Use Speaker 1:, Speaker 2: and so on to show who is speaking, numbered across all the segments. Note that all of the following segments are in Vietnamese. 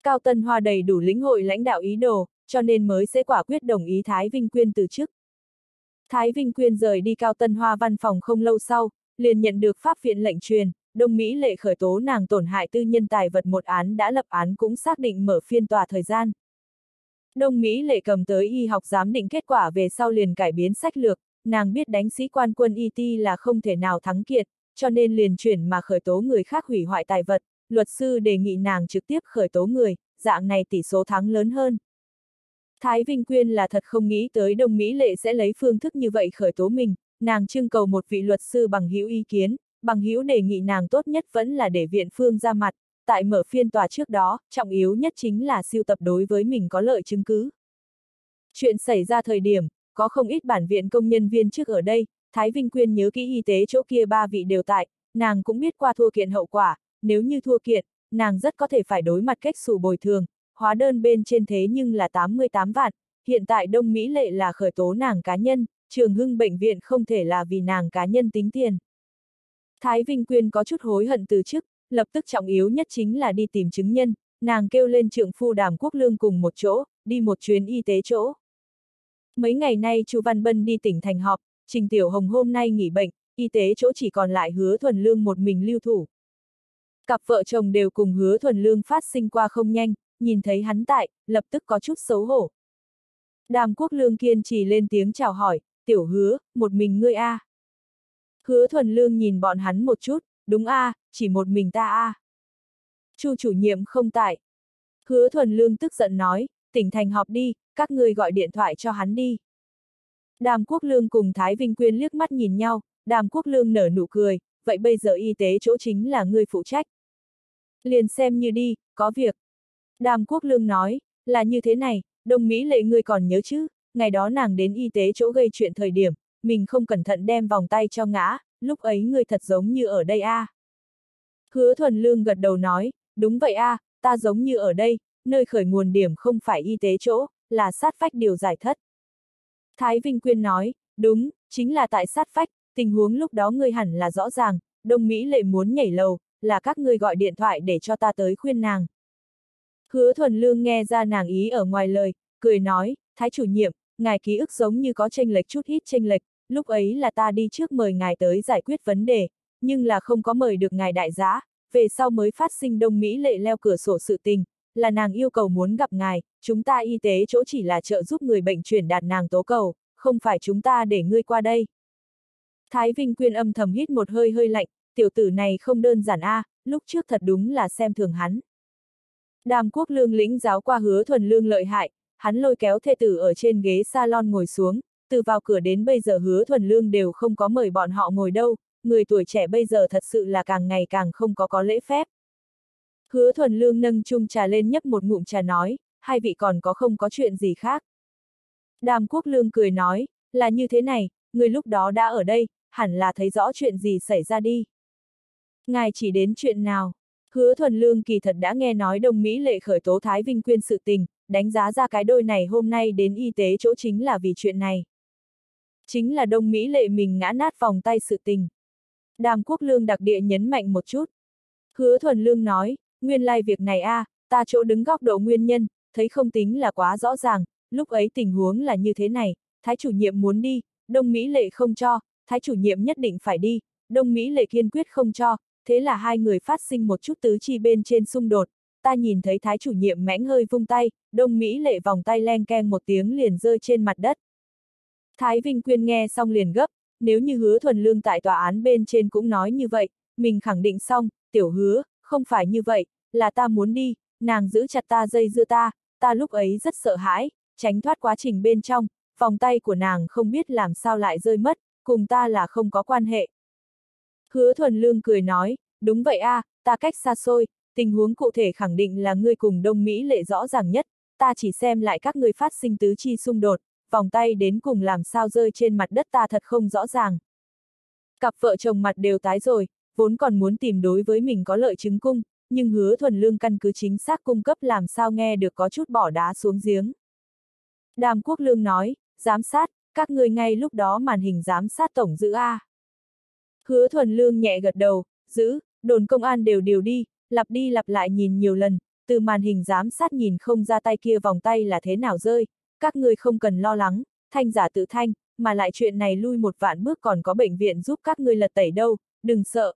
Speaker 1: Cao Tân Hoa đầy đủ lĩnh hội lãnh đạo ý đồ, cho nên mới sẽ quả quyết đồng ý Thái Vinh Quyên từ chức. Thái Vinh Quyên rời đi Cao Tân Hoa văn phòng không lâu sau, liền nhận được pháp viện lệnh truyền, Đông Mỹ Lệ khởi tố nàng tổn hại tư nhân tài vật một án đã lập án cũng xác định mở phiên tòa thời gian. Đông Mỹ Lệ cầm tới y học giám định kết quả về sau liền cải biến sách lược, nàng biết đánh sĩ quan quân IT là không thể nào thắng kiện, cho nên liền chuyển mà khởi tố người khác hủy hoại tài vật, luật sư đề nghị nàng trực tiếp khởi tố người, dạng này tỷ số thắng lớn hơn. Thái Vinh Quyên là thật không nghĩ tới Đông Mỹ Lệ sẽ lấy phương thức như vậy khởi tố mình, nàng trưng cầu một vị luật sư bằng hữu ý kiến, bằng hữu đề nghị nàng tốt nhất vẫn là để viện phương ra mặt, tại mở phiên tòa trước đó, trọng yếu nhất chính là sưu tập đối với mình có lợi chứng cứ. Chuyện xảy ra thời điểm, có không ít bản viện công nhân viên trước ở đây, Thái Vinh Quyên nhớ kỹ y tế chỗ kia 3 vị đều tại, nàng cũng biết qua thua kiện hậu quả, nếu như thua kiện, nàng rất có thể phải đối mặt cách xù bồi thường, hóa đơn bên trên thế nhưng là 88 vạn, hiện tại Đông Mỹ Lệ là khởi tố nàng cá nhân, Trường Hưng bệnh viện không thể là vì nàng cá nhân tính tiền. Thái Vinh Quyên có chút hối hận từ chức, lập tức trọng yếu nhất chính là đi tìm chứng nhân, nàng kêu lên trượng phu Đàm Quốc Lương cùng một chỗ, đi một chuyến y tế chỗ. Mấy ngày nay Chu Văn Bân đi tỉnh thành họp, Trình Tiểu Hồng hôm nay nghỉ bệnh, y tế chỗ chỉ còn lại Hứa Thuần Lương một mình lưu thủ. Cặp vợ chồng đều cùng Hứa Thuần Lương phát sinh qua không nhanh, nhìn thấy hắn tại, lập tức có chút xấu hổ. Đàm Quốc Lương kiên trì lên tiếng chào hỏi, Tiểu Hứa, một mình ngươi a? Hứa Thuần Lương nhìn bọn hắn một chút, đúng a, chỉ một mình ta a. Chu chủ nhiệm không tại. Hứa Thuần Lương tức giận nói, tỉnh thành họp đi, các ngươi gọi điện thoại cho hắn đi. Đàm Quốc Lương cùng Thái Vinh Quyên liếc mắt nhìn nhau, Đàm Quốc Lương nở nụ cười, vậy bây giờ y tế chỗ chính là ngươi phụ trách. Liền xem như đi, có việc. Đàm Quốc Lương nói, là như thế này, Đông Mỹ Lệ ngươi còn nhớ chứ, ngày đó nàng đến y tế chỗ gây chuyện thời điểm, mình không cẩn thận đem vòng tay cho ngã, lúc ấy ngươi thật giống như ở đây a. Hứa Thuần Lương gật đầu nói, đúng vậy a, ta giống như ở đây, nơi khởi nguồn điểm không phải y tế chỗ, là sát vách điều giải thất. Thái Vinh Quyên nói, đúng, chính là tại sát vách, tình huống lúc đó ngươi hẳn là rõ ràng, Đông Mỹ Lệ muốn nhảy lầu, là các ngươi gọi điện thoại để cho ta tới khuyên nàng. Hứa Thuần Lương nghe ra nàng ý ở ngoài lời, cười nói, Thái chủ nhiệm, ngài ký ức giống như có chênh lệch chút ít chênh lệch, lúc ấy là ta đi trước mời ngài tới giải quyết vấn đề, nhưng là không có mời được ngài đại giá, về sau mới phát sinh Đông Mỹ Lệ leo cửa sổ sự tình, là nàng yêu cầu muốn gặp ngài, chúng ta y tế chỗ chỉ là trợ giúp người bệnh chuyển đạt nàng tố cầu, không phải chúng ta để ngươi qua đây. Thái Vinh Quyên âm thầm hít một hơi hơi lạnh, tiểu tử này không đơn giản a, lúc trước thật đúng là xem thường hắn. Đàm Quốc Lương lĩnh giáo qua Hứa Thuần Lương lợi hại, hắn lôi kéo thê tử ở trên ghế salon ngồi xuống, từ vào cửa đến bây giờ Hứa Thuần Lương đều không có mời bọn họ ngồi đâu, người tuổi trẻ bây giờ thật sự là càng ngày càng không có lễ phép. Hứa Thuần Lương nâng chung trà lên nhấp một ngụm trà nói, hai vị còn không có chuyện gì khác. Đàm Quốc Lương cười nói, là như thế này, người lúc đó đã ở đây, hẳn là thấy rõ chuyện gì xảy ra đi. Ngài chỉ đến chuyện nào? Hứa Thuần Lương kỳ thật đã nghe nói Đông Mỹ Lệ khởi tố Thái Vinh Quyên sự tình, đánh giá ra cái đôi này hôm nay đến y tế chỗ chính là vì chuyện này. Chính là Đông Mỹ Lệ mình ngã nát vòng tay sự tình. Đàm Quốc Lương đặc địa nhấn mạnh một chút. Hứa Thuần Lương nói, nguyên lai việc này a, ta chỗ đứng góc độ nguyên nhân, thấy không tính là quá rõ ràng, lúc ấy tình huống là như thế này, Thái chủ nhiệm muốn đi, Đông Mỹ Lệ không cho, Thái chủ nhiệm nhất định phải đi, Đông Mỹ Lệ kiên quyết không cho, thế là hai người phát sinh một chút tứ chi bên trên xung đột, ta nhìn thấy Thái chủ nhiệm mãnh hơi vung tay, Đông Mỹ Lệ vòng tay leng keng một tiếng liền rơi trên mặt đất. Thái Vinh Quyên nghe xong liền gấp, nếu như Hứa Thuần Lương tại tòa án bên trên cũng nói như vậy, mình khẳng định xong, tiểu Hứa, không phải như vậy, là ta muốn đi, nàng giữ chặt ta dây dưa ta lúc ấy rất sợ hãi, tránh thoát quá trình bên trong, vòng tay của nàng không biết làm sao lại rơi mất, cùng ta là không có quan hệ. Hứa Thuần Lương cười nói, đúng vậy a, ta cách xa xôi, tình huống cụ thể khẳng định là ngươi cùng Đông Mỹ Lệ rõ ràng nhất, ta chỉ xem lại các ngươi phát sinh tứ chi xung đột, vòng tay đến cùng làm sao rơi trên mặt đất ta thật không rõ ràng. Cặp vợ chồng mặt đều tái rồi, vốn còn muốn tìm đối với mình có lợi chứng cung, nhưng Hứa Thuần Lương căn cứ chính xác cung cấp làm sao nghe được có chút bỏ đá xuống giếng. Đàm Quốc Lương nói, giám sát, các ngươi ngay lúc đó màn hình giám sát tổng giữ a. Hứa Thuần Lương nhẹ gật đầu, giữ, đồn công an đều điều đi lặp lại nhìn nhiều lần, từ màn hình giám sát nhìn không ra tay kia vòng tay là thế nào rơi, các ngươi không cần lo lắng, thanh giả tự thanh, mà lại chuyện này lui một vạn bước còn có bệnh viện giúp các ngươi lật tẩy đâu, đừng sợ.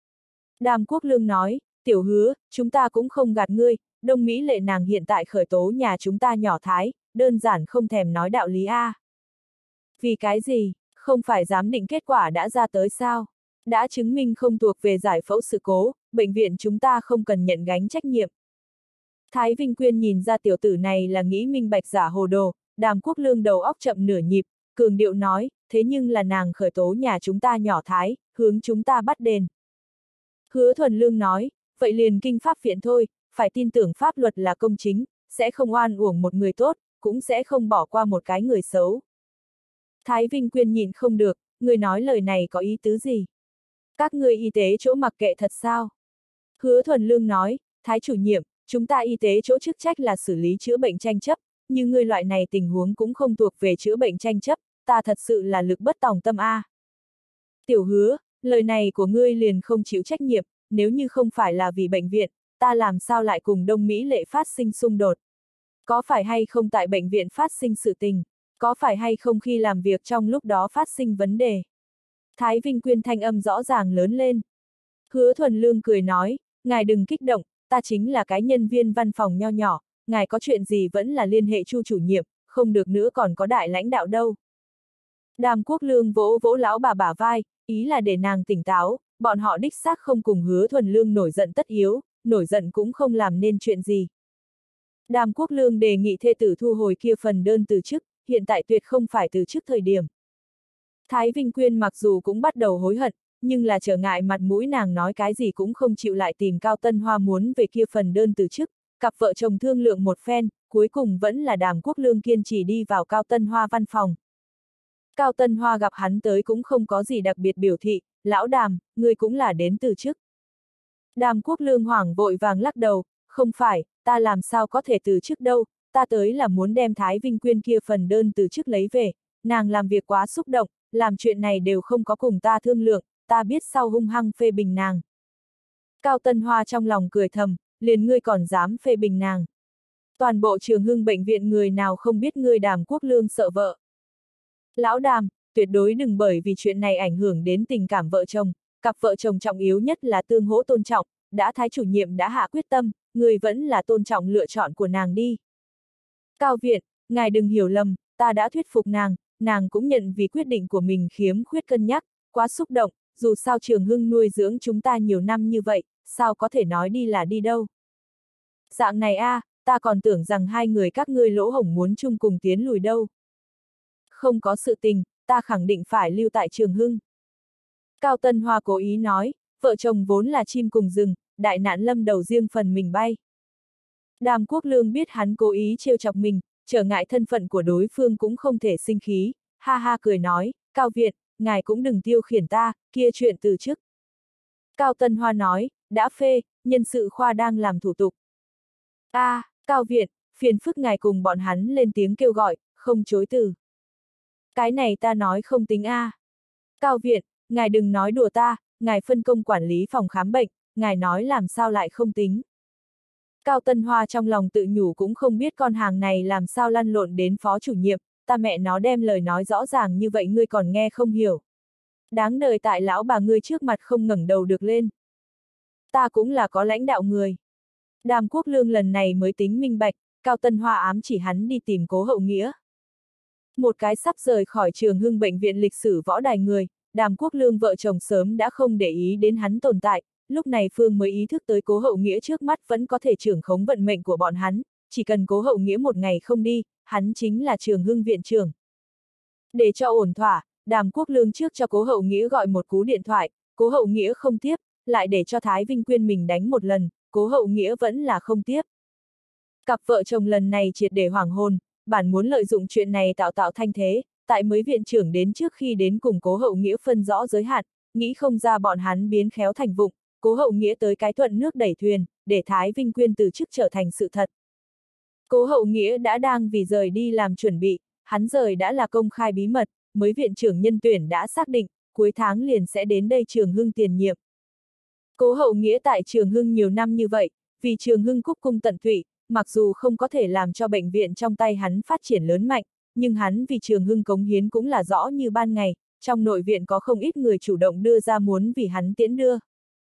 Speaker 1: Đàm Quốc Lương nói, Tiểu Hứa, chúng ta cũng không gạt ngươi, Đông Mỹ Lệ nàng hiện tại khởi tố nhà chúng ta nhỏ Thái, đơn giản không thèm nói đạo lý a. Vì cái gì, không phải giám định kết quả đã ra tới sao? Đã chứng minh không thuộc về giải phẫu sự cố, bệnh viện chúng ta không cần nhận gánh trách nhiệm. Thái Vinh Quyên nhìn ra tiểu tử này là nghĩ minh bạch giả hồ đồ, Đàm Quốc Lương đầu óc chậm nửa nhịp, cường điệu nói, thế nhưng là nàng khởi tố nhà chúng ta nhỏ Thái, hướng chúng ta bắt đền. Hứa Thuần Lương nói, vậy liền kinh pháp viện thôi, phải tin tưởng pháp luật là công chính, sẽ không oan uổng một người tốt, cũng sẽ không bỏ qua một cái người xấu. Thái Vinh Quyên nhịn không được, người nói lời này có ý tứ gì? Các ngươi y tế chỗ mặc kệ thật sao? Hứa Thuần Lương nói, Thái chủ nhiệm, chúng ta y tế chỗ chức trách là xử lý chữa bệnh tranh chấp, nhưng ngươi loại này tình huống cũng không thuộc về chữa bệnh tranh chấp, ta thật sự là lực bất tòng tâm a. Tiểu Hứa, lời này của ngươi liền không chịu trách nhiệm, nếu như không phải là vì bệnh viện, ta làm sao lại cùng Đông Mỹ Lệ phát sinh xung đột? Có phải hay không tại bệnh viện phát sinh sự tình? Có phải hay không khi làm việc trong lúc đó phát sinh vấn đề? Thái Vinh Quyên thanh âm rõ ràng lớn lên. Hứa Thuần Lương cười nói, ngài đừng kích động, ta chính là cái nhân viên văn phòng nho nhỏ, ngài có chuyện gì vẫn là liên hệ Chu chủ nhiệm, không được nữa còn có đại lãnh đạo đâu. Đàm Quốc Lương vỗ vỗ lão bà bả vai, ý là để nàng tỉnh táo, bọn họ đích xác không cùng Hứa Thuần Lương nổi giận tất yếu, nổi giận cũng không làm nên chuyện gì. Đàm Quốc Lương đề nghị thê tử thu hồi kia phần đơn từ chức, hiện tại tuyệt không phải từ chức thời điểm. Thái Vinh Quyên mặc dù cũng bắt đầu hối hận, nhưng là trở ngại mặt mũi nàng nói cái gì cũng không chịu lại tìm Cao Tân Hoa muốn về kia phần đơn từ chức, cặp vợ chồng thương lượng một phen, cuối cùng vẫn là Đàm Quốc Lương kiên trì đi vào Cao Tân Hoa văn phòng. Cao Tân Hoa gặp hắn tới cũng không có gì đặc biệt biểu thị, lão Đàm, ngươi cũng là đến từ chức. Đàm Quốc Lương hoảng vội vàng lắc đầu, không phải, ta làm sao có thể từ chức đâu, ta tới là muốn đem Thái Vinh Quyên kia phần đơn từ chức lấy về, nàng làm việc quá xúc động, làm chuyện này đều không có cùng ta thương lượng, ta biết sau hung hăng phê bình nàng. Cao Tân Hoa trong lòng cười thầm, liền ngươi còn dám phê bình nàng. Toàn bộ Trường Hưng bệnh viện người nào không biết ngươi Đàm Quốc Lương sợ vợ. Lão Đàm, tuyệt đối đừng bởi vì chuyện này ảnh hưởng đến tình cảm vợ chồng, cặp vợ chồng trọng yếu nhất là tương hỗ tôn trọng, đã Thái chủ nhiệm đã hạ quyết tâm, người vẫn là tôn trọng lựa chọn của nàng đi. Cao Viện, ngài đừng hiểu lầm, ta đã thuyết phục nàng, nàng cũng nhận vì quyết định của mình khiếm khuyết cân nhắc, quá xúc động, dù sao Trường Hưng nuôi dưỡng chúng ta nhiều năm như vậy, sao có thể nói đi là đi đâu. Dạng này a, ta còn tưởng rằng hai người các ngươi lỗ hổng muốn chung cùng tiến lùi đâu. Không có sự tình, ta khẳng định phải lưu tại Trường Hưng. Cao Tân Hoa cố ý nói, vợ chồng vốn là chim cùng rừng, đại nạn lâm đầu riêng phần mình bay. Đàm Quốc Lương biết hắn cố ý trêu chọc mình, trở ngại thân phận của đối phương cũng không thể sinh khí, ha ha cười nói, Cao Viện, ngài cũng đừng tiêu khiển ta, kia chuyện từ chức. Cao Tân Hoa nói, đã phê, nhân sự khoa đang làm thủ tục. Cao Viện, phiền phức ngài cùng bọn hắn lên tiếng kêu gọi, không chối từ. Cái này ta nói không tính Cao Viện, ngài đừng nói đùa ta, ngài phân công quản lý phòng khám bệnh, ngài nói làm sao lại không tính. Cao Tân Hoa trong lòng tự nhủ cũng không biết con hàng này làm sao lăn lộn đến phó chủ nhiệm, ta mẹ nó đem lời nói rõ ràng như vậy ngươi còn nghe không hiểu. Đáng đời tại lão bà ngươi trước mặt không ngẩng đầu được lên. Ta cũng là có lãnh đạo người. Đàm Quốc Lương lần này mới tính minh bạch, Cao Tân Hoa ám chỉ hắn đi tìm Cố Hậu Nghĩa. Một cái sắp rời khỏi Trường Hưng bệnh viện lịch sử võ đài người, Đàm Quốc Lương vợ chồng sớm đã không để ý đến hắn tồn tại, lúc này Phương mới ý thức tới Cố Hậu Nghĩa trước mắt vẫn có thể trưởng khống vận mệnh của bọn hắn, chỉ cần Cố Hậu Nghĩa một ngày không đi, hắn chính là Trường Hưng viện trưởng. Để cho ổn thỏa, Đàm Quốc Lương trước cho Cố Hậu Nghĩa gọi một cú điện thoại, Cố Hậu Nghĩa không tiếp, lại để cho Thái Vinh Quyên mình đánh một lần, Cố Hậu Nghĩa vẫn là không tiếp. Cặp vợ chồng lần này triệt để hoảng hồn, bản muốn lợi dụng chuyện này tạo thanh thế, tại mới viện trưởng đến trước khi đến cùng Cố Hậu Nghĩa phân rõ giới hạn, nghĩ không ra bọn hắn biến khéo thành vụng, Cố Hậu Nghĩa tới cái thuận nước đẩy thuyền, để Thái Vinh Quyên từ chức trở thành sự thật. Cố Hậu Nghĩa đã đang vì rời đi làm chuẩn bị, hắn rời đã là công khai bí mật, mới viện trưởng nhân tuyển đã xác định, cuối tháng liền sẽ đến đây Trường Hưng tiền nhiệm. Cố Hậu Nghĩa tại Trường Hưng nhiều năm như vậy, vì Trường Hưng cúc cung tận tụy, mặc dù không có thể làm cho bệnh viện trong tay hắn phát triển lớn mạnh, nhưng hắn vì Trường Hưng cống hiến cũng là rõ như ban ngày, trong nội viện có không ít người chủ động đưa ra muốn vì hắn tiễn đưa.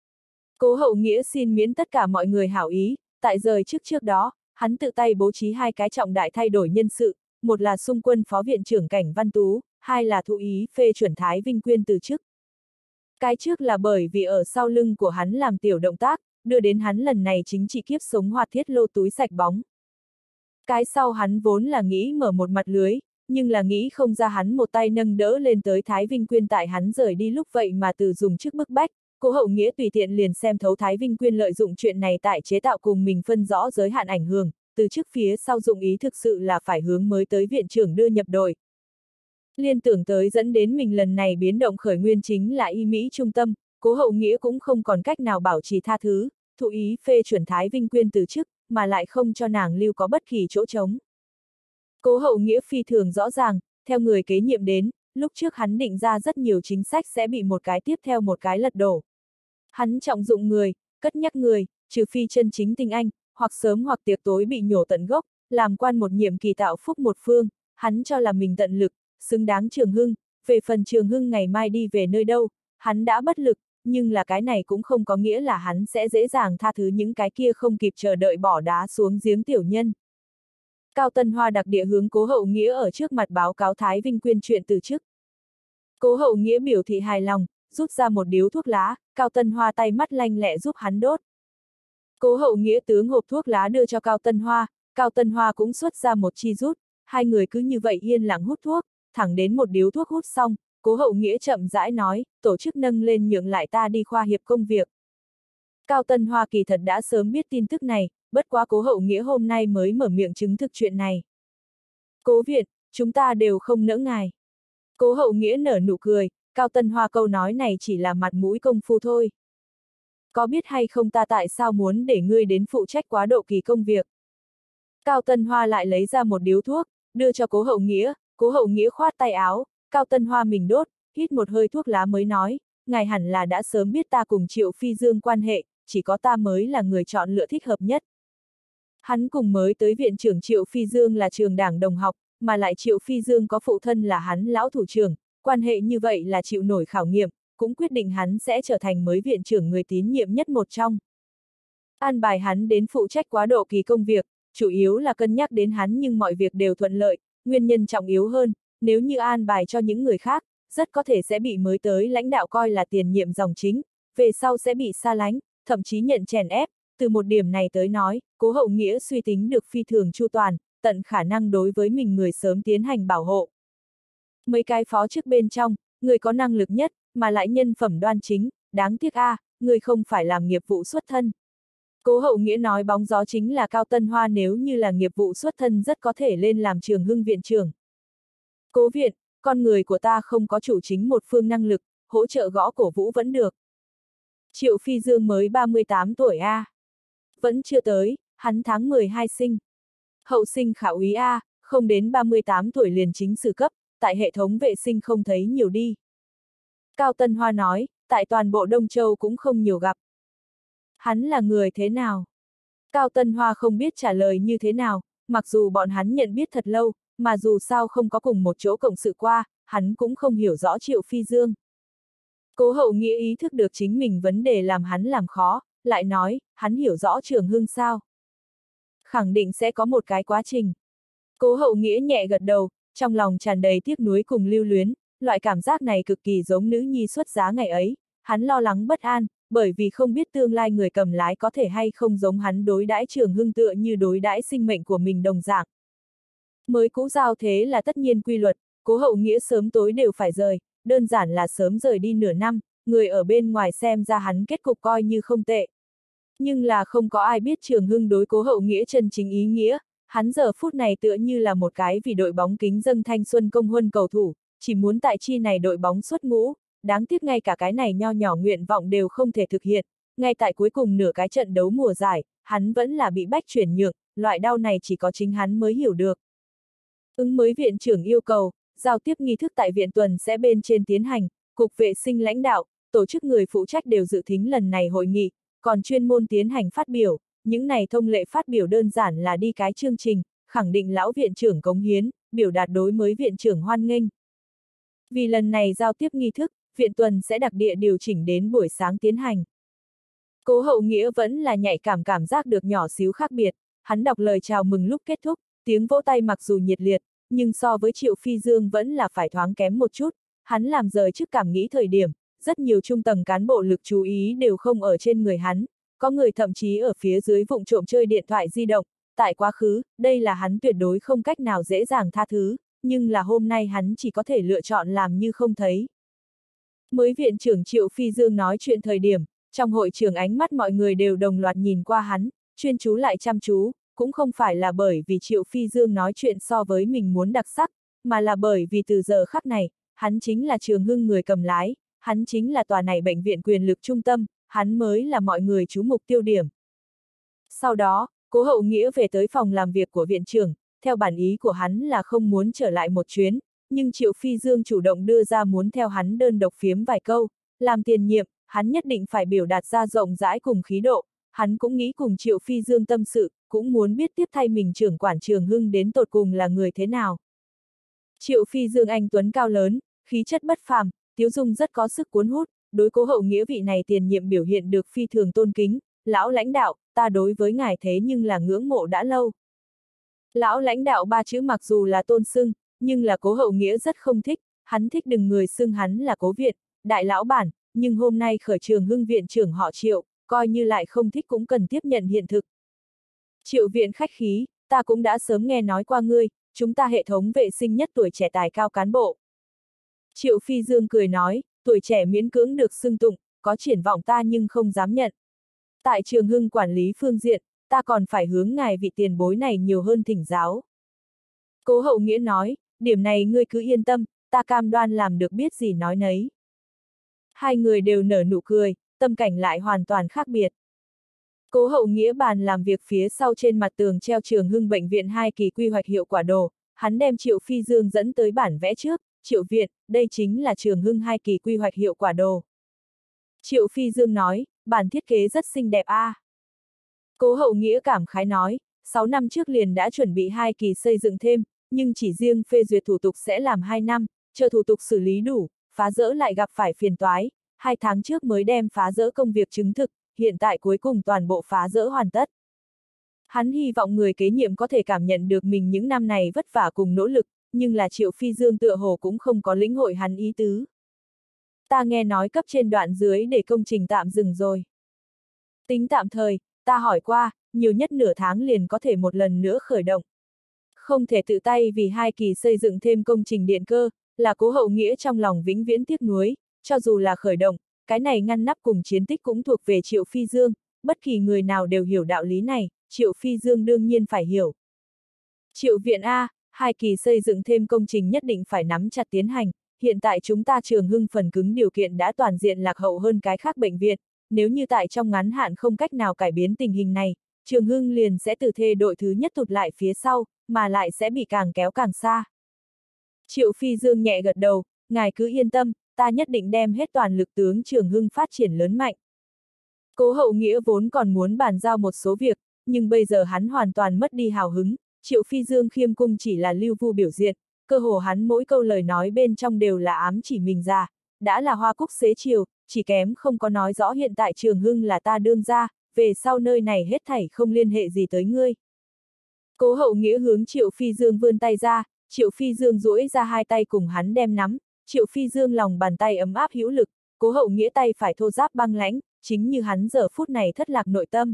Speaker 1: Cố Hậu Nghĩa xin miễn tất cả mọi người hảo ý, tại rời trước đó, hắn tự tay bố trí 2 cái trọng đại thay đổi nhân sự, một là xung quân phó viện trưởng Cảnh Văn Tú, 2 là thụ ý phê chuẩn Thái Vinh Quyên từ chức. Cái trước là bởi vì ở sau lưng của hắn làm tiểu động tác, đưa đến hắn lần này chính trị kiếp sống hoạt thiết lô túi sạch bóng. Cái sau hắn vốn là nghĩ mở một mặt lưới, nhưng là nghĩ không ra hắn một tay nâng đỡ lên tới Thái Vinh Quyên tại hắn rời đi lúc vậy mà từ dùng chức bức bách. Cố Hậu Nghĩa tùy tiện liền xem thấu Thái Vinh Quyên lợi dụng chuyện này tại chế tạo cùng mình phân rõ giới hạn ảnh hưởng, từ trước phía sau dụng ý thực sự là phải hướng mới tới viện trưởng đưa nhập đội. Liên tưởng tới dẫn đến mình lần này biến động khởi nguyên chính là y Mỹ trung tâm, Cố Hậu Nghĩa cũng không còn cách nào bảo trì tha thứ, thụ ý phê chuẩn Thái Vinh Quyên từ chức, mà lại không cho nàng lưu có bất kỳ chỗ trống. Cố Hậu Nghĩa phi thường rõ ràng, theo người kế nhiệm đến, lúc trước hắn định ra rất nhiều chính sách sẽ bị một cái tiếp theo một cái lật đổ. Hắn trọng dụng người, cất nhắc người, trừ phi chân chính tinh anh, hoặc sớm hoặc tiệc tối bị nhổ tận gốc, làm quan một nhiệm kỳ tạo phúc một phương, hắn cho là mình tận lực, xứng đáng Trường Hưng, về phần Trường Hưng ngày mai đi về nơi đâu, hắn đã bất lực, nhưng là cái này cũng không có nghĩa là hắn sẽ dễ dàng tha thứ những cái kia không kịp chờ đợi bỏ đá xuống giếng tiểu nhân. Cao Tân Hoa đặc địa hướng Cố Hậu Nghĩa ở trước mặt báo cáo Thái Vinh Quyên chuyện từ chức. Cố Hậu Nghĩa biểu thị hài lòng, rút ra một điếu thuốc lá, Cao Tân Hoa tay mắt lanh lẹ giúp hắn đốt. Cố Hậu Nghĩa tướng hộp thuốc lá đưa cho Cao Tân Hoa cũng xuất ra một chi rút, 2 người cứ như vậy yên lặng hút thuốc, thẳng đến một điếu thuốc hút xong, Cố Hậu Nghĩa chậm rãi nói, tổ chức nâng lên nhượng lại ta đi khoa hiệp công việc. Cao Tân Hoa kỳ thật đã sớm biết tin tức này, bất quá Cố Hậu Nghĩa hôm nay mới mở miệng chứng thực chuyện này. Cố Việt, chúng ta đều không nỡ ngài. Cố Hậu Nghĩa nở nụ cười, Cao Tân Hoa câu nói này chỉ là mặt mũi công phu thôi. Có biết hay không ta tại sao muốn để ngươi đến phụ trách quá độ kỳ công việc? Cao Tân Hoa lại lấy ra một điếu thuốc, đưa cho Cố Hậu Nghĩa khoát tay áo, Cao Tân Hoa mình đốt, hít một hơi thuốc lá mới nói, ngài hẳn là đã sớm biết ta cùng Triệu Phi Dương quan hệ, chỉ có ta mới là người chọn lựa thích hợp nhất. Hắn cùng mới tới viện trưởng Triệu Phi Dương là trường đảng đồng học, mà lại Triệu Phi Dương có phụ thân là hắn lão thủ trưởng, quan hệ như vậy là chịu nổi khảo nghiệm, cũng quyết định hắn sẽ trở thành mới viện trưởng người tín nhiệm nhất một trong. An bài hắn đến phụ trách quá độ kỳ công việc, chủ yếu là cân nhắc đến hắn nhưng mọi việc đều thuận lợi, nguyên nhân trọng yếu hơn, nếu như an bài cho những người khác, rất có thể sẽ bị mới tới lãnh đạo coi là tiền nhiệm dòng chính, về sau sẽ bị xa lánh, thậm chí nhận chèn ép. Từ một điểm này tới nói, Cố Hậu Nghĩa suy tính được phi thường chu toàn, tận khả năng đối với mình người sớm tiến hành bảo hộ. Mấy cái phó chức bên trong, người có năng lực nhất, mà lại nhân phẩm đoan chính, đáng tiếc người không phải làm nghiệp vụ xuất thân. Cố Hậu Nghĩa nói bóng gió chính là Cao Tân Hoa nếu như là nghiệp vụ xuất thân rất có thể lên làm Trường Hưng viện trưởng. Cố Viện, con người của ta không có chủ chính một phương năng lực, hỗ trợ gõ cổ vũ vẫn được. Triệu Phi Dương mới 38 tuổi Vẫn chưa tới, hắn tháng 12 sinh. Hậu sinh khảo úy không đến 38 tuổi liền chính sử cấp, tại hệ thống vệ sinh không thấy nhiều đi. Cao Tân Hoa nói, tại toàn bộ Đông Châu cũng không nhiều gặp. Hắn là người thế nào? Cao Tân Hoa không biết trả lời như thế nào, mặc dù bọn hắn nhận biết thật lâu, mà dù sao không có cùng một chỗ cộng sự qua, hắn cũng không hiểu rõ Triệu Phi Dương. Cố Hậu Nghĩa ý thức được chính mình vấn đề làm hắn làm khó, lại nói, hắn hiểu rõ Trường Hưng sao? Khẳng định sẽ có một cái quá trình. Cố Hậu Nghĩa nhẹ gật đầu, trong lòng tràn đầy tiếc nuối cùng lưu luyến, loại cảm giác này cực kỳ giống nữ nhi xuất giá ngày ấy, hắn lo lắng bất an, bởi vì không biết tương lai người cầm lái có thể hay không giống hắn đối đãi Trường Hưng tựa như đối đãi sinh mệnh của mình đồng dạng. Mới cũ giao thế là tất nhiên quy luật, Cố Hậu Nghĩa sớm tối đều phải rời, đơn giản là sớm rời đi nửa năm, người ở bên ngoài xem ra hắn kết cục coi như không tệ. Nhưng là không có ai biết Trường Hưng đối Cố Hậu Nghĩa chân chính ý nghĩa, hắn giờ phút này tựa như là một cái vì đội bóng kính dâng thanh xuân công huân cầu thủ, chỉ muốn tại chi này đội bóng xuất ngũ, đáng tiếc ngay cả cái này nho nhỏ nguyện vọng đều không thể thực hiện, ngay tại cuối cùng nửa cái trận đấu mùa giải, hắn vẫn là bị bách chuyển nhượng, loại đau này chỉ có chính hắn mới hiểu được. Ứng mới viện trưởng yêu cầu, giao tiếp nghi thức tại viện tuần sẽ bên trên tiến hành, cục vệ sinh lãnh đạo, tổ chức người phụ trách đều dự thính lần này hội nghị, còn chuyên môn tiến hành phát biểu, những này thông lệ phát biểu đơn giản là đi cái chương trình, khẳng định lão viện trưởng cống hiến, biểu đạt đối mới viện trưởng hoan nghênh. Vì lần này giao tiếp nghi thức, viện tuần sẽ đặc địa điều chỉnh đến buổi sáng tiến hành. Cố Hậu Nghĩa vẫn là nhạy cảm giác được nhỏ xíu khác biệt, hắn đọc lời chào mừng lúc kết thúc, tiếng vỗ tay mặc dù nhiệt liệt, nhưng so với Triệu Phi Dương vẫn là phải thoáng kém một chút, hắn làm rời trước cảm nghĩ thời điểm, rất nhiều trung tầng cán bộ lực chú ý đều không ở trên người hắn, có người thậm chí ở phía dưới vụng trộm chơi điện thoại di động, tại quá khứ, đây là hắn tuyệt đối không cách nào dễ dàng tha thứ, nhưng là hôm nay hắn chỉ có thể lựa chọn làm như không thấy. Mới viện trưởng Triệu Phi Dương nói chuyện thời điểm, trong hội trường ánh mắt mọi người đều đồng loạt nhìn qua hắn, chuyên chú lại chăm chú, cũng không phải là bởi vì Triệu Phi Dương nói chuyện so với mình muốn đặc sắc, mà là bởi vì từ giờ khắc này, hắn chính là Trường Hưng người cầm lái, hắn chính là tòa này bệnh viện quyền lực trung tâm, hắn mới là mọi người chú mục tiêu điểm. Sau đó, Cố Hậu Nghĩa về tới phòng làm việc của viện trưởng, theo bản ý của hắn là không muốn trở lại một chuyến, nhưng Triệu Phi Dương chủ động đưa ra muốn theo hắn đơn độc phiếm vài câu, làm tiền nhiệm, hắn nhất định phải biểu đạt ra rộng rãi cùng khí độ, hắn cũng nghĩ cùng Triệu Phi Dương tâm sự, cũng muốn biết tiếp thay mình trưởng quản Trường Hưng đến tột cùng là người thế nào. Triệu Phi Dương anh tuấn cao lớn, khí chất bất phàm, tiếu dung rất có sức cuốn hút, đối Cố Hậu Nghĩa vị này tiền nhiệm biểu hiện được phi thường tôn kính, lão lãnh đạo, ta đối với ngài thế nhưng là ngưỡng mộ đã lâu. Lão lãnh đạo ba chữ mặc dù là tôn xưng, nhưng là Cố Hậu Nghĩa rất không thích, hắn thích đừng người xưng hắn là Cố Việt, đại lão bản, nhưng hôm nay khởi Trường Hưng viện trưởng họ Triệu, coi như lại không thích cũng cần tiếp nhận hiện thực. Triệu viện khách khí, ta cũng đã sớm nghe nói qua ngươi, chúng ta hệ thống vệ sinh nhất tuổi trẻ tài cao cán bộ. Triệu Phi Dương cười nói, tuổi trẻ miễn cưỡng được xưng tụng, có triển vọng ta nhưng không dám nhận. Tại Trường Hưng quản lý phương diện, ta còn phải hướng ngài vị tiền bối này nhiều hơn thỉnh giáo. Cố Hậu Nghĩa nói, điểm này ngươi cứ yên tâm, ta cam đoan làm được biết gì nói nấy. Hai người đều nở nụ cười, tâm cảnh lại hoàn toàn khác biệt. Cố Hậu Nghĩa bàn làm việc phía sau trên mặt tường treo Trường Hưng bệnh viện 2 kỳ quy hoạch hiệu quả đồ, hắn đem Triệu Phi Dương dẫn tới bản vẽ trước, Triệu viện, đây chính là Trường Hưng 2 kỳ quy hoạch hiệu quả đồ. Triệu Phi Dương nói, bản thiết kế rất xinh đẹp a. Cố Hậu Nghĩa cảm khái nói, 6 năm trước liền đã chuẩn bị 2 kỳ xây dựng thêm, nhưng chỉ riêng phê duyệt thủ tục sẽ làm 2 năm, chờ thủ tục xử lý đủ, phá dỡ lại gặp phải phiền toái, 2 tháng trước mới đem phá dỡ công việc chứng thực, hiện tại cuối cùng toàn bộ phá dỡ hoàn tất. Hắn hy vọng người kế nhiệm có thể cảm nhận được mình những năm này vất vả cùng nỗ lực, nhưng là Triệu Phi Dương tựa hồ cũng không có lĩnh hội hắn ý tứ. Ta nghe nói cấp trên đoạn dưới để công trình tạm dừng rồi. Tính tạm thời, ta hỏi qua, nhiều nhất nửa tháng liền có thể một lần nữa khởi động. Không thể tự tay vì 2 kỳ xây dựng thêm công trình điện cơ, là Cố Hậu Nghĩa trong lòng vĩnh viễn tiếc nuối, cho dù là khởi động, cái này ngăn nắp cùng chiến tích cũng thuộc về Triệu Phi Dương, bất kỳ người nào đều hiểu đạo lý này, Triệu Phi Dương đương nhiên phải hiểu. Triệu viện A, 2 kỳ xây dựng thêm công trình nhất định phải nắm chặt tiến hành, hiện tại chúng ta Trường Hưng phần cứng điều kiện đã toàn diện lạc hậu hơn cái khác bệnh viện, nếu như tại trong ngắn hạn không cách nào cải biến tình hình này, Trường Hưng liền sẽ từ thê đội thứ nhất tụt lại phía sau, mà lại sẽ bị càng kéo càng xa. Triệu Phi Dương nhẹ gật đầu, ngài cứ yên tâm, ta nhất định đem hết toàn lực tướng Trường Hưng phát triển lớn mạnh. Cố Hậu Nghĩa vốn còn muốn bàn giao một số việc, nhưng bây giờ hắn hoàn toàn mất đi hào hứng, Triệu Phi Dương khiêm cung chỉ là lưu vu biểu diện, cơ hồ hắn mỗi câu lời nói bên trong đều là ám chỉ mình ra, đã là hoa cúc xế chiều, chỉ kém không có nói rõ hiện tại Trường Hưng là ta đương gia, về sau nơi này hết thảy không liên hệ gì tới ngươi. Cố Hậu Nghĩa hướng Triệu Phi Dương vươn tay ra, Triệu Phi Dương duỗi ra hai tay cùng hắn đem nắm, Triệu Phi Dương lòng bàn tay ấm áp hữu lực, Cố Hậu Nghĩa tay phải thô ráp băng lãnh, chính như hắn giờ phút này thất lạc nội tâm.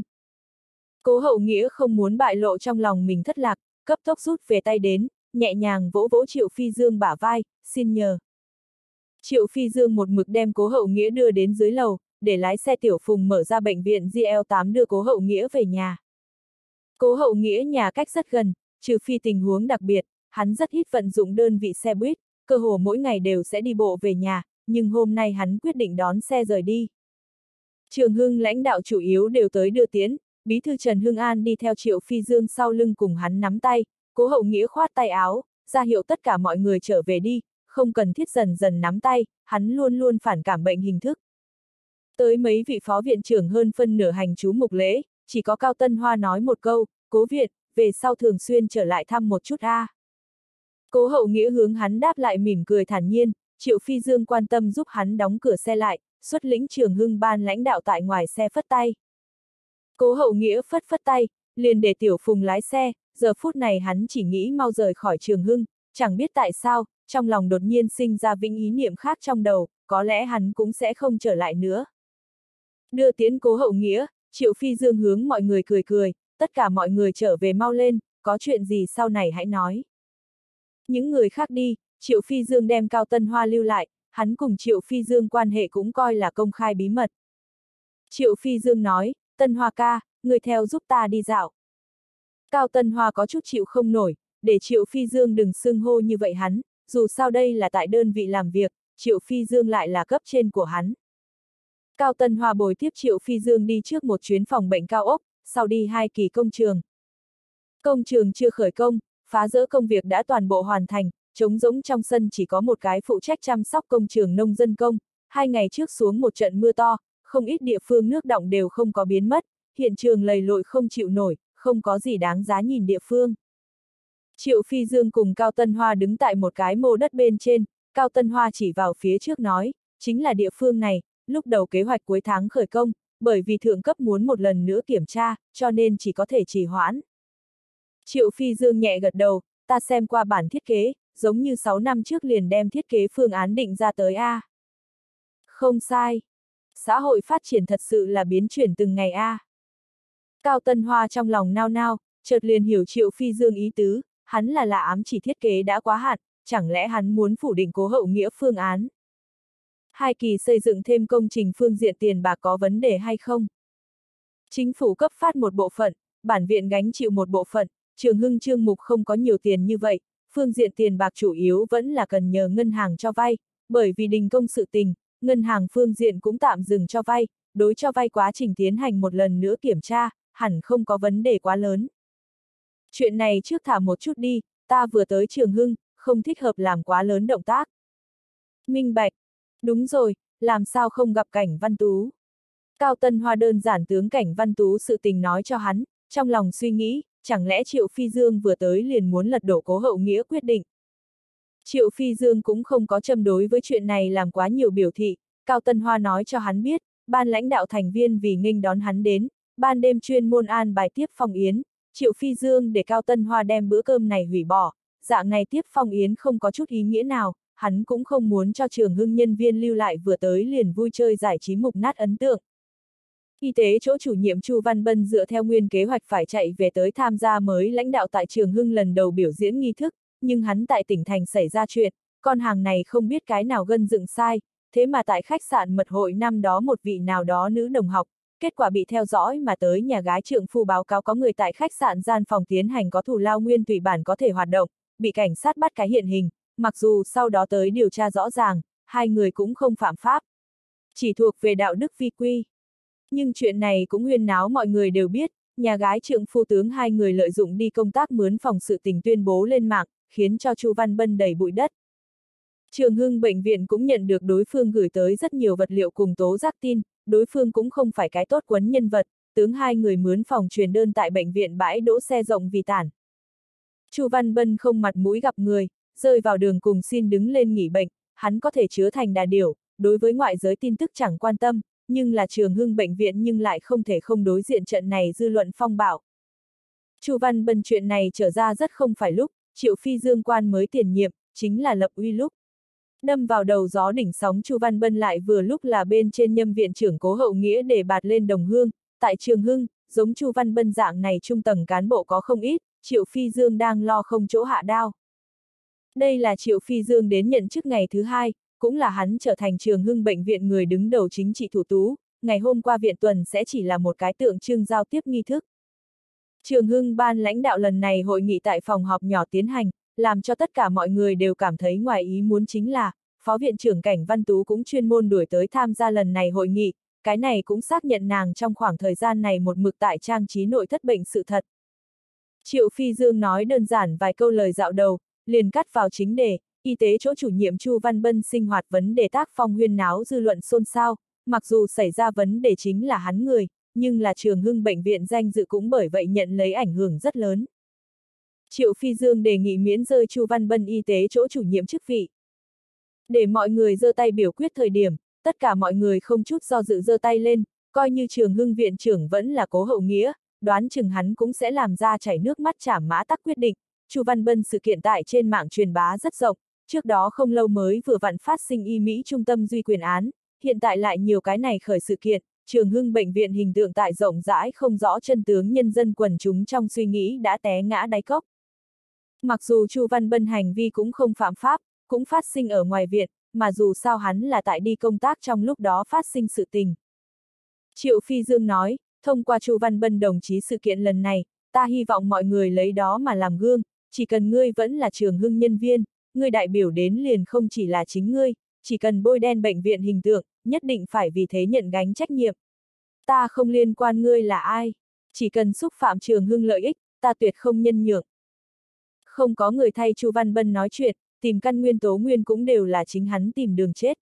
Speaker 1: Cố Hậu Nghĩa không muốn bại lộ trong lòng mình thất lạc, cấp tốc rút về tay đến, nhẹ nhàng vỗ vỗ Triệu Phi Dương bả vai, xin nhờ. Triệu Phi Dương một mực đem Cố Hậu Nghĩa đưa đến dưới lầu, để lái xe tiểu Phùng mở ra bệnh viện GL8 đưa Cố Hậu Nghĩa về nhà. Cố Hậu Nghĩa nhà cách rất gần, trừ phi tình huống đặc biệt, hắn rất ít vận dụng đơn vị xe buýt, cơ hồ mỗi ngày đều sẽ đi bộ về nhà, nhưng hôm nay hắn quyết định đón xe rời đi. Trường Hưng lãnh đạo chủ yếu đều tới đưa tiễn, bí thư Trần Hưng An đi theo Triệu Phi Dương sau lưng cùng hắn nắm tay, Cố Hậu Nghĩa khoát tay áo, ra hiệu tất cả mọi người trở về đi, không cần thiết dần dần nắm tay, hắn luôn luôn phản cảm bệnh hình thức. Tới mấy vị phó viện trưởng hơn phân nửa hành chú mục lễ, chỉ có Cao Tân Hoa nói một câu, Cố Viện, về sau thường xuyên trở lại thăm một chút a. Cố Hậu Nghĩa hướng hắn đáp lại mỉm cười thản nhiên, Triệu Phi Dương quan tâm giúp hắn đóng cửa xe lại, xuất lĩnh Trường Hưng ban lãnh đạo tại ngoài xe phất tay. Cố Hậu Nghĩa phất phất tay, liền để Tiểu Phùng lái xe, giờ phút này hắn chỉ nghĩ mau rời khỏi Trường Hưng, chẳng biết tại sao, trong lòng đột nhiên sinh ra vĩnh ý niệm khác trong đầu, có lẽ hắn cũng sẽ không trở lại nữa. Đưa tiễn Cố Hậu Nghĩa, Triệu Phi Dương hướng mọi người cười cười, tất cả mọi người trở về mau lên, có chuyện gì sau này hãy nói. Những người khác đi, Triệu Phi Dương đem Cao Tân Hoa lưu lại, hắn cùng Triệu Phi Dương quan hệ cũng coi là công khai bí mật. Triệu Phi Dương nói, Tân Hoa ca, người theo giúp ta đi dạo. Cao Tân Hoa có chút chịu không nổi, để Triệu Phi Dương đừng xưng hô như vậy hắn, dù sao đây là tại đơn vị làm việc, Triệu Phi Dương lại là cấp trên của hắn. Cao Tân Hoa bồi tiếp Triệu Phi Dương đi trước một chuyến phòng bệnh cao ốc, sau đi 2 kỳ công trường. Công trường chưa khởi công, phá rỡ công việc đã toàn bộ hoàn thành, trống rỗng trong sân chỉ có một cái phụ trách chăm sóc công trường nông dân công. 2 ngày trước xuống một trận mưa to, không ít địa phương nước đọng đều không có biến mất, hiện trường lầy lội không chịu nổi, không có gì đáng giá nhìn địa phương. Triệu Phi Dương cùng Cao Tân Hoa đứng tại một cái mô đất bên trên, Cao Tân Hoa chỉ vào phía trước nói, chính là địa phương này, lúc đầu kế hoạch cuối tháng khởi công, bởi vì thượng cấp muốn một lần nữa kiểm tra, cho nên chỉ có thể trì hoãn. Triệu Phi Dương nhẹ gật đầu, ta xem qua bản thiết kế, giống như 6 năm trước liền đem thiết kế phương án định ra tới a. Không sai. Xã hội phát triển thật sự là biến chuyển từng ngày a. Cao Tân Hoa trong lòng nao nao, chợt liền hiểu Triệu Phi Dương ý tứ, hắn là ám chỉ thiết kế đã quá hạn, chẳng lẽ hắn muốn phủ định Cố Hậu Nghĩa phương án. 2 kỳ xây dựng thêm công trình phương diện tiền bạc có vấn đề hay không? Chính phủ cấp phát một bộ phận, bản viện gánh chịu một bộ phận, Trường Hưng Trương Mục không có nhiều tiền như vậy, phương diện tiền bạc chủ yếu vẫn là cần nhờ ngân hàng cho vay, bởi vì đình công sự tình, ngân hàng phương diện cũng tạm dừng cho vay, đối cho vay quá trình tiến hành một lần nữa kiểm tra, hẳn không có vấn đề quá lớn. Chuyện này trước thả một chút đi, ta vừa tới Trường Hưng, không thích hợp làm quá lớn động tác. Minh bạch. Đúng rồi, làm sao không gặp Cảnh Văn Tú. Cao Tân Hoa đơn giản tướng Cảnh Văn Tú sự tình nói cho hắn, trong lòng suy nghĩ, chẳng lẽ Triệu Phi Dương vừa tới liền muốn lật đổ Cố Hậu Nghĩa quyết định. Triệu Phi Dương cũng không có châm đối với chuyện này làm quá nhiều biểu thị, Cao Tân Hoa nói cho hắn biết, ban lãnh đạo thành viên vì nghênh đón hắn đến, ban đêm chuyên môn an bài tiếp phong yến, Triệu Phi Dương để Cao Tân Hoa đem bữa cơm này hủy bỏ, dạng này tiếp phong yến không có chút ý nghĩa nào, hắn cũng không muốn cho Trường Hưng nhân viên lưu lại vừa tới liền vui chơi giải trí mục nát ấn tượng. Y tế chỗ chủ nhiệm Chu Văn Bân dựa theo nguyên kế hoạch phải chạy về tới tham gia mới lãnh đạo tại Trường Hưng lần đầu biểu diễn nghi thức, nhưng hắn tại tỉnh thành xảy ra chuyện, con hàng này không biết cái nào gân dựng sai, thế mà tại khách sạn mật hội năm đó một vị nào đó nữ đồng học, kết quả bị theo dõi mà tới nhà gái trượng phu báo cáo có người tại khách sạn gian phòng tiến hành có thù lao nguyên thủy bản có thể hoạt động, bị cảnh sát bắt cái hiện hình, mặc dù sau đó tới điều tra rõ ràng, 2 người cũng không phạm pháp, chỉ thuộc về đạo đức vi quy. Nhưng chuyện này cũng huyên náo mọi người đều biết, nhà gái trượng phu tướng 2 người lợi dụng đi công tác mướn phòng sự tình tuyên bố lên mạng, khiến cho Chu Văn Bân đầy bụi đất. Trường Hưng bệnh viện cũng nhận được đối phương gửi tới rất nhiều vật liệu cùng tố giác tin, đối phương cũng không phải cái tốt quấn nhân vật, tướng 2 người mướn phòng truyền đơn tại bệnh viện bãi đỗ xe rộng vì tản. Chu Văn Bân không mặt mũi gặp người, rơi vào đường cùng xin đứng lên nghỉ bệnh, hắn có thể chứa thành đà điểu, đối với ngoại giới tin tức chẳng quan tâm, nhưng là Trường Hưng bệnh viện nhưng lại không thể không đối diện trận này dư luận phong bạo. Chu Văn Bân chuyện này trở ra rất không phải lúc, Triệu Phi Dương quan mới tiền nhiệm, chính là lập uy lúc. Đâm vào đầu gió đỉnh sóng Chu Văn Bân lại vừa lúc là bên trên nhâm viện trưởng Cố Hậu Nghĩa để bạt lên đồng hương, tại Trường Hưng, giống Chu Văn Bân dạng này trung tầng cán bộ có không ít, Triệu Phi Dương đang lo không chỗ hạ đao. Đây là Triệu Phi Dương đến nhận chức ngày thứ 2, cũng là hắn trở thành Trường Hưng bệnh viện người đứng đầu chính trị thủ tú, ngày hôm qua viện tuần sẽ chỉ là một cái tượng trưng giao tiếp nghi thức. Trường Hưng ban lãnh đạo lần này hội nghị tại phòng họp nhỏ tiến hành, làm cho tất cả mọi người đều cảm thấy ngoài ý muốn chính là, Phó Viện trưởng Cảnh Văn Tú cũng chuyên môn đuổi tới tham gia lần này hội nghị, cái này cũng xác nhận nàng trong khoảng thời gian này một mực tại trang trí nội thất bệnh sự thật. Triệu Phi Dương nói đơn giản vài câu lời dạo đầu, liền cắt vào chính đề, y tế chỗ chủ nhiệm Chu Văn Bân sinh hoạt vấn đề tác phong huyên náo dư luận xôn xao, mặc dù xảy ra vấn đề chính là hắn người, nhưng là Trường Hưng bệnh viện danh dự cũng bởi vậy nhận lấy ảnh hưởng rất lớn. Triệu Phi Dương đề nghị miễn rơi Chu Văn Bân y tế chỗ chủ nhiệm chức vị. Để mọi người giơ tay biểu quyết thời điểm, tất cả mọi người không chút do dự giơ tay lên, coi như Trường Hưng viện trưởng vẫn là Cố Hậu Nghĩa, đoán chừng hắn cũng sẽ làm ra chảy nước mắt trả mã tắc quyết định. Chu Văn Bân sự kiện tại trên mạng truyền bá rất rộng, trước đó không lâu mới vừa vặn phát sinh y Mỹ trung tâm duy quyền án, hiện tại lại nhiều cái này khởi sự kiện, Trường Hưng bệnh viện hình tượng tại rộng rãi không rõ chân tướng, nhân dân quần chúng trong suy nghĩ đã té ngã đáy cốc. Mặc dù Chu Văn Bân hành vi cũng không phạm pháp, cũng phát sinh ở ngoài viện, mà dù sao hắn là tại đi công tác trong lúc đó phát sinh sự tình. Triệu Phi Dương nói, thông qua Chu Văn Bân đồng chí sự kiện lần này, ta hy vọng mọi người lấy đó mà làm gương, chỉ cần ngươi vẫn là Trường Hưng nhân viên, ngươi đại biểu đến liền không chỉ là chính ngươi, chỉ cần bôi đen bệnh viện hình tượng, nhất định phải vì thế nhận gánh trách nhiệm. Ta không liên quan ngươi là ai, chỉ cần xúc phạm Trường Hưng lợi ích, ta tuyệt không nhân nhượng. Không có người thay Chu Văn Bân nói chuyện, tìm căn nguyên tố nguyên cũng đều là chính hắn tìm đường chết.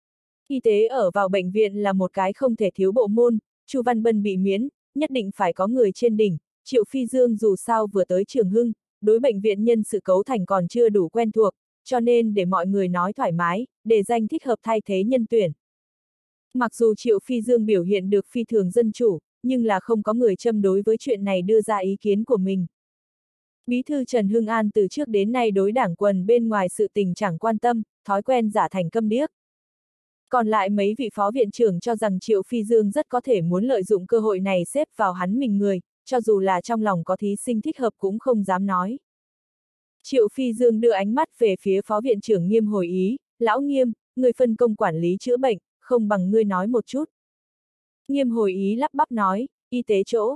Speaker 1: Y tế ở vào bệnh viện là một cái không thể thiếu bộ môn, Chu Văn Bân bị miễn, nhất định phải có người trên đỉnh. Triệu Phi Dương dù sao vừa tới Trường Hưng, đối bệnh viện nhân sự cấu thành còn chưa đủ quen thuộc, cho nên để mọi người nói thoải mái, để danh thích hợp thay thế nhân tuyển. Mặc dù Triệu Phi Dương biểu hiện được phi thường dân chủ, nhưng là không có người châm đối với chuyện này đưa ra ý kiến của mình. Bí thư Trần Hưng An từ trước đến nay đối đảng quần bên ngoài sự tình chẳng quan tâm, thói quen giả thành câm điếc. Còn lại mấy vị phó viện trưởng cho rằng Triệu Phi Dương rất có thể muốn lợi dụng cơ hội này xếp vào hắn mình người, cho dù là trong lòng có thí sinh thích hợp cũng không dám nói. Triệu Phi Dương đưa ánh mắt về phía phó viện trưởng Nghiêm hồi ý, lão Nghiêm, người phân công quản lý chữa bệnh, không bằng ngươi nói một chút. Nghiêm hồi ý lắp bắp nói, y tế chỗ,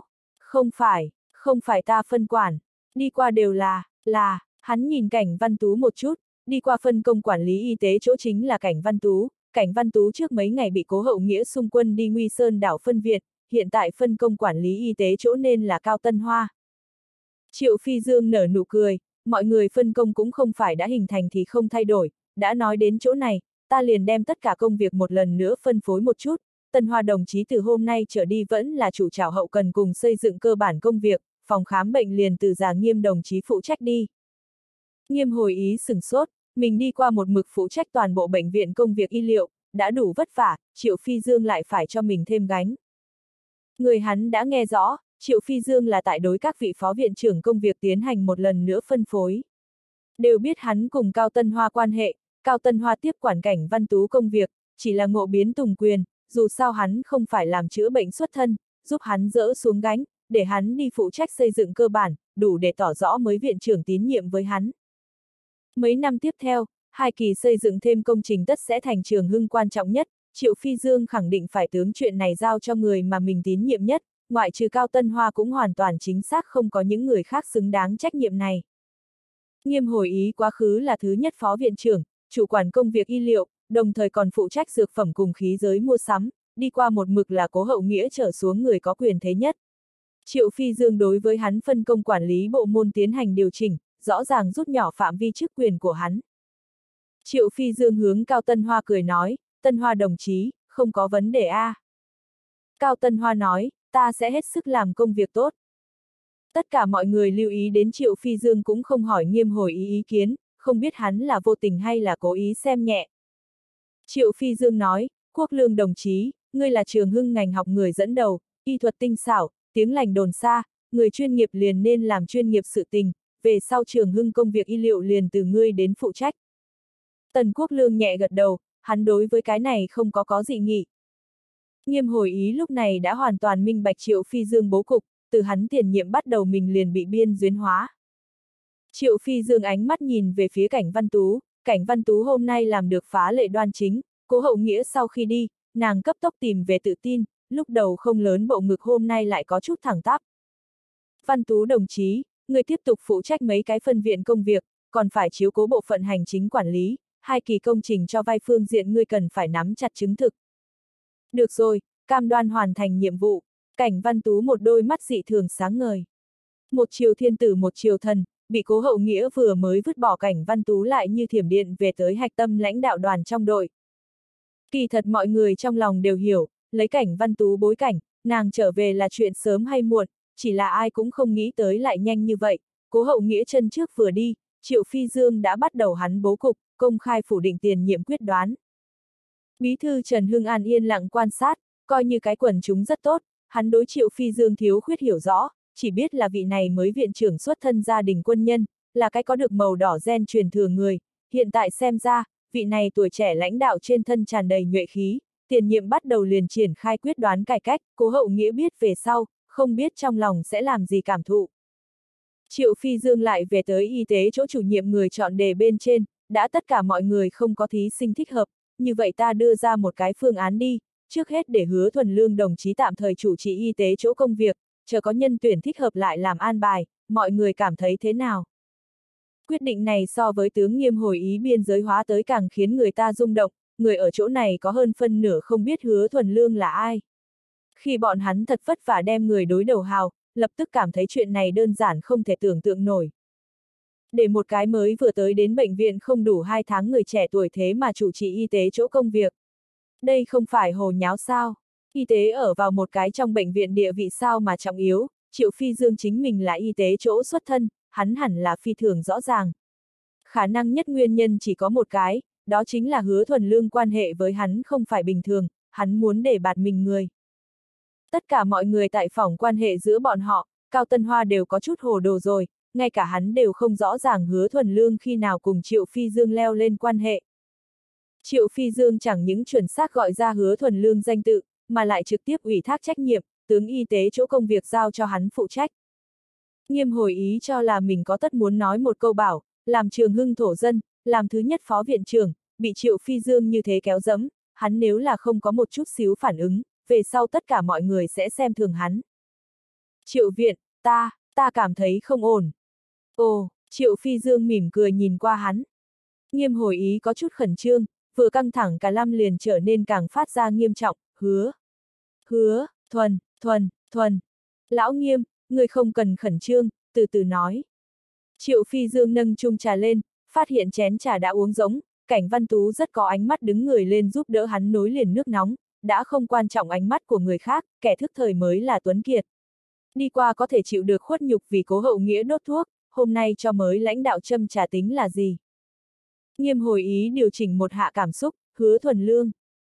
Speaker 1: không phải ta phân quản, đi qua đều là, hắn nhìn Cảnh Văn Tú một chút, đi qua phân công quản lý y tế chỗ chính là Cảnh Văn Tú trước mấy ngày bị Cố Hậu Nghĩa xung quân đi Nguy Sơn đảo phân viện, hiện tại phân công quản lý y tế chỗ nên là Cao Tân Hoa. Triệu Phi Dương nở nụ cười, mọi người phân công cũng không phải đã hình thành thì không thay đổi, đã nói đến chỗ này, ta liền đem tất cả công việc một lần nữa phân phối một chút. Tân Hoa đồng chí từ hôm nay trở đi vẫn là chủ trảo hậu cần cùng xây dựng cơ bản công việc, phòng khám bệnh liền từ già Nghiêm đồng chí phụ trách đi. Nghiêm hồi ý sửng sốt, mình đi qua một mực phụ trách toàn bộ bệnh viện công việc y liệu, đã đủ vất vả, Triệu Phi Dương lại phải cho mình thêm gánh. Người hắn đã nghe rõ, Triệu Phi Dương là tại đối các vị phó viện trưởng công việc tiến hành một lần nữa phân phối. Đều biết hắn cùng Cao Tân Hoa quan hệ, Cao Tân Hoa tiếp quản Cảnh Văn Tú công việc, chỉ là ngộ biến tùng quyền, dù sao hắn không phải làm chữa bệnh xuất thân, giúp hắn dỡ xuống gánh, để hắn đi phụ trách xây dựng cơ bản, đủ để tỏ rõ mới viện trưởng tín nhiệm với hắn. Mấy năm tiếp theo, 2 kỳ xây dựng thêm công trình tất sẽ thành Trường Hưng quan trọng nhất, Triệu Phi Dương khẳng định phải tướng chuyện này giao cho người mà mình tín nhiệm nhất, ngoại trừ Cao Tân Hoa cũng hoàn toàn chính xác không có những người khác xứng đáng trách nhiệm này. Nghiêm hồi ý quá khứ là thứ nhất phó viện trưởng, chủ quản công việc y liệu, đồng thời còn phụ trách dược phẩm cùng khí giới mua sắm, đi qua một mực là Cố Hậu Nghĩa trở xuống người có quyền thế nhất. Triệu Phi Dương đối với hắn phân công quản lý bộ môn tiến hành điều chỉnh, rõ ràng rút nhỏ phạm vi chức quyền của hắn. Triệu Phi Dương hướng Cao Tân Hoa cười nói, Tân Hoa đồng chí, không có vấn đề a. Cao Tân Hoa nói, ta sẽ hết sức làm công việc tốt. Tất cả mọi người lưu ý đến Triệu Phi Dương cũng không hỏi Nghiêm hồi ý kiến, không biết hắn là vô tình hay là cố ý xem nhẹ. Triệu Phi Dương nói, Quốc Lương đồng chí, ngươi là Trường Hưng ngành học người dẫn đầu, y thuật tinh xảo, tiếng lành đồn xa, người chuyên nghiệp liền nên làm chuyên nghiệp sự tình, về sau Trường Hưng công việc y liệu liền từ ngươi đến phụ trách. Tần Quốc Lương nhẹ gật đầu, hắn đối với cái này không có dị nghị. Nghiêm hồi ý lúc này đã hoàn toàn minh bạch Triệu Phi Dương bố cục, từ hắn tiền nhiệm bắt đầu mình liền bị biên duyên hóa. Triệu Phi Dương ánh mắt nhìn về phía Cảnh Văn Tú hôm nay làm được phá lệ đoan chính, Cố Hậu Nghĩa sau khi đi, nàng cấp tốc tìm về tự tin, lúc đầu không lớn bộ ngực hôm nay lại có chút thẳng tắp. Văn Tú đồng chí, người tiếp tục phụ trách mấy cái phân viện công việc, còn phải chiếu cố bộ phận hành chính quản lý, 2 kỳ công trình cho vay phương diện ngươi cần phải nắm chặt chứng thực. Được rồi, cam đoan hoàn thành nhiệm vụ. Cảnh Văn Tú một đôi mắt dị thường sáng ngời. Một chiều thiên tử một chiều thần, bị Cố Hậu Nghĩa vừa mới vứt bỏ Cảnh Văn Tú lại như thiểm điện về tới hạch tâm lãnh đạo đoàn trong đội. Kỳ thật mọi người trong lòng đều hiểu, lấy Cảnh Văn Tú bối cảnh, nàng trở về là chuyện sớm hay muộn, chỉ là ai cũng không nghĩ tới lại nhanh như vậy. Cố Hậu Nghĩa chân trước vừa đi, Triệu Phi Dương đã bắt đầu hắn bố cục, công khai phủ định tiền nhiệm quyết đoán. Bí thư Trần Hưng An yên lặng quan sát, coi như cái quần chúng rất tốt, hắn đối Triệu Phi Dương thiếu khuyết hiểu rõ, chỉ biết là vị này mới viện trưởng xuất thân gia đình quân nhân, là cái có được màu đỏ gen truyền thừa người, hiện tại xem ra, vị này tuổi trẻ lãnh đạo trên thân tràn đầy nhuệ khí, tiền nhiệm bắt đầu liền triển khai quyết đoán cải cách, Cố Hậu Nghĩa biết về sau, không biết trong lòng sẽ làm gì cảm thụ. Triệu Phi Dương lại về tới y tế chỗ chủ nhiệm người chọn đề bên trên, đã tất cả mọi người không có thí sinh thích hợp, như vậy ta đưa ra một cái phương án đi, trước hết để Hứa Thuần Lương đồng chí tạm thời chủ trì y tế chỗ công việc, chờ có nhân tuyển thích hợp lại làm an bài, mọi người cảm thấy thế nào? Quyết định này so với tướng Nghiêm hồi ý biên giới hóa tới càng khiến người ta rung động, người ở chỗ này có hơn phân nửa không biết Hứa Thuần Lương là ai. Khi bọn hắn thật vất vả đem người đối đầu hào, lập tức cảm thấy chuyện này đơn giản không thể tưởng tượng nổi. Để một cái mới vừa tới đến bệnh viện không đủ 2 tháng người trẻ tuổi thế mà chủ trì y tế chỗ công việc. Đây không phải hồ nháo sao? Y tế ở vào một cái trong bệnh viện địa vị sao mà trọng yếu, Triệu Phi Dương chính mình là y tế chỗ xuất thân, hắn hẳn là phi thường rõ ràng. Khả năng nhất nguyên nhân chỉ có một cái, đó chính là Hứa Thuần Lương quan hệ với hắn không phải bình thường, hắn muốn để bạt mình người. Tất cả mọi người tại phòng quan hệ giữa bọn họ, Cao Tân Hoa đều có chút hồ đồ rồi, ngay cả hắn đều không rõ ràng Hứa Thuần Lương khi nào cùng Triệu Phi Dương leo lên quan hệ. Triệu Phi Dương chẳng những chuẩn xác gọi ra Hứa Thuần Lương danh tự, mà lại trực tiếp ủy thác trách nhiệm, tướng y tế chỗ công việc giao cho hắn phụ trách. Nghiêm hồi ý cho là mình có tất muốn nói một câu bảo, làm Trường Hưng thổ dân, làm thứ nhất phó viện trưởng, bị Triệu Phi Dương như thế kéo dẫm, hắn nếu là không có một chút xíu phản ứng, về sau tất cả mọi người sẽ xem thường hắn. Triệu viện, ta cảm thấy không ổn. Ồ, Triệu Phi Dương mỉm cười nhìn qua hắn. Nghiêm hồi ý có chút khẩn trương, vừa căng thẳng cả lâm liền trở nên càng phát ra nghiêm trọng, Hứa, thuần. Lão Nghiêm, người không cần khẩn trương, từ từ nói. Triệu Phi Dương nâng chung trà lên, phát hiện chén trà đã uống rỗng, Cảnh Văn Tú rất có ánh mắt đứng người lên giúp đỡ hắn nối liền nước nóng, đã không quan trọng ánh mắt của người khác, kẻ thức thời mới là Tuấn Kiệt. Đi qua có thể chịu được khuất nhục vì Cố Hậu Nghĩa đốt thuốc, hôm nay cho mới lãnh đạo châm trà tính là gì? Nghiêm hồi ý điều chỉnh một hạ cảm xúc, Hứa Thuần Lương.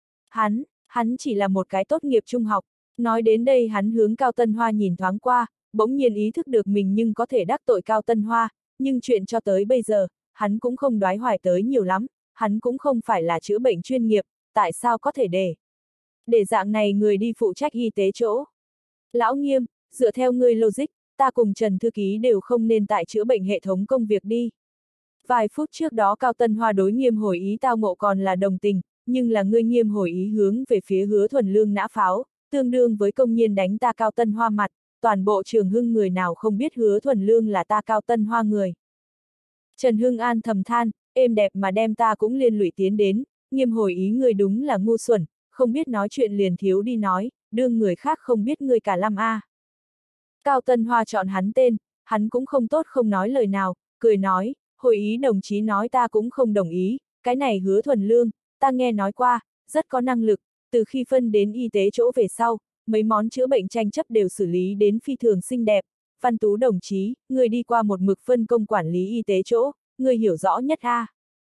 Speaker 1: Hắn chỉ là một cái tốt nghiệp trung học, nói đến đây hắn hướng Cao Tân Hoa nhìn thoáng qua, bỗng nhiên ý thức được mình nhưng có thể đắc tội Cao Tân Hoa, nhưng chuyện cho tới bây giờ, hắn cũng không đoái hoài tới nhiều lắm, hắn cũng không phải là chữa bệnh chuyên nghiệp, tại sao có thể để dạng này người đi phụ trách y tế chỗ. Lão Nghiêm, dựa theo ngươi logic, ta cùng Trần Thư Ký đều không nên tại chữa bệnh hệ thống công việc đi. Vài phút trước đó Cao Tân Hoa đối Nghiêm hồi ý tao ngộ còn là đồng tình, nhưng là ngươi Nghiêm hồi ý hướng về phía Hứa Thuần Lương nã pháo, tương đương với công nhiên đánh ta Cao Tân Hoa mặt, toàn bộ Trường Hưng người nào không biết Hứa Thuần Lương là ta Cao Tân Hoa người. Trần Hưng An thầm than, êm đẹp mà đem ta cũng liên lụy tiến đến, Nghiêm hồi ý người đúng là ngu xuẩn, không biết nói chuyện liền thiếu đi nói, đương người khác không biết người cả lâm a. Cao Tân Hoa chọn hắn tên, hắn cũng không tốt không nói lời nào, cười nói, hội ý đồng chí nói ta cũng không đồng ý, cái này Hứa Thuần Lương, ta nghe nói qua, rất có năng lực, từ khi phân đến y tế chỗ về sau, mấy món chữa bệnh tranh chấp đều xử lý đến phi thường xinh đẹp. Văn Tú đồng chí, người đi qua một mực phân công quản lý y tế chỗ, người hiểu rõ nhất a.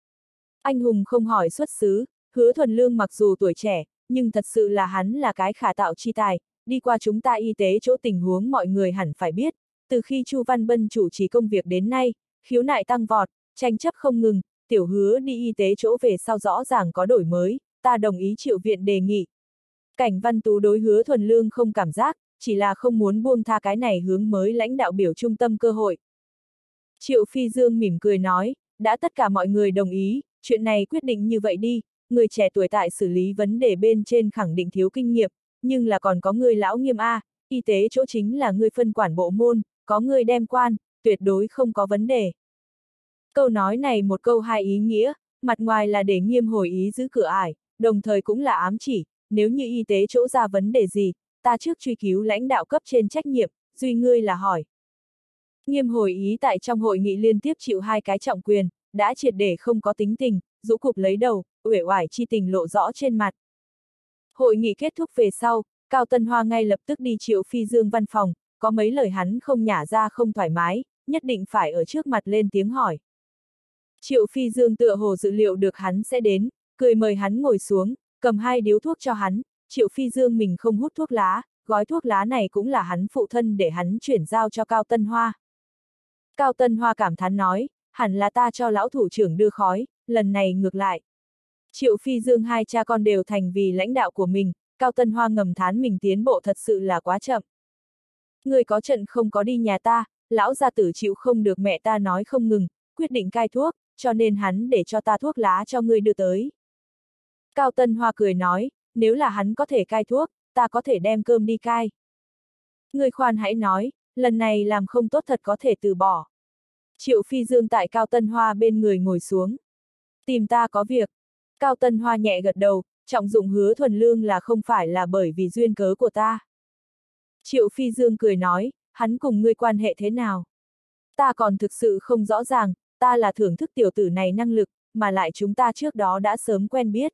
Speaker 1: Anh hùng không hỏi xuất xứ, Hứa Thuần Lương mặc dù tuổi trẻ, nhưng thật sự là hắn là cái khả tạo chi tài, đi qua chúng ta y tế chỗ tình huống mọi người hẳn phải biết, từ khi Chu Văn Bân chủ trì công việc đến nay, khiếu nại tăng vọt, tranh chấp không ngừng, tiểu Hứa đi y tế chỗ về sau rõ ràng có đổi mới, ta đồng ý Triệu viện đề nghị. Cảnh Văn Tú đối Hứa Thuần Lương không cảm giác, chỉ là không muốn buông tha cái này hướng mới lãnh đạo biểu trung tâm cơ hội. Triệu Phi Dương mỉm cười nói, đã tất cả mọi người đồng ý, chuyện này quyết định như vậy đi, người trẻ tuổi tại xử lý vấn đề bên trên khẳng định thiếu kinh nghiệm, nhưng là còn có người lão Nghiêm a, y tế chỗ chính là người phân quản bộ môn, có người đem quan, tuyệt đối không có vấn đề. Câu nói này một câu hai ý nghĩa, mặt ngoài là để Nghiêm hồi ý giữ cửa ải, đồng thời cũng là ám chỉ, nếu như y tế chỗ ra vấn đề gì, ta trước truy cứu lãnh đạo cấp trên trách nhiệm, duy ngươi là hỏi. Nghiêm hồi ý tại trong hội nghị liên tiếp chịu 2 cái trọng quyền, đã triệt để không có tính tình, rũ cụp lấy đầu, uể oải chi tình lộ rõ trên mặt. Hội nghị kết thúc về sau, Cao Tân Hoa ngay lập tức đi Triệu Phi Dương văn phòng, có mấy lời hắn không nhả ra không thoải mái, nhất định phải ở trước mặt lên tiếng hỏi. Triệu Phi Dương tựa hồ dự liệu được hắn sẽ đến, cười mời hắn ngồi xuống, cầm 2 điếu thuốc cho hắn. Triệu Phi Dương mình không hút thuốc lá, gói thuốc lá này cũng là hắn phụ thân để hắn chuyển giao cho Cao Tân Hoa. Cao Tân Hoa cảm thán nói, hẳn là ta cho lão thủ trưởng đưa khói, lần này ngược lại. Triệu Phi Dương hai cha con đều thành vì lãnh đạo của mình, Cao Tân Hoa ngầm thán mình tiến bộ thật sự là quá chậm. Người có trận không có đi nhà ta, lão gia tử chịu không được mẹ ta nói không ngừng, quyết định cai thuốc, cho nên hắn để cho ta thuốc lá cho ngươi đưa tới. Cao Tân Hoa cười nói, nếu là hắn có thể cai thuốc, ta có thể đem cơm đi cai. Ngươi khoan hãy nói, lần này làm không tốt thật có thể từ bỏ. Triệu Phi Dương tại Cao Tân Hoa bên người ngồi xuống. Tìm ta có việc. Cao Tân Hoa nhẹ gật đầu, trọng dụng Hứa Thuần Lương là không phải là bởi vì duyên cớ của ta. Triệu Phi Dương cười nói, hắn cùng ngươi quan hệ thế nào? Ta còn thực sự không rõ ràng, ta là thưởng thức tiểu tử này năng lực, mà lại chúng ta trước đó đã sớm quen biết.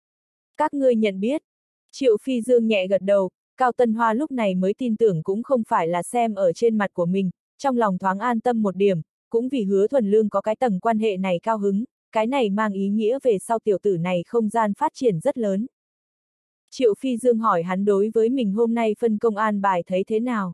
Speaker 1: Các ngươi nhận biết. Triệu Phi Dương nhẹ gật đầu, Cao Tân Hoa lúc này mới tin tưởng cũng không phải là xem ở trên mặt của mình, trong lòng thoáng an tâm một điểm, cũng vì Hứa Thuần Lương có cái tầng quan hệ này cao hứng, cái này mang ý nghĩa về sau tiểu tử này không gian phát triển rất lớn. Triệu Phi Dương hỏi hắn đối với mình hôm nay phân công an bài thấy thế nào.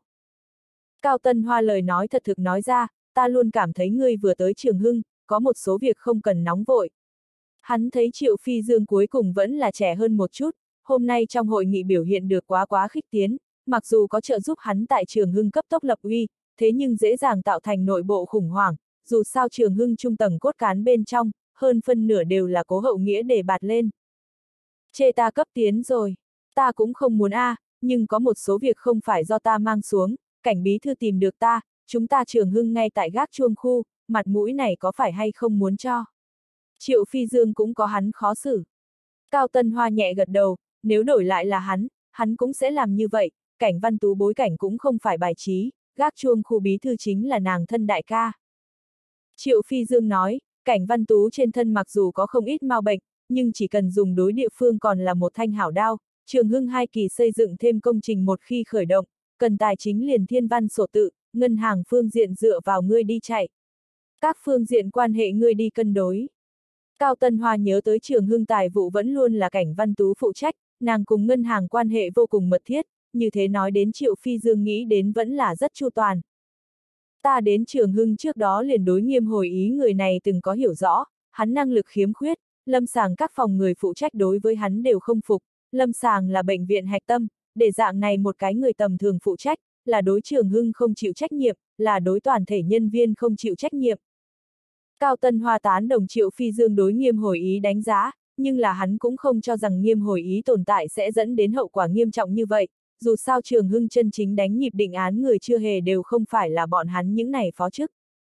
Speaker 1: Cao Tân Hoa lời nói thật thực nói ra, ta luôn cảm thấy ngươi vừa tới Trường Hưng, có một số việc không cần nóng vội. Hắn thấy Triệu Phi Dương cuối cùng vẫn là trẻ hơn một chút, hôm nay trong hội nghị biểu hiện được quá khích tiến, mặc dù có trợ giúp hắn tại Trường Hưng cấp tốc lập uy, thế nhưng dễ dàng tạo thành nội bộ khủng hoảng, dù sao Trường Hưng trung tầng cốt cán bên trong, hơn phân nửa đều là Cố Hậu Nghĩa để bạt lên. Chê ta cấp tiến rồi, ta cũng không muốn nhưng có một số việc không phải do ta mang xuống, Cảnh bí thư tìm được ta, chúng ta Trường Hưng ngay tại gác chuông khu, mặt mũi này có phải hay không muốn cho. Triệu Phi Dương cũng có hắn khó xử. Cao Tân Hoa nhẹ gật đầu, nếu đổi lại là hắn cũng sẽ làm như vậy, Cảnh Văn Tú bối cảnh cũng không phải bài trí, gác chuông khu bí thư chính là nàng thân đại ca. Triệu Phi Dương nói, Cảnh Văn Tú trên thân mặc dù có không ít mau bệnh, nhưng chỉ cần dùng đối địa phương còn là một thanh hảo đao, Trường Hưng 2 kỳ xây dựng thêm công trình một khi khởi động, cần tài chính liền thiên văn sổ tự, ngân hàng phương diện dựa vào ngươi đi chạy. Các phương diện quan hệ ngươi đi cân đối. Cao Tân Hoa nhớ tới Trường Hưng tài vụ vẫn luôn là Cảnh Văn Tú phụ trách, nàng cùng ngân hàng quan hệ vô cùng mật thiết, như thế nói đến Triệu Phi Dương nghĩ đến vẫn là rất chu toàn. Ta đến Trường Hưng trước đó liền đối Nghiêm Hồi Ý người này từng có hiểu rõ, hắn năng lực khiếm khuyết, lâm sàng các phòng người phụ trách đối với hắn đều không phục, lâm sàng là bệnh viện hạch tâm, để dạng này một cái người tầm thường phụ trách, là đối Trường Hưng không chịu trách nhiệm, là đối toàn thể nhân viên không chịu trách nhiệm. Cao Tân Hoa tán đồng Triệu Phi Dương đối Nghiêm Hồi Ý đánh giá, nhưng là hắn cũng không cho rằng Nghiêm Hồi Ý tồn tại sẽ dẫn đến hậu quả nghiêm trọng như vậy, dù sao Trường Hưng chân chính đánh nhịp định án người chưa hề đều không phải là bọn hắn những này phó chức.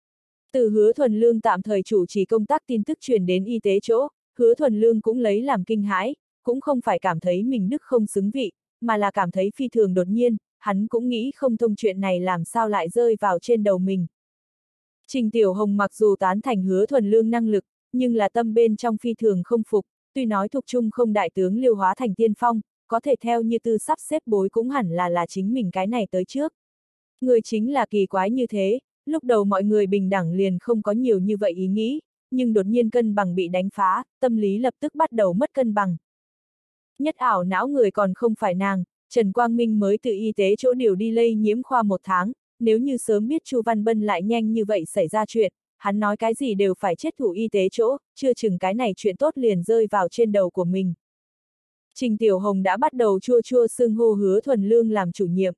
Speaker 1: Từ Hứa Thuần Lương tạm thời chủ trì công tác tin tức truyền đến y tế chỗ, Hứa Thuần Lương cũng lấy làm kinh hãi, cũng không phải cảm thấy mình đức không xứng vị, mà là cảm thấy phi thường đột nhiên, hắn cũng nghĩ không thông chuyện này làm sao lại rơi vào trên đầu mình. Trình Tiểu Hồng mặc dù tán thành Hứa Thuần Lương năng lực, nhưng là tâm bên trong phi thường không phục, tuy nói thuộc trung không đại tướng Liêu hóa thành tiên phong, có thể theo như tư sắp xếp bối cũng hẳn là chính mình cái này tới trước. Người chính là kỳ quái như thế, lúc đầu mọi người bình đẳng liền không có nhiều như vậy ý nghĩ, nhưng đột nhiên cân bằng bị đánh phá, tâm lý lập tức bắt đầu mất cân bằng. Nhất ảo não người còn không phải nàng, Trần Quang Minh mới từ y tế chỗ điều đi lây nhiễm khoa 1 tháng, nếu như sớm biết Chu Văn Bân lại nhanh như vậy xảy ra chuyện, hắn nói cái gì đều phải chết thủ y tế chỗ, chưa chừng cái này chuyện tốt liền rơi vào trên đầu của mình. Trình Tiểu Hồng đã bắt đầu chua chua xưng hô Hứa Thuần Lương làm chủ nhiệm.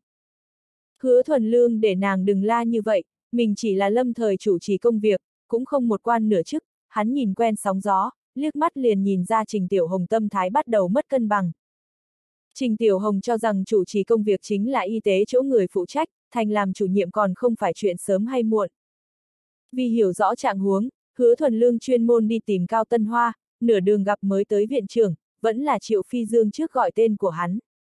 Speaker 1: Hứa Thuần Lương để nàng đừng la như vậy, mình chỉ là lâm thời chủ trì công việc, cũng không một quan nửa chức, hắn nhìn quen sóng gió, liếc mắt liền nhìn ra Trình Tiểu Hồng tâm thái bắt đầu mất cân bằng. Trình Tiểu Hồng cho rằng chủ trì công việc chính là y tế chỗ người phụ trách, thành làm chủ nhiệm còn không phải chuyện sớm hay muộn. Vì hiểu rõ trạng huống, Hứa Thuần Lương chuyên môn đi tìm Cao Tân Hoa, nửa đường gặp mới tới viện trưởng, vẫn là Triệu Phi Dương trước gọi tên của hắn.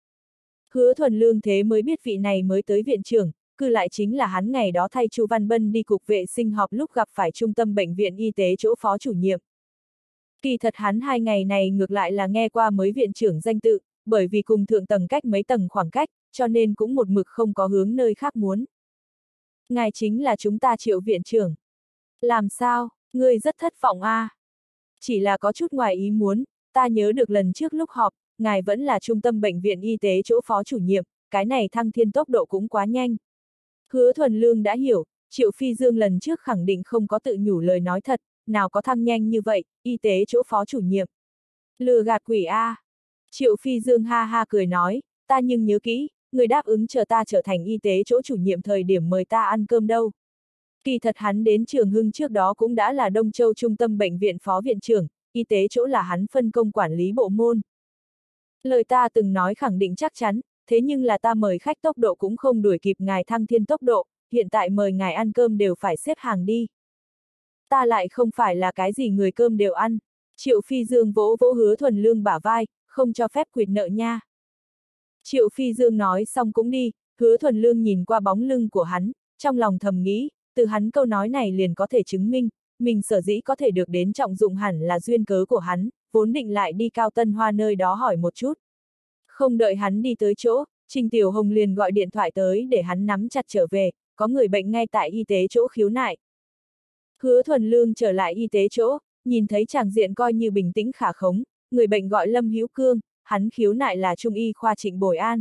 Speaker 1: Hứa Thuần Lương thế mới biết vị này mới tới viện trưởng, cư lại chính là hắn ngày đó thay Chu Văn Bân đi cục vệ sinh họp lúc gặp phải trung tâm bệnh viện y tế chỗ phó chủ nhiệm. Kỳ thật hắn 2 ngày này ngược lại là nghe qua mới viện trưởng danh tự, bởi vì cùng thượng tầng cách mấy tầng khoảng cách, cho nên cũng một mực không có hướng nơi khác muốn. Ngài chính là chúng ta Triệu viện trưởng. Làm sao, ngươi rất thất vọng a? Chỉ là có chút ngoài ý muốn, ta nhớ được lần trước lúc họp, ngài vẫn là trung tâm bệnh viện y tế chỗ phó chủ nhiệm, cái này thăng thiên tốc độ cũng quá nhanh. Hứa Thuần Lương đã hiểu, Triệu Phi Dương lần trước khẳng định không có tự nhủ lời nói thật, nào có thăng nhanh như vậy, y tế chỗ phó chủ nhiệm. Lừa gạt quỷ a. Triệu Phi Dương ha ha cười nói, ta nhưng nhớ kỹ, người đáp ứng chờ ta trở thành y tế chỗ chủ nhiệm thời điểm mời ta ăn cơm đâu. Kỳ thật hắn đến Trường Hưng trước đó cũng đã là Đông Châu Trung tâm Bệnh viện phó viện trưởng, y tế chỗ là hắn phân công quản lý bộ môn. Lời ta từng nói khẳng định chắc chắn, thế nhưng là ta mời khách tốc độ cũng không đuổi kịp ngài thăng thiên tốc độ, hiện tại mời ngài ăn cơm đều phải xếp hàng đi. Ta lại không phải là cái gì người cơm đều ăn. Triệu Phi Dương vỗ vỗ Hứa Thuần Lương bả vai, không cho phép quỵt nợ nha. Triệu Phi Dương nói xong cũng đi, Hứa Thuần Lương nhìn qua bóng lưng của hắn, trong lòng thầm nghĩ, từ hắn câu nói này liền có thể chứng minh, mình sở dĩ có thể được đến trọng dụng hẳn là duyên cớ của hắn, vốn định lại đi Cao Tân Hoa nơi đó hỏi một chút. Không đợi hắn đi tới chỗ, Trình Tiểu Hồng liền gọi điện thoại tới để hắn nắm chặt trở về, có người bệnh ngay tại y tế chỗ khiếu nại. Hứa Thuần Lương trở lại y tế chỗ, nhìn thấy tràng diện coi như bình tĩnh khả khống, người bệnh gọi Lâm Hữu Cương, hắn khiếu nại là Trung y khoa Trịnh Bồi An.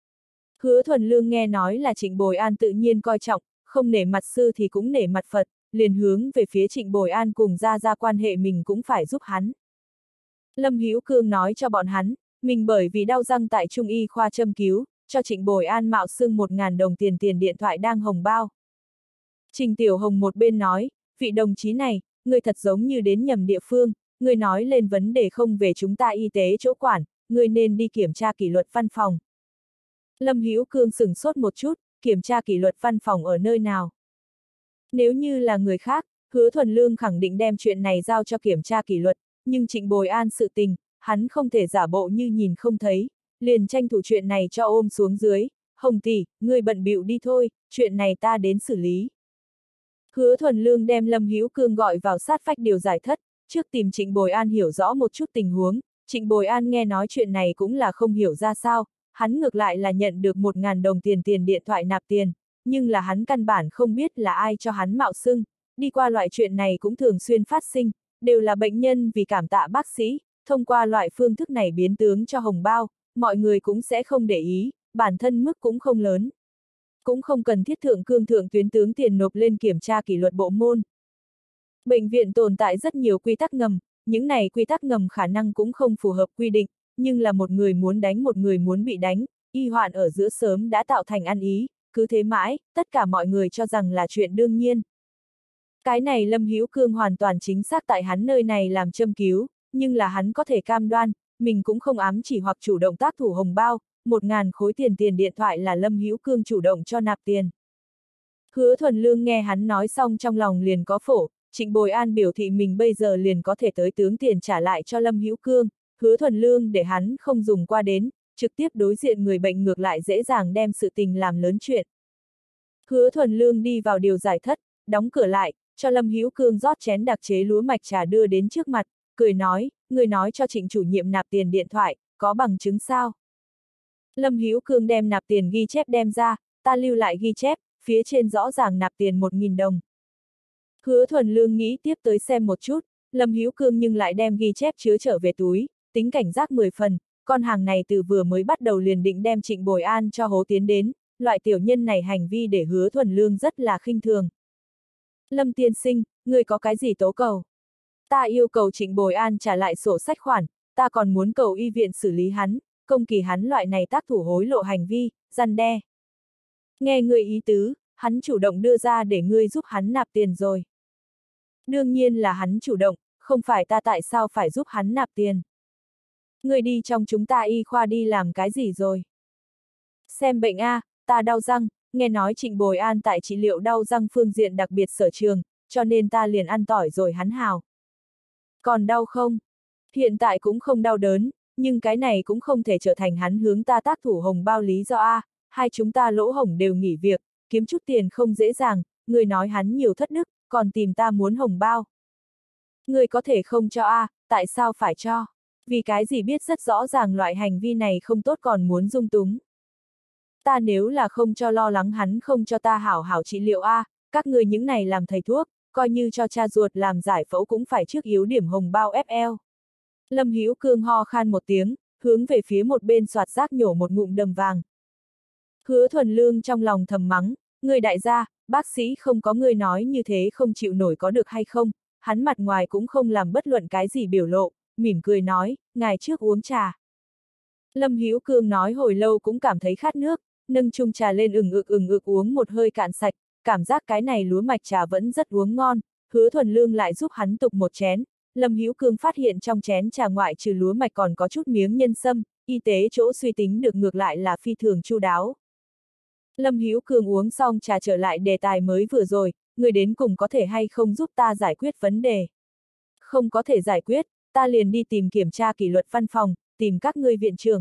Speaker 1: Hứa Thuần Lương nghe nói là Trịnh Bồi An tự nhiên coi trọng, không nể mặt sư thì cũng nể mặt Phật, liền hướng về phía Trịnh Bồi An cùng ra quan hệ mình cũng phải giúp hắn. Lâm Hữu Cương nói cho bọn hắn, mình bởi vì đau răng tại Trung y khoa châm cứu, cho Trịnh Bồi An mạo xưng 1.000 đồng tiền điện thoại đang hồng bao. Trình Tiểu Hồng một bên nói, vị đồng chí này, người thật giống như đến nhầm địa phương, người nói lên vấn đề không về chúng ta y tế chỗ quản, người nên đi kiểm tra kỷ luật văn phòng. Lâm Hữu Cương sửng sốt một chút, kiểm tra kỷ luật văn phòng ở nơi nào? Nếu như là người khác, Hứa Thuần Lương khẳng định đem chuyện này giao cho kiểm tra kỷ luật, nhưng Trịnh Bồi An sự tình, hắn không thể giả bộ như nhìn không thấy, liền tranh thủ chuyện này cho ôm xuống dưới, Hồng tỷ, ngươi bận bịu đi thôi, chuyện này ta đến xử lý. Hứa Thuần Lương đem Lâm Hữu Cương gọi vào sát vách điều giải thất, trước tìm Trịnh Bồi An hiểu rõ một chút tình huống, Trịnh Bồi An nghe nói chuyện này cũng là không hiểu ra sao, hắn ngược lại là nhận được 1.000 đồng tiền điện thoại nạp tiền, nhưng là hắn căn bản không biết là ai cho hắn mạo xưng, đi qua loại chuyện này cũng thường xuyên phát sinh, đều là bệnh nhân vì cảm tạ bác sĩ, thông qua loại phương thức này biến tướng cho hồng bao, mọi người cũng sẽ không để ý, bản thân mức cũng không lớn. Cũng không cần thiết thượng cương thượng tuyến tướng tiền nộp lên kiểm tra kỷ luật bộ môn. Bệnh viện tồn tại rất nhiều quy tắc ngầm, những này quy tắc ngầm khả năng cũng không phù hợp quy định, nhưng là một người muốn đánh một người muốn bị đánh, y hoạn ở giữa sớm đã tạo thành ăn ý, cứ thế mãi, tất cả mọi người cho rằng là chuyện đương nhiên. Cái này Lâm Hữu Cương hoàn toàn chính xác tại hắn nơi này làm châm cứu, nhưng là hắn có thể cam đoan, mình cũng không ám chỉ hoặc chủ động tác thủ hồng bao, 1.000 khối tiền điện thoại là Lâm Hữu Cương chủ động cho nạp tiền. Hứa Thuần Lương nghe hắn nói xong trong lòng liền có phổ, Trịnh Bồi An biểu thị mình bây giờ liền có thể tới tướng tiền trả lại cho Lâm Hữu Cương, Hứa Thuần Lương để hắn không dùng qua đến, trực tiếp đối diện người bệnh ngược lại dễ dàng đem sự tình làm lớn chuyện. Hứa Thuần Lương đi vào điều giải thất, đóng cửa lại, cho Lâm Hữu Cương rót chén đặc chế lúa mạch trà đưa đến trước mặt, cười nói, người nói cho Trịnh chủ nhiệm nạp tiền điện thoại, có bằng chứng sao? Lâm Hữu Cương đem nạp tiền ghi chép đem ra, ta lưu lại ghi chép, phía trên rõ ràng nạp tiền 1.000 đồng. Hứa Thuần Lương nghĩ tiếp tới xem một chút, Lâm Hữu Cương nhưng lại đem ghi chép chứa trở về túi, tính cảnh giác 10 phần, con hàng này từ vừa mới bắt đầu liền định đem Trịnh Bồi An cho hố tiến đến, loại tiểu nhân này hành vi để Hứa Thuần Lương rất là khinh thường. Lâm tiên sinh, người có cái gì tố cầu? Ta yêu cầu Trịnh Bồi An trả lại sổ sách khoản, ta còn muốn cầu y viện xử lý hắn, công kỳ hắn loại này tác thủ hối lộ hành vi, răn đe. Nghe người ý tứ, hắn chủ động đưa ra để ngươi giúp hắn nạp tiền rồi. Đương nhiên là hắn chủ động, không phải ta tại sao phải giúp hắn nạp tiền. Ngươi đi trong chúng ta y khoa đi làm cái gì rồi? Xem bệnh a, ta đau răng, nghe nói Trịnh Bồi An tại trị liệu đau răng phương diện đặc biệt sở trường, cho nên ta liền ăn tỏi rồi hắn hào. Còn đau không? Hiện tại cũng không đau đớn, nhưng cái này cũng không thể trở thành hắn hướng ta tác thủ hồng bao lý do a, hai chúng ta lỗ hổng đều nghỉ việc, kiếm chút tiền không dễ dàng, người nói hắn nhiều thất đức, còn tìm ta muốn hồng bao. Người có thể không cho a, tại sao phải cho? Vì cái gì biết rất rõ ràng loại hành vi này không tốt còn muốn dung túng. Ta nếu là không cho lo lắng hắn không cho ta hảo hảo trị liệu a, các người những này làm thầy thuốc, coi như cho cha ruột làm giải phẫu cũng phải trước yếu điểm hồng bao FL. Lâm Hữu Cương ho khan một tiếng, hướng về phía một bên soạt rác nhổ một ngụm đầm vàng. Hứa Thuần Lương trong lòng thầm mắng, người đại gia, bác sĩ không có người nói như thế không chịu nổi có được hay không, hắn mặt ngoài cũng không làm bất luận cái gì biểu lộ, mỉm cười nói, ngài trước uống trà. Lâm Hữu Cương nói hồi lâu cũng cảm thấy khát nước, nâng chung trà lên ừng ực uống một hơi cạn sạch, cảm giác cái này lúa mạch trà vẫn rất uống ngon, Hứa Thuần Lương lại giúp hắn tục một chén, Lâm Hữu Cương phát hiện trong chén trà ngoại trừ lúa mạch còn có chút miếng nhân sâm, y tế chỗ suy tính được ngược lại là phi thường chu đáo. Lâm Hữu Cương uống xong trà trở lại đề tài mới vừa rồi, người đến cùng có thể hay không giúp ta giải quyết vấn đề. Không có thể giải quyết, ta liền đi tìm kiểm tra kỷ luật văn phòng, tìm các ngươi viện trưởng.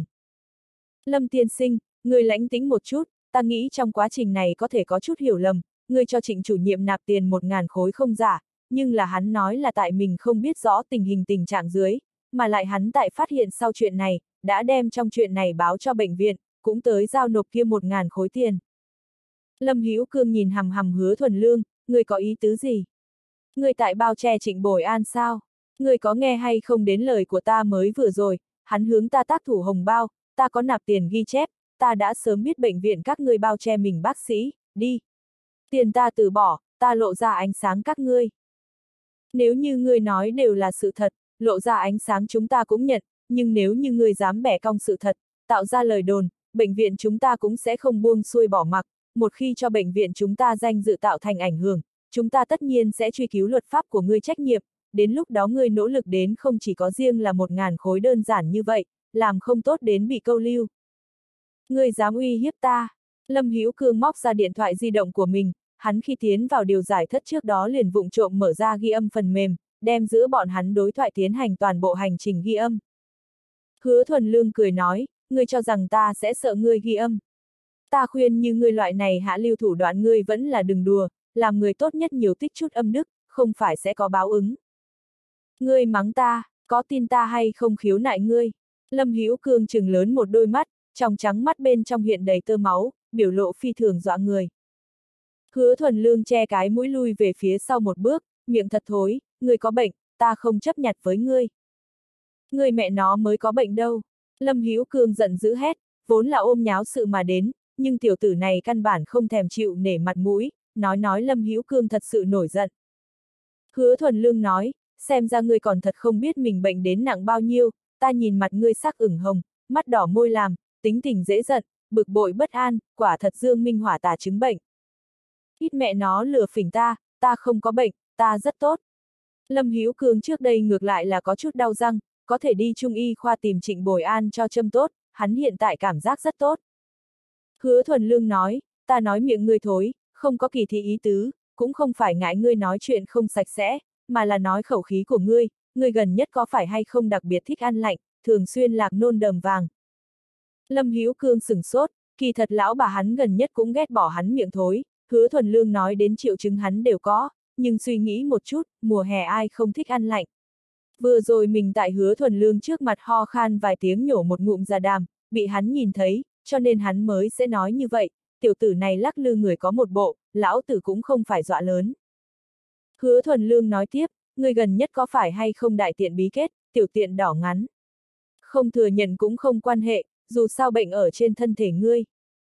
Speaker 1: Lâm tiên sinh, người lãnh tĩnh một chút, ta nghĩ trong quá trình này có thể có chút hiểu lầm, người cho Trịnh chủ nhiệm nạp tiền 1.000 khối không giả, nhưng là hắn nói là tại mình không biết rõ tình trạng dưới, mà lại hắn tại phát hiện sau chuyện này, đã đem trong chuyện này báo cho bệnh viện, cũng tới giao nộp kia 1.000 khối tiền. Lâm Hữu Cương nhìn hằm hằm Hứa Thuần Lương, người có ý tứ gì? Người tại bao che Trịnh Bồi An sao? Người có nghe hay không đến lời của ta mới vừa rồi, hắn hướng ta tác thủ hồng bao, ta có nạp tiền ghi chép, ta đã sớm biết bệnh viện các ngươi bao che mình bác sĩ, đi. Tiền ta từ bỏ, ta lộ ra ánh sáng các ngươi. Nếu như ngươi nói đều là sự thật, lộ ra ánh sáng chúng ta cũng nhận, nhưng nếu như ngươi dám bẻ cong sự thật, tạo ra lời đồn, bệnh viện chúng ta cũng sẽ không buông xuôi bỏ mặc, một khi cho bệnh viện chúng ta danh dự tạo thành ảnh hưởng, chúng ta tất nhiên sẽ truy cứu luật pháp của ngươi trách nhiệm, đến lúc đó ngươi nỗ lực đến không chỉ có riêng là 1.000 khối đơn giản như vậy, làm không tốt đến bị câu lưu. Ngươi dám uy hiếp ta? Lâm Hữu Cương móc ra điện thoại di động của mình, hắn khi tiến vào điều giải thất trước đó liền vụng trộm mở ra ghi âm phần mềm, đem giữa bọn hắn đối thoại tiến hành toàn bộ hành trình ghi âm. Hứa Thuần Lương cười nói, ngươi cho rằng ta sẽ sợ ngươi ghi âm. Ta khuyên như ngươi loại này hạ lưu thủ đoạn ngươi vẫn là đừng đùa, làm người tốt nhất nhiều tích chút âm đức, không phải sẽ có báo ứng. Ngươi mắng ta, có tin ta hay không khiếu nại ngươi? Lâm Hữu Cương trừng lớn một đôi mắt, trong trắng mắt bên trong hiện đầy tơ máu, biểu lộ phi thường dọa người. Hứa Thuần Lương che cái mũi lui về phía sau một bước, miệng thật thối, ngươi có bệnh, ta không chấp nhặt với ngươi. Ngươi mẹ nó mới có bệnh đâu. Lâm Hữu Cương giận dữ hét, vốn là ôm nháo sự mà đến, nhưng tiểu tử này căn bản không thèm chịu nể mặt mũi, nói Lâm Hữu Cương thật sự nổi giận. Hứa Thuần Lương nói, xem ra ngươi còn thật không biết mình bệnh đến nặng bao nhiêu, ta nhìn mặt ngươi sắc ửng hồng, mắt đỏ môi làm, tính tình dễ giận, bực bội bất an, quả thật dương minh hỏa tà chứng bệnh. Ít mẹ nó lừa phỉnh ta không có bệnh, ta rất tốt. Lâm Hữu Cương trước đây ngược lại là có chút đau răng, có thể đi Trung y khoa tìm Trịnh Bồi An cho châm tốt, hắn hiện tại cảm giác rất tốt. Hứa Thuần Lương nói, ta nói miệng ngươi thối, không có kỳ thị ý tứ, cũng không phải ngại ngươi nói chuyện không sạch sẽ, mà là nói khẩu khí của ngươi gần nhất có phải hay không đặc biệt thích ăn lạnh, thường xuyên lạc nôn đờm vàng. Lâm Hữu Cương sửng sốt, kỳ thật lão bà hắn gần nhất cũng ghét bỏ hắn miệng thối, Hứa Thuần Lương nói đến triệu chứng hắn đều có, nhưng suy nghĩ một chút, mùa hè ai không thích ăn lạnh. Vừa rồi mình tại Hứa Thuần Lương trước mặt ho khan vài tiếng nhổ một ngụm ra đàm, bị hắn nhìn thấy, cho nên hắn mới sẽ nói như vậy, tiểu tử này lắc lư người có một bộ, lão tử cũng không phải dọa lớn. Hứa Thuần Lương nói tiếp, người gần nhất có phải hay không đại tiện bí kết, tiểu tiện đỏ ngắn. Không thừa nhận cũng không quan hệ, dù sao bệnh ở trên thân thể ngươi.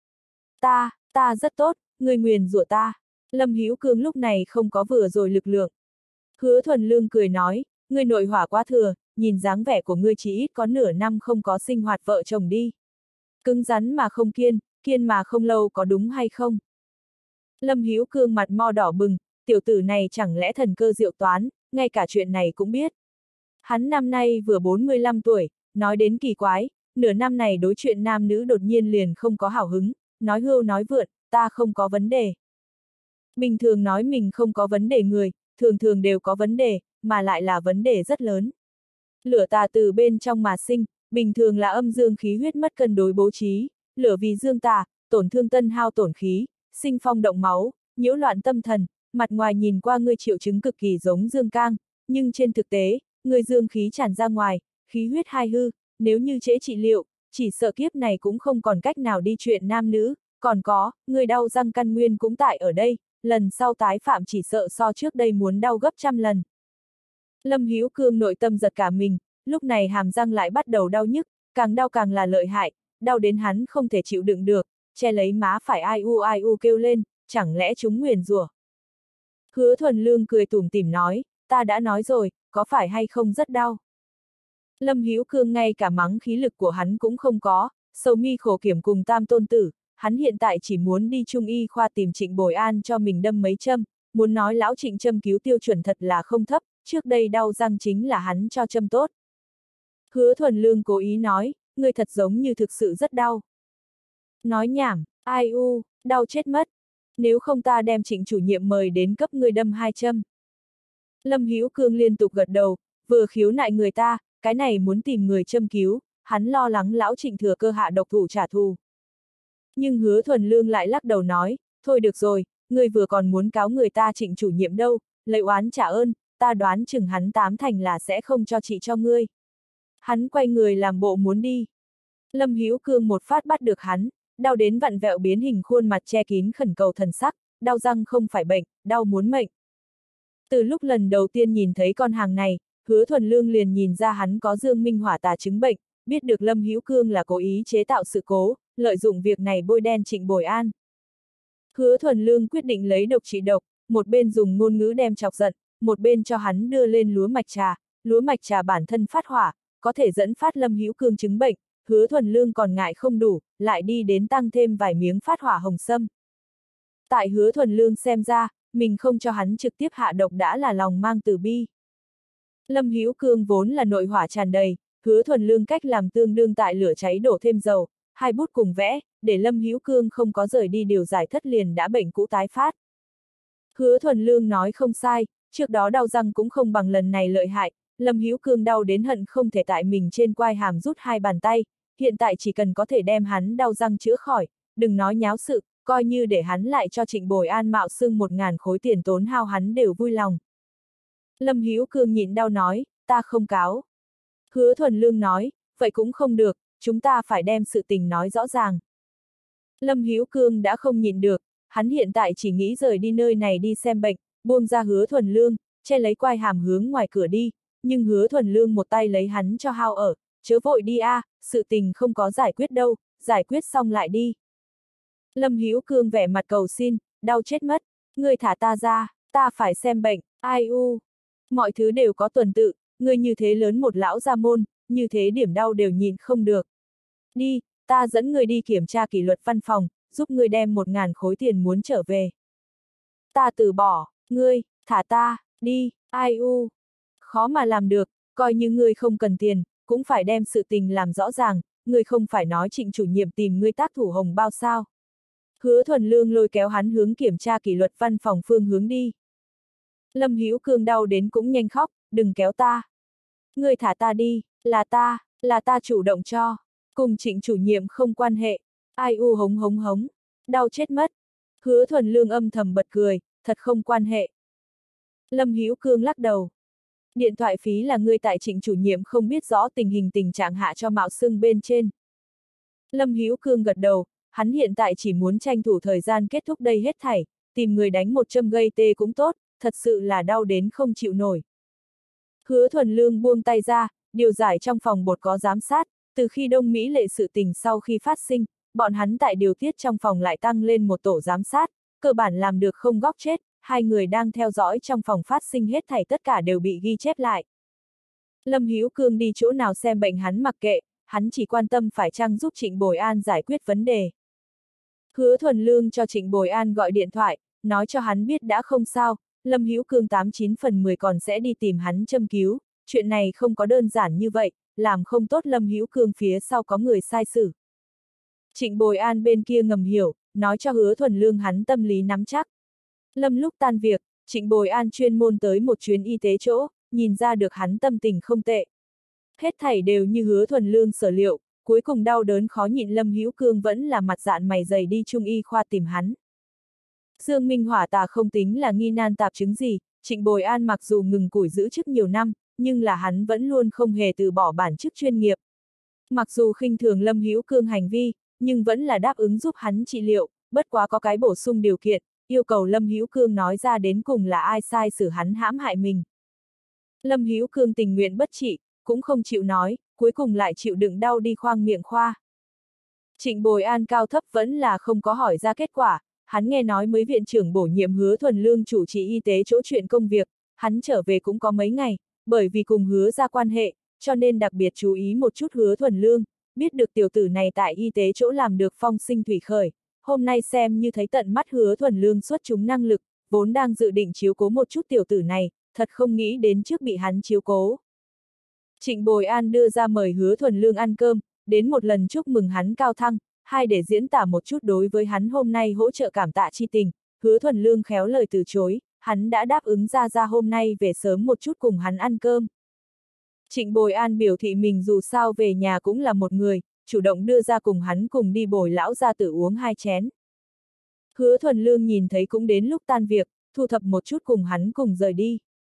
Speaker 1: Ta rất tốt, ngươi nguyền rủa ta. Lâm Hữu Cương lúc này không có vừa rồi lực lượng. Hứa Thuần Lương cười nói, ngươi nội hỏa quá thừa, nhìn dáng vẻ của ngươi chỉ ít có nửa năm không có sinh hoạt vợ chồng đi. Cứng rắn mà không kiên mà không lâu có đúng hay không? Lâm Hữu Cương mặt mo đỏ bừng, tiểu tử này chẳng lẽ thần cơ diệu toán, ngay cả chuyện này cũng biết. Hắn năm nay vừa 45 tuổi, nói đến kỳ quái, nửa năm này đối chuyện nam nữ đột nhiên liền không có hào hứng, nói hưu nói vượn, ta không có vấn đề. Bình thường nói mình không có vấn đề người, thường đều có vấn đề, mà lại là vấn đề rất lớn. Lửa tà từ bên trong mà sinh, bình thường là âm dương khí huyết mất cân đối bố trí, lửa vì dương tà, tổn thương tân hao tổn khí, sinh phong động máu, nhiễu loạn tâm thần, mặt ngoài nhìn qua ngươi triệu chứng cực kỳ giống dương cang, nhưng trên thực tế, người dương khí tràn ra ngoài, khí huyết hai hư, nếu như trễ trị liệu, chỉ sợ kiếp này cũng không còn cách nào đi chuyện nam nữ, còn có, người đau răng căn nguyên cũng tại ở đây, lần sau tái phạm chỉ sợ so trước đây muốn đau gấp trăm lần. Lâm Hữu Cương nội tâm giật cả mình, lúc này hàm răng lại bắt đầu đau nhức, càng đau càng là lợi hại, đau đến hắn không thể chịu đựng được, che lấy má phải ai u kêu lên, chẳng lẽ chúng nguyền rủa. Hứa Thuần Lương cười tủm tỉm nói, ta đã nói rồi, có phải hay không rất đau. Lâm Hữu Cương ngay cả mắng khí lực của hắn cũng không có, sầu mi khổ kiểm cùng tam tôn tử, hắn hiện tại chỉ muốn đi Trung y khoa tìm Trịnh Bồi An cho mình đâm mấy châm, muốn nói lão Trịnh châm cứu tiêu chuẩn thật là không thấp, trước đây đau răng chính là hắn cho châm tốt. Hứa Thuần Lương cố ý nói, người thật giống như thực sự rất đau. Nói nhảm, ai u, đau chết mất. Nếu không ta đem Trịnh chủ nhiệm mời đến cấp người đâm 2 châm. Lâm Hữu Cương liên tục gật đầu, vừa khiếu nại người ta, cái này muốn tìm người châm cứu, hắn lo lắng lão Trịnh thừa cơ hạ độc thủ trả thù. Nhưng Hứa Thuần Lương lại lắc đầu nói, thôi được rồi, người vừa còn muốn cáo người ta Trịnh chủ nhiệm đâu, lấy oán trả ơn, ta đoán chừng hắn 8 thành là sẽ không cho chị cho ngươi. Hắn quay người làm bộ muốn đi. Lâm Hữu Cương một phát bắt được hắn, đau đến vặn vẹo biến hình khuôn mặt che kín khẩn cầu thần sắc, đau răng không phải bệnh, đau muốn mệnh. Từ lúc lần đầu tiên nhìn thấy con hàng này, Hứa Thuần Lương liền nhìn ra hắn có dương minh hỏa tà chứng bệnh, biết được Lâm Hữu Cương là cố ý chế tạo sự cố, lợi dụng việc này bôi đen Trịnh Bồi An. Hứa Thuần Lương quyết định lấy độc trị độc, một bên dùng ngôn ngữ đem chọc giận, một bên cho hắn đưa lên lúa mạch trà bản thân phát hỏa, có thể dẫn phát Lâm Hữu Cương chứng bệnh, Hứa Thuần Lương còn ngại không đủ, lại đi đến tăng thêm vài miếng phát hỏa hồng sâm. Tại Hứa Thuần Lương xem ra, mình không cho hắn trực tiếp hạ độc đã là lòng mang từ bi. Lâm Hữu Cương vốn là nội hỏa tràn đầy, Hứa Thuần Lương cách làm tương đương tại lửa cháy đổ thêm dầu, hai bút cùng vẽ, để Lâm Hữu Cương không có rời đi điều giải thất liền đã bệnh cũ tái phát. Hứa Thuần Lương nói không sai, trước đó đau răng cũng không bằng lần này lợi hại, Lâm Hữu Cương đau đến hận không thể tại mình trên quai hàm rút 2 bàn tay, hiện tại chỉ cần có thể đem hắn đau răng chữa khỏi, đừng nói nháo sự, coi như để hắn lại cho Trịnh Bồi An mạo xưng 1000 khối tiền tốn hao hắn đều vui lòng. Lâm Hữu Cương nhịn đau nói, ta không cáo. Hứa Thuần Lương nói, vậy cũng không được, chúng ta phải đem sự tình nói rõ ràng. Lâm Hữu Cương đã không nhịn được, hắn hiện tại chỉ nghĩ rời đi nơi này đi xem bệnh, buông ra Hứa Thuần Lương, che lấy quai hàm hướng ngoài cửa đi, nhưng Hứa Thuần Lương một tay lấy hắn cho hao ở, chớ vội đi a, sự tình không có giải quyết đâu, giải quyết xong lại đi. Lâm Hữu Cương vẻ mặt cầu xin, đau chết mất, ngươi thả ta ra, ta phải xem bệnh, ai u. Mọi thứ đều có tuần tự, ngươi như thế lớn một lão gia môn, như thế điểm đau đều nhìn không được. Đi, ta dẫn ngươi đi kiểm tra kỷ luật văn phòng, giúp ngươi đem 1000 khối tiền muốn trở về. Ta từ bỏ, ngươi, thả ta, đi, ai u. Khó mà làm được, coi như ngươi không cần tiền, cũng phải đem sự tình làm rõ ràng, ngươi không phải nói Trịnh chủ nhiệm tìm ngươi tác thủ hồng bao sao. Hứa Thuần Lương lôi kéo hắn hướng kiểm tra kỷ luật văn phòng phương hướng đi. Lâm Hữu Cương đau đến cũng nhanh khóc, đừng kéo ta. Ngươi thả ta đi, là ta chủ động cho, cùng Trịnh chủ nhiệm không quan hệ, ai u hống hống hống, đau chết mất. Hứa Thuần Lương âm thầm bật cười, thật không quan hệ. Lâm Hữu Cương lắc đầu. Điện thoại phí là ngươi tại Trịnh chủ nhiệm không biết rõ tình trạng hạ cho mạo xưng bên trên. Lâm Hữu Cương gật đầu, hắn hiện tại chỉ muốn tranh thủ thời gian kết thúc đây hết thảy, tìm người đánh 1 châm gây tê cũng tốt, thật sự là đau đến không chịu nổi. Hứa Thuần Lương buông tay ra, điều giải trong phòng bột có giám sát, từ khi Đông Mỹ lệ sự tình sau khi phát sinh, bọn hắn tại điều tiết trong phòng lại tăng lên một tổ giám sát, cơ bản làm được không góc chết, hai người đang theo dõi trong phòng phát sinh hết thảy tất cả đều bị ghi chép lại. Lâm Hữu Cương đi chỗ nào xem bệnh hắn mặc kệ, hắn chỉ quan tâm phải chăng giúp Trịnh Bồi An giải quyết vấn đề. Hứa Thuần Lương cho Trịnh Bồi An gọi điện thoại, nói cho hắn biết đã không sao, Lâm Hữu Cương 89 phần 10 còn sẽ đi tìm hắn châm cứu, chuyện này không có đơn giản như vậy, làm không tốt Lâm Hữu Cương phía sau có người sai xử. Trịnh Bồi An bên kia ngầm hiểu, nói cho Hứa Thuần Lương hắn tâm lý nắm chắc. Lâm lúc tan việc, Trịnh Bồi An chuyên môn tới một chuyến y tế chỗ, nhìn ra được hắn tâm tình không tệ. Hết thảy đều như Hứa Thuần Lương sở liệu, cuối cùng đau đớn khó nhịn Lâm Hữu Cương vẫn là mặt dạn mày dày đi Trung y khoa tìm hắn. Dương Minh hỏa tà không tính là nghi nan tạp chứng gì, Trịnh Bồi An mặc dù ngừng củi giữ chức nhiều năm, nhưng là hắn vẫn luôn không hề từ bỏ bản chức chuyên nghiệp. Mặc dù khinh thường Lâm Hữu Cương hành vi, nhưng vẫn là đáp ứng giúp hắn trị liệu, bất quá có cái bổ sung điều kiện, yêu cầu Lâm Hữu Cương nói ra đến cùng là ai sai xử hắn hãm hại mình. Lâm Hữu Cương tình nguyện bất trị, cũng không chịu nói, cuối cùng lại chịu đựng đau đi khoang miệng khoa. Trịnh Bồi An cao thấp vẫn là không có hỏi ra kết quả, hắn nghe nói mới viện trưởng bổ nhiệm Hứa Thuần Lương chủ trì y tế chỗ chuyện công việc, hắn trở về cũng có mấy ngày, bởi vì cùng Hứa ra quan hệ, cho nên đặc biệt chú ý một chút Hứa Thuần Lương, biết được tiểu tử này tại y tế chỗ làm được phong sinh thủy khởi, hôm nay xem như thấy tận mắt Hứa Thuần Lương xuất chúng năng lực, vốn đang dự định chiếu cố một chút tiểu tử này, thật không nghĩ đến trước bị hắn chiếu cố. Trịnh Bồi An đưa ra mời Hứa Thuần Lương ăn cơm, đến một lần chúc mừng hắn cao thăng, hai để diễn tả một chút đối với hắn hôm nay hỗ trợ cảm tạ chi tình, Hứa Thuần Lương khéo lời từ chối, hắn đã đáp ứng ra hôm nay về sớm một chút cùng hắn ăn cơm. Trịnh Bồi An biểu thị mình dù sao về nhà cũng là một người, chủ động đưa ra cùng hắn cùng đi bồi lão gia tử uống 2 chén. Hứa Thuần Lương nhìn thấy cũng đến lúc tan việc, thu thập một chút cùng hắn cùng rời đi.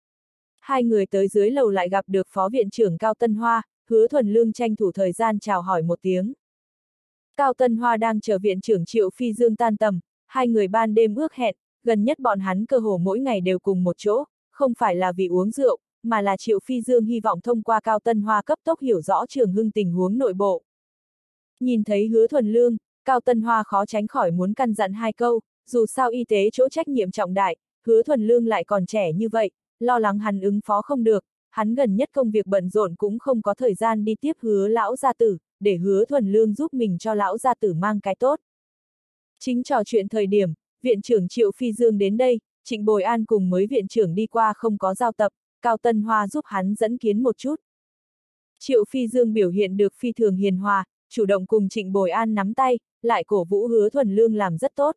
Speaker 1: Hai người tới dưới lầu lại gặp được Phó Viện trưởng Cao Tân Hoa, Hứa Thuần Lương tranh thủ thời gian chào hỏi một tiếng. Cao Tân Hoa đang chờ Viện trưởng Triệu Phi Dương tan tầm, hai người ban đêm ước hẹn, gần nhất bọn hắn cơ hồ mỗi ngày đều cùng một chỗ, không phải là vì uống rượu, mà là Triệu Phi Dương hy vọng thông qua Cao Tân Hoa cấp tốc hiểu rõ Trường Hưng tình huống nội bộ. Nhìn thấy Hứa Thuần Lương, Cao Tân Hoa khó tránh khỏi muốn căn dặn 2 câu, dù sao y tế chỗ trách nhiệm trọng đại, Hứa Thuần Lương lại còn trẻ như vậy, lo lắng hắn ứng phó không được, hắn gần nhất công việc bận rộn cũng không có thời gian đi tiếp Hứa lão gia tử, để Hứa Thuần Lương giúp mình cho lão gia tử mang cái tốt. Chính trò chuyện thời điểm, Viện trưởng Triệu Phi Dương đến đây, Trịnh Bồi An cùng mới viện trưởng đi qua không có giao tập, Cao Tân Hoa giúp hắn dẫn kiến một chút. Triệu Phi Dương biểu hiện được phi thường hiền hòa, chủ động cùng Trịnh Bồi An nắm tay, lại cổ vũ Hứa Thuần Lương làm rất tốt.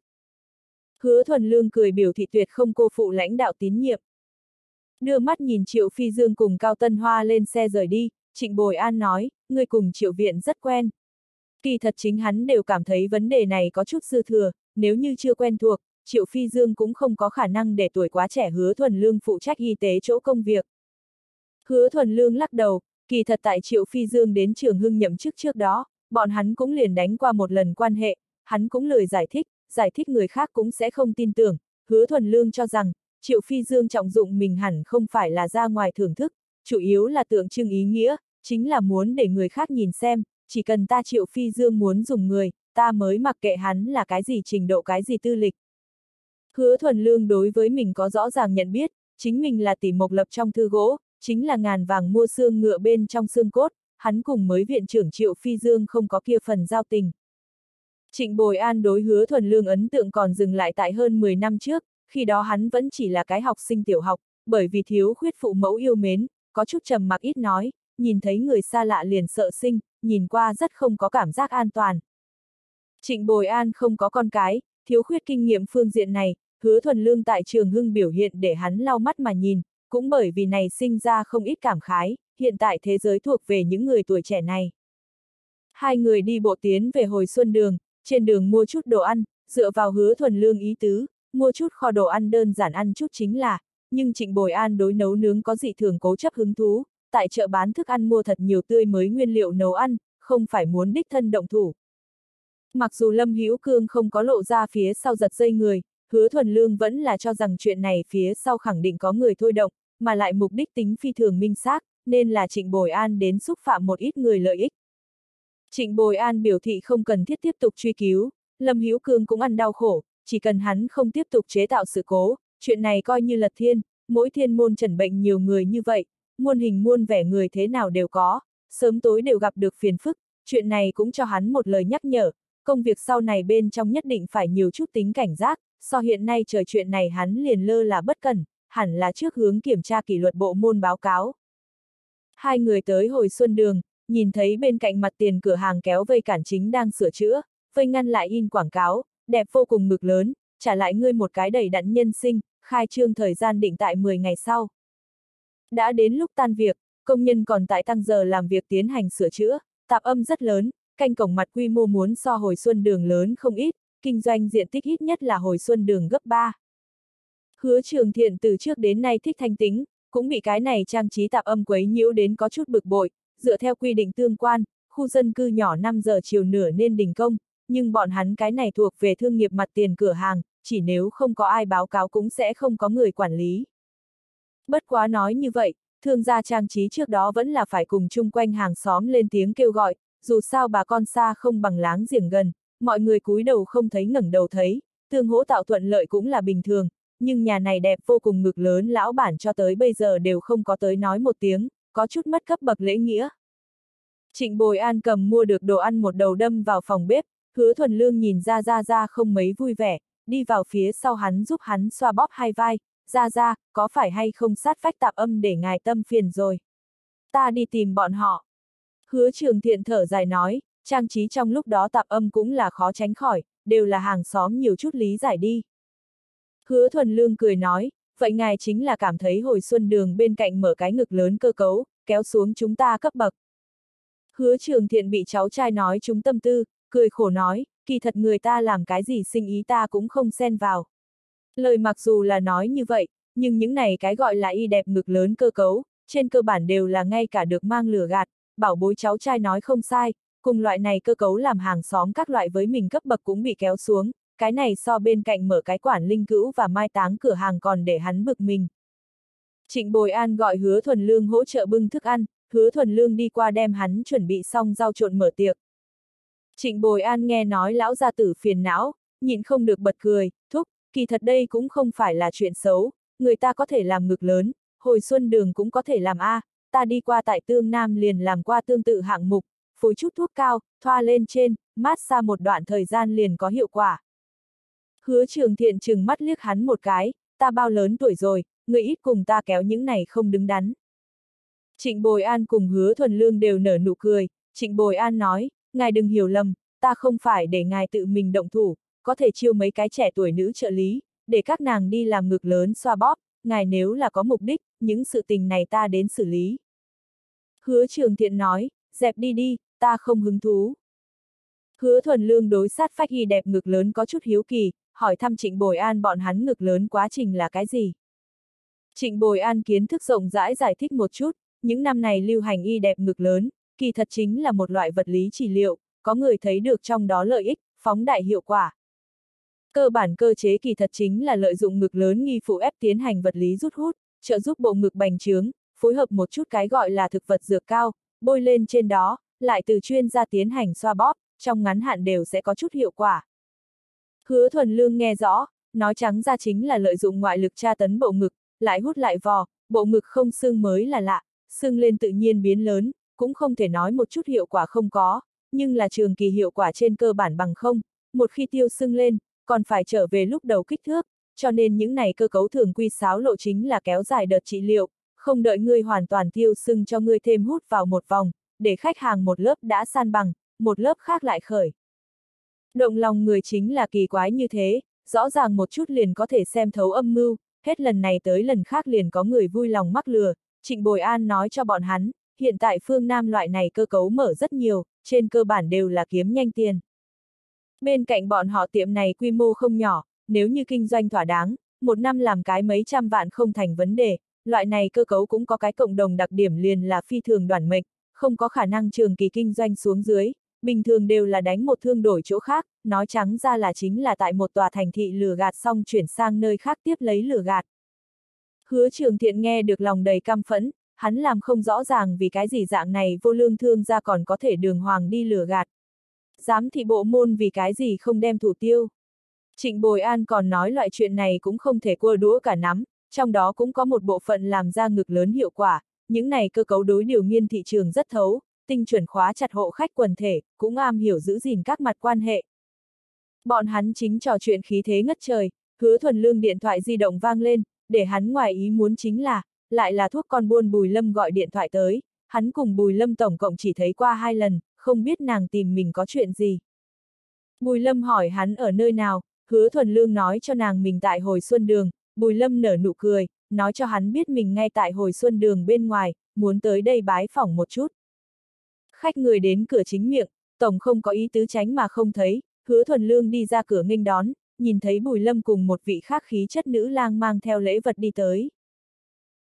Speaker 1: Hứa Thuần Lương cười biểu thị tuyệt không cô phụ lãnh đạo tín nhiệm. Đưa mắt nhìn Triệu Phi Dương cùng Cao Tân Hoa lên xe rời đi, Trịnh Bồi An nói, người cùng Triệu Viện rất quen. Kỳ thật chính hắn đều cảm thấy vấn đề này có chút dư thừa, nếu như chưa quen thuộc, Triệu Phi Dương cũng không có khả năng để tuổi quá trẻ Hứa Thuần Lương phụ trách y tế chỗ công việc. Hứa Thuần Lương lắc đầu, kỳ thật tại Triệu Phi Dương đến Trường Hưng nhậm chức trước đó, bọn hắn cũng liền đánh qua một lần quan hệ, hắn cũng lười giải thích người khác cũng sẽ không tin tưởng, Hứa Thuần Lương cho rằng, Triệu Phi Dương trọng dụng mình hẳn không phải là ra ngoài thưởng thức, chủ yếu là tượng trưng ý nghĩa, chính là muốn để người khác nhìn xem, chỉ cần ta Triệu Phi Dương muốn dùng người, ta mới mặc kệ hắn là cái gì trình độ cái gì tư lịch. Hứa Thuần Lương đối với mình có rõ ràng nhận biết, chính mình là tỷ mộc lập trong thư gỗ, chính là ngàn vàng mua xương ngựa bên trong xương cốt, hắn cùng mới viện trưởng Triệu Phi Dương không có kia phần giao tình. Trịnh Bồi An đối Hứa Thuần Lương ấn tượng còn dừng lại tại hơn 10 năm trước, khi đó hắn vẫn chỉ là cái học sinh tiểu học, bởi vì thiếu khuyết phụ mẫu yêu mến, có chút trầm mặc ít nói, nhìn thấy người xa lạ liền sợ sinh, nhìn qua rất không có cảm giác an toàn. Trịnh Bồi An không có con cái, thiếu khuyết kinh nghiệm phương diện này, Hứa Thuần Lương tại Trường Hưng biểu hiện để hắn lau mắt mà nhìn, cũng bởi vì này sinh ra không ít cảm khái, hiện tại thế giới thuộc về những người tuổi trẻ này. Hai người đi bộ tiến về hồi xuân đường, trên đường mua chút đồ ăn, dựa vào Hứa Thuần Lương ý tứ, mua chút kho đồ ăn đơn giản ăn chút chính là, nhưng Trịnh Bồi An đối nấu nướng có dị thường cố chấp hứng thú, tại chợ bán thức ăn mua thật nhiều tươi mới nguyên liệu nấu ăn, không phải muốn đích thân động thủ. Mặc dù Lâm Hữu Cương không có lộ ra phía sau giật dây người, Hứa Thuần Lương vẫn là cho rằng chuyện này phía sau khẳng định có người thôi động, mà lại mục đích tính phi thường minh xác, nên là Trịnh Bồi An đến xúc phạm một ít người lợi ích. Trịnh Bồi An biểu thị không cần thiết tiếp tục truy cứu, Lâm Hữu Cương cũng ăn đau khổ, chỉ cần hắn không tiếp tục chế tạo sự cố, chuyện này coi như lật thiên, mỗi thiên môn trần bệnh nhiều người như vậy, muôn hình muôn vẻ người thế nào đều có, sớm tối đều gặp được phiền phức, chuyện này cũng cho hắn một lời nhắc nhở, công việc sau này bên trong nhất định phải nhiều chút tính cảnh giác, so hiện nay trời chuyện này hắn liền lơ là bất cẩn, hẳn là trước hướng kiểm tra kỷ luật bộ môn báo cáo. Hai người tới hồi xuân đường, nhìn thấy bên cạnh mặt tiền cửa hàng kéo vây cản chính đang sửa chữa, vây ngăn lại in quảng cáo, đẹp vô cùng mực lớn, trả lại ngươi một cái đầy đặn nhân sinh, khai trương thời gian định tại 10 ngày sau. Đã đến lúc tan việc, công nhân còn tại tăng giờ làm việc tiến hành sửa chữa, tạp âm rất lớn, canh cổng mặt quy mô muốn so hồi xuân đường lớn không ít, kinh doanh diện tích ít nhất là hồi xuân đường gấp 3. Hứa Trường Thiện từ trước đến nay thích thanh tĩnh, cũng bị cái này trang trí tạp âm quấy nhiễu đến có chút bực bội, dựa theo quy định tương quan, khu dân cư nhỏ 5 giờ chiều nửa nên đình công, nhưng bọn hắn cái này thuộc về thương nghiệp mặt tiền cửa hàng, chỉ nếu không có ai báo cáo cũng sẽ không có người quản lý. Bất quá nói như vậy, thương gia trang trí trước đó vẫn là phải cùng chung quanh hàng xóm lên tiếng kêu gọi, dù sao bà con xa không bằng láng giềng gần, mọi người cúi đầu không thấy ngẩng đầu thấy, tương hỗ tạo thuận lợi cũng là bình thường, nhưng nhà này đẹp vô cùng ngực lớn lão bản cho tới bây giờ đều không có tới nói một tiếng, có chút mất cấp bậc lễ nghĩa. Trịnh Bồi An cầm mua được đồ ăn một đầu đâm vào phòng bếp, Hứa Thuần Lương nhìn ra không mấy vui vẻ, đi vào phía sau hắn giúp hắn xoa bóp hai vai, ra, có phải hay không sát vách tạp âm để ngài tâm phiền rồi. Ta đi tìm bọn họ. Hứa Trường Thiện thở dài nói, trang trí trong lúc đó tạp âm cũng là khó tránh khỏi, đều là hàng xóm nhiều chút lý giải đi. Hứa Thuần Lương cười nói, vậy ngài chính là cảm thấy hồi xuân đường bên cạnh mở cái ngực lớn cơ cấu, kéo xuống chúng ta cấp bậc. Hứa Trường Thiện bị cháu trai nói trúng tâm tư, cười khổ nói, kỳ thật người ta làm cái gì sinh ý ta cũng không xen vào. Lời mặc dù là nói như vậy, nhưng những này cái gọi là y đẹp ngực lớn cơ cấu, trên cơ bản đều là ngay cả được mang lừa gạt, bảo bối cháu trai nói không sai, cùng loại này cơ cấu làm hàng xóm các loại với mình cấp bậc cũng bị kéo xuống, cái này so bên cạnh mở cái quản linh cữu và mai táng cửa hàng còn để hắn bực mình. Trịnh Bồi An gọi Hứa Thuần Lương hỗ trợ bưng thức ăn, Hứa Thuần Lương đi qua đem hắn chuẩn bị xong rau trộn mở tiệc. Trịnh Bồi An nghe nói lão gia tử phiền não, nhịn không được bật cười, thúc, kỳ thật đây cũng không phải là chuyện xấu, người ta có thể làm ngực lớn, hồi xuân đường cũng có thể làm A, ta đi qua tại Tương Nam liền làm qua tương tự hạng mục, phối chút thuốc cao, thoa lên trên, mát xa một đoạn thời gian liền có hiệu quả. Hứa Trường Thiện trừng mắt liếc hắn một cái, ta bao lớn tuổi rồi, người ít cùng ta kéo những này không đứng đắn. Trịnh Bồi An cùng Hứa Thuần Lương đều nở nụ cười, Trịnh Bồi An nói, ngài đừng hiểu lầm, ta không phải để ngài tự mình động thủ, có thể chiêu mấy cái trẻ tuổi nữ trợ lý, để các nàng đi làm ngực lớn xoa bóp, ngài nếu là có mục đích, những sự tình này ta đến xử lý. Hứa Trường Thiện nói, dẹp đi đi, ta không hứng thú. Hứa Thuần Lương đối sát phách y đẹp ngực lớn có chút hiếu kỳ, hỏi thăm Trịnh Bồi An bọn hắn ngực lớn quá trình là cái gì. Trịnh Bồi An kiến thức rộng rãi giải thích một chút, những năm này lưu hành y đẹp ngực lớn, kỳ thật chính là một loại vật lý trị liệu, có người thấy được trong đó lợi ích, phóng đại hiệu quả. Cơ bản cơ chế kỳ thật chính là lợi dụng ngực lớn nghi phụ ép tiến hành vật lý rút hút, trợ giúp bộ ngực bành trướng, phối hợp một chút cái gọi là thực vật dược cao, bôi lên trên đó, lại từ chuyên gia tiến hành xoa bóp, trong ngắn hạn đều sẽ có chút hiệu quả. Hứa Thuần Lương nghe rõ, nói trắng ra chính là lợi dụng ngoại lực tra tấn bộ ngực, lại hút lại vò, bộ ngực không sưng mới là lạ, sưng lên tự nhiên biến lớn, cũng không thể nói một chút hiệu quả không có, nhưng là trường kỳ hiệu quả trên cơ bản bằng không, một khi tiêu sưng lên, còn phải trở về lúc đầu kích thước, cho nên những này cơ cấu thường quy sáo lộ chính là kéo dài đợt trị liệu, không đợi ngươi hoàn toàn tiêu sưng cho ngươi thêm hút vào một vòng, để khách hàng một lớp đã san bằng, một lớp khác lại khởi. Động lòng người chính là kỳ quái như thế, rõ ràng một chút liền có thể xem thấu âm mưu, hết lần này tới lần khác liền có người vui lòng mắc lừa. Trịnh Bồi An nói cho bọn hắn, hiện tại phương Nam loại này cơ cấu mở rất nhiều, trên cơ bản đều là kiếm nhanh tiền. Bên cạnh bọn họ tiệm này quy mô không nhỏ, nếu như kinh doanh thỏa đáng, một năm làm cái mấy trăm vạn không thành vấn đề, loại này cơ cấu cũng có cái cộng đồng đặc điểm liền là phi thường đoản mệnh, không có khả năng trường kỳ kinh doanh xuống dưới, bình thường đều là đánh một thương đổi chỗ khác, nói trắng ra là chính là tại một tòa thành thị lừa gạt xong chuyển sang nơi khác tiếp lấy lừa gạt. Hứa Trường Thiện nghe được lòng đầy căm phẫn, hắn làm không rõ ràng vì cái gì dạng này vô lương thương gia còn có thể đường hoàng đi lừa gạt. Giám thị bộ môn vì cái gì không đem thủ tiêu. Trịnh Bồi An còn nói loại chuyện này cũng không thể cua đũa cả nắm, trong đó cũng có một bộ phận làm ra ngực lớn hiệu quả, những này cơ cấu đối điều nghiên thị trường rất thấu, tinh chuẩn khóa chặt hộ khách quần thể, cũng am hiểu giữ gìn các mặt quan hệ. Bọn hắn chính trò chuyện khí thế ngất trời, Hứa Thuần Lương điện thoại di động vang lên, để hắn ngoài ý muốn chính là, lại là thuốc con buôn Bùi Lâm gọi điện thoại tới, hắn cùng Bùi Lâm tổng cộng chỉ thấy qua 2 lần, không biết nàng tìm mình có chuyện gì. Bùi Lâm hỏi hắn ở nơi nào, Hứa Thuần Lương nói cho nàng mình tại hồi xuân đường, Bùi Lâm nở nụ cười, nói cho hắn biết mình ngay tại hồi xuân đường bên ngoài, muốn tới đây bái phỏng một chút. Khách người đến cửa chính miệng, tổng không có ý tứ tránh mà không thấy, Hứa Thuần Lương đi ra cửa nghênh đón, nhìn thấy Bùi Lâm cùng một vị khác khí chất nữ lang mang theo lễ vật đi tới.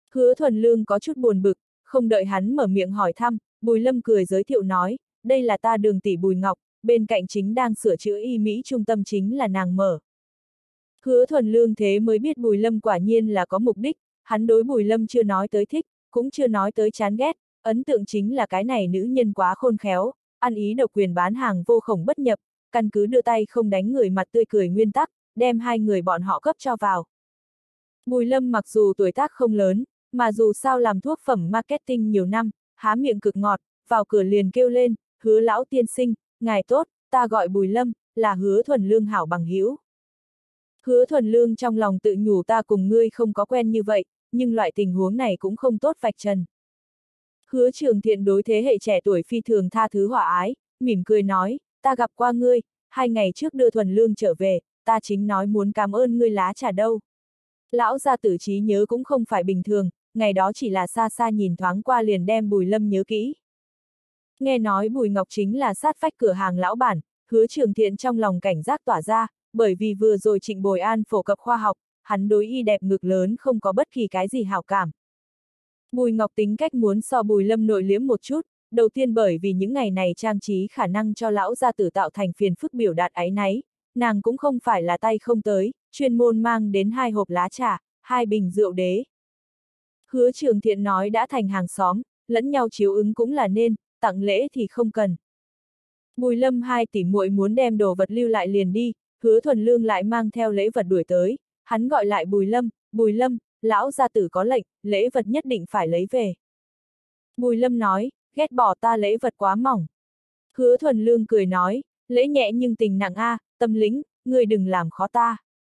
Speaker 1: Hứa Thuần Lương có chút buồn bực, không đợi hắn mở miệng hỏi thăm, Bùi Lâm cười giới thiệu nói, đây là ta Đường tỷ Bùi Ngọc, bên cạnh chính đang sửa chữa y Mỹ trung tâm chính là nàng mở. Hứa Thuần Lương thế mới biết Bùi Lâm quả nhiên là có mục đích, hắn đối Bùi Lâm chưa nói tới thích, cũng chưa nói tới chán ghét, ấn tượng chính là cái này nữ nhân quá khôn khéo, ăn ý độc quyền bán hàng vô khổng bất nhập, căn cứ đưa tay không đánh người mặt tươi cười nguyên tắc, đem hai người bọn họ cấp cho vào. Bùi Lâm mặc dù tuổi tác không lớn, mà dù sao làm thuốc phẩm marketing nhiều năm, há miệng cực ngọt, vào cửa liền kêu lên, Hứa lão tiên sinh, ngài tốt, ta gọi Bùi Lâm, là Hứa Thuần Lương hảo bằng hữu. Hứa Thuần Lương trong lòng tự nhủ ta cùng ngươi không có quen như vậy, nhưng loại tình huống này cũng không tốt vạch trần. Hứa Trường Thiện đối thế hệ trẻ tuổi phi thường tha thứ hòa ái, mỉm cười nói, ta gặp qua ngươi, 2 ngày trước đưa Thuần Lương trở về, ta chính nói muốn cảm ơn ngươi lá trà đâu. Lão gia tử trí nhớ cũng không phải bình thường, ngày đó chỉ là xa xa nhìn thoáng qua liền đem Bùi Lâm nhớ kỹ. Nghe nói Bùi Ngọc chính là sát vách cửa hàng lão bản, Hứa Trường Thiện trong lòng cảnh giác tỏa ra, bởi vì vừa rồi Trịnh Bồi An phổ cập khoa học, hắn đối y đẹp ngực lớn không có bất kỳ cái gì hảo cảm. Bùi Ngọc tính cách muốn so Bùi Lâm nội liễm một chút, đầu tiên bởi vì những ngày này trang trí khả năng cho lão gia tử tạo thành phiền phức biểu đạt áy náy, nàng cũng không phải là tay không tới, chuyên môn mang đến 2 hộp lá trà, 2 bình rượu đế. Hứa Trường Thiện nói đã thành hàng xóm, lẫn nhau chiếu ứng cũng là nên, tặng lễ thì không cần. Bùi Lâm 2 tỷ muội muốn đem đồ vật lưu lại liền đi, Hứa Thuần Lương lại mang theo lễ vật đuổi tới, hắn gọi lại Bùi Lâm, lão gia tử có lệnh, lễ vật nhất định phải lấy về. Bùi Lâm nói, ghét bỏ ta lễ vật quá mỏng. Hứa Thuần Lương cười nói, lễ nhẹ nhưng tình nặng a, tâm lĩnh, ngươi đừng làm khó ta.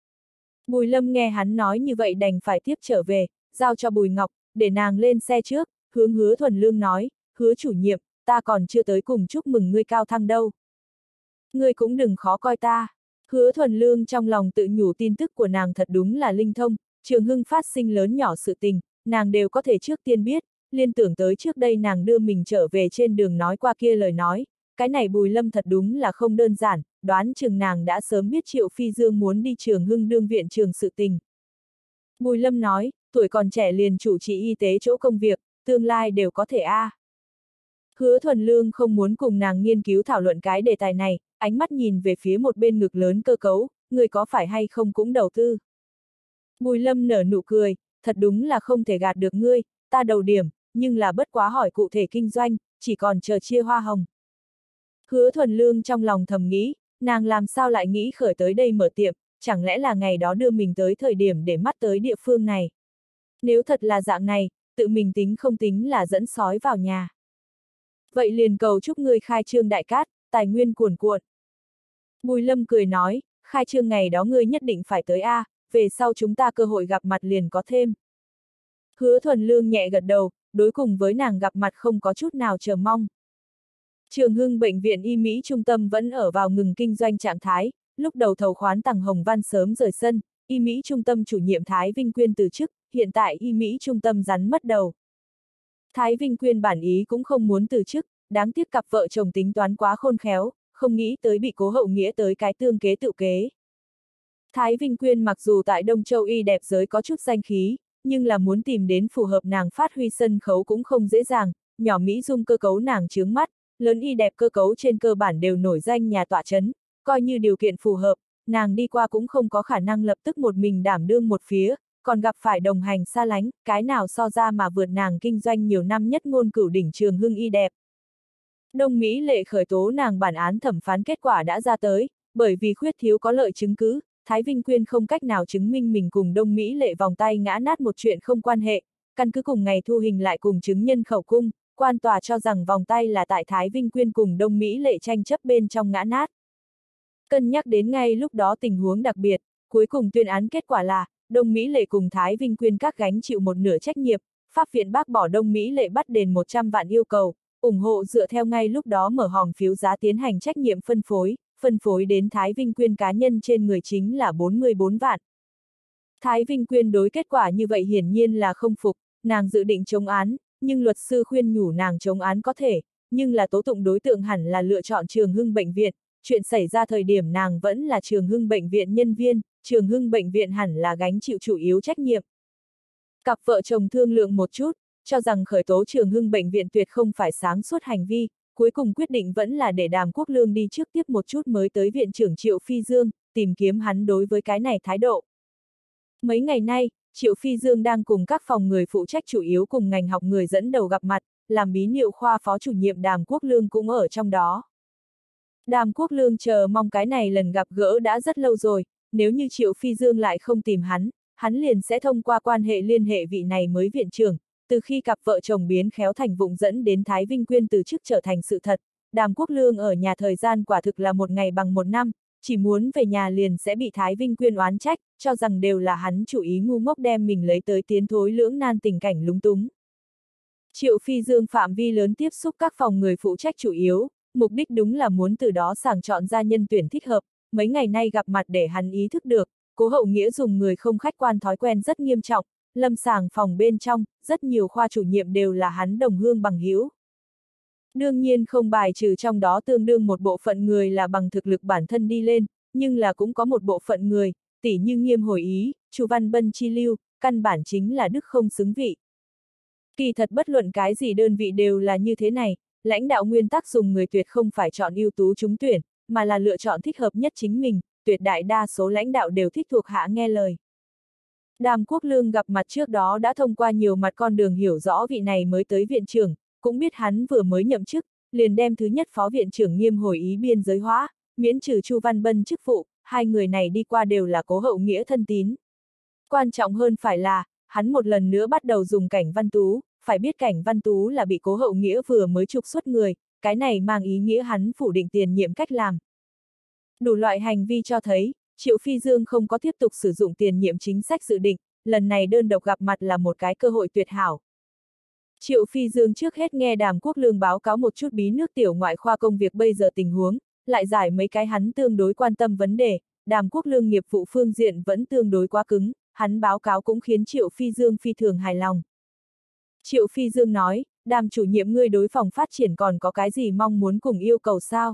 Speaker 1: Bùi Lâm nghe hắn nói như vậy đành phải tiếp trở về, giao cho Bùi Ngọc, để nàng lên xe trước, hướng Hứa Thuần Lương nói, Hứa chủ nhiệm, ta còn chưa tới cùng chúc mừng ngươi cao thăng đâu. Ngươi cũng đừng khó coi ta. Hứa Thuần Lương trong lòng tự nhủ tin tức của nàng thật đúng là linh thông, Trường Hưng phát sinh lớn nhỏ sự tình, nàng đều có thể trước tiên biết, liên tưởng tới trước đây nàng đưa mình trở về trên đường nói qua kia lời nói, cái này Bùi Lâm thật đúng là không đơn giản, đoán chừng nàng đã sớm biết Triệu Phi Dương muốn đi Trường Hưng đương viện trường sự tình. Bùi Lâm nói, tuổi còn trẻ liền chủ trì y tế chỗ công việc, tương lai đều có thể a. Hứa Thuần Lương không muốn cùng nàng nghiên cứu thảo luận cái đề tài này, ánh mắt nhìn về phía một bên ngực lớn cơ cấu, người có phải hay không cũng đầu tư. Bùi Lâm nở nụ cười, thật đúng là không thể gạt được ngươi, ta đầu điểm, nhưng là bất quá hỏi cụ thể kinh doanh, chỉ còn chờ chia hoa hồng. Hứa Thuần Lương trong lòng thầm nghĩ, nàng làm sao lại nghĩ khởi tới đây mở tiệm, chẳng lẽ là ngày đó đưa mình tới thời điểm để mắt tới địa phương này. Nếu thật là dạng này, tự mình tính không tính là dẫn sói vào nhà. Vậy liền cầu chúc ngươi khai trương đại cát, tài nguyên cuồn cuộn. Bùi Lâm cười nói, khai trương ngày đó ngươi nhất định phải tới a, về sau chúng ta cơ hội gặp mặt liền có thêm. Hứa Thuần Lương nhẹ gật đầu, đối cùng với nàng gặp mặt không có chút nào chờ mong. Trường Hưng Bệnh viện Y Mỹ trung tâm vẫn ở vào ngừng kinh doanh trạng thái, lúc đầu thầu khoán Tằng Hồng Văn sớm rời sân, Y Mỹ trung tâm chủ nhiệm Thái Vinh Quyên từ chức, hiện tại Y Mỹ trung tâm rắn mất đầu. Thái Vinh Quyên bản ý cũng không muốn từ chức, đáng tiếc cặp vợ chồng tính toán quá khôn khéo, không nghĩ tới bị Cố Hậu Nghĩa tới cái tương kế tự kế. Thái Vinh Quyên mặc dù tại Đông Châu y đẹp giới có chút danh khí, nhưng là muốn tìm đến phù hợp nàng phát huy sân khấu cũng không dễ dàng, nhỏ Mỹ Dung cơ cấu nàng chướng mắt, lớn y đẹp cơ cấu trên cơ bản đều nổi danh nhà tọa chấn, coi như điều kiện phù hợp, nàng đi qua cũng không có khả năng lập tức một mình đảm đương một phía, còn gặp phải đồng hành xa lánh, cái nào so ra mà vượt nàng kinh doanh nhiều năm nhất ngôn cửu đỉnh Trường Hưng y đẹp. Đông Mỹ lệ khởi tố nàng bản án thẩm phán kết quả đã ra tới, bởi vì khuyết thiếu có lợi chứng cứ, Thái Vinh Quyên không cách nào chứng minh mình cùng Đông Mỹ lệ vòng tay ngã nát một chuyện không quan hệ, căn cứ cùng ngày thu hình lại cùng chứng nhân khẩu cung, quan tòa cho rằng vòng tay là tại Thái Vinh Quyên cùng Đông Mỹ lệ tranh chấp bên trong ngã nát. Cân nhắc đến ngay lúc đó tình huống đặc biệt, cuối cùng tuyên án kết quả là, Đông Mỹ lệ cùng Thái Vinh Quyên các gánh chịu một nửa trách nhiệm, pháp viện bác bỏ Đông Mỹ lệ bắt đền 100 vạn yêu cầu, ủng hộ dựa theo ngay lúc đó mở hòm phiếu giá tiến hành trách nhiệm phân phối đến Thái Vinh Quyên cá nhân trên người chính là 44 vạn. Thái Vinh Quyên đối kết quả như vậy hiển nhiên là không phục, nàng dự định chống án, nhưng luật sư khuyên nhủ nàng chống án có thể, nhưng là tố tụng đối tượng hẳn là lựa chọn Trường Hưng Bệnh viện, chuyện xảy ra thời điểm nàng vẫn là Trường Hưng Bệnh viện nhân viên, Trường Hưng Bệnh viện hẳn là gánh chịu chủ yếu trách nhiệm. Cặp vợ chồng thương lượng một chút, cho rằng khởi tố Trường Hưng bệnh viện tuyệt không phải sáng suốt hành vi, cuối cùng quyết định vẫn là để Đàm Quốc Lương đi trước tiếp một chút mới tới viện trưởng Triệu Phi Dương, tìm kiếm hắn đối với cái này thái độ. Mấy ngày nay, Triệu Phi Dương đang cùng các phòng người phụ trách chủ yếu cùng ngành học người dẫn đầu gặp mặt, làm bí niệu khoa phó chủ nhiệm Đàm Quốc Lương cũng ở trong đó. Đàm Quốc Lương chờ mong cái này lần gặp gỡ đã rất lâu rồi, nếu như Triệu Phi Dương lại không tìm hắn liền sẽ thông qua quan hệ liên hệ vị này mới viện trưởng. Từ khi cặp vợ chồng biến khéo thành vụng dẫn đến Thái Vinh Quyên từ chức trở thành sự thật, Đàm Quốc Lương ở nhà thời gian quả thực là một ngày bằng một năm, chỉ muốn về nhà liền sẽ bị Thái Vinh Quyên oán trách, cho rằng đều là hắn chủ ý ngu ngốc đem mình lấy tới tiến thối lưỡng nan tình cảnh lúng túng. Triệu Phi Dương phạm vi lớn tiếp xúc các phòng người phụ trách chủ yếu, mục đích đúng là muốn từ đó sàng chọn ra nhân tuyển thích hợp, mấy ngày nay gặp mặt để hắn ý thức được, Cố Hậu Nghĩa dùng người không khách quan thói quen rất nghiêm trọng, lâm sàng phòng bên trong, rất nhiều khoa chủ nhiệm đều là hắn đồng hương bằng hữu. Đương nhiên không bài trừ trong đó tương đương một bộ phận người là bằng thực lực bản thân đi lên, nhưng là cũng có một bộ phận người, tỉ như Nghiêm Hồi Ý, Chu Văn Bân chi lưu, căn bản chính là đức không xứng vị. Kỳ thật bất luận cái gì đơn vị đều là như thế này, lãnh đạo nguyên tắc dùng người tuyệt không phải chọn ưu tú trúng tuyển, mà là lựa chọn thích hợp nhất chính mình, tuyệt đại đa số lãnh đạo đều thích thuộc hạ nghe lời. Đàm Quốc Lương gặp mặt trước đó đã thông qua nhiều mặt con đường hiểu rõ vị này mới tới viện trưởng, cũng biết hắn vừa mới nhậm chức, liền đem thứ nhất phó viện trưởng Nghiêm Hồi Ý biên giới hóa, miễn trừ Chu Văn Bân chức vụ, hai người này đi qua đều là Cố Hậu Nghĩa thân tín. Quan trọng hơn phải là, hắn một lần nữa bắt đầu dùng Cảnh Văn Tú, phải biết Cảnh Văn Tú là bị Cố Hậu Nghĩa vừa mới trục xuất người, cái này mang ý nghĩa hắn phủ định tiền nhiệm cách làm. Đủ loại hành vi cho thấy, Triệu Phi Dương không có tiếp tục sử dụng tiền nhiệm chính sách dự định, lần này đơn độc gặp mặt là một cái cơ hội tuyệt hảo. Triệu Phi Dương trước hết nghe Đàm Quốc Lương báo cáo một chút bí nước tiểu ngoại khoa công việc bây giờ tình huống, lại giải mấy cái hắn tương đối quan tâm vấn đề, Đàm Quốc Lương nghiệp vụ phương diện vẫn tương đối quá cứng, hắn báo cáo cũng khiến Triệu Phi Dương phi thường hài lòng. Triệu Phi Dương nói, Đàm chủ nhiệm ngươi đối phòng phát triển còn có cái gì mong muốn cùng yêu cầu sao?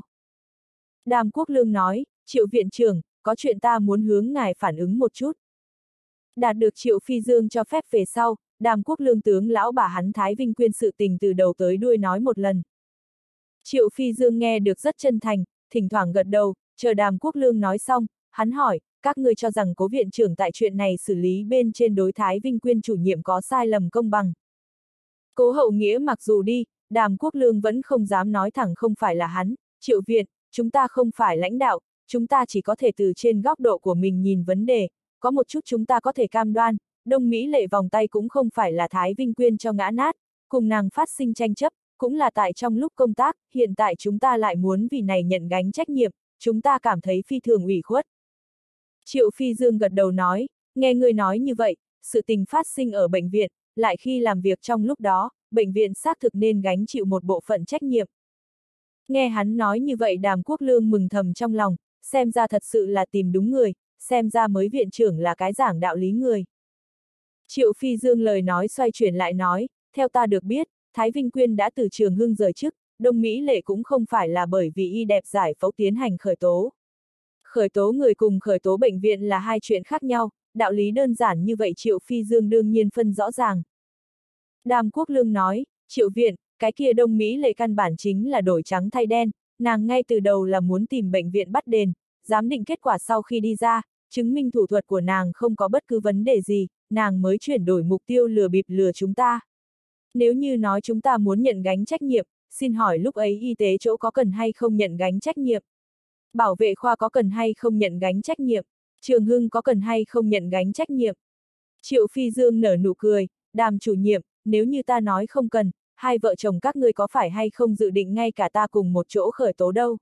Speaker 1: Đàm Quốc Lương nói, Triệu viện trưởng, có chuyện ta muốn hướng ngài phản ứng một chút. Đạt được Triệu Phi Dương cho phép về sau, Đàm Quốc Lương tướng lão bà hắn Thái Vinh Quyên sự tình từ đầu tới đuôi nói một lần. Triệu Phi Dương nghe được rất chân thành, thỉnh thoảng gật đầu, chờ Đàm Quốc Lương nói xong, hắn hỏi, các ngươi cho rằng Cố viện trưởng tại chuyện này xử lý bên trên đối Thái Vinh Quyên chủ nhiệm có sai lầm công bằng. Cố Hậu Nghĩa mặc dù đi, Đàm Quốc Lương vẫn không dám nói thẳng không phải là hắn, Triệu viện, chúng ta không phải lãnh đạo, chúng ta chỉ có thể từ trên góc độ của mình nhìn vấn đề, có một chút chúng ta có thể cam đoan, Đông Mỹ Lệ vòng tay cũng không phải là Thái Vinh Quyên cho ngã nát, cùng nàng phát sinh tranh chấp, cũng là tại trong lúc công tác, hiện tại chúng ta lại muốn vì này nhận gánh trách nhiệm, chúng ta cảm thấy phi thường ủy khuất. Triệu Phi Dương gật đầu nói, nghe người nói như vậy, sự tình phát sinh ở bệnh viện, lại khi làm việc trong lúc đó, bệnh viện xác thực nên gánh chịu một bộ phận trách nhiệm. Nghe hắn nói như vậy Đàm Quốc Lương mừng thầm trong lòng, xem ra thật sự là tìm đúng người, xem ra mới viện trưởng là cái giảng đạo lý người. Triệu Phi Dương lời nói xoay chuyển lại nói, theo ta được biết, Thái Vinh Quyên đã từ Trường Hưng rời chức, Đông Mỹ Lệ cũng không phải là bởi vì y đẹp giải phẫu tiến hành khởi tố. Khởi tố người cùng khởi tố bệnh viện là hai chuyện khác nhau, đạo lý đơn giản như vậy Triệu Phi Dương đương nhiên phân rõ ràng. Đàm Quốc Lương nói, Triệu viện, cái kia Đông Mỹ Lệ căn bản chính là đổi trắng thay đen, nàng ngay từ đầu là muốn tìm bệnh viện bắt đền, giám định kết quả sau khi đi ra, chứng minh thủ thuật của nàng không có bất cứ vấn đề gì, nàng mới chuyển đổi mục tiêu lừa bịp lừa chúng ta. Nếu như nói chúng ta muốn nhận gánh trách nhiệm, xin hỏi lúc ấy y tế chỗ có cần hay không nhận gánh trách nhiệm? Bảo vệ khoa có cần hay không nhận gánh trách nhiệm? Trường Hưng có cần hay không nhận gánh trách nhiệm? Triệu Phi Dương nở nụ cười, Đàm chủ nhiệm, nếu như ta nói không cần, hai vợ chồng các ngươi có phải hay không dự định ngay cả ta cùng một chỗ khởi tố đâu?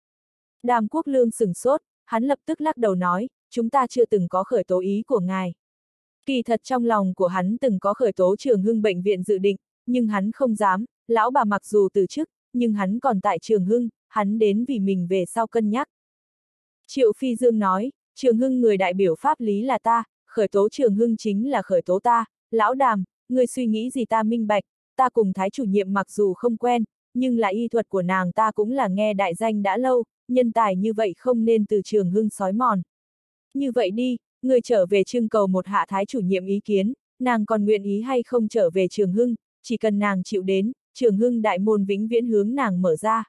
Speaker 1: Đàm Quốc Lương sửng sốt, hắn lập tức lắc đầu nói, chúng ta chưa từng có khởi tố ý của ngài. Kỳ thật trong lòng của hắn từng có khởi tố Trường Hưng bệnh viện dự định, nhưng hắn không dám, lão bà mặc dù từ chức, nhưng hắn còn tại Trường Hưng, hắn đến vì mình về sau cân nhắc. Triệu Phi Dương nói, Trường Hưng người đại biểu pháp lý là ta, khởi tố Trường Hưng chính là khởi tố ta, lão Đàm, người suy nghĩ gì ta minh bạch, ta cùng Thái chủ nhiệm mặc dù không quen, nhưng là y thuật của nàng ta cũng là nghe đại danh đã lâu, nhân tài như vậy không nên từ Trường Hưng sói mòn. Như vậy đi, người trở về trưng cầu một hạ Thái chủ nhiệm ý kiến, nàng còn nguyện ý hay không trở về Trường Hưng, chỉ cần nàng chịu đến, Trường Hưng đại môn vĩnh viễn hướng nàng mở ra.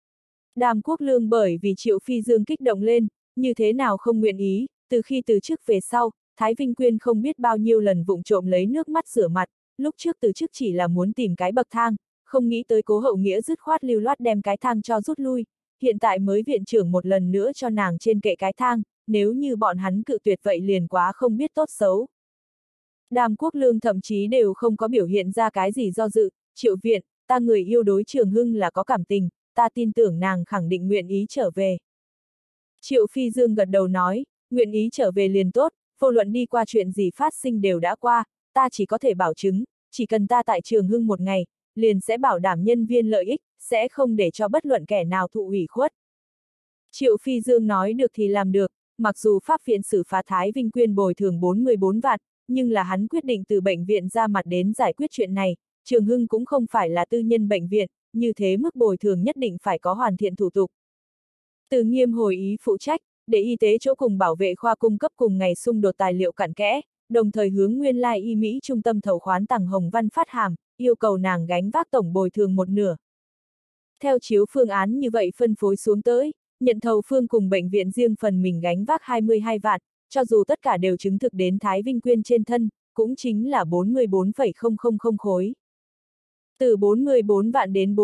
Speaker 1: Đàm Quốc Lương bởi vì Triệu Phi Dương kích động lên, như thế nào không nguyện ý, từ khi từ chức về sau, Thái Vinh Quyên không biết bao nhiêu lần vụng trộm lấy nước mắt rửa mặt, lúc trước từ chức chỉ là muốn tìm cái bậc thang, không nghĩ tới Cố Hậu Nghĩa dứt khoát lưu loát đem cái thang cho rút lui, hiện tại mới viện trưởng một lần nữa cho nàng trên kệ cái thang, nếu như bọn hắn cự tuyệt vậy liền quá không biết tốt xấu. Đàm Quốc Lương thậm chí đều không có biểu hiện ra cái gì do dự, Triệu viện, ta người yêu đối Trường Hưng là có cảm tình, ta tin tưởng nàng khẳng định nguyện ý trở về. Triệu Phi Dương gật đầu nói, nguyện ý trở về liền tốt, vô luận đi qua chuyện gì phát sinh đều đã qua, ta chỉ có thể bảo chứng, chỉ cần ta tại Trường Hưng một ngày, liền sẽ bảo đảm nhân viên lợi ích, sẽ không để cho bất luận kẻ nào thụ ủy khuất. Triệu Phi Dương nói được thì làm được, mặc dù pháp viện xử phạt Thái Vinh Quyên bồi thường 44 vạn, nhưng là hắn quyết định từ bệnh viện ra mặt đến giải quyết chuyện này, Trường Hưng cũng không phải là tư nhân bệnh viện, như thế mức bồi thường nhất định phải có hoàn thiện thủ tục. Từ Nghiêm hồi ý phụ trách, để y tế chỗ cùng bảo vệ khoa cung cấp cùng ngày xung đột tài liệu cặn kẽ, đồng thời hướng nguyên lai y Mỹ trung tâm thầu khoán Tằng Hồng Văn phát hàm, yêu cầu nàng gánh vác tổng bồi thường một nửa. Theo chiếu phương án như vậy phân phối xuống tới, nhận thầu phương cùng bệnh viện riêng phần mình gánh vác 22 vạn, cho dù tất cả đều chứng thực đến Thái Vinh Quyên trên thân, cũng chính là 44,000 khối. Từ 44 vạn đến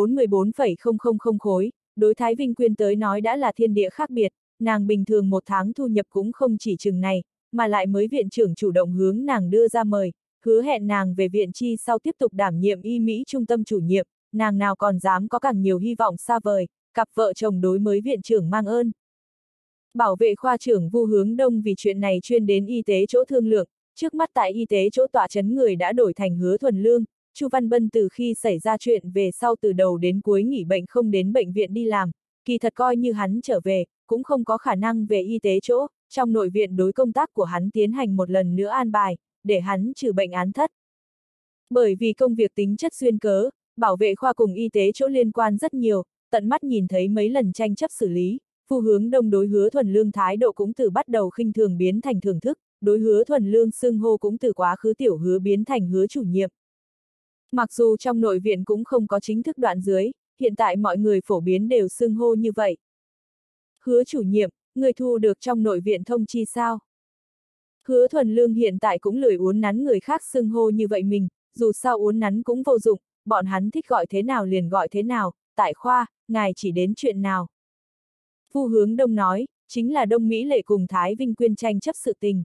Speaker 1: 44,000 khối, đối Thái Vinh Quyên tới nói đã là thiên địa khác biệt, nàng bình thường một tháng thu nhập cũng không chỉ chừng này, mà lại mới viện trưởng chủ động hướng nàng đưa ra mời, hứa hẹn nàng về viện chi sau tiếp tục đảm nhiệm y Mỹ trung tâm chủ nhiệm, nàng nào còn dám có càng nhiều hy vọng xa vời, cặp vợ chồng đối mới viện trưởng mang ơn. Bảo vệ khoa trưởng Vu Hướng Đông vì chuyện này chuyên đến y tế chỗ thương lượng, trước mắt tại y tế chỗ tọa chấn người đã đổi thành Hứa Thuần Lương, Chu Văn Bân từ khi xảy ra chuyện về sau từ đầu đến cuối nghỉ bệnh không đến bệnh viện đi làm, kỳ thật coi như hắn trở về, cũng không có khả năng về y tế chỗ, trong nội viện đối công tác của hắn tiến hành một lần nữa an bài, để hắn trừ bệnh án thất. Bởi vì công việc tính chất xuyên cớ, bảo vệ khoa cùng y tế chỗ liên quan rất nhiều, tận mắt nhìn thấy mấy lần tranh chấp xử lý, Vu Hướng Đông đối Hứa Thuần Lương thái độ cũng từ bắt đầu khinh thường biến thành thưởng thức, đối Hứa Thuần Lương xưng hô cũng từ quá khứ tiểu Hứa biến thành Hứa chủ nhiệm. Mặc dù trong nội viện cũng không có chính thức đoạn dưới, hiện tại mọi người phổ biến đều xưng hô như vậy. Hứa chủ nhiệm, người thu được trong nội viện thông chi sao? Hứa Thuần Lương hiện tại cũng lười uốn nắn người khác xưng hô như vậy mình, dù sao uốn nắn cũng vô dụng, bọn hắn thích gọi thế nào liền gọi thế nào, tại khoa, ngài chỉ đến chuyện nào. Vu Hướng Đông nói, chính là Đông Mỹ Lệ cùng Thái Vinh Quyên tranh chấp sự tình.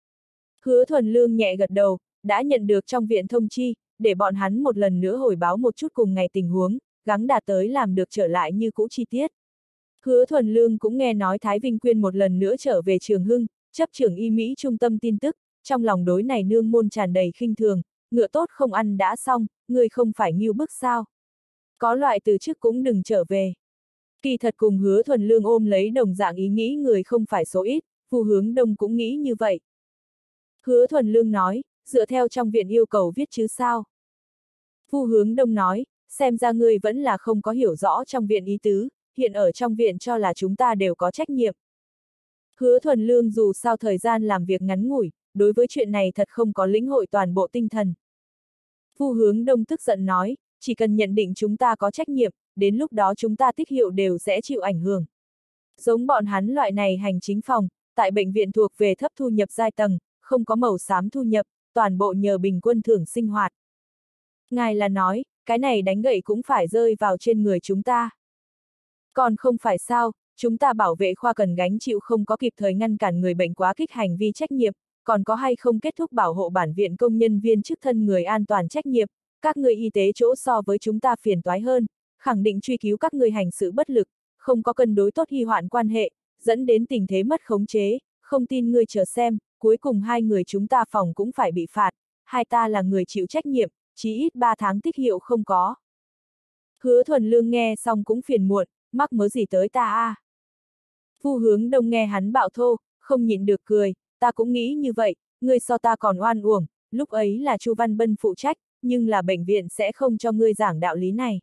Speaker 1: Hứa Thuần Lương nhẹ gật đầu, đã nhận được trong viện thông chi, để bọn hắn một lần nữa hồi báo một chút cùng ngày tình huống, gắng đạt tới làm được trở lại như cũ chi tiết. Hứa Thuần Lương cũng nghe nói Thái Vinh Quyên một lần nữa trở về Trường Hưng, chấp trưởng y Mỹ trung tâm tin tức, trong lòng đối này nương môn tràn đầy khinh thường, ngựa tốt không ăn đã xong, người không phải nghiêu bức sao. Có loại từ chức cũng đừng trở về. Kỳ thật cùng Hứa Thuần Lương ôm lấy đồng dạng ý nghĩ người không phải số ít, Vu Hướng Đông cũng nghĩ như vậy. Hứa Thuần Lương nói, dựa theo trong viện yêu cầu viết chứ sao. Vu Hướng Đông nói, xem ra ngươi vẫn là không có hiểu rõ trong viện ý tứ, hiện ở trong viện cho là chúng ta đều có trách nhiệm. Hứa Thuần Lương dù sao thời gian làm việc ngắn ngủi, đối với chuyện này thật không có lĩnh hội toàn bộ tinh thần. Vu Hướng Đông tức giận nói, chỉ cần nhận định chúng ta có trách nhiệm, đến lúc đó chúng ta tích hiệu đều sẽ chịu ảnh hưởng. Giống bọn hắn loại này hành chính phòng, tại bệnh viện thuộc về thấp thu nhập giai tầng, không có màu xám thu nhập, toàn bộ nhờ bình quân thưởng sinh hoạt. Ngài là nói, cái này đánh gậy cũng phải rơi vào trên người chúng ta. Còn không phải sao, chúng ta bảo vệ khoa cần gánh chịu không có kịp thời ngăn cản người bệnh quá kích hành vi trách nhiệm, còn có hay không kết thúc bảo hộ bản viện công nhân viên chức thân người an toàn trách nhiệm, các người y tế chỗ so với chúng ta phiền toái hơn, khẳng định truy cứu các người hành sự bất lực, không có cân đối tốt hy hoạn quan hệ, dẫn đến tình thế mất khống chế, không tin ngươi chờ xem, cuối cùng hai người chúng ta phòng cũng phải bị phạt, hai ta là người chịu trách nhiệm, chí ít 3 tháng tích hiệu không có. Hứa Thuần Lương nghe xong cũng phiền muộn, mắc mớ gì tới ta à. Vu Hướng Đông nghe hắn bạo thô, không nhịn được cười, ta cũng nghĩ như vậy, ngươi so ta còn oan uổng, lúc ấy là Chu Văn Bân phụ trách, nhưng là bệnh viện sẽ không cho ngươi giảng đạo lý này.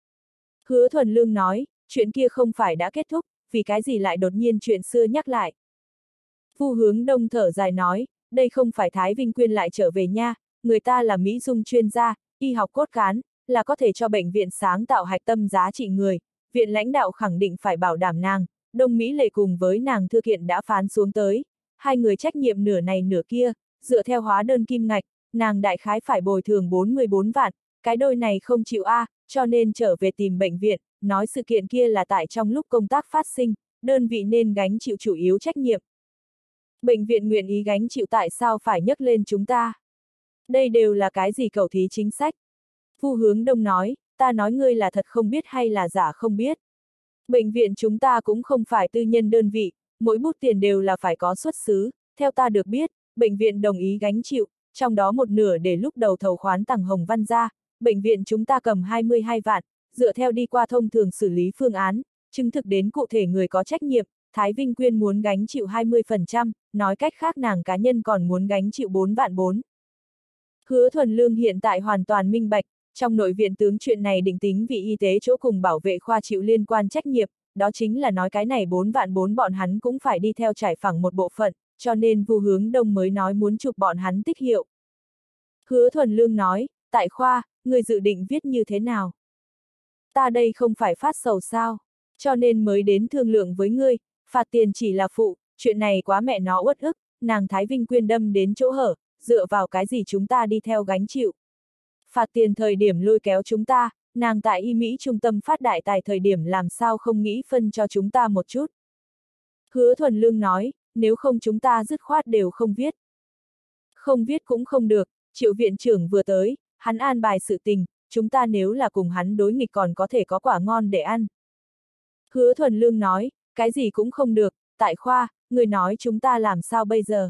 Speaker 1: Hứa Thuần Lương nói, chuyện kia không phải đã kết thúc, vì cái gì lại đột nhiên chuyện xưa nhắc lại. Vu Hướng Đông thở dài nói, đây không phải Thái Vinh Quyên lại trở về nha, người ta là mỹ dung chuyên gia, y học cốt cán, là có thể cho bệnh viện sáng tạo hạch tâm giá trị người, viện lãnh đạo khẳng định phải bảo đảm nàng, Đông Mỹ Lệ cùng với nàng thư kiện đã phán xuống tới, hai người trách nhiệm nửa này nửa kia, dựa theo hóa đơn kim ngạch, nàng đại khái phải bồi thường 44 vạn, cái đôi này không chịu cho nên trở về tìm bệnh viện, nói sự kiện kia là tại trong lúc công tác phát sinh, đơn vị nên gánh chịu chủ yếu trách nhiệm. Bệnh viện nguyện ý gánh chịu tại sao phải nhắc lên chúng ta? Đây đều là cái gì cầu thí chính sách? Vu Hướng Đông nói, ta nói ngươi là thật không biết hay là giả không biết. Bệnh viện chúng ta cũng không phải tư nhân đơn vị, mỗi bút tiền đều là phải có xuất xứ, theo ta được biết, bệnh viện đồng ý gánh chịu, trong đó một nửa để lúc đầu thầu khoán Tằng Hồng Văn ra, bệnh viện chúng ta cầm 22 vạn, dựa theo đi qua thông thường xử lý phương án, chứng thực đến cụ thể người có trách nhiệm, Thái Vinh Quyên muốn gánh chịu 20%, nói cách khác nàng cá nhân còn muốn gánh chịu 4 vạn 4. Hứa Thuần Lương hiện tại hoàn toàn minh bạch, trong nội viện tướng chuyện này định tính vì y tế chỗ cùng bảo vệ khoa chịu liên quan trách nhiệm, đó chính là nói cái này 4 vạn 4 bọn hắn cũng phải đi theo trải phẳng một bộ phận, cho nên Vu Hướng Đông mới nói muốn chụp bọn hắn tích hiệu. Hứa Thuần Lương nói, tại khoa, người dự định viết như thế nào? Ta đây không phải phát sầu sao, cho nên mới đến thương lượng với ngươi, phạt tiền chỉ là phụ, chuyện này quá mẹ nó uất ức, nàng Thái Vinh Quyên đâm đến chỗ hở, dựa vào cái gì chúng ta đi theo gánh chịu. Phạt tiền thời điểm lôi kéo chúng ta, nàng tại y Mỹ trung tâm phát đại tài thời điểm làm sao không nghĩ phân cho chúng ta một chút. Hứa Thuần Lương nói, nếu không chúng ta dứt khoát đều không viết. Không viết cũng không được, Triệu viện trưởng vừa tới, hắn an bài sự tình, chúng ta nếu là cùng hắn đối nghịch còn có thể có quả ngon để ăn. Hứa Thuần Lương nói, cái gì cũng không được, tại khoa, người nói chúng ta làm sao bây giờ.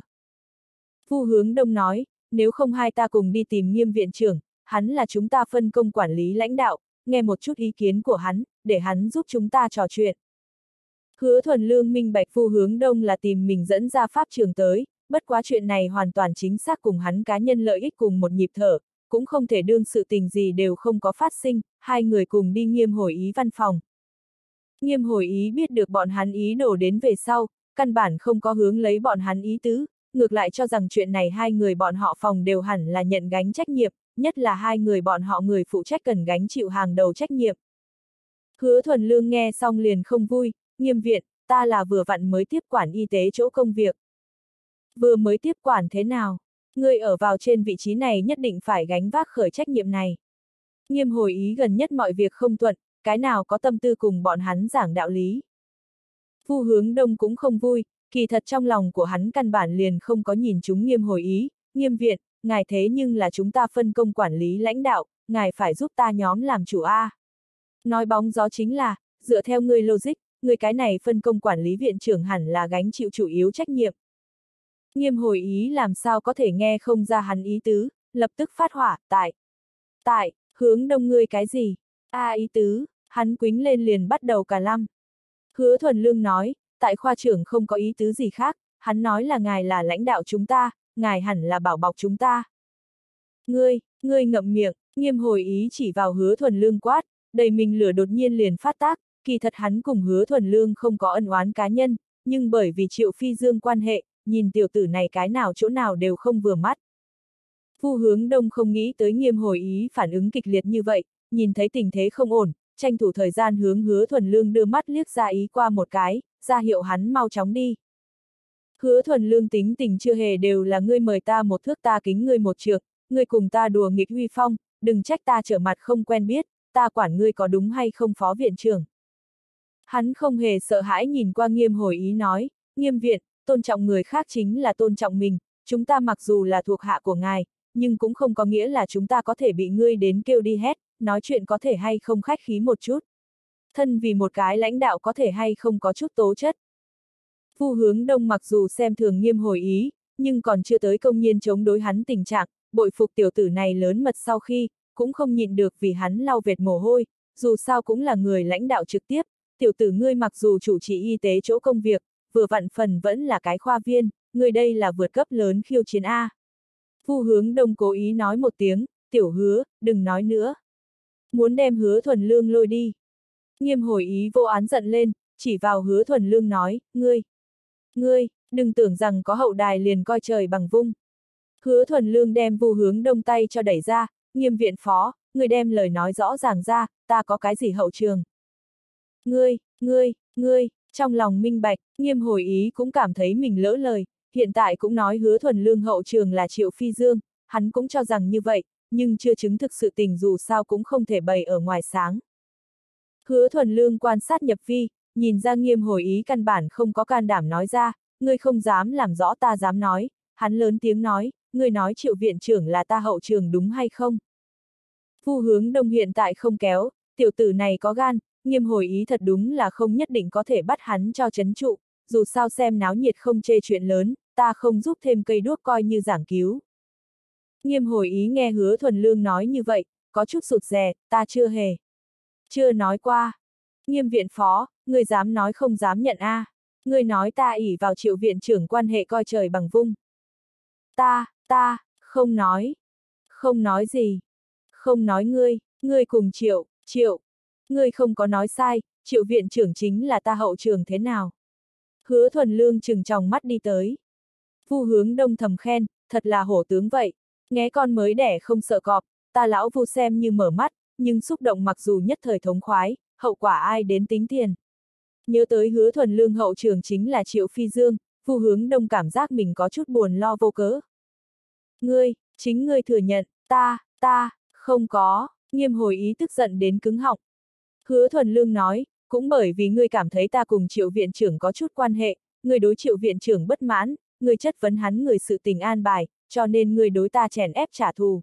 Speaker 1: Vu Hướng Đông nói, nếu không hai ta cùng đi tìm Nghiêm viện trưởng, hắn là chúng ta phân công quản lý lãnh đạo, nghe một chút ý kiến của hắn, để hắn giúp chúng ta trò chuyện. Hứa Thuần Lương minh bạch Vu Hướng Đông là tìm mình dẫn ra pháp trường tới, bất quá chuyện này hoàn toàn chính xác cùng hắn cá nhân lợi ích cùng một nhịp thở, cũng không thể đương sự tình gì đều không có phát sinh, hai người cùng đi Nghiêm hồi ý văn phòng. Nghiêm hồi ý biết được bọn hắn ý đồ đến về sau, căn bản không có hướng lấy bọn hắn ý tứ, ngược lại cho rằng chuyện này hai người bọn họ phòng đều hẳn là nhận gánh trách nhiệm, nhất là hai người bọn họ người phụ trách cần gánh chịu hàng đầu trách nhiệm. Hứa Thuần Lương nghe xong liền không vui, Nghiêm viện, ta là vừa vặn mới tiếp quản y tế chỗ công việc. Vừa mới tiếp quản thế nào? Ngươi ở vào trên vị trí này nhất định phải gánh vác khởi trách nhiệm này. Nghiêm hồi ý gần nhất mọi việc không thuận, cái nào có tâm tư cùng bọn hắn giảng đạo lý. Vu Hướng Đông cũng không vui, kỳ thật trong lòng của hắn căn bản liền không có nhìn chúng Nghiêm hồi ý, Nghiêm viện, ngài thế nhưng là chúng ta phân công quản lý lãnh đạo, ngài phải giúp ta nhóm làm chủ a. Nói bóng gió chính là, dựa theo ngươi logic, người cái này phân công quản lý viện trưởng hẳn là gánh chịu chủ yếu trách nhiệm. Nghiêm hồi ý làm sao có thể nghe không ra hắn ý tứ, lập tức phát hỏa, tại, Hướng Đông ngươi cái gì? Ý tứ, hắn quính lên liền bắt đầu cả lăm. Hứa Thuần Lương nói, tại khoa trưởng không có ý tứ gì khác, hắn nói là ngài là lãnh đạo chúng ta, ngài hẳn là bảo bọc chúng ta. Ngươi ngậm miệng, Nghiêm hồi ý chỉ vào Hứa Thuần Lương quát, đầy mình lửa đột nhiên liền phát tác, kỳ thật hắn cùng Hứa Thuần Lương không có ân oán cá nhân, nhưng bởi vì Triệu Phi Dương quan hệ, nhìn tiểu tử này cái nào chỗ nào đều không vừa mắt. Vu Hướng Đông không nghĩ tới Nghiêm hồi ý phản ứng kịch liệt như vậy, nhìn thấy tình thế không ổn, tranh thủ thời gian hướng Hứa Thuần Lương đưa mắt liếc ra ý qua một cái, ra hiệu hắn mau chóng đi. Hứa Thuần Lương tính tình chưa hề đều là ngươi mời ta một thước ta kính ngươi một trượng, ngươi cùng ta đùa nghịch huy phong, đừng trách ta trở mặt không quen biết, ta quản ngươi có đúng hay không phó viện trưởng. Hắn không hề sợ hãi nhìn qua Nghiêm hồi ý nói, Nghiêm viện, tôn trọng người khác chính là tôn trọng mình, chúng ta mặc dù là thuộc hạ của ngài, nhưng cũng không có nghĩa là chúng ta có thể bị ngươi đến kêu đi hét, nói chuyện có thể hay không khách khí một chút. Thân vì một cái lãnh đạo có thể hay không có chút tố chất. Vu Hướng Đông mặc dù xem thường Nghiêm hồi ý, nhưng còn chưa tới công nhiên chống đối hắn tình trạng, bội phục tiểu tử này lớn mật sau khi, cũng không nhịn được vì hắn lau vệt mồ hôi, dù sao cũng là người lãnh đạo trực tiếp, tiểu tử ngươi mặc dù chủ trì y tế chỗ công việc, vừa vặn phần vẫn là cái khoa viên, người đây là vượt cấp lớn khiêu chiến A. Vu Hướng Đông cố ý nói một tiếng, tiểu Hứa, đừng nói nữa. Muốn đem Hứa Thuần Lương lôi đi. Nghiêm hồi ý vô án giận lên, chỉ vào Hứa Thuần Lương nói, ngươi, đừng tưởng rằng có hậu đài liền coi trời bằng vung. Hứa Thuần Lương đem Vu Hướng Đông tay cho đẩy ra, Nghiêm viện phó, người đem lời nói rõ ràng ra, ta có cái gì hậu trường. Ngươi, trong lòng minh bạch, Nghiêm hồi ý cũng cảm thấy mình lỡ lời, hiện tại cũng nói Hứa Thuần Lương hậu trường là Triệu Phi Dương, hắn cũng cho rằng như vậy, nhưng chưa chứng thực sự tình dù sao cũng không thể bày ở ngoài sáng. Hứa Thuần Lương quan sát nhập vi, nhìn ra Nghiêm hồi ý căn bản không có can đảm nói ra, ngươi không dám làm rõ ta dám nói, hắn lớn tiếng nói, ngươi nói Triệu viện trưởng là ta hậu trường đúng hay không? Vu Hướng Đông hiện tại không kéo, tiểu tử này có gan, Nghiêm hồi ý thật đúng là không nhất định có thể bắt hắn cho trấn trụ, dù sao xem náo nhiệt không chê chuyện lớn, ta không giúp thêm cây đuốc coi như giảng cứu. Nghiêm hồi ý nghe Hứa Thuần Lương nói như vậy, có chút sụt rè, ta chưa nói qua. Nghiêm viện phó, ngươi dám nói không dám nhận a? Ngươi nói ta ỷ vào Triệu viện trưởng quan hệ coi trời bằng vung. Ta, không nói gì. Không nói ngươi cùng Triệu, ngươi không có nói sai, Triệu viện trưởng chính là ta hậu trường thế nào? Hứa Thuần Lương trừng tròng mắt đi tới. Vu Hướng Đông thầm khen, thật là hổ tướng vậy, nghé con mới đẻ không sợ cọp, ta lão Vu xem như mở mắt, nhưng xúc động mặc dù nhất thời thống khoái, hậu quả ai đến tính tiền. Nhớ tới Hứa Thuần Lương hậu trường chính là Triệu Phi Dương, Vu Hướng Đông cảm giác mình có chút buồn lo vô cớ. Chính ngươi thừa nhận, ta, không có, Nghiêm hồi ý tức giận đến cứng họng. Hứa Thuần Lương nói, cũng bởi vì ngươi cảm thấy ta cùng Triệu viện trưởng có chút quan hệ, ngươi đối Triệu viện trưởng bất mãn, ngươi chất vấn hắn người sự tình an bài, cho nên ngươi đối ta chèn ép trả thù.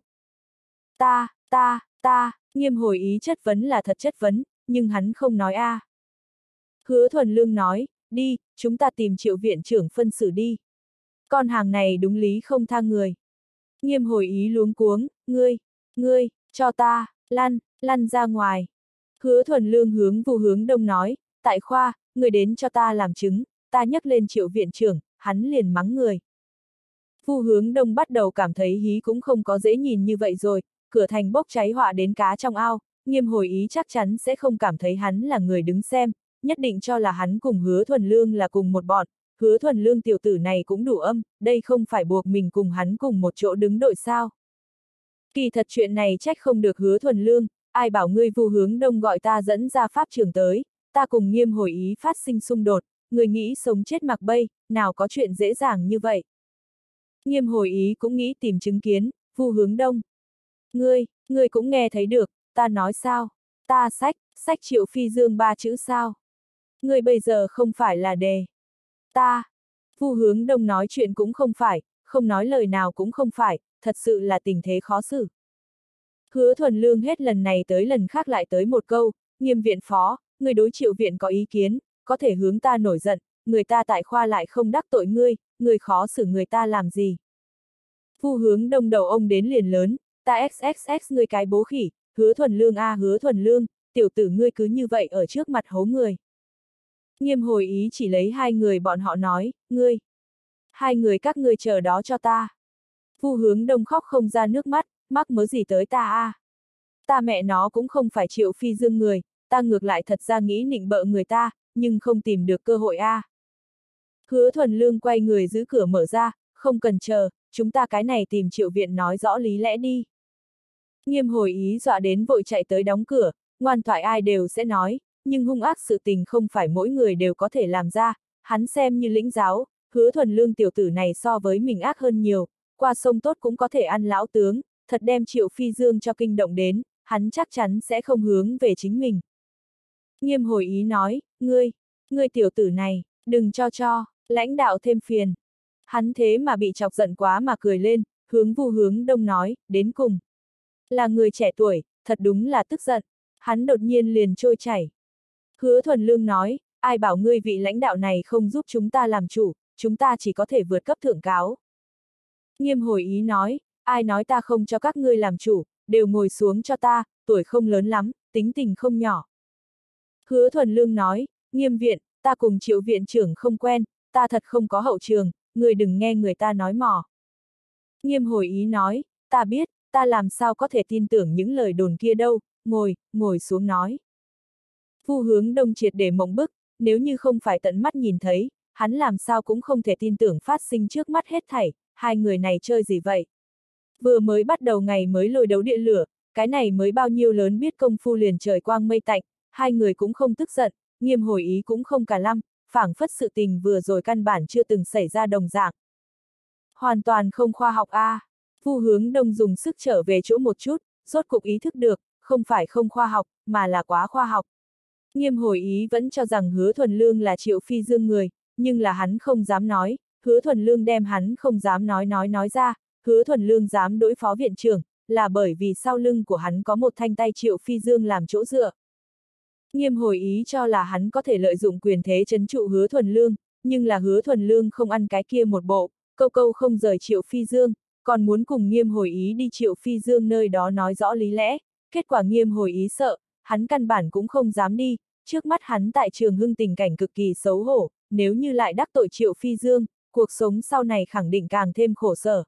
Speaker 1: Nghiêm hồi ý chất vấn là thật chất vấn, nhưng hắn không nói a. Hứa Thuần Lương nói, đi, chúng ta tìm Triệu viện trưởng phân xử đi. Con hàng này đúng lý không tha người. Nghiêm hồi ý luống cuống, ngươi, cho ta, lăn ra ngoài. Hứa Thuần Lương hướng Vu Hướng Đông nói, tại khoa, người đến cho ta làm chứng, ta nhắc lên Triệu viện trưởng, hắn liền mắng người. Vu Hướng Đông bắt đầu cảm thấy hí cũng không có dễ nhìn như vậy rồi, cửa thành bốc cháy họa đến cá trong ao, Nghiêm hồi ý chắc chắn sẽ không cảm thấy hắn là người đứng xem, nhất định cho là hắn cùng Hứa Thuần Lương là cùng một bọn, Hứa Thuần Lương tiểu tử này cũng đủ âm, đây không phải buộc mình cùng hắn cùng một chỗ đứng đội sao. Kỳ thật chuyện này trách không được Hứa Thuần Lương, ai bảo ngươi Vu Hướng Đông gọi ta dẫn ra pháp trường tới, ta cùng Nghiêm hồi ý phát sinh xung đột, người nghĩ sống chết mặc bay, nào có chuyện dễ dàng như vậy. Nghiêm hồi ý cũng nghĩ tìm chứng kiến, Vu Hướng Đông. Ngươi cũng nghe thấy được, ta nói sao? Ta sách Triệu Phi Dương 3 chữ sao? Ngươi bây giờ không phải là đề. Vu Hướng Đông nói chuyện cũng không phải, không nói lời nào cũng không phải, thật sự là tình thế khó xử. Hứa Thuần Lương hết lần này tới lần khác lại tới một câu, Nghiêm viện phó, người đối Triệu viện có ý kiến, có thể hướng ta nổi giận, người ta tại khoa lại không đắc tội ngươi khó xử người ta làm gì. Vu Hướng Đông đầu ông đến liền lớn, ta xxx ngươi cái bố khỉ, Hứa Thuần Lương a Hứa Thuần Lương, tiểu tử ngươi cứ như vậy ở trước mặt hố người. Nghiêm hồi ý chỉ lấy hai người bọn họ nói, hai người các ngươi chờ đó cho ta. Vu Hướng Đông khóc không ra nước mắt, mắc mớ gì tới ta a? Ta mẹ nó cũng không phải Triệu Phi Dương người, ta ngược lại thật ra nghĩ nịnh bợ người ta, nhưng không tìm được cơ hội a. Hứa Thuần Lương quay người giữ cửa mở ra, không cần chờ, chúng ta cái này tìm Triệu viện nói rõ lý lẽ đi. Nghiêm hồi ý dọa đến vội chạy tới đóng cửa, ngoan thoại ai đều sẽ nói, nhưng hung ác sự tình không phải mỗi người đều có thể làm ra, hắn xem như lĩnh giáo, Hứa Thuần Lương tiểu tử này so với mình ác hơn nhiều, qua sông tốt cũng có thể ăn lão tướng, thật đem Triệu Phi Dương cho kinh động đến, hắn chắc chắn sẽ không hướng về chính mình. Nghiêm hồi ý nói, ngươi tiểu tử này, đừng cho, lãnh đạo thêm phiền. Hắn thế mà bị chọc giận quá mà cười lên, hướng Vu Hướng Đông nói, đến cùng. Là người trẻ tuổi, thật đúng là tức giận, hắn đột nhiên liền trôi chảy. Hứa Thuần Lương nói, ai bảo ngươi vị lãnh đạo này không giúp chúng ta làm chủ, chúng ta chỉ có thể vượt cấp thượng cáo. Nghiêm hồi ý nói, ai nói ta không cho các ngươi làm chủ, đều ngồi xuống cho ta, tuổi không lớn lắm, tính tình không nhỏ. Hứa Thuần Lương nói, Nghiêm viện, ta cùng Triệu viện trưởng không quen, ta thật không có hậu trường, người đừng nghe người ta nói mò. Nghiêm hồi ý nói, ta biết, ta làm sao có thể tin tưởng những lời đồn kia đâu, ngồi xuống nói. Vu Hướng Đông triệt để mộng bức, nếu như không phải tận mắt nhìn thấy, hắn làm sao cũng không thể tin tưởng phát sinh trước mắt hết thảy, hai người này chơi gì vậy? Vừa mới bắt đầu ngày mới lôi đấu địa lửa, cái này mới bao nhiêu lớn biết công phu liền trời quang mây tạnh, hai người cũng không tức giận, Nghiêm Hồi Ý cũng không cả lăm, phảng phất sự tình vừa rồi căn bản chưa từng xảy ra đồng dạng. Hoàn toàn không khoa học a. Vu Hướng Đông dùng sức trở về chỗ một chút, rốt cục ý thức được, không phải không khoa học, mà là quá khoa học. Nghiêm Hồi Ý vẫn cho rằng Hứa Thuần Lương là Triệu Phi Dương người, nhưng là hắn không dám nói, Hứa Thuần Lương đem hắn không dám nói ra, Hứa Thuần Lương dám đối phó viện trưởng, là bởi vì sau lưng của hắn có một thanh tay Triệu Phi Dương làm chỗ dựa. Nghiêm Hồi Ý cho là hắn có thể lợi dụng quyền thế trấn trụ Hứa Thuần Lương, nhưng là Hứa Thuần Lương không ăn cái kia một bộ, câu câu không rời Triệu Phi Dương, còn muốn cùng Nghiêm Hồi Ý đi Triệu Phi Dương nơi đó nói rõ lý lẽ, kết quả Nghiêm Hồi Ý sợ, hắn căn bản cũng không dám đi, trước mắt hắn tại Trường Hưng tình cảnh cực kỳ xấu hổ, nếu như lại đắc tội Triệu Phi Dương, cuộc sống sau này khẳng định càng thêm khổ sở.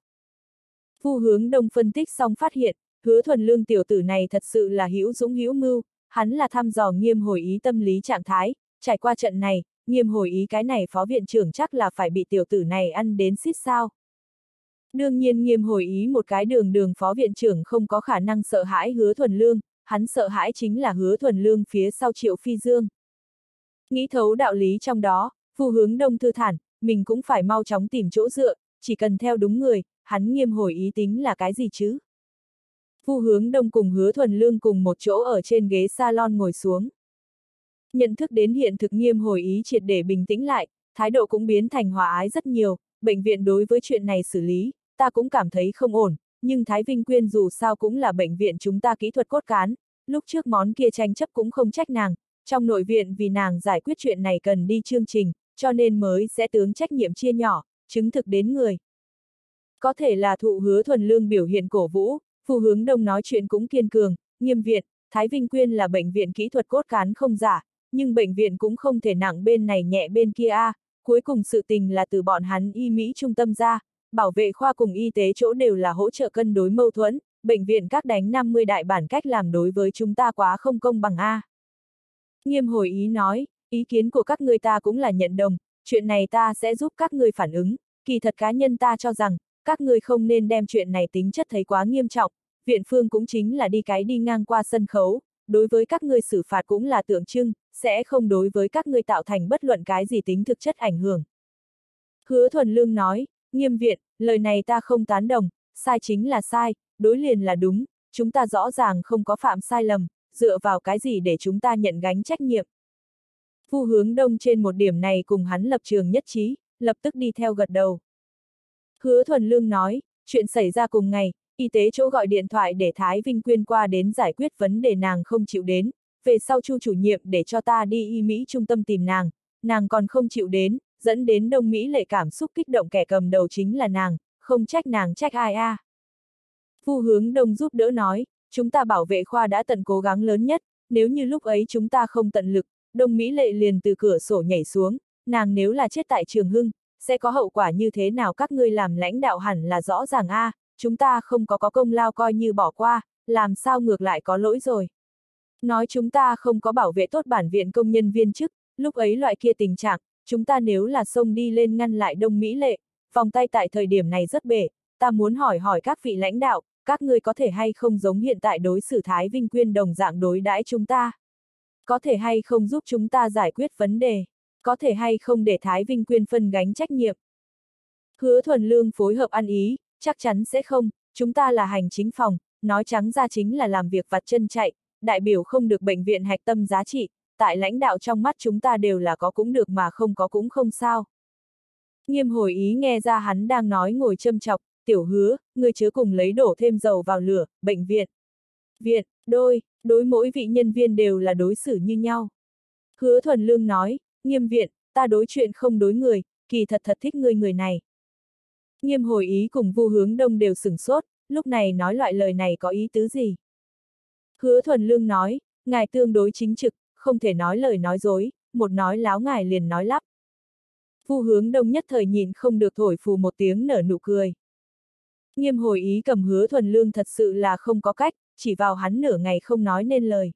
Speaker 1: Vu Hướng Đông phân tích xong phát hiện, Hứa Thuần Lương tiểu tử này thật sự là hữu dũng hữu mưu, hắn là thăm dò Nghiêm Hồi Ý tâm lý trạng thái, trải qua trận này, Nghiêm Hồi Ý cái này phó viện trưởng chắc là phải bị tiểu tử này ăn đến xít sao. Đương nhiên Nghiêm Hồi Ý một cái đường phó viện trưởng không có khả năng sợ hãi Hứa Thuần Lương, hắn sợ hãi chính là Hứa Thuần Lương phía sau Triệu Phi Dương. Nghĩ thấu đạo lý trong đó, Vu Hướng Đông thư thản, mình cũng phải mau chóng tìm chỗ dựa, chỉ cần theo đúng người, hắn Nghiêm Hồi Ý tính là cái gì chứ? Vu Hướng Đông cùng Hứa Thuần Lương cùng một chỗ ở trên ghế salon ngồi xuống. Nhận thức đến hiện thực Nghiêm Hồi Ý triệt để bình tĩnh lại, thái độ cũng biến thành hòa ái rất nhiều, bệnh viện đối với chuyện này xử lý, ta cũng cảm thấy không ổn, nhưng Thái Vinh Quyên dù sao cũng là bệnh viện chúng ta kỹ thuật cốt cán, lúc trước món kia tranh chấp cũng không trách nàng, trong nội viện vì nàng giải quyết chuyện này cần đi chương trình, cho nên mới sẽ tướng trách nhiệm chia nhỏ, chứng thực đến người. Có thể là thụ Hứa Thuần Lương biểu hiện cổ vũ, Vu Hướng Đông nói chuyện cũng kiên cường, Nghiêm viện, Thái Vinh Quyên là bệnh viện kỹ thuật cốt cán không giả, nhưng bệnh viện cũng không thể nặng bên này nhẹ bên kia a. Cuối cùng sự tình là từ bọn hắn y Mỹ trung tâm ra, bảo vệ khoa cùng y tế chỗ đều là hỗ trợ cân đối mâu thuẫn, bệnh viện các đánh 50 đại bản cách làm đối với chúng ta quá không công bằng a. Nghiêm Hồi Ý nói, ý kiến của các người ta cũng là nhận đồng, chuyện này ta sẽ giúp các người phản ứng, kỳ thật cá nhân ta cho rằng, các người không nên đem chuyện này tính chất thấy quá nghiêm trọng, viện phương cũng chính là đi ngang qua sân khấu, đối với các người xử phạt cũng là tượng trưng, sẽ không đối với các người tạo thành bất luận cái gì tính thực chất ảnh hưởng. Hứa Thuần Lương nói, Nghiêm viện, lời này ta không tán đồng, sai chính là sai, đối liền là đúng, chúng ta rõ ràng không có phạm sai lầm, dựa vào cái gì để chúng ta nhận gánh trách nhiệm. Vu Hướng Đông trên một điểm này cùng hắn lập trường nhất trí, lập tức đi theo gật đầu. Hứa Thuần Lương nói, chuyện xảy ra cùng ngày, y tế chỗ gọi điện thoại để Thái Vinh Quyên qua đến giải quyết vấn đề nàng không chịu đến, về sau Chu chủ nhiệm để cho ta đi y Mỹ trung tâm tìm nàng còn không chịu đến, dẫn đến Đông Mỹ lệ cảm xúc kích động kẻ cầm đầu chính là nàng, không trách nàng trách ai a. Vu Hướng Đông giúp đỡ nói, chúng ta bảo vệ khoa đã tận cố gắng lớn nhất, nếu như lúc ấy chúng ta không tận lực, Đông Mỹ lệ liền từ cửa sổ nhảy xuống, nàng nếu là chết tại Trường Hưng, sẽ có hậu quả như thế nào các ngươi làm lãnh đạo hẳn là rõ ràng a, chúng ta không có công lao coi như bỏ qua, làm sao ngược lại có lỗi rồi. Nói chúng ta không có bảo vệ tốt bản viện công nhân viên chức, lúc ấy loại kia tình trạng, chúng ta nếu là xông đi lên ngăn lại Đông Mỹ lệ, vòng tay tại thời điểm này rất bể, ta muốn hỏi các vị lãnh đạo, các ngươi có thể hay không giống hiện tại đối xử Thái Vinh Quyên đồng dạng đối đãi chúng ta? Có thể hay không giúp chúng ta giải quyết vấn đề? Có thể hay không để Thái Vinh Quyên phân gánh trách nhiệm? Hứa Thuần Lương phối hợp ăn ý, chắc chắn sẽ không, chúng ta là hành chính phòng, nói trắng ra chính là làm việc vặt chân chạy, đại biểu không được bệnh viện hạch tâm giá trị, tại lãnh đạo trong mắt chúng ta đều là có cũng được mà không có cũng không sao. Nghiêm Hồi Ý nghe ra hắn đang nói ngồi châm chọc, tiểu Hứa, ngươi chớ cùng lấy đổ thêm dầu vào lửa, bệnh viện. Viện, đối mỗi vị nhân viên đều là đối xử như nhau. Hứa Thuần Lương nói, Nghiêm viện, ta đối chuyện không đối người, kỳ thật thích ngươi người này. Nghiêm Hồi Ý cùng Vu Hướng Đông đều sửng sốt, lúc này nói loại lời này có ý tứ gì? Hứa Thuần Lương nói, ngài tương đối chính trực, không thể nói lời nói dối, một nói láo ngài liền nói lắp. Vu Hướng Đông nhất thời nhìn không được thổi phù một tiếng nở nụ cười. Nghiêm Hồi Ý cầm Hứa Thuần Lương thật sự là không có cách, chỉ vào hắn nửa ngày không nói nên lời.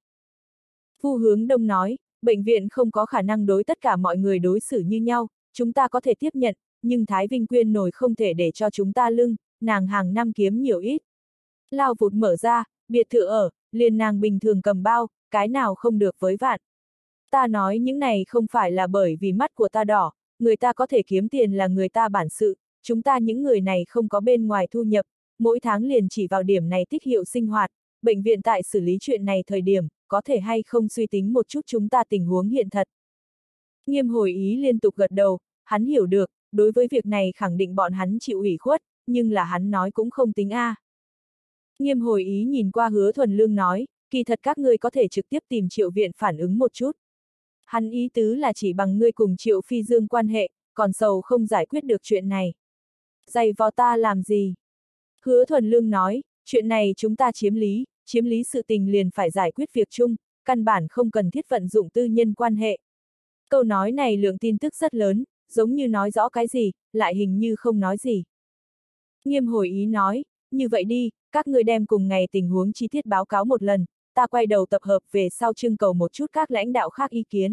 Speaker 1: Vu Hướng Đông nói, bệnh viện không có khả năng đối tất cả mọi người đối xử như nhau, chúng ta có thể tiếp nhận, nhưng Thái Vinh Quyên nổi không thể để cho chúng ta lưng, nàng hàng năm kiếm nhiều ít. Lao vụt mở ra, biệt thự ở, liền nàng bình thường cầm bao, cái nào không được với vạn. Ta nói những này không phải là bởi vì mắt của ta đỏ, người ta có thể kiếm tiền là người ta bản sự, chúng ta những người này không có bên ngoài thu nhập, mỗi tháng liền chỉ vào điểm này tích hiệu sinh hoạt, bệnh viện tại xử lý chuyện này thời điểm, có thể hay không suy tính một chút chúng ta tình huống hiện thật. Nghiêm hồi ý liên tục gật đầu, hắn hiểu được, đối với việc này khẳng định bọn hắn chịu ủy khuất, nhưng là hắn nói cũng không tính a. Nghiêm hồi ý nhìn qua Hứa Thuần Lương nói, kỳ thật các ngươi có thể trực tiếp tìm Triệu viện phản ứng một chút. Hắn ý tứ là chỉ bằng ngươi cùng Triệu Phi Dương quan hệ, còn sầu không giải quyết được chuyện này. Dày vò ta làm gì? Hứa Thuần Lương nói, chuyện này chúng ta chiếm lý sự tình liền phải giải quyết việc chung, căn bản không cần thiết vận dụng tư nhân quan hệ. Câu nói này lượng tin tức rất lớn, giống như nói rõ cái gì, lại hình như không nói gì. Nghiêm hồi ý nói, như vậy đi, các ngươi đem cùng ngày tình huống chi tiết báo cáo một lần, ta quay đầu tập hợp về sau trưng cầu một chút các lãnh đạo khác ý kiến.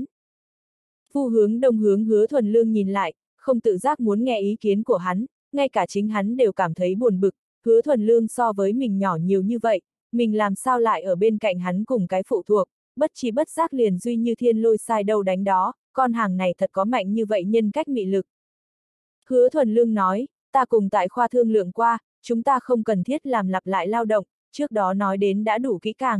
Speaker 1: Vu Hướng Đông hướng Hứa Thuần Lương nhìn lại, không tự giác muốn nghe ý kiến của hắn, ngay cả chính hắn đều cảm thấy buồn bực, Hứa Thuần Lương so với mình nhỏ nhiều như vậy, mình làm sao lại ở bên cạnh hắn cùng cái phụ thuộc, bất chi bất giác liền duy như thiên lôi sai đâu đánh đó, con hàng này thật có mạnh như vậy nhân cách mị lực. Hứa Thuần Lương nói, ta cùng tại khoa thương lượng qua, chúng ta không cần thiết làm lặp lại lao động, trước đó nói đến đã đủ kỹ càng.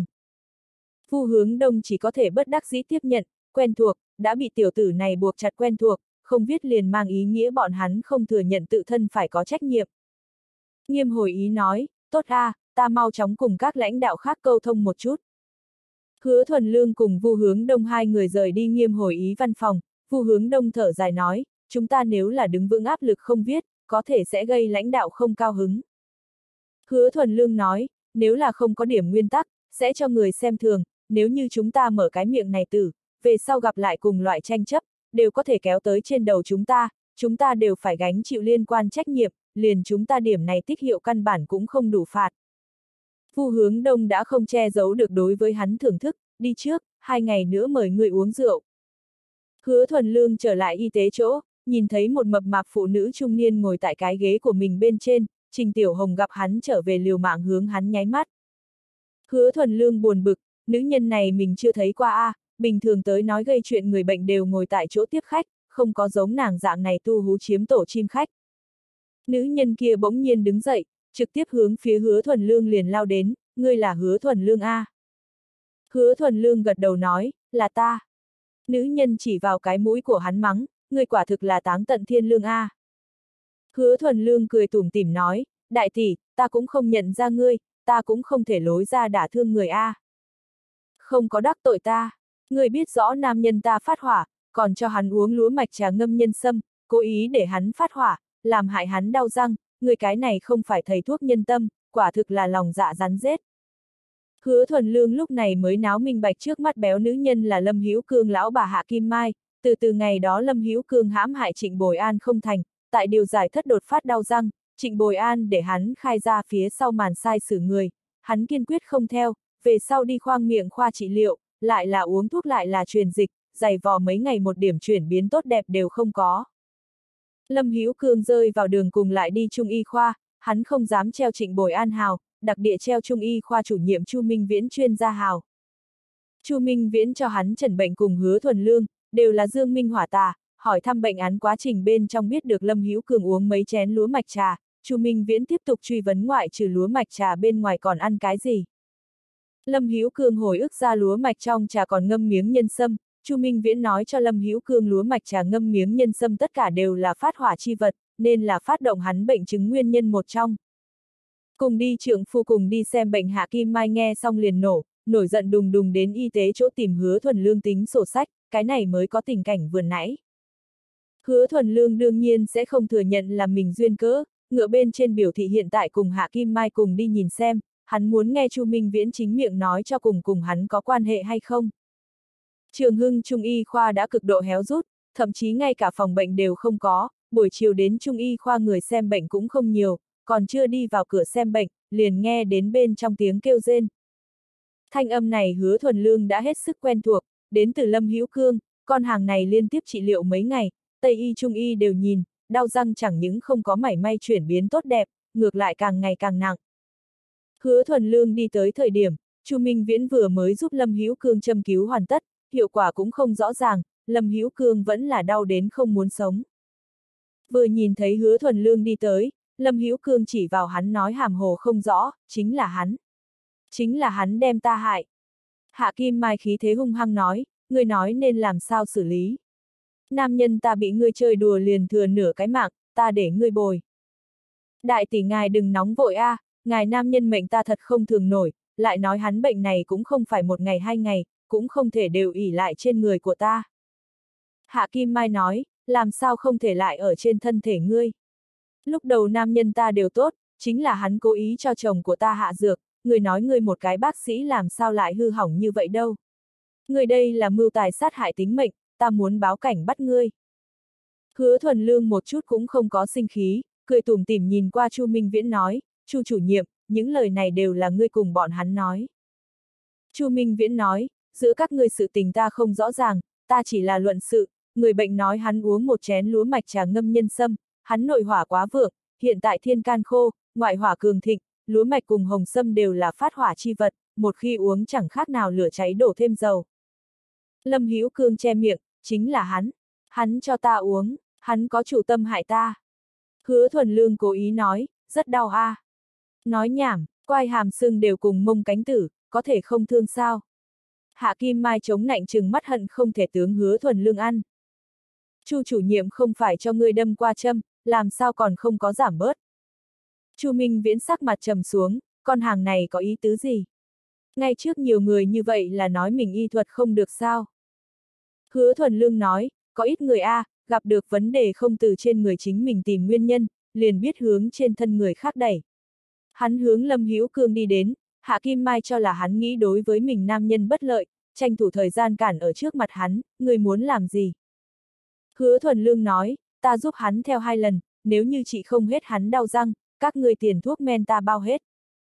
Speaker 1: Vu Hướng Đông chỉ có thể bất đắc dĩ tiếp nhận, quen thuộc, đã bị tiểu tử này buộc chặt quen thuộc, không viết liền mang ý nghĩa bọn hắn không thừa nhận tự thân phải có trách nhiệm. Nghiêm hồi ý nói, tốt a, ta mau chóng cùng các lãnh đạo khác câu thông một chút. Hứa Thuần Lương cùng Vu Hướng Đông hai người rời đi Nghiêm hồi ý văn phòng, Vu Hướng Đông thở dài nói, chúng ta nếu là đứng vững áp lực không viết, có thể sẽ gây lãnh đạo không cao hứng. Hứa Thuần Lương nói, nếu là không có điểm nguyên tắc, sẽ cho người xem thường, nếu như chúng ta mở cái miệng này tử, về sau gặp lại cùng loại tranh chấp, đều có thể kéo tới trên đầu chúng ta đều phải gánh chịu liên quan trách nhiệm, liền chúng ta điểm này tích hiệu căn bản cũng không đủ phạt. Vu Hướng Đông đã không che giấu được đối với hắn thưởng thức, đi trước, 2 ngày nữa mời người uống rượu. Hứa Thuần Lương trở lại y tế chỗ, nhìn thấy một mập mạp phụ nữ trung niên ngồi tại cái ghế của mình bên trên, Trình Tiểu Hồng gặp hắn trở về liều mạng hướng hắn nháy mắt. Hứa Thuần Lương buồn bực, nữ nhân này mình chưa thấy qua a, bình thường tới nói gây chuyện người bệnh đều ngồi tại chỗ tiếp khách, không có giống nàng dạng này tu hú chiếm tổ chim khách. Nữ nhân kia bỗng nhiên đứng dậy, trực tiếp hướng phía Hứa Thuần Lương liền lao đến, ngươi là Hứa Thuần Lương a? Hứa Thuần Lương gật đầu nói, là ta. Nữ nhân chỉ vào cái mũi của hắn mắng, ngươi quả thực là táng tận thiên lương a. Hứa Thuần Lương cười tủm tỉm nói, đại tỷ, ta cũng không nhận ra ngươi, ta cũng không thể lối ra đả thương người a. Không có đắc tội ta, ngươi biết rõ nam nhân ta phát hỏa, còn cho hắn uống lúa mạch trà ngâm nhân sâm, cố ý để hắn phát hỏa, làm hại hắn đau răng, người cái này không phải thầy thuốc nhân tâm, quả thực là lòng dạ rắn rết. Hứa Thuần Lương lúc này mới náo minh bạch trước mắt béo nữ nhân là Lâm Hữu Cương lão bà Hạ Kim Mai, từ ngày đó Lâm Hữu Cương hãm hại Trịnh Bồi An không thành, tại điều giải thất đột phát đau răng, Trịnh Bồi An để hắn khai ra phía sau màn sai xử người, hắn kiên quyết không theo, về sau đi khoang miệng khoa trị liệu, lại là uống thuốc lại là truyền dịch, dày vò mấy ngày một điểm chuyển biến tốt đẹp đều không có. Lâm Hữu Cương rơi vào đường cùng lại đi Trung y khoa, hắn không dám treo Trịnh Bồi An hào, đặc địa treo Trung y khoa chủ nhiệm Chu Minh Viễn chuyên gia hào. Chu Minh Viễn cho hắn chẩn bệnh cùng Hứa Thuần Lương, đều là dương minh hỏa tà, hỏi thăm bệnh án quá trình bên trong biết được Lâm Hữu Cương uống mấy chén lúa mạch trà, Chu Minh Viễn tiếp tục truy vấn ngoại trừ lúa mạch trà bên ngoài còn ăn cái gì. Lâm Hữu Cương hồi ức ra lúa mạch trong trà còn ngâm miếng nhân sâm, Chu Minh Viễn nói cho Lâm Hữu Cương lúa mạch trà ngâm miếng nhân sâm tất cả đều là phát hỏa chi vật, nên là phát động hắn bệnh chứng nguyên nhân một trong. Cùng đi trượng phu cùng đi xem bệnh Hạ Kim Mai nghe xong liền nổi giận đùng đùng đến y tế chỗ tìm Hứa Thuần Lương tính sổ sách, cái này mới có tình cảnh vừa nãy. Hứa Thuần Lương đương nhiên sẽ không thừa nhận là mình duyên cớ, ngựa bên trên biểu thị hiện tại cùng Hạ Kim Mai cùng đi nhìn xem, hắn muốn nghe Chu Minh Viễn chính miệng nói cho cùng hắn có quan hệ hay không. Trường Hưng Trung y khoa đã cực độ héo rút, thậm chí ngay cả phòng bệnh đều không có, buổi chiều đến Trung y khoa người xem bệnh cũng không nhiều, còn chưa đi vào cửa xem bệnh, liền nghe đến bên trong tiếng kêu rên. Thanh âm này Hứa Thuần Lương đã hết sức quen thuộc, đến từ Lâm Hữu Cương, con hàng này liên tiếp trị liệu mấy ngày, Tây y Trung y đều nhìn, đau răng chẳng những không có mảy may chuyển biến tốt đẹp, ngược lại càng ngày càng nặng. Hứa Thuần Lương đi tới thời điểm, Chu Minh Viễn vừa mới giúp Lâm Hữu Cương châm cứu hoàn tất, hiệu quả cũng không rõ ràng, Lâm Hữu Cương vẫn là đau đến không muốn sống. Vừa nhìn thấy Hứa Thuần Lương đi tới, Lâm Hữu Cương chỉ vào hắn nói hàm hồ không rõ, chính là hắn. Chính là hắn đem ta hại. Hạ Kim Mai khí thế hung hăng nói, ngươi nói nên làm sao xử lý. Nam nhân ta bị ngươi chơi đùa liền thừa nửa cái mạng, ta để ngươi bồi. Đại tỷ ngài đừng nóng vội a, ngài nam nhân mệnh ta thật không thường nổi, lại nói hắn bệnh này cũng không phải một ngày hai ngày, cũng không thể đều ỷ lại trên người của ta. Hạ Kim Mai nói, làm sao không thể lại ở trên thân thể ngươi. Lúc đầu nam nhân ta đều tốt, chính là hắn cố ý cho chồng của ta hạ dược, người nói ngươi một cái bác sĩ làm sao lại hư hỏng như vậy đâu. Người đây là mưu tài sát hại tính mệnh, ta muốn báo cảnh bắt ngươi. Hứa Thuần Lương một chút cũng không có sinh khí, cười tủm tỉm nhìn qua Chu Minh Viễn nói, Chu chủ nhiệm, những lời này đều là ngươi cùng bọn hắn nói. Chu Minh Viễn nói, giữa các ngươi sự tình ta không rõ ràng, ta chỉ là luận sự, người bệnh nói hắn uống một chén lúa mạch trà ngâm nhân sâm, hắn nội hỏa quá vượng, hiện tại thiên can khô, ngoại hỏa cường thịnh, lúa mạch cùng hồng sâm đều là phát hỏa chi vật, một khi uống chẳng khác nào lửa cháy đổ thêm dầu. Lâm Hữu Cương che miệng, chính là hắn cho ta uống, hắn có chủ tâm hại ta. Hứa Thuần Lương cố ý nói, rất đau a. Nói nhảm, quai hàm xương đều cùng mông cánh tử, có thể không thương sao. Hạ Kim Mai chống nạnh trừng mắt hận không thể tướng Hứa Thuần Lương ăn. Chu chủ nhiệm không phải cho ngươi đâm qua châm, làm sao còn không có giảm bớt. Chu Minh Viễn sắc mặt trầm xuống, con hàng này có ý tứ gì? Ngay trước nhiều người như vậy là nói mình y thuật không được sao? Hứa Thuần Lương nói, có ít người gặp được vấn đề không từ trên người chính mình tìm nguyên nhân, liền biết hướng trên thân người khác đẩy. Hắn hướng Lâm Hữu Cương đi đến, Hạ Kim Mai cho là hắn nghĩ đối với mình nam nhân bất lợi, tranh thủ thời gian cản ở trước mặt hắn, người muốn làm gì? Hứa Thuần Lương nói, ta giúp hắn theo 2 lần, nếu như chị không hết hắn đau răng, các người tiền thuốc men ta bao hết.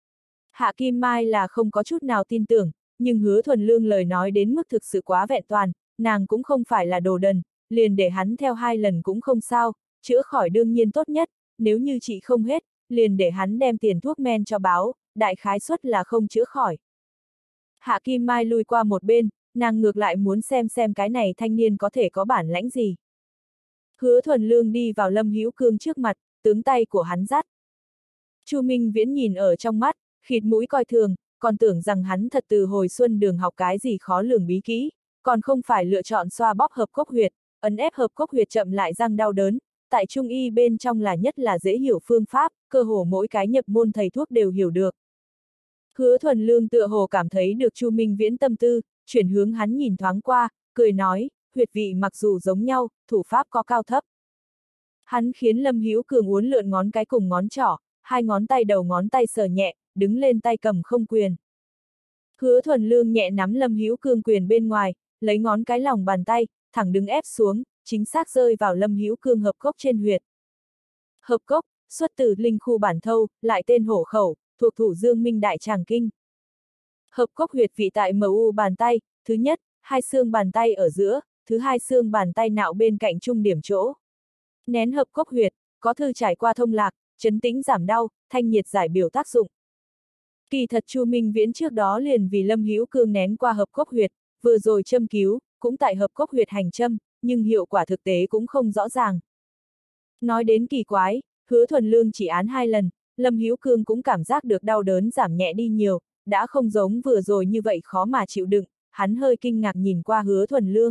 Speaker 1: Hạ Kim Mai là không có chút nào tin tưởng, nhưng Hứa Thuần Lương lời nói đến mức thực sự quá vẹn toàn, nàng cũng không phải là đồ đần, liền để hắn theo 2 lần cũng không sao, chữa khỏi đương nhiên tốt nhất, nếu như chị không hết, liền để hắn đem tiền thuốc men cho báo, đại khái suất là không chữa khỏi. Hạ Kim Mai lui qua một bên, nàng ngược lại muốn xem cái này thanh niên có thể có bản lãnh gì. Hứa Thuần Lương đi vào Lâm Hữu Cương trước mặt, tướng tay của hắn dắt. Chu Minh Viễn nhìn ở trong mắt, khịt mũi coi thường, còn tưởng rằng hắn thật từ hồi xuân đường học cái gì khó lường bí kỹ, còn không phải lựa chọn xoa bóp hợp cốc huyệt, ấn ép hợp cốc huyệt chậm lại răng đau đớn, tại trung y bên trong là nhất là dễ hiểu phương pháp, cơ hồ mỗi cái nhập môn thầy thuốc đều hiểu được. Hứa Thuần Lương tựa hồ cảm thấy được Chu Minh Viễn tâm tư, chuyển hướng hắn nhìn thoáng qua, cười nói, huyệt vị mặc dù giống nhau, thủ pháp có cao thấp. Hắn khiến Lâm Hữu Cường uốn lượn ngón cái cùng ngón trỏ, 2 ngón tay đầu ngón tay sờ nhẹ, đứng lên tay cầm không quyền. Hứa Thuần Lương nhẹ nắm Lâm Hữu Cương quyền bên ngoài, lấy ngón cái lòng bàn tay, thẳng đứng ép xuống, chính xác rơi vào Lâm Hữu Cương hợp cốc trên huyệt. Hợp cốc, xuất từ linh khu bản thâu, lại tên hổ khẩu, thuộc thủ Dương Minh Đại Tràng Kinh. Hợp cốc huyệt vị tại MU bàn tay, thứ nhất, 2 xương bàn tay ở giữa, thứ 2 xương bàn tay nạo bên cạnh trung điểm chỗ. Nén hợp cốc huyệt, có thư trải qua thông lạc, chấn tĩnh giảm đau, thanh nhiệt giải biểu tác dụng. Kỳ thật Chu Minh Viễn trước đó liền vì Lâm Hữu Cương nén qua hợp cốc huyệt, vừa rồi châm cứu, cũng tại hợp cốc huyệt hành châm, nhưng hiệu quả thực tế cũng không rõ ràng. Nói đến kỳ quái, Hứa Thuần Lương chỉ án 2 lần, Lâm Hữu Cương cũng cảm giác được đau đớn giảm nhẹ đi nhiều, đã không giống vừa rồi như vậy khó mà chịu đựng, hắn hơi kinh ngạc nhìn qua Hứa Thuần Lương.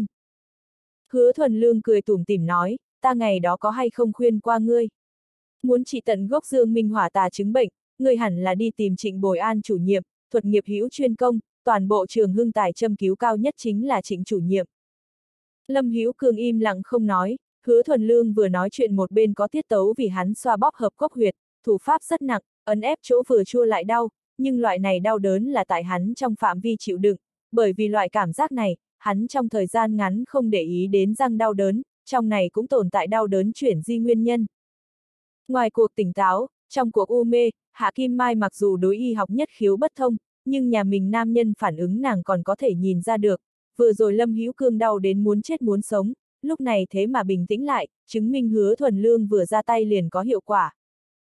Speaker 1: Hứa Thuần Lương cười tủm tỉm nói, ta ngày đó có hay không khuyên qua ngươi. Muốn trị tận gốc Dương Minh hỏa tà chứng bệnh, ngươi hẳn là đi tìm Trịnh Bồi An chủ nhiệm, thuật nghiệp hữu chuyên công, toàn bộ trường Hưng Tài châm cứu cao nhất chính là Trịnh chủ nhiệm. Lâm Hữu Cương im lặng không nói, Hứa Thuần Lương vừa nói chuyện một bên có tiết tấu vì hắn xoa bóp hợp cốc huyệt, thủ pháp rất nặng, ấn ép chỗ vừa chua lại đau, nhưng loại này đau đớn là tại hắn trong phạm vi chịu đựng, bởi vì loại cảm giác này, hắn trong thời gian ngắn không để ý đến răng đau đớn, trong này cũng tồn tại đau đớn chuyển di nguyên nhân. Ngoài cuộc tỉnh táo, trong cuộc u mê, Hạ Kim Mai mặc dù đối y học nhất khiếu bất thông, nhưng nhà mình nam nhân phản ứng nàng còn có thể nhìn ra được, vừa rồi Lâm Hữu Cương đau đến muốn chết muốn sống, lúc này thế mà bình tĩnh lại, chứng minh Hứa Thuần Lương vừa ra tay liền có hiệu quả.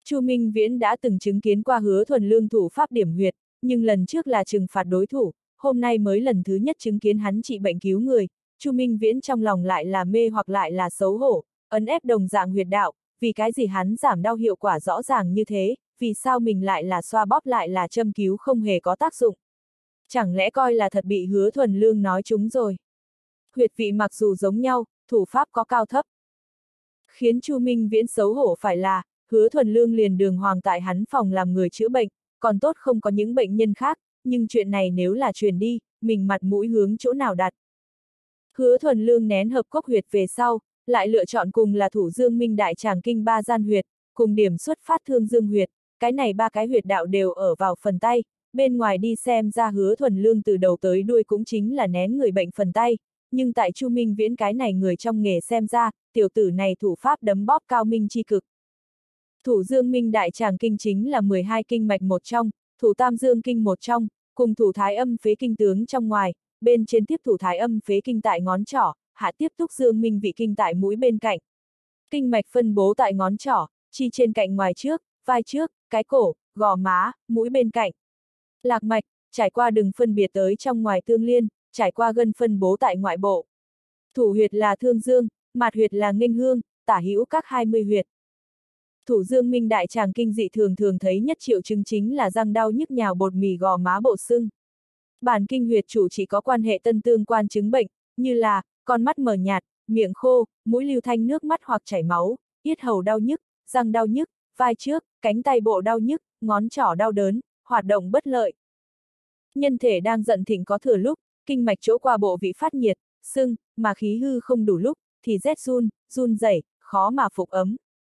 Speaker 1: Chu Minh Viễn đã từng chứng kiến qua Hứa Thuần Lương thủ pháp điểm huyệt, nhưng lần trước là trừng phạt đối thủ, hôm nay mới lần thứ nhất chứng kiến hắn trị bệnh cứu người. Chu Minh Viễn trong lòng lại là mê hoặc lại là xấu hổ, ấn ép đồng dạng huyệt đạo, vì cái gì hắn giảm đau hiệu quả rõ ràng như thế, vì sao mình lại là xoa bóp lại là châm cứu không hề có tác dụng. Chẳng lẽ coi là thật bị Hứa Thuần Lương nói trúng rồi. Huyệt vị mặc dù giống nhau, thủ pháp có cao thấp. Khiến Chu Minh Viễn xấu hổ phải là, Hứa Thuần Lương liền đường hoàng tại hắn phòng làm người chữa bệnh, còn tốt không có những bệnh nhân khác, nhưng chuyện này nếu là truyền đi, mình mặt mũi hướng chỗ nào đặt. Hứa Thuần Lương nén hợp cốc huyệt về sau, lại lựa chọn cùng là thủ dương minh đại tràng kinh ba gian huyệt, cùng điểm xuất phát thương dương huyệt, cái này ba cái huyệt đạo đều ở vào phần tay, bên ngoài đi xem ra Hứa Thuần Lương từ đầu tới đuôi cũng chính là nén người bệnh phần tay, nhưng tại Chu Minh Viễn cái này người trong nghề xem ra, tiểu tử này thủ pháp đấm bóp cao minh chi cực. Thủ dương minh đại tràng kinh chính là 12 kinh mạch một trong, thủ tam dương kinh một trong, cùng thủ thái âm phế kinh tướng trong ngoài, bên trên tiếp thủ thái âm phế kinh tại ngón trỏ, hạ tiếp túc dương minh vị kinh tại mũi bên cạnh. Kinh mạch phân bố tại ngón trỏ, chi trên cạnh ngoài trước, vai trước, cái cổ, gò má, mũi bên cạnh. Lạc mạch, trải qua đường phân biệt tới trong ngoài tương liên, trải qua gân phân bố tại ngoại bộ. Thủ huyệt là thương dương, mạt huyệt là nghênh hương, tả hữu các 20 huyệt. Thủ dương minh đại tràng kinh dị thường thấy nhất triệu chứng chính là răng đau nhức nhào bột mì gò má bộ sưng. Bản kinh huyệt chủ chỉ có quan hệ tân tương quan chứng bệnh, như là con mắt mờ nhạt, miệng khô, mũi lưu thanh nước mắt hoặc chảy máu, yết hầu đau nhức, răng đau nhức, vai trước, cánh tay bộ đau nhức, ngón trỏ đau đớn, hoạt động bất lợi. Nhân thể đang giận thịnh có thừa lúc, kinh mạch chỗ qua bộ vị phát nhiệt, sưng, mà khí hư không đủ lúc, thì rét run rẩy, khó mà phục ấm.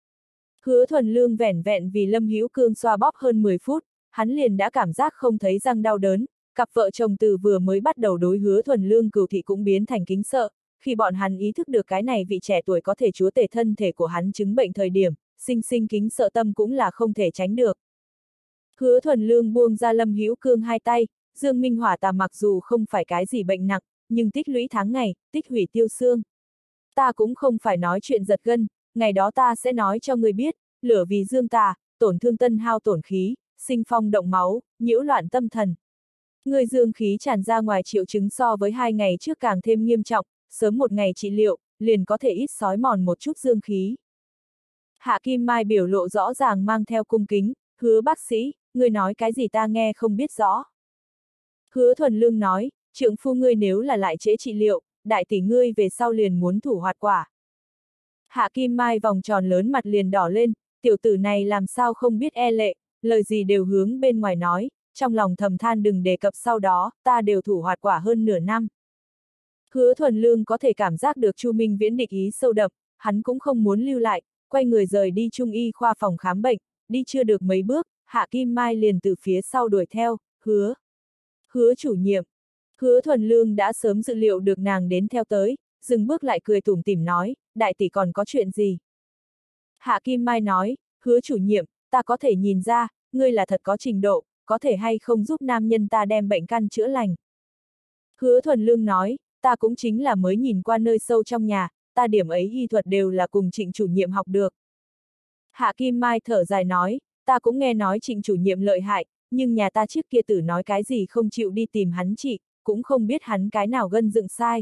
Speaker 1: Hứa Thuần Lương vẻn vẹn vì Lâm Hữu Cương xoa bóp hơn 10 phút, hắn liền đã cảm giác không thấy răng đau đớn, cặp vợ chồng từ vừa mới bắt đầu đối Hứa Thuần Lương cừu thị cũng biến thành kính sợ, khi bọn hắn ý thức được cái này vị trẻ tuổi có thể chúa tể thân thể của hắn chứng bệnh thời điểm, sinh kính sợ tâm cũng là không thể tránh được. Hứa Thuần Lương buông ra Lâm Hữu Cương hai tay, Dương Minh Hỏa Tà mặc dù không phải cái gì bệnh nặng, nhưng tích lũy tháng ngày, tích hủy tiêu xương. Ta cũng không phải nói chuyện giật gân, ngày đó ta sẽ nói cho ngươi biết, lửa vì dương tà, tổn thương tân hao tổn khí, sinh phong động máu, nhiễu loạn tâm thần. Người dương khí tràn ra ngoài triệu chứng so với 2 ngày trước càng thêm nghiêm trọng, sớm một ngày trị liệu, liền có thể ít sói mòn một chút dương khí. Hạ Kim Mai biểu lộ rõ ràng mang theo cung kính, Hứa bác sĩ, ngươi nói cái gì ta nghe không biết rõ. Hứa Thuần Lương nói, trượng phu ngươi nếu là lại trễ trị liệu, đại tỷ ngươi về sau liền muốn thủ hoạt quả. Hạ Kim Mai vòng tròn lớn mặt liền đỏ lên, tiểu tử này làm sao không biết e lệ, lời gì đều hướng bên ngoài nói, trong lòng thầm than đừng đề cập sau đó, ta đều thủ hoạt quả hơn nửa năm. Hứa Thuần Lương có thể cảm giác được Chu Minh Viễn địch ý sâu đậm, hắn cũng không muốn lưu lại, quay người rời đi Trung y khoa phòng khám bệnh, đi chưa được mấy bước, Hạ Kim Mai liền từ phía sau đuổi theo, Hứa chủ nhiệm. Hứa Thuần Lương đã sớm dự liệu được nàng đến theo tới, dừng bước lại cười tủm tỉm nói, đại tỷ còn có chuyện gì? Hạ Kim Mai nói, Hứa chủ nhiệm, ta có thể nhìn ra, ngươi là thật có trình độ, có thể hay không giúp nam nhân ta đem bệnh căn chữa lành. Hứa Thuần Lương nói, ta cũng chính là mới nhìn qua nơi sâu trong nhà, ta điểm ấy y thuật đều là cùng Trịnh chủ nhiệm học được. Hạ Kim Mai thở dài nói, ta cũng nghe nói Trịnh chủ nhiệm lợi hại, nhưng nhà ta trước kia tử nói cái gì không chịu đi tìm hắn trị, cũng không biết hắn cái nào gân dựng sai.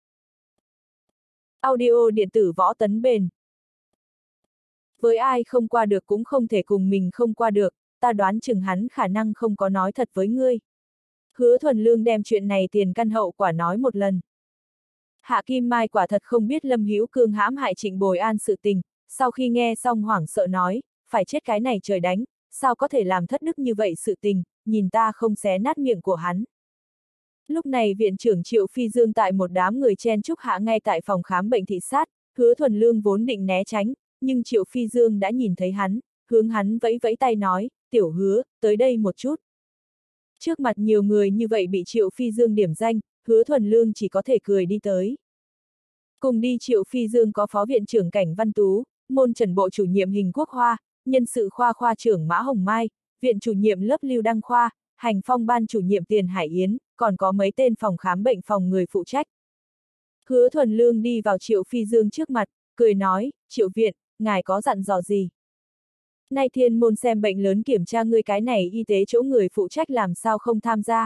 Speaker 1: Audio điện tử Võ Tấn Bền. Với ai không qua được cũng không thể cùng mình không qua được, ta đoán chừng hắn khả năng không có nói thật với ngươi. Hứa Thuần Lương đem chuyện này tiền căn hậu quả nói một lần. Hạ Kim Mai quả thật không biết Lâm Hữu Cương hãm hại Trịnh Bồi An sự tình, sau khi nghe xong hoảng sợ nói, phải chết cái này trời đánh, sao có thể làm thất đức như vậy sự tình, nhìn ta không xé nát miệng của hắn. Lúc này viện trưởng Triệu Phi Dương tại một đám người chen chúc hạ ngay tại phòng khám bệnh thị sát, Hứa Thuần Lương vốn định né tránh, nhưng Triệu Phi Dương đã nhìn thấy hắn, hướng hắn vẫy vẫy tay nói, tiểu Hứa, tới đây một chút. Trước mặt nhiều người như vậy bị Triệu Phi Dương điểm danh, Hứa Thuần Lương chỉ có thể cười đi tới. Cùng đi Triệu Phi Dương có Phó Viện trưởng Cảnh Văn Tú, môn trần bộ chủ nhiệm Hình Quốc Hoa, nhân sự khoa khoa trưởng Mã Hồng Mai, viện chủ nhiệm lớp Lưu Đăng Khoa, hành phong ban chủ nhiệm Tiền Hải Yến, còn có mấy tên phòng khám bệnh phòng người phụ trách. Hứa Thuần Lương đi vào Triệu Phi Dương trước mặt, cười nói, Triệu viện, ngài có dặn dò gì? Nay thiên môn xem bệnh lớn kiểm tra ngươi cái này y tế chỗ người phụ trách làm sao không tham gia.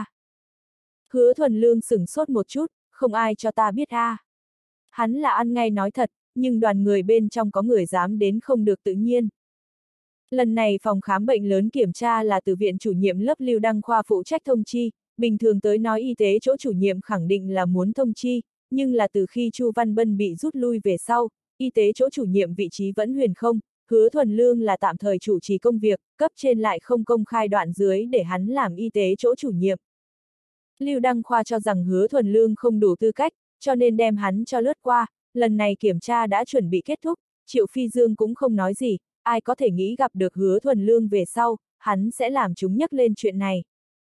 Speaker 1: Hứa Thuần Lương sửng sốt một chút, không ai cho ta biết a. Hắn là ăn ngay nói thật, nhưng đoàn người bên trong có người dám đến không được tự nhiên. Lần này phòng khám bệnh lớn kiểm tra là từ viện chủ nhiệm lớp Lưu Đăng Khoa phụ trách thông chi, bình thường tới nói y tế chỗ chủ nhiệm khẳng định là muốn thông chi, nhưng là từ khi Chu Văn Bân bị rút lui về sau, y tế chỗ chủ nhiệm vị trí vẫn huyền không, Hứa Thuần Lương là tạm thời chủ trì công việc, cấp trên lại không công khai đoạn dưới để hắn làm y tế chỗ chủ nhiệm. Lưu Đăng Khoa cho rằng Hứa Thuần Lương không đủ tư cách, cho nên đem hắn cho lướt qua, lần này kiểm tra đã chuẩn bị kết thúc, Triệu Phi Dương cũng không nói gì, ai có thể nghĩ gặp được Hứa Thuần Lương về sau, hắn sẽ làm chúng nhắc lên chuyện này.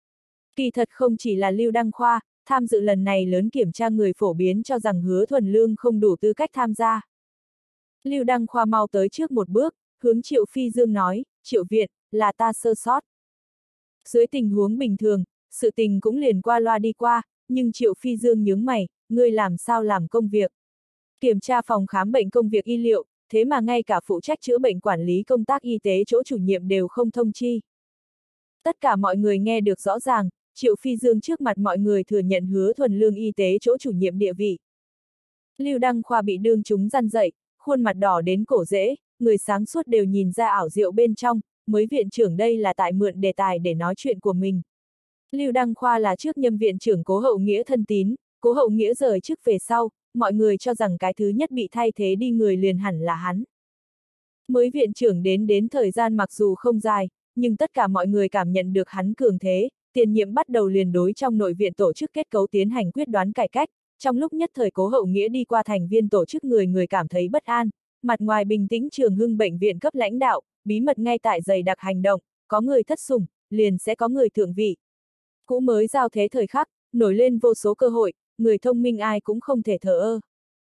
Speaker 1: Kỳ thật không chỉ là Lưu Đăng Khoa, tham dự lần này lớn kiểm tra người phổ biến cho rằng Hứa Thuần Lương không đủ tư cách tham gia. Lưu Đăng Khoa mau tới trước một bước, hướng Triệu Phi Dương nói, Triệu viện, là ta sơ sót. Dưới tình huống bình thường, sự tình cũng liền qua loa đi qua, nhưng Triệu Phi Dương nhướng mày, ngươi làm sao làm công việc. Kiểm tra phòng khám bệnh công việc y liệu, thế mà ngay cả phụ trách chữa bệnh quản lý công tác y tế chỗ chủ nhiệm đều không thông chi. Tất cả mọi người nghe được rõ ràng, Triệu Phi Dương trước mặt mọi người thừa nhận Hứa Thuần Lương y tế chỗ chủ nhiệm địa vị. Lưu Đăng Khoa bị đương chúng răn dậy, khuôn mặt đỏ đến cổ rễ, người sáng suốt đều nhìn ra ảo diệu bên trong, mới viện trưởng đây là tại mượn đề tài để nói chuyện của mình. Lưu Đăng Khoa là trước nhâm viện trưởng Cố Hậu Nghĩa thân tín, Cố Hậu Nghĩa rời chức về sau, mọi người cho rằng cái thứ nhất bị thay thế đi người liền hẳn là hắn. Mới viện trưởng đến thời gian mặc dù không dài, nhưng tất cả mọi người cảm nhận được hắn cường thế, tiền nhiệm bắt đầu liền đối trong nội viện tổ chức kết cấu tiến hành quyết đoán cải cách, trong lúc nhất thời Cố Hậu Nghĩa đi qua thành viên tổ chức người cảm thấy bất an, mặt ngoài bình tĩnh Trường Hưng bệnh viện cấp lãnh đạo, bí mật ngay tại dày đặc hành động, có người thất sủng, liền sẽ có người thượng vị. Cũ mới giao thế thời khắc, nổi lên vô số cơ hội, người thông minh ai cũng không thể thờ ơ.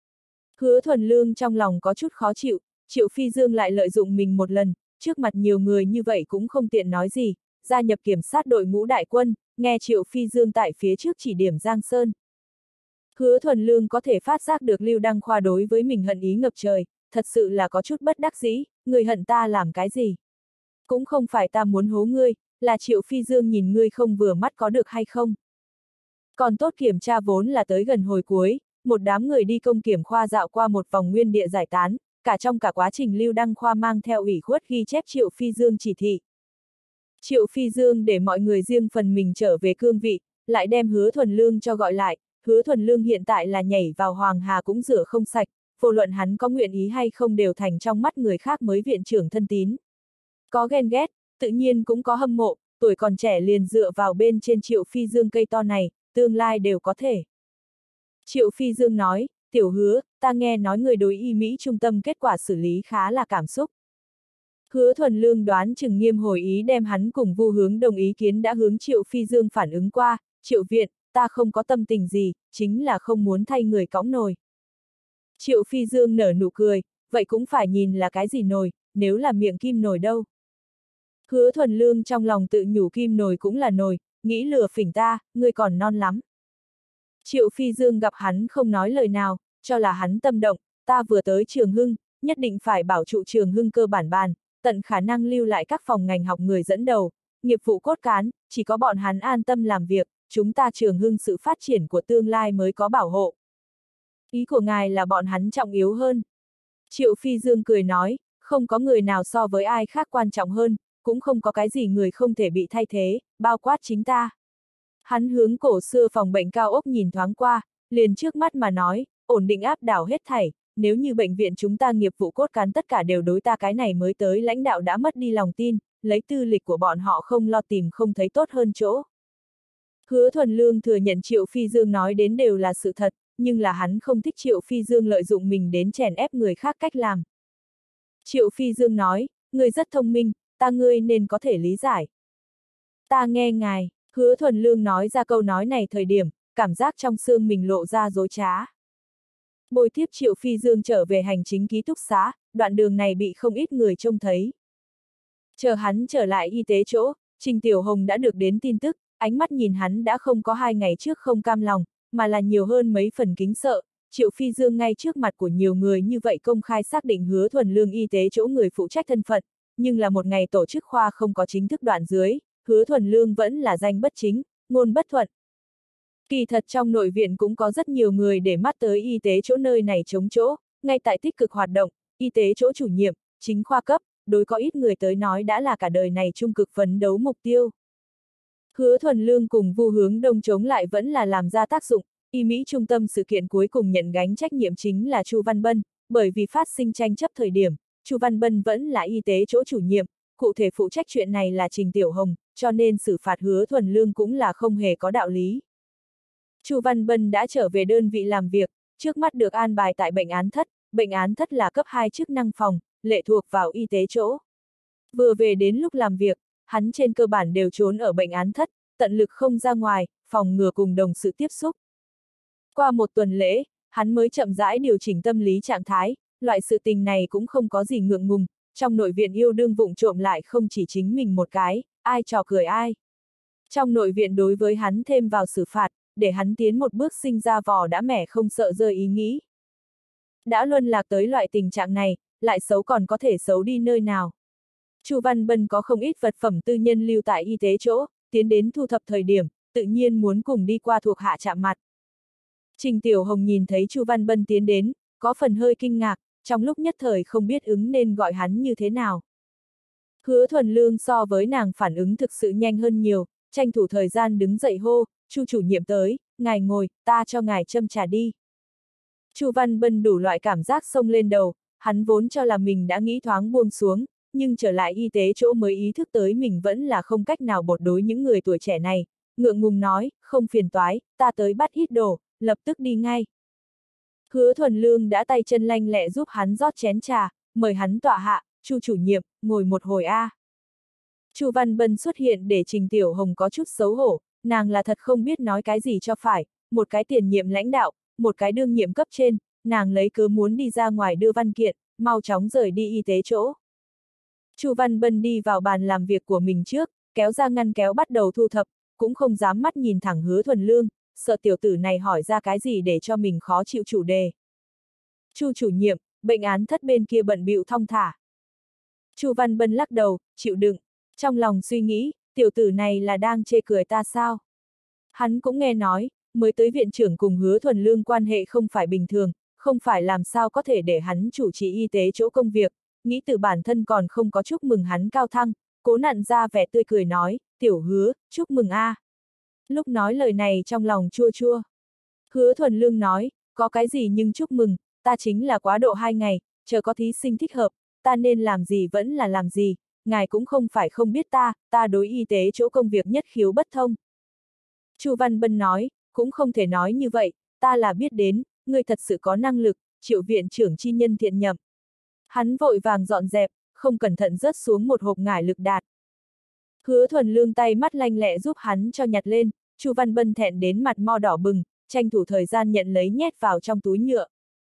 Speaker 1: Hứa Thuần Lương trong lòng có chút khó chịu, Triệu Phi Dương lại lợi dụng mình một lần, trước mặt nhiều người như vậy cũng không tiện nói gì, gia nhập kiểm sát đội ngũ đại quân, nghe Triệu Phi Dương tại phía trước chỉ điểm Giang Sơn. Hứa Thuần Lương có thể phát giác được Lưu Đăng Khoa đối với mình hận ý ngập trời, thật sự là có chút bất đắc dĩ, người hận ta làm cái gì? Cũng không phải ta muốn hố ngươi, là Triệu Phi Dương nhìn ngươi không vừa mắt có được hay không? Còn tốt kiểm tra vốn là tới gần hồi cuối, một đám người đi công kiểm khoa dạo qua một vòng nguyên địa giải tán, cả trong cả quá trình Lưu Đăng Khoa mang theo ủy khuất ghi chép Triệu Phi Dương chỉ thị. Triệu Phi Dương để mọi người riêng phần mình trở về cương vị, lại đem Hứa Thuần Lương cho gọi lại, Hứa Thuần Lương hiện tại là nhảy vào Hoàng Hà cũng rửa không sạch, vô luận hắn có nguyện ý hay không đều thành trong mắt người khác mới viện trưởng thân tín. Có ghen ghét, tự nhiên cũng có hâm mộ, tuổi còn trẻ liền dựa vào bên trên Triệu Phi Dương cây to này, tương lai đều có thể. Triệu Phi Dương nói, tiểu Hứa, ta nghe nói người đối y Mỹ trung tâm kết quả xử lý khá là cảm xúc. Hứa Thuần Lương đoán chừng nghiêm hồi ý đem hắn cùng Vu Hướng đồng ý kiến đã hướng Triệu Phi Dương phản ứng qua, Triệu viện, ta không có tâm tình gì, chính là không muốn thay người cõng nồi. Triệu Phi Dương nở nụ cười, vậy cũng phải nhìn là cái gì nồi, nếu là miệng kim nồi đâu. Hứa Thuần Lương trong lòng tự nhủ kim nồi cũng là nồi, nghĩ lừa phỉnh ta, ngươi còn non lắm. Triệu Phi Dương gặp hắn không nói lời nào, cho là hắn tâm động, ta vừa tới Trường Hưng, nhất định phải bảo trụ Trường Hưng cơ bản bàn, tận khả năng lưu lại các phòng ngành học người dẫn đầu, nghiệp vụ cốt cán, chỉ có bọn hắn an tâm làm việc, chúng ta Trường Hưng sự phát triển của tương lai mới có bảo hộ. Ý của ngài là bọn hắn trọng yếu hơn. Triệu Phi Dương cười nói, không có người nào so với ai khác quan trọng hơn, cũng không có cái gì người không thể bị thay thế, bao quát chính ta. Hắn hướng cổ xưa phòng bệnh cao ốc nhìn thoáng qua, liền trước mắt mà nói, ổn định áp đảo hết thảy, nếu như bệnh viện chúng ta nghiệp vụ cốt cán tất cả đều đối ta cái này mới tới lãnh đạo đã mất đi lòng tin, lấy tư lịch của bọn họ không lo tìm không thấy tốt hơn chỗ. Hứa Thuần Lương thừa nhận Triệu Phi Dương nói đến đều là sự thật, nhưng là hắn không thích Triệu Phi Dương lợi dụng mình đến chèn ép người khác cách làm. Triệu Phi Dương nói, ngươi rất thông minh, ngươi nên có thể lý giải. Ta nghe ngài. Hứa Thuần Lương nói ra câu nói này thời điểm, cảm giác trong xương mình lộ ra dối trá. Bồi tiếp Triệu Phi Dương trở về hành chính ký túc xá, đoạn đường này bị không ít người trông thấy. Chờ hắn trở lại y tế chỗ, Trình Tiểu Hồng đã được đến tin tức, ánh mắt nhìn hắn đã không có 2 ngày trước không cam lòng, mà là nhiều hơn mấy phần kính sợ. Triệu Phi Dương ngay trước mặt của nhiều người như vậy công khai xác định Hứa Thuần Lương y tế chỗ người phụ trách thân phận, nhưng là một ngày tổ chức khoa không có chính thức đoạn dưới, Hứa Thuần Lương vẫn là danh bất chính, ngôn bất thuận. Kỳ thật trong nội viện cũng có rất nhiều người để mắt tới y tế chỗ nơi này trống chỗ, ngay tại tích cực hoạt động, y tế chỗ chủ nhiệm, chính khoa cấp, đối có ít người tới nói đã là cả đời này trung cực phấn đấu mục tiêu. Hứa Thuần Lương cùng Vu Hướng Đông chống lại vẫn là làm ra tác dụng, y Mỹ trung tâm sự kiện cuối cùng nhận gánh trách nhiệm chính là Chu Văn Bân, bởi vì phát sinh tranh chấp thời điểm, Chu Văn Bân vẫn là y tế chỗ chủ nhiệm, cụ thể phụ trách chuyện này là Trình Tiểu Hồng, cho nên xử phạt Hứa Thuần Lương cũng là không hề có đạo lý. Chu Văn Bân đã trở về đơn vị làm việc, trước mắt được an bài tại bệnh án thất là cấp 2 chức năng phòng, lệ thuộc vào y tế chỗ. Vừa về đến lúc làm việc, hắn trên cơ bản đều trốn ở bệnh án thất, tận lực không ra ngoài, phòng ngừa cùng đồng sự tiếp xúc. Qua một tuần lễ, hắn mới chậm rãi điều chỉnh tâm lý trạng thái, loại sự tình này cũng không có gì ngượng ngùng, trong nội viện yêu đương vụng trộm lại không chỉ chính mình một cái, ai trò cười ai. Trong nội viện đối với hắn thêm vào xử phạt, để hắn tiến một bước sinh ra vò đã mẻ không sợ rơi ý nghĩ. Đã luân lạc tới loại tình trạng này, lại xấu còn có thể xấu đi nơi nào. Chu Văn Bân có không ít vật phẩm tư nhân lưu tại y tế chỗ, tiến đến thu thập thời điểm, tự nhiên muốn cùng đi qua thuộc hạ chạm mặt. Trình Tiểu Hồng nhìn thấy Chu Văn Bân tiến đến, có phần hơi kinh ngạc, trong lúc nhất thời không biết ứng nên gọi hắn như thế nào. Hứa Thuần Lương so với nàng phản ứng thực sự nhanh hơn nhiều, tranh thủ thời gian đứng dậy hô, Chu chủ nhiệm tới, ngài ngồi, ta cho ngài châm trà đi. Chu Văn Bân đủ loại cảm giác xông lên đầu, hắn vốn cho là mình đã nghĩ thoáng buông xuống, nhưng trở lại y tế chỗ mới ý thức tới mình vẫn là không cách nào bột đối những người tuổi trẻ này, ngượng ngùng nói, không phiền toái, ta tới bắt ít đồ, lập tức đi ngay. Hứa Thuần Lương đã tay chân lanh lẹ giúp hắn rót chén trà, mời hắn tọa hạ, Chu chủ nhiệm, ngồi một hồi a. Chu Văn Bân xuất hiện để Trình Tiểu Hồng có chút xấu hổ, nàng là thật không biết nói cái gì cho phải, một cái tiền nhiệm lãnh đạo, một cái đương nhiệm cấp trên, nàng lấy cớ muốn đi ra ngoài đưa văn kiện, mau chóng rời đi y tế chỗ. Chu Văn Bân đi vào bàn làm việc của mình trước, kéo ra ngăn kéo bắt đầu thu thập, cũng không dám mắt nhìn thẳng Hứa Thuần Lương, sợ tiểu tử này hỏi ra cái gì để cho mình khó chịu chủ đề. Chu chủ nhiệm, bệnh án thất bên kia bận bịu thong thả. Chu Văn Bân lắc đầu, chịu đựng, trong lòng suy nghĩ, tiểu tử này là đang chê cười ta sao? Hắn cũng nghe nói, mới tới viện trưởng cùng Hứa Thuần Lương quan hệ không phải bình thường, không phải làm sao có thể để hắn chủ trì y tế chỗ công việc, nghĩ từ bản thân còn không có chúc mừng hắn cao thăng, cố nặn ra vẻ tươi cười nói, tiểu Hứa, chúc mừng a. Lúc nói lời này trong lòng chua chua. Hứa Thuần Lương nói, có cái gì nhưng chúc mừng, ta chính là quá độ 2 ngày, chờ có thí sinh thích hợp, ta nên làm gì vẫn là làm gì, ngài cũng không phải không biết ta đối y tế chỗ công việc nhất khiếu bất thông. Chu Văn Bân nói, cũng không thể nói như vậy, ta là biết đến, ngươi thật sự có năng lực, Triệu viện trưởng chi nhân thiện nhậm. Hắn vội vàng dọn dẹp, không cẩn thận rớt xuống một hộp ngải lực đạt. Hứa Thuần Lương tay mắt lanh lẹ giúp hắn cho nhặt lên, Chu Văn Bân thẹn đến mặt mo đỏ bừng, tranh thủ thời gian nhận lấy nhét vào trong túi nhựa.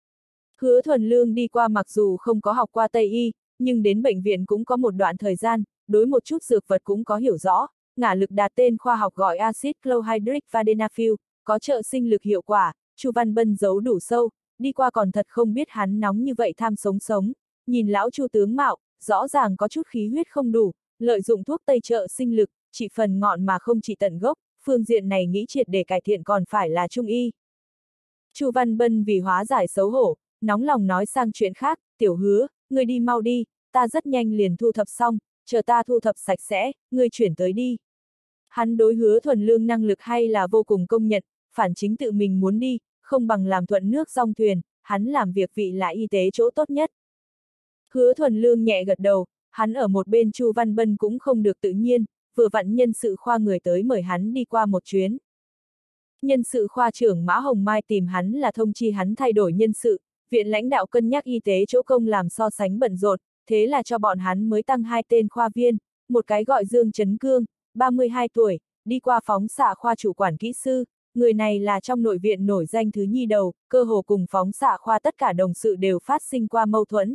Speaker 1: Hứa Thuần Lương đi qua mặc dù không có học qua Tây y, nhưng đến bệnh viện cũng có một đoạn thời gian, đối một chút dược vật cũng có hiểu rõ, ngả lực đạt tên khoa học gọi axit chlorhydric vardenafil, có trợ sinh lực hiệu quả, Chu Văn Bân giấu đủ sâu, đi qua còn thật không biết hắn nóng như vậy tham sống, nhìn lão Chu tướng mạo, rõ ràng có chút khí huyết không đủ, lợi dụng thuốc tây trợ sinh lực, chỉ phần ngọn mà không chỉ tận gốc, phương diện này nghĩ triệt để cải thiện còn phải là trung y. Chu Văn Bân vì hóa giải xấu hổ, nóng lòng nói sang chuyện khác, tiểu Hứa, ngươi đi mau đi, ta rất nhanh liền thu thập xong, chờ ta thu thập sạch sẽ, ngươi chuyển tới đi. Hắn đối Hứa Thuần Lương năng lực hay là vô cùng công nhận, phản chính tự mình muốn đi, không bằng làm thuận nước dong thuyền, hắn làm việc vị là y tế chỗ tốt nhất. Hứa Thuần Lương nhẹ gật đầu, hắn ở một bên Chu Văn Bân cũng không được tự nhiên, vừa vặn nhân sự khoa người tới mời hắn đi qua một chuyến. Nhân sự khoa trưởng Mã Hồng Mai tìm hắn là thông chi hắn thay đổi nhân sự, viện lãnh đạo cân nhắc y tế chỗ công làm so sánh bận rộn, thế là cho bọn hắn mới tăng 2 tên khoa viên, một cái gọi Dương Trấn Cương, 32 tuổi, đi qua phóng xạ khoa chủ quản kỹ sư, người này là trong nội viện nổi danh thứ nhi đầu, cơ hồ cùng phóng xạ khoa tất cả đồng sự đều phát sinh qua mâu thuẫn.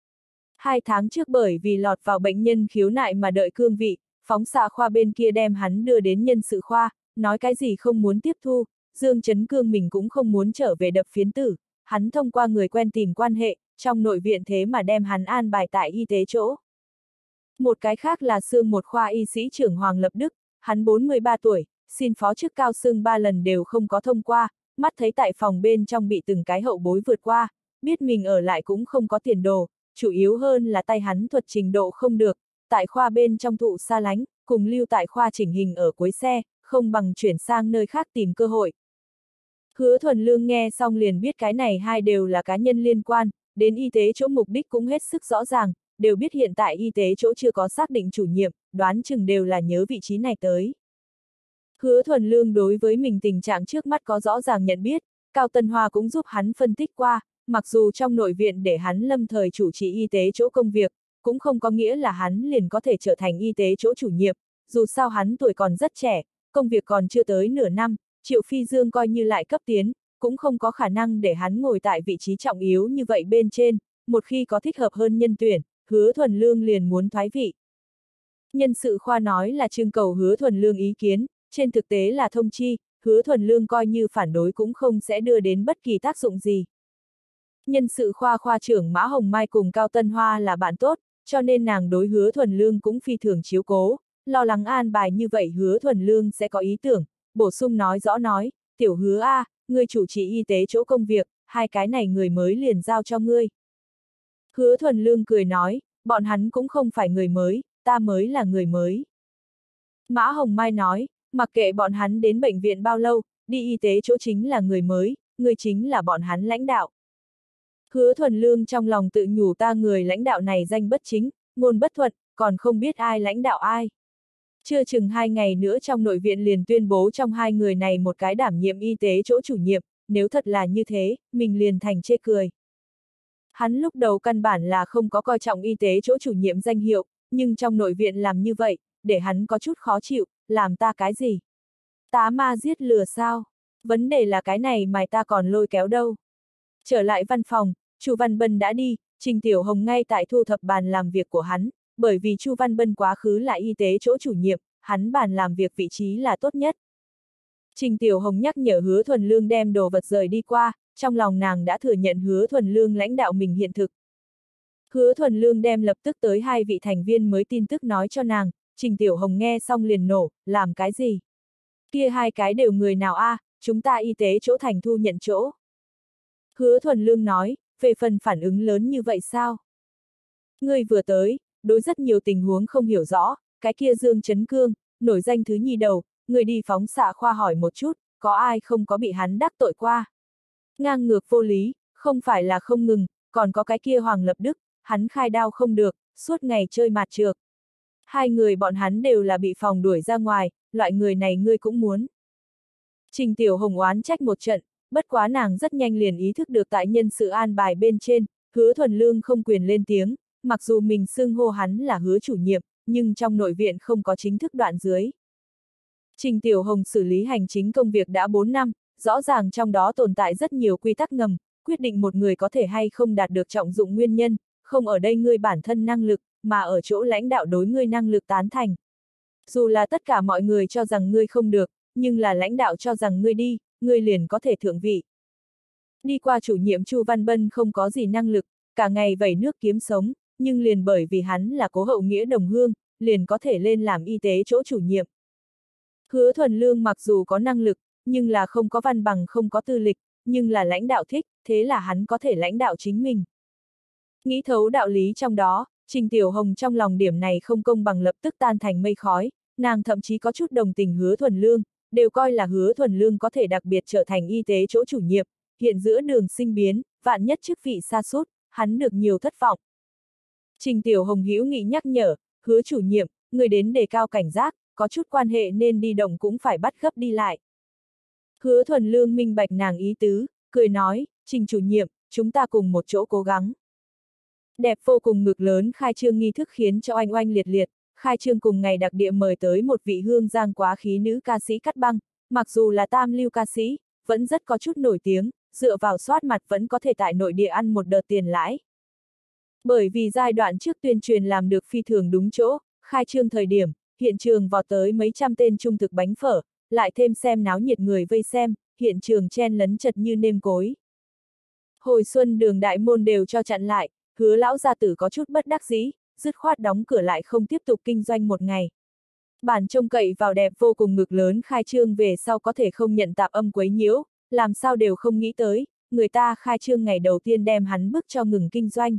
Speaker 1: 2 tháng trước bởi vì lọt vào bệnh nhân khiếu nại mà đợi cương vị, phóng xạ khoa bên kia đem hắn đưa đến nhân sự khoa, nói cái gì không muốn tiếp thu, Dương Trấn Cương mình cũng không muốn trở về đập phiến tử, hắn thông qua người quen tìm quan hệ, trong nội viện thế mà đem hắn an bài tại y tế chỗ. Một cái khác là xương một khoa y sĩ trưởng Hoàng Lập Đức, hắn 43 tuổi, xin phó chức cao xương 3 lần đều không có thông qua, mắt thấy tại phòng bên trong bị từng cái hậu bối vượt qua, biết mình ở lại cũng không có tiền đồ, chủ yếu hơn là tay hắn thuật trình độ không được, tại khoa bên trong thụ xa lánh, cùng lưu tại khoa chỉnh hình ở cuối xe, không bằng chuyển sang nơi khác tìm cơ hội. Hứa Thuần Lương nghe xong liền biết cái này hai đều là cá nhân liên quan, đến y tế chỗ mục đích cũng hết sức rõ ràng, đều biết hiện tại y tế chỗ chưa có xác định chủ nhiệm, đoán chừng đều là nhớ vị trí này tới. Hứa Thuần Lương đối với mình tình trạng trước mắt có rõ ràng nhận biết, Cao Tân Hoa cũng giúp hắn phân tích qua, mặc dù trong nội viện để hắn lâm thời chủ trì y tế chỗ công việc, cũng không có nghĩa là hắn liền có thể trở thành y tế chỗ chủ nhiệm, dù sao hắn tuổi còn rất trẻ, công việc còn chưa tới nửa năm, Triệu Phi Dương coi như lại cấp tiến, cũng không có khả năng để hắn ngồi tại vị trí trọng yếu như vậy bên trên, một khi có thích hợp hơn nhân tuyển, Hứa Thuần Lương liền muốn thoái vị. Nhân sự khoa nói là trưng cầu Hứa Thuần Lương ý kiến, trên thực tế là thông chi, Hứa Thuần Lương coi như phản đối cũng không sẽ đưa đến bất kỳ tác dụng gì. Nhân sự khoa khoa trưởng Mã Hồng Mai cùng Cao Tân Hoa là bạn tốt, cho nên nàng đối Hứa Thuần Lương cũng phi thường chiếu cố, lo lắng an bài như vậy Hứa Thuần Lương sẽ có ý tưởng, bổ sung nói rõ nói, tiểu Hứa A, ngươi chủ trì y tế chỗ công việc, hai cái này người mới liền giao cho ngươi. Hứa Thuần Lương cười nói, bọn hắn cũng không phải người mới, ta mới là người mới. Mã Hồng Mai nói, mặc kệ bọn hắn đến bệnh viện bao lâu, đi y tế chỗ chính là người mới, người chính là bọn hắn lãnh đạo. Hứa Thuần Lương trong lòng tự nhủ ta người lãnh đạo này danh bất chính, ngôn bất thuận, còn không biết ai lãnh đạo ai. Chưa chừng 2 ngày nữa trong nội viện liền tuyên bố trong hai người này một cái đảm nhiệm y tế chỗ chủ nhiệm, nếu thật là như thế, mình liền thành chê cười. Hắn lúc đầu căn bản là không có coi trọng y tế chỗ chủ nhiệm danh hiệu, nhưng trong nội viện làm như vậy, để hắn có chút khó chịu, làm ta cái gì? Tá ma giết lừa sao? Vấn đề là cái này mà ta còn lôi kéo đâu. Trở lại văn phòng, Chu Văn Bân đã đi, Trình Tiểu Hồng ngay tại thu thập bàn làm việc của hắn, bởi vì Chu Văn Bân quá khứ là y tế chỗ chủ nhiệm, hắn bàn làm việc vị trí là tốt nhất. Trình Tiểu Hồng nhắc nhở Hứa Thuần Lương đem đồ vật rời đi qua, trong lòng nàng đã thừa nhận Hứa Thuần Lương lãnh đạo mình hiện thực. Hứa Thuần Lương đem lập tức tới hai vị thành viên mới tin tức nói cho nàng, Trình Tiểu Hồng nghe xong liền nổ, làm cái gì? Kia hai cái đều người nào a? Chúng ta y tế chỗ thành thu nhận chỗ. Hứa Thuần Lương nói, về phần phản ứng lớn như vậy sao? Ngươi vừa tới, đối rất nhiều tình huống không hiểu rõ, cái kia Dương Trấn Cương, nổi danh thứ nhì đầu, người đi phóng xạ khoa hỏi một chút, có ai không có bị hắn đắc tội qua? Ngang ngược vô lý, không phải là không ngừng, còn có cái kia Hoàng Lập Đức, hắn khai đao không được, suốt ngày chơi mạt trược. Hai người bọn hắn đều là bị phòng đuổi ra ngoài, loại người này ngươi cũng muốn. Trình Tiểu Hồng oán trách một trận, bất quá nàng rất nhanh liền ý thức được tại nhân sự an bài bên trên, Hứa Thuần Lương không quyền lên tiếng, mặc dù mình xưng hô hắn là Hứa chủ nhiệm, nhưng trong nội viện không có chính thức đoạn dưới. Trình Tiểu Hồng xử lý hành chính công việc đã 4 năm, rõ ràng trong đó tồn tại rất nhiều quy tắc ngầm, quyết định một người có thể hay không đạt được trọng dụng nguyên nhân, không ở đây ngươi bản thân năng lực, mà ở chỗ lãnh đạo đối ngươi năng lực tán thành. Dù là tất cả mọi người cho rằng ngươi không được, nhưng là lãnh đạo cho rằng ngươi đi, ngươi liền có thể thượng vị. Đi qua chủ nhiệm Chu Văn Bân không có gì năng lực, cả ngày vẩy nước kiếm sống, nhưng liền bởi vì hắn là cố hậu nghĩa đồng hương, liền có thể lên làm y tế chỗ chủ nhiệm. Hứa Thuần Lương mặc dù có năng lực, nhưng là không có văn bằng không có tư lịch, nhưng là lãnh đạo thích, thế là hắn có thể lãnh đạo chính mình. Nghĩ thấu đạo lý trong đó, Trình Tiểu Hồng trong lòng điểm này không công bằng lập tức tan thành mây khói, nàng thậm chí có chút đồng tình Hứa Thuần Lương, đều coi là Hứa Thuần Lương có thể đặc biệt trở thành y tế chỗ chủ nhiệm, hiện giữa đường sinh biến, vạn nhất chức vị sa sút, hắn được nhiều thất vọng. Trình Tiểu Hồng hữu nghị nhắc nhở, Hứa chủ nhiệm, người đến đề cao cảnh giác, có chút quan hệ nên đi động cũng phải bắt gấp đi lại. Hứa Thuần Lương minh bạch nàng ý tứ, cười nói, Trình chủ nhiệm, chúng ta cùng một chỗ cố gắng. Đẹp vô cùng ngực lớn khai trương nghi thức khiến cho oanh oanh liệt liệt, khai trương cùng ngày đặc địa mời tới một vị hương giang quá khí nữ ca sĩ Cát Băng, mặc dù là tam lưu ca sĩ, vẫn rất có chút nổi tiếng, dựa vào soát mặt vẫn có thể tại nội địa ăn một đợt tiền lãi. Bởi vì giai đoạn trước tuyên truyền làm được phi thường đúng chỗ, khai trương thời điểm, hiện trường vọt tới mấy trăm tên trung thực bánh phở, lại thêm xem náo nhiệt người vây xem, hiện trường chen lấn chật như nêm cối. Hồi xuân đường đại môn đều cho chặn lại, Hứa lão gia tử có chút bất đắc dĩ, dứt khoát đóng cửa lại không tiếp tục kinh doanh một ngày. Bản trông cậy vào đẹp vô cùng ngực lớn khai trương về sau có thể không nhận tạp âm quấy nhiễu, làm sao đều không nghĩ tới, người ta khai trương ngày đầu tiên đem hắn bức cho ngừng kinh doanh.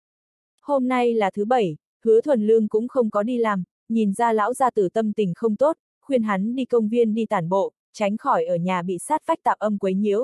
Speaker 1: Hôm nay là thứ bảy, Hứa Thuần Lương cũng không có đi làm, nhìn ra lão gia tử tâm tình không tốt, khuyên hắn đi công viên đi tản bộ, tránh khỏi ở nhà bị sát vách tạp âm quấy nhiễu.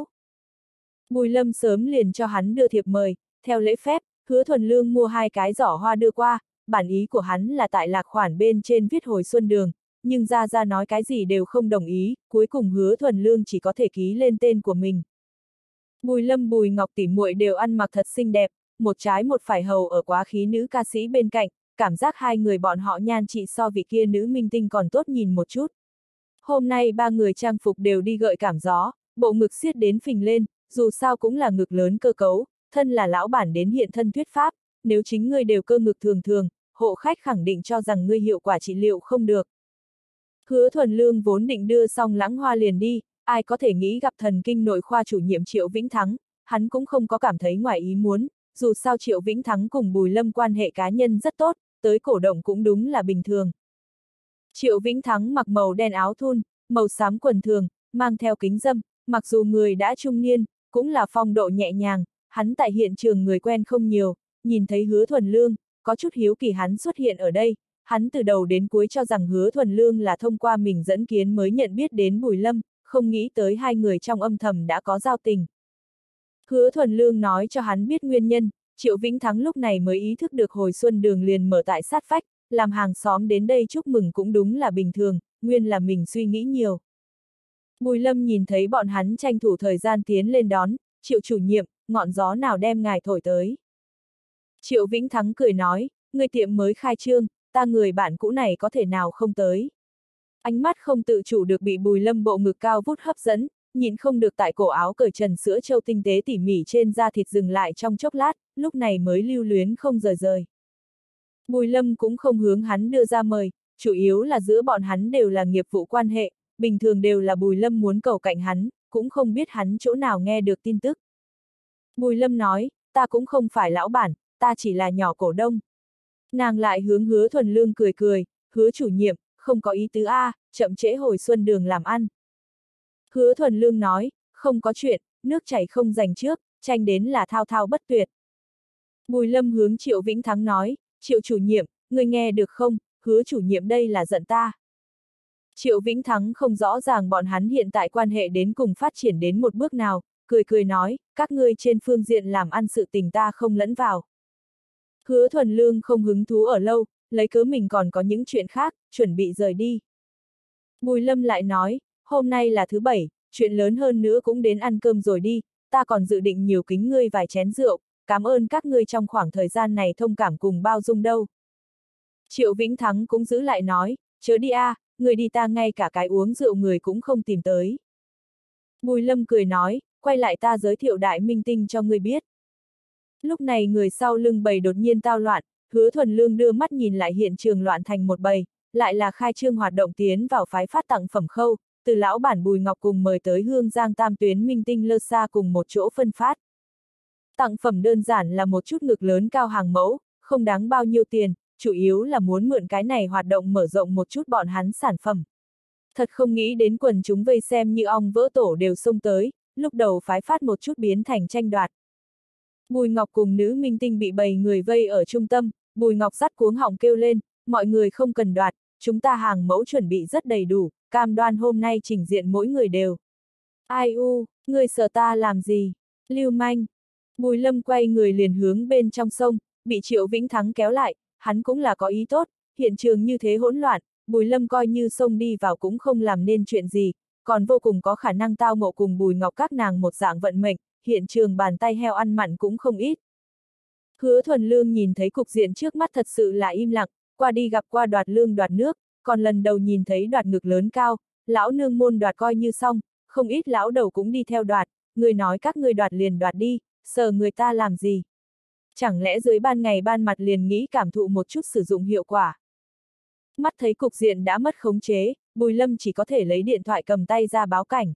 Speaker 1: Bùi Lâm sớm liền cho hắn đưa thiệp mời, theo lễ phép, Hứa Thuần Lương mua 2 cái giỏ hoa đưa qua, bản ý của hắn là tại lạc khoản bên trên viết hồi xuân đường, nhưng Gia nói cái gì đều không đồng ý, cuối cùng Hứa Thuần Lương chỉ có thể ký lên tên của mình. Bùi Lâm Bùi Ngọc tỉ muội đều ăn mặc thật xinh đẹp, một trái một phải hầu ở quá khí nữ ca sĩ bên cạnh, cảm giác hai người bọn họ nhan trị so vị kia nữ minh tinh còn tốt nhìn một chút. Hôm nay 3 người trang phục đều đi gợi cảm gió, bộ ngực xiết đến phình lên, dù sao cũng là ngực lớn cơ cấu, thân là lão bản đến hiện thân thuyết pháp, nếu chính ngươi đều cơ ngực thường thường, hộ khách khẳng định cho rằng ngươi hiệu quả trị liệu không được. Hứa Thuần Lương vốn định đưa xong Lãng Hoa liền đi, ai có thể nghĩ gặp thần kinh nội khoa chủ nhiệm Triệu Vĩnh Thắng, hắn cũng không có cảm thấy ngoài ý muốn, dù sao Triệu Vĩnh Thắng cùng Bùi Lâm quan hệ cá nhân rất tốt, tới cổ động cũng đúng là bình thường. Triệu Vĩnh Thắng mặc màu đen áo thun, màu xám quần thường, mang theo kính râm, mặc dù người đã trung niên, cũng là phong độ nhẹ nhàng, hắn tại hiện trường người quen không nhiều, nhìn thấy Hứa Thuần Lương, có chút hiếu kỳ hắn xuất hiện ở đây, hắn từ đầu đến cuối cho rằng Hứa Thuần Lương là thông qua mình dẫn kiến mới nhận biết đến Bùi Lâm, không nghĩ tới hai người trong âm thầm đã có giao tình. Hứa Thuần Lương nói cho hắn biết nguyên nhân, Triệu Vĩnh Thắng lúc này mới ý thức được hồi xuân đường liền mở tại sát vách, làm hàng xóm đến đây chúc mừng cũng đúng là bình thường, nguyên là mình suy nghĩ nhiều. Bùi Lâm nhìn thấy bọn hắn tranh thủ thời gian tiến lên đón, Triệu chủ nhiệm, ngọn gió nào đem ngài thổi tới. Triệu Vĩnh Thắng cười nói, người tiệm mới khai trương, ta người bạn cũ này có thể nào không tới. Ánh mắt không tự chủ được bị Bùi Lâm bộ ngực cao vút hấp dẫn, nhìn không được tại cổ áo cởi trần sữa trâu tinh tế tỉ mỉ trên da thịt dừng lại trong chốc lát, lúc này mới lưu luyến không rời rời. Bùi Lâm cũng không hướng hắn đưa ra mời, chủ yếu là giữa bọn hắn đều là nghiệp vụ quan hệ, bình thường đều là Bùi Lâm muốn cầu cạnh hắn, cũng không biết hắn chỗ nào nghe được tin tức. Bùi Lâm nói, ta cũng không phải lão bản, ta chỉ là nhỏ cổ đông. Nàng lại hướng Hứa Thuần Lương cười cười, Hứa chủ nhiệm, không có ý tứ a, chậm trễ hồi xuân đường làm ăn. Hứa Thuần Lương nói, không có chuyện, nước chảy không dành trước, tranh đến là thao thao bất tuyệt. Bùi Lâm hướng Triệu Vĩnh Thắng nói, Triệu chủ nhiệm, ngươi nghe được không, Hứa chủ nhiệm đây là giận ta. Triệu Vĩnh Thắng không rõ ràng bọn hắn hiện tại quan hệ đến cùng phát triển đến một bước nào, cười cười nói, các ngươi trên phương diện làm ăn sự tình ta không lẫn vào. Hứa Thuần Lương không hứng thú ở lâu, lấy cớ mình còn có những chuyện khác, chuẩn bị rời đi. Bùi Lâm lại nói, hôm nay là thứ bảy, chuyện lớn hơn nữa cũng đến ăn cơm rồi đi, ta còn dự định nhiều kính ngươi vài chén rượu, cảm ơn các ngươi trong khoảng thời gian này thông cảm cùng bao dung đâu. Triệu Vĩnh Thắng cũng giữ lại nói, chớ đi a, người đi ta ngay cả cái uống rượu người cũng không tìm tới. Bùi Lâm cười nói, quay lại ta giới thiệu đại minh tinh cho ngươi biết. Lúc này người sau lưng bầy đột nhiên tao loạn, Hứa Thuần Lương đưa mắt nhìn lại hiện trường loạn thành một bầy, lại là khai trương hoạt động tiến vào phái phát tặng phẩm khâu, từ lão bản Bùi Ngọc cùng mời tới Hương Giang tam tuyến minh tinh lơ xa cùng một chỗ phân phát. Tặng phẩm đơn giản là một chút ngực lớn cao hàng mẫu, không đáng bao nhiêu tiền, chủ yếu là muốn mượn cái này hoạt động mở rộng một chút bọn hắn sản phẩm. Thật không nghĩ đến quần chúng vây xem như ong vỡ tổ đều xông tới, lúc đầu phái phát một chút biến thành tranh đoạt. Bùi Ngọc cùng nữ minh tinh bị bầy người vây ở trung tâm, Bùi Ngọc dắt cuống họng kêu lên, mọi người không cần đoạt, chúng ta hàng mẫu chuẩn bị rất đầy đủ, cam đoan hôm nay trình diện mỗi người đều. Ai u, người sợ ta làm gì? Lưu manh. Bùi Lâm quay người liền hướng bên trong sông, bị Triệu Vĩnh Thắng kéo lại, hắn cũng là có ý tốt, hiện trường như thế hỗn loạn, Bùi Lâm coi như sông đi vào cũng không làm nên chuyện gì, còn vô cùng có khả năng tao ngộ cùng Bùi Ngọc các nàng một dạng vận mệnh, hiện trường bàn tay heo ăn mặn cũng không ít. Hứa Thuần Lương nhìn thấy cục diện trước mắt thật sự là im lặng, qua đi gặp qua đoạt lương đoạt nước, còn lần đầu nhìn thấy đoạt ngực lớn cao, lão nương môn đoạt coi như xong, không ít lão đầu cũng đi theo đoạt, người nói các ngươi đoạt liền đoạt đi, sờ người ta làm gì? Chẳng lẽ dưới ban ngày ban mặt liền nghĩ cảm thụ một chút sử dụng hiệu quả? Mắt thấy cục diện đã mất khống chế, Bùi Lâm chỉ có thể lấy điện thoại cầm tay ra báo cảnh.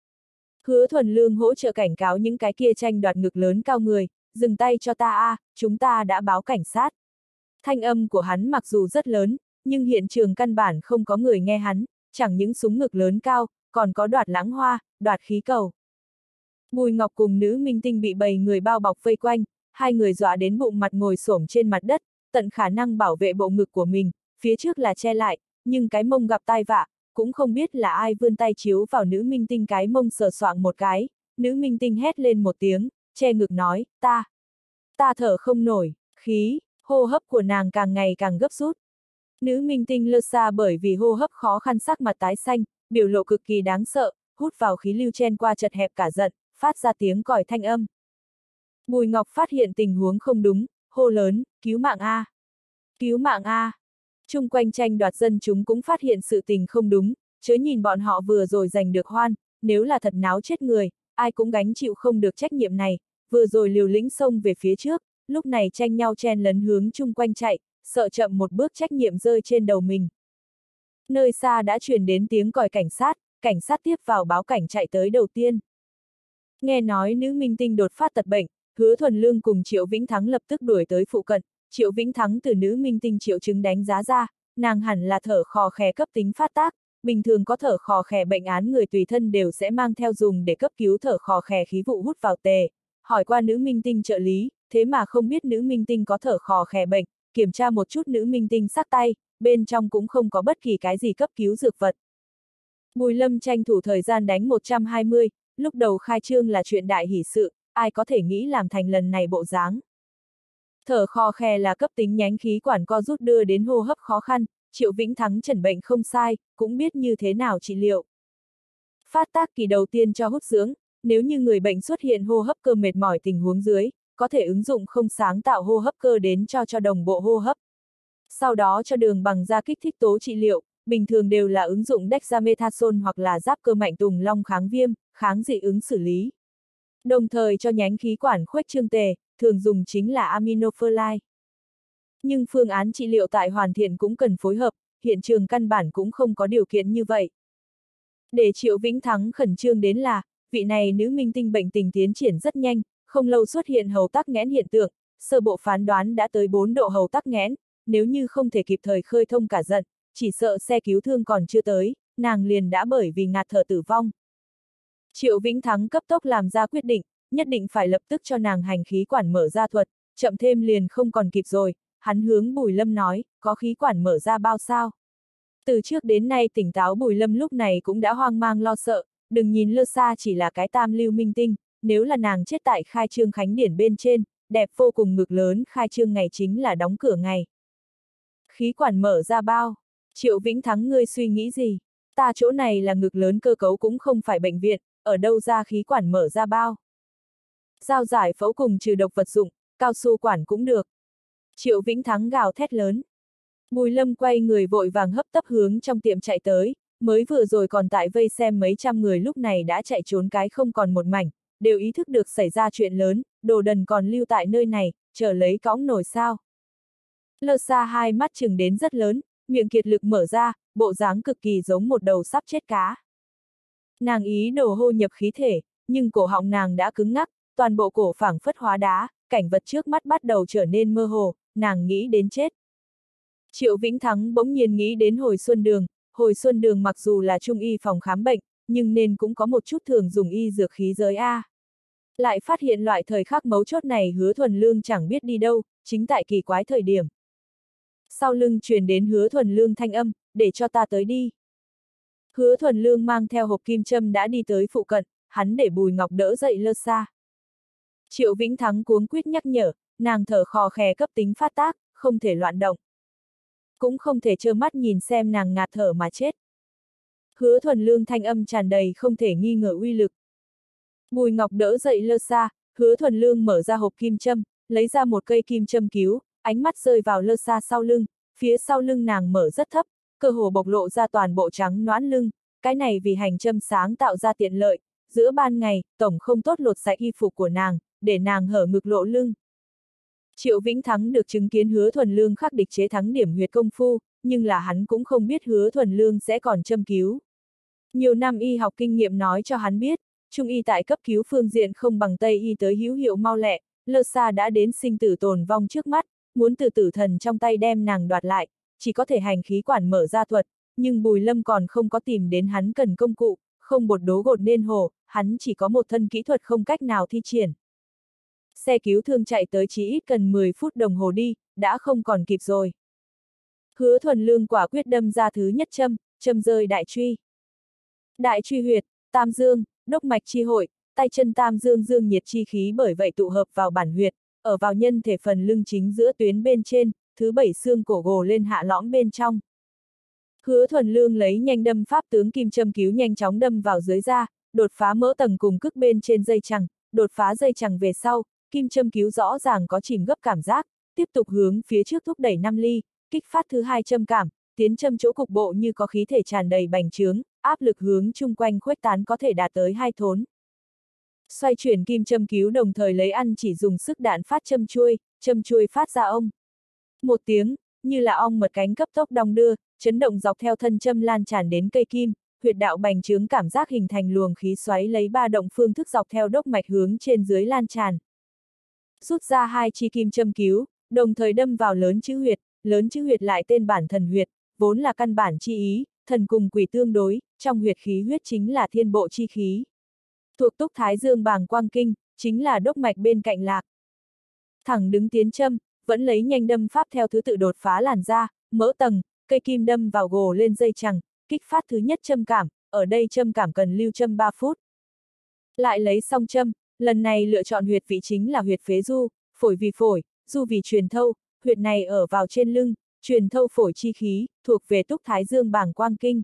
Speaker 1: Hứa Thuần Lương hỗ trợ cảnh cáo những cái kia tranh đoạt ngực lớn cao người, dừng tay cho ta a, chúng ta đã báo cảnh sát. Thanh âm của hắn mặc dù rất lớn, nhưng hiện trường căn bản không có người nghe hắn, chẳng những súng ngực lớn cao, còn có đoạt lãng hoa, đoạt khí cầu. Bùi Ngọc cùng nữ minh tinh bị bầy người bao bọc vây quanh, hai người dọa đến bụng mặt ngồi xổm trên mặt đất, tận khả năng bảo vệ bộ ngực của mình, phía trước là che lại, nhưng cái mông gặp tai vạ, cũng không biết là ai vươn tay chiếu vào nữ minh tinh cái mông sờ soạng một cái, nữ minh tinh hét lên một tiếng, che ngực nói, ta thở không nổi, hô hấp của nàng càng ngày càng gấp rút. Nữ minh tinh lơ xa bởi vì hô hấp khó khăn sắc mặt tái xanh, biểu lộ cực kỳ đáng sợ, hút vào khí lưu chen qua chật hẹp cả giận, phát ra tiếng còi thanh âm. Bùi Ngọc phát hiện tình huống không đúng, hô lớn, cứu mạng A! Cứu mạng A! Chung quanh tranh đoạt dân chúng cũng phát hiện sự tình không đúng, chớ nhìn bọn họ vừa rồi giành được hoan, nếu là thật náo chết người, ai cũng gánh chịu không được trách nhiệm này, vừa rồi liều lĩnh xông về phía trước, lúc này tranh nhau chen lấn hướng chung quanh chạy, sợ chậm một bước trách nhiệm rơi trên đầu mình. Nơi xa đã truyền đến tiếng còi cảnh sát tiếp vào báo cảnh chạy tới đầu tiên. Nghe nói nữ minh tinh đột phát tật bệnh, Hứa Thuần Lương cùng Triệu Vĩnh Thắng lập tức đuổi tới phụ cận, Triệu Vĩnh Thắng từ nữ minh tinh triệu chứng đánh giá ra, nàng hẳn là thở khò khè cấp tính phát tác, bình thường có thở khò khè bệnh án người tùy thân đều sẽ mang theo dùng để cấp cứu thở khò khè khí vụ hút vào tề. Hỏi qua nữ minh tinh trợ lý, thế mà không biết nữ minh tinh có thở khò khè bệnh, kiểm tra một chút nữ minh tinh sắc tay, bên trong cũng không có bất kỳ cái gì cấp cứu dược vật. Bùi Lâm tranh thủ thời gian đánh 120, lúc đầu khai trương là chuyện đại hỷ sự, ai có thể nghĩ làm thành lần này bộ dáng. Thở khò khè là cấp tính nhánh khí quản co rút đưa đến hô hấp khó khăn, Triệu Vĩnh Thắng chẩn bệnh không sai, cũng biết như thế nào trị liệu. Phát tác kỳ đầu tiên cho hút dưỡng, nếu như người bệnh xuất hiện hô hấp cơ mệt mỏi tình huống dưới, có thể ứng dụng không sáng tạo hô hấp cơ đến cho đồng bộ hô hấp. Sau đó cho đường bằng da kích thích tố trị liệu, bình thường đều là ứng dụng dexamethasone hoặc là giáp cơ mạnh tùng long kháng viêm, kháng dị ứng xử lý. Đồng thời cho nhánh khí quản khuếch trương tề, thường dùng chính là aminophylline. Nhưng phương án trị liệu tại hoàn thiện cũng cần phối hợp, hiện trường căn bản cũng không có điều kiện như vậy. Để Triệu Vĩnh Thắng khẩn trương đến là, vị này nữ minh tinh bệnh tình tiến triển rất nhanh, không lâu xuất hiện hầu tắc nghẽn hiện tượng, sơ bộ phán đoán đã tới 4 độ hầu tắc nghẽn, nếu như không thể kịp thời khơi thông cả giận, chỉ sợ xe cứu thương còn chưa tới, nàng liền đã bởi vì ngạt thở tử vong. Triệu Vĩnh Thắng cấp tốc làm ra quyết định, nhất định phải lập tức cho nàng hành khí quản mở ra thuật, chậm thêm liền không còn kịp rồi, hắn hướng Bùi Lâm nói, có khí quản mở ra bao sao? Từ trước đến nay tỉnh táo Bùi Lâm lúc này cũng đã hoang mang lo sợ, đừng nhìn lơ xa chỉ là cái tam lưu minh tinh, nếu là nàng chết tại khai trương khánh điển bên trên, đẹp vô cùng ngực lớn khai trương ngày chính là đóng cửa ngày. Khí quản mở ra bao? Triệu Vĩnh Thắng ngươi suy nghĩ gì? Ta chỗ này là ngực lớn cơ cấu cũng không phải bệnh viện, ở đâu ra khí quản mở ra bao? Dao giải phẫu cùng trừ độc vật dụng, cao su quản cũng được. Triệu Vĩnh Thắng gào thét lớn. Bùi Lâm quay người vội vàng hấp tấp hướng trong tiệm chạy tới, mới vừa rồi còn tại vây xem mấy trăm người lúc này đã chạy trốn cái không còn một mảnh, đều ý thức được xảy ra chuyện lớn, đồ đần còn lưu tại nơi này, chờ lấy cõng nồi sao. Lơ xa hai mắt chừng đến rất lớn, miệng kiệt lực mở ra, bộ dáng cực kỳ giống một đầu sắp chết cá. Nàng ý đồ hô nhập khí thể, nhưng cổ họng nàng đã cứng ngắc, toàn bộ cổ phảng phất hóa đá, cảnh vật trước mắt bắt đầu trở nên mơ hồ, nàng nghĩ đến chết. Triệu Vĩnh Thắng bỗng nhiên nghĩ đến Hồi Xuân Đường mặc dù là trung y phòng khám bệnh, nhưng nên cũng có một chút thường dùng y dược khí giới A. Lại phát hiện loại thời khắc mấu chốt này Hứa Thuần Lương chẳng biết đi đâu, chính tại kỳ quái thời điểm. Sau lưng truyền đến Hứa Thuần Lương thanh âm, để cho ta tới đi. Hứa Thuần Lương mang theo hộp kim châm đã đi tới phụ cận, hắn để Bùi Ngọc đỡ dậy lơ xa. Triệu Vĩnh Thắng cuống quýt nhắc nhở, nàng thở khò khè cấp tính phát tác, không thể loạn động. Cũng không thể trơ mắt nhìn xem nàng ngạt thở mà chết. Hứa Thuần Lương thanh âm tràn đầy không thể nghi ngờ uy lực. Bùi Ngọc đỡ dậy lơ xa, Hứa Thuần Lương mở ra hộp kim châm, lấy ra một cây kim châm cứu, ánh mắt rơi vào lơ xa sau lưng, phía sau lưng nàng mở rất thấp, cơ hồ bộc lộ ra toàn bộ trắng nõn lưng, cái này vì hành châm sáng tạo ra tiện lợi, giữa ban ngày, tổng không tốt lột sạch y phục của nàng, để nàng hở ngực lộ lưng. Triệu Vĩnh Thắng được chứng kiến Hứa Thuần Lương khắc địch chế thắng điểm huyệt công phu, nhưng là hắn cũng không biết Hứa Thuần Lương sẽ còn châm cứu. Nhiều năm y học kinh nghiệm nói cho hắn biết, Trung y tại cấp cứu phương diện không bằng Tây y tới hữu hiệu mau lẹ, lơ xa đã đến sinh tử tồn vong trước mắt, muốn từ tử thần trong tay đem nàng đoạt lại, chỉ có thể hành khí quản mở ra thuật, nhưng Bùi Lâm còn không có tìm đến hắn cần công cụ, không bột đố gột nên hồ, hắn chỉ có một thân kỹ thuật không cách nào thi triển. Xe cứu thương chạy tới chỉ ít cần 10 phút đồng hồ đi, đã không còn kịp rồi. Hứa Thuần Lương quả quyết đâm ra thứ nhất châm rơi đại truy. Đại truy huyệt, tam dương, đốc mạch chi hội, tay chân tam dương dương nhiệt chi khí bởi vậy tụ hợp vào bản huyệt, ở vào nhân thể phần lưng chính giữa tuyến bên trên, thứ 7 xương cổ gồ lên hạ lõm bên trong. Hứa Thuần Lương lấy nhanh đâm pháp tướng kim châm cứu nhanh chóng đâm vào dưới da, đột phá mỡ tầng cùng cức bên trên dây chằng, đột phá dây chằng về sau, kim châm cứu rõ ràng có chìm gấp cảm giác, tiếp tục hướng phía trước thúc đẩy 5 ly, kích phát thứ 2 châm cảm, tiến châm chỗ cục bộ như có khí thể tràn đầy bành trướng, áp lực hướng chung quanh khuếch tán có thể đạt tới 2 thốn. Xoay chuyển kim châm cứu đồng thời lấy ăn chỉ dùng sức đạn phát châm chuôi phát ra ông. Một tiếng, như là ong mật cánh cấp tốc đong đưa, chấn động dọc theo thân châm lan tràn đến cây kim, huyệt đạo bành trướng cảm giác hình thành luồng khí xoáy lấy ba động phương thức dọc theo đốc mạch hướng trên dưới lan tràn. Rút ra 2 chi kim châm cứu, đồng thời đâm vào lớn chữ huyệt lại tên bản thần huyệt, vốn là căn bản chi ý, thần cùng quỷ tương đối, trong huyệt khí huyết chính là thiên bộ chi khí. Thuộc túc thái dương bàng quang kinh, chính là đốc mạch bên cạnh lạc. Thẳng đứng tiến châm, vẫn lấy nhanh đâm pháp theo thứ tự đột phá làn da, mỡ tầng, cây kim đâm vào gồ lên dây chằng, kích phát thứ nhất châm cảm, ở đây châm cảm cần lưu châm 3 phút. Lại lấy xong châm, lần này lựa chọn huyệt vị chính là huyệt phế du, phổi vì phổi, du vì truyền thâu, huyệt này ở vào trên lưng, truyền thâu phổi chi khí, thuộc về túc thái dương bàng quang kinh.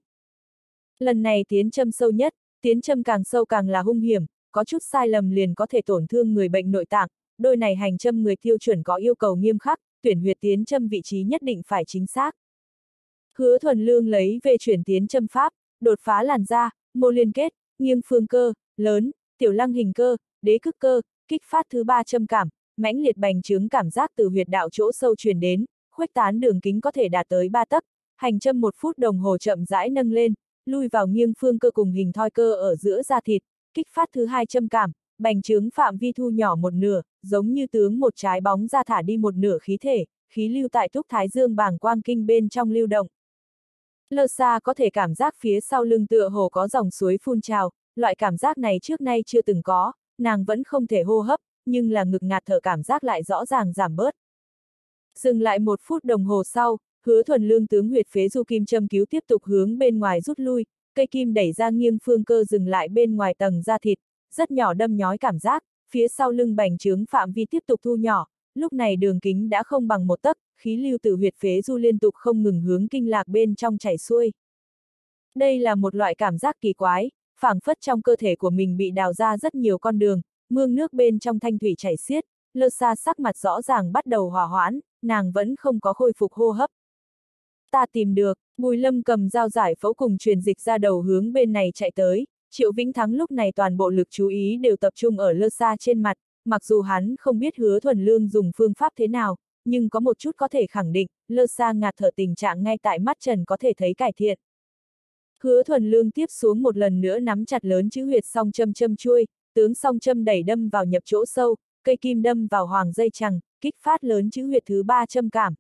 Speaker 1: Lần này tiến châm sâu nhất, tiến châm càng sâu càng là hung hiểm, có chút sai lầm liền có thể tổn thương người bệnh nội tạng, đôi này hành châm người tiêu chuẩn có yêu cầu nghiêm khắc, tuyển huyệt tiến châm vị trí nhất định phải chính xác. Hứa Thuần Lương lấy về chuyển tiến châm pháp, đột phá làn da, mô liên kết, nghiêng phương cơ, lớn, tiểu lăng hình cơ, đế cức cơ, kích phát thứ 3 châm cảm, mãnh liệt bành trướng cảm giác từ huyệt đạo chỗ sâu truyền đến, khuếch tán đường kính có thể đạt tới 3 tấc, hành châm 1 phút đồng hồ chậm rãi nâng lên, lui vào nghiêng phương cơ cùng hình thoi cơ ở giữa da thịt, kích phát thứ 2 châm cảm, bành trướng phạm vi thu nhỏ 1/2, giống như tướng một trái bóng ra thả đi 1/2 khí thể, khí lưu tại túc thái dương bàng quang kinh bên trong lưu động. Lơ xa có thể cảm giác phía sau lưng tựa hồ có dòng suối phun trào, loại cảm giác này trước nay chưa từng có, nàng vẫn không thể hô hấp, nhưng là ngực ngạt thở cảm giác lại rõ ràng giảm bớt. Dừng lại 1 phút đồng hồ sau, Hứa Thuần Lương tướng huyệt phế du kim châm cứu tiếp tục hướng bên ngoài rút lui, cây kim đẩy ra nghiêng phương cơ dừng lại bên ngoài tầng da thịt, rất nhỏ đâm nhói cảm giác, phía sau lưng bành trướng phạm vi tiếp tục thu nhỏ, lúc này đường kính đã không bằng 1 tấc, khí lưu từ huyệt phế du liên tục không ngừng hướng kinh lạc bên trong chảy xuôi. Đây là một loại cảm giác kỳ quái, phảng phất trong cơ thể của mình bị đào ra rất nhiều con đường, mương nước bên trong thanh thủy chảy xiết, Lơ Xa sắc mặt rõ ràng bắt đầu hòa hoãn, nàng vẫn không có khôi phục hô hấp. Ta tìm được, Bùi Lâm cầm dao giải phẫu cùng truyền dịch ra đầu hướng bên này chạy tới, Triệu Vĩnh Thắng lúc này toàn bộ lực chú ý đều tập trung ở Lơ Xa trên mặt, mặc dù hắn không biết Hứa Thuần Lương dùng phương pháp thế nào, nhưng có một chút có thể khẳng định, Lơ Xa ngạt thở tình trạng ngay tại mắt trần có thể thấy cải thiện. Hứa Thuần Lương tiếp xuống một lần nữa nắm chặt lớn chữ huyệt song châm chuôi, tướng song châm đẩy đâm vào nhập chỗ sâu, cây kim đâm vào hoàng dây chằng, kích phát lớn chữ huyệt thứ 3 châm cảm.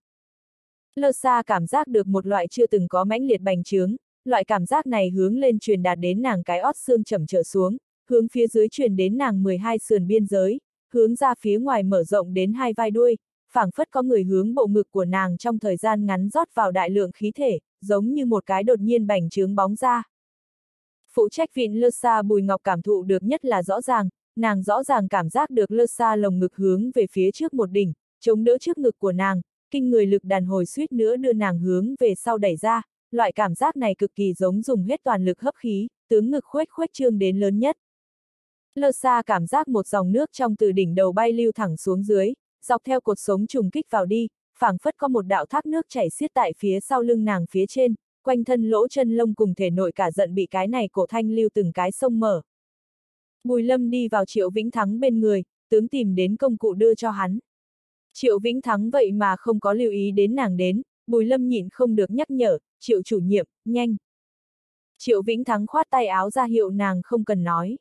Speaker 1: Lơ Xa cảm giác được một loại chưa từng có mãnh liệt bành trướng, loại cảm giác này hướng lên truyền đạt đến nàng cái ót xương chẩm trở xuống, hướng phía dưới truyền đến nàng 12 sườn biên giới, hướng ra phía ngoài mở rộng đến 2 vai đuôi, phảng phất có người hướng bộ ngực của nàng trong thời gian ngắn rót vào đại lượng khí thể, giống như một cái đột nhiên bành trướng bóng ra. Phụ trách vịn Lơ Xa Bùi Ngọc cảm thụ được nhất là rõ ràng, nàng rõ ràng cảm giác được Lơ Xa lồng ngực hướng về phía trước một đỉnh, chống đỡ trước ngực của nàng, kinh người lực đàn hồi suýt nữa đưa nàng hướng về sau đẩy ra, loại cảm giác này cực kỳ giống dùng hết toàn lực hấp khí, tướng ngực khuếch trương đến lớn nhất. Lơ Xa cảm giác một dòng nước trong từ đỉnh đầu bay lưu thẳng xuống dưới, dọc theo cột sống trùng kích vào đi, phảng phất có một đạo thác nước chảy xiết tại phía sau lưng nàng phía trên, quanh thân lỗ chân lông cùng thể nội cả giận bị cái này cổ thanh lưu từng cái sông mở. Bùi Lâm đi vào Triệu Vĩnh Thắng bên người, tướng tìm đến công cụ đưa cho hắn. Triệu Vĩnh Thắng vậy mà không có lưu ý đến nàng đến, Bùi Lâm nhịn không được nhắc nhở, Triệu chủ nhiệm, nhanh. Triệu Vĩnh Thắng khoát tay áo ra hiệu nàng không cần nói.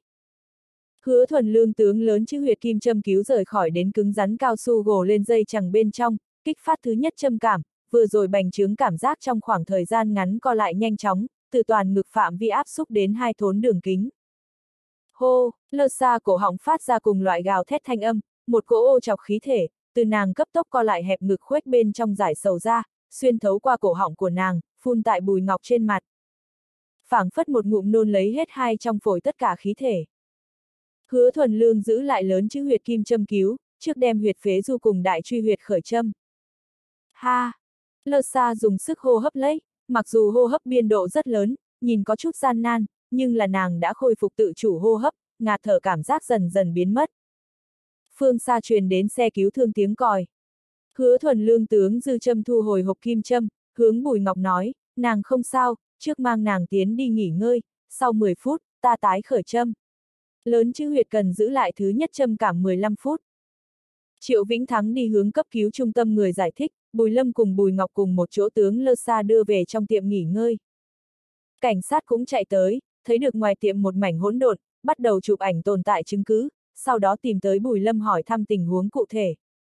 Speaker 1: Hứa Thuần Lương tướng lớn chữ huyệt kim châm cứu rời khỏi đến cứng rắn cao su gồ lên dây chằng bên trong, kích phát thứ nhất châm cảm, vừa rồi bành trướng cảm giác trong khoảng thời gian ngắn co lại nhanh chóng, từ toàn ngực phạm vi áp xúc đến hai thốn đường kính. Hô, lơ xa cổ họng phát ra cùng loại gào thét thanh âm, một cỗ ô chọc khí thể, từ nàng cấp tốc co lại hẹp ngực khuếch bên trong giải sầu ra, xuyên thấu qua cổ họng của nàng, phun tại Bùi Ngọc trên mặt. Phảng phất một ngụm nôn lấy hết hai trong phổi tất cả khí thể. Hứa Thuần Lương giữ lại lớn chữ huyệt kim châm cứu, trước đem huyệt phế du cùng đại truy huyệt khởi châm. Ha! Lơ xa dùng sức hô hấp lấy, mặc dù hô hấp biên độ rất lớn, nhìn có chút gian nan, nhưng là nàng đã khôi phục tự chủ hô hấp, ngạt thở cảm giác dần dần biến mất. Phương xa truyền đến xe cứu thương tiếng còi. Hứa Thuần Lương tướng dư châm thu hồi hộp kim châm, hướng Bùi Ngọc nói, nàng không sao, trước mang nàng tiến đi nghỉ ngơi, sau 10 phút, ta tái khởi châm. Lớn chữ huyệt cần giữ lại thứ nhất châm cảm 15 phút. Triệu Vĩnh Thắng đi hướng cấp cứu trung tâm người giải thích, Bùi Lâm cùng Bùi Ngọc cùng một chỗ tướng lơ xa đưa về trong tiệm nghỉ ngơi. Cảnh sát cũng chạy tới, thấy được ngoài tiệm một mảnh hỗn độn, bắt đầu chụp ảnh tồn tại chứng cứ, sau đó tìm tới Bùi Lâm hỏi thăm tình huống cụ thể.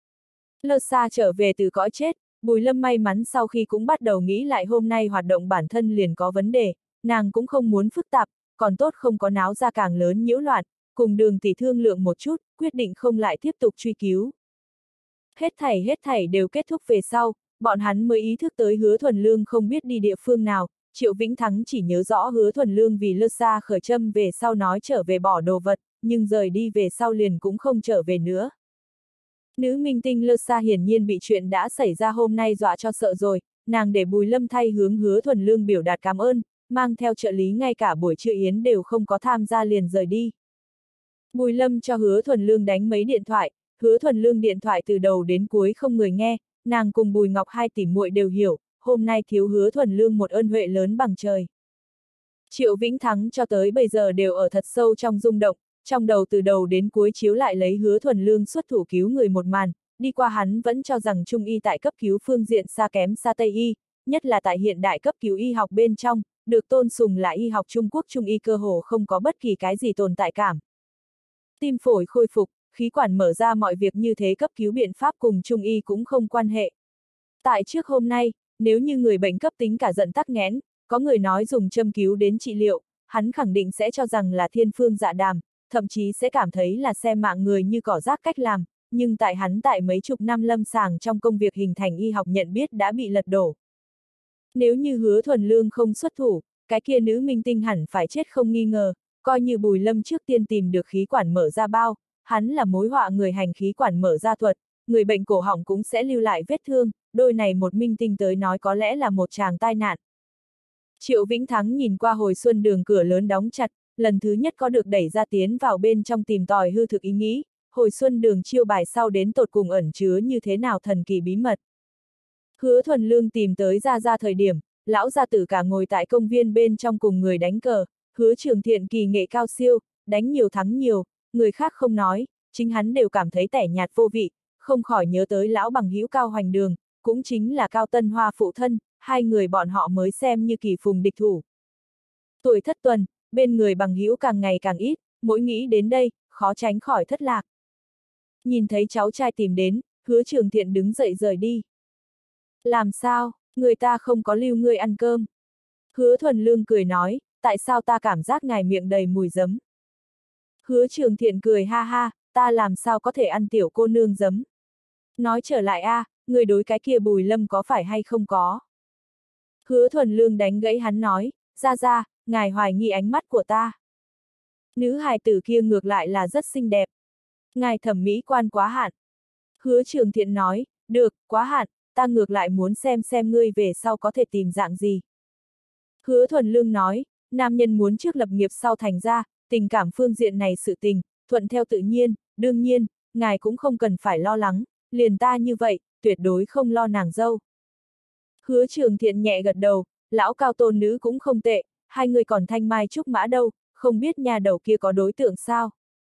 Speaker 1: Lơ xa trở về từ cõi chết, Bùi Lâm may mắn sau khi cũng bắt đầu nghĩ lại hôm nay hoạt động bản thân liền có vấn đề, nàng cũng không muốn phức tạp, còn tốt không có náo ra càng lớn nhiễu loạn, cùng Đường tỷ thương lượng một chút, quyết định không lại tiếp tục truy cứu. Hết thảy đều kết thúc về sau, bọn hắn mới ý thức tới Hứa Thuần Lương không biết đi địa phương nào, Triệu Vĩnh Thắng chỉ nhớ rõ Hứa Thuần Lương vì lơ xa khởi châm về sau nói trở về bỏ đồ vật, nhưng rời đi về sau liền cũng không trở về nữa. Nữ minh tinh lơ xa hiển nhiên bị chuyện đã xảy ra hôm nay dọa cho sợ rồi, nàng để Bùi Lâm thay hướng Hứa Thuần Lương biểu đạt cảm ơn, mang theo trợ lý ngay cả buổi trưa yến đều không có tham gia liền rời đi. Bùi Lâm cho Hứa Thuần Lương đánh mấy điện thoại, Hứa Thuần Lương điện thoại từ đầu đến cuối không người nghe, nàng cùng Bùi Ngọc hai tỷ muội đều hiểu, hôm nay thiếu Hứa Thuần Lương một ân huệ lớn bằng trời. Triệu Vĩnh Thắng cho tới bây giờ đều ở thật sâu trong rung động, trong đầu từ đầu đến cuối chiếu lại lấy Hứa Thuần Lương xuất thủ cứu người một màn, đi qua hắn vẫn cho rằng Trung y tại cấp cứu phương diện xa kém xa Tây y, nhất là tại hiện đại cấp cứu y học bên trong, được tôn sùng là y học Trung Quốc Trung y cơ hồ không có bất kỳ cái gì tồn tại cảm. Tim phổi khôi phục, khí quản mở ra mọi việc như thế cấp cứu biện pháp cùng Trung y cũng không quan hệ. Tại trước hôm nay, nếu như người bệnh cấp tính cả giận tắc nghẽn, có người nói dùng châm cứu đến trị liệu, hắn khẳng định sẽ cho rằng là thiên phương dạ đàm, thậm chí sẽ cảm thấy là xem mạng người như cỏ rác cách làm, nhưng tại hắn tại mấy chục năm lâm sàng trong công việc hình thành y học nhận biết đã bị lật đổ. Nếu như Hứa Thuần Lương không xuất thủ, cái kia nữ minh tinh hẳn phải chết không nghi ngờ, coi như Bùi Lâm trước tiên tìm được khí quản mở ra bao, hắn là mối họa người hành khí quản mở ra thuật, người bệnh cổ họng cũng sẽ lưu lại vết thương, đôi này một minh tinh tới nói có lẽ là một tràng tai nạn. Triệu Vĩnh Thắng nhìn qua hồi xuân đường cửa lớn đóng chặt, lần thứ nhất có được đẩy ra tiến vào bên trong tìm tòi hư thực ý nghĩ, hồi xuân đường chiêu bài sau đến tột cùng ẩn chứa như thế nào thần kỳ bí mật. Hứa Thuần Lương tìm tới ra thời điểm, lão gia tử cả ngồi tại công viên bên trong cùng người đánh cờ, Hứa Trường Thiện kỳ nghệ cao siêu, đánh nhiều thắng nhiều, người khác không nói, chính hắn đều cảm thấy tẻ nhạt vô vị, không khỏi nhớ tới lão bằng hữu Cao Hoành Đường, cũng chính là Cao Tân Hoa phụ thân, hai người bọn họ mới xem như kỳ phùng địch thủ. Tuổi thất tuần, bên người bằng hữu càng ngày càng ít, mỗi nghĩ đến đây, khó tránh khỏi thất lạc. Nhìn thấy cháu trai tìm đến, Hứa Trường Thiện đứng dậy rời đi. Làm sao, người ta không có lưu ngươi ăn cơm? Hứa Thuần Lương cười nói, tại sao ta cảm giác ngài miệng đầy mùi giấm? Hứa Trường Thiện cười ha ha, ta làm sao có thể ăn tiểu cô nương giấm? Nói trở lại người đối cái kia Bùi Lâm có phải hay không có? Hứa Thuần Lương đánh gãy hắn nói, ra, ngài hoài nghi ánh mắt của ta. Nữ hài tử kia ngược lại là rất xinh đẹp. Ngài thẩm mỹ quan quá hạn. Hứa Trường Thiện nói, được, quá hạn, ta ngược lại muốn xem ngươi về sau có thể tìm dạng gì. Hứa Thuần Lương nói, nam nhân muốn trước lập nghiệp sau thành ra, tình cảm phương diện này sự tình, thuận theo tự nhiên, đương nhiên, ngài cũng không cần phải lo lắng, liền ta như vậy, tuyệt đối không lo nàng dâu. Hứa Trường Thiện nhẹ gật đầu, lão Cao tôn nữ cũng không tệ, hai người còn thanh mai trúc mã đâu, không biết nhà đầu kia có đối tượng sao.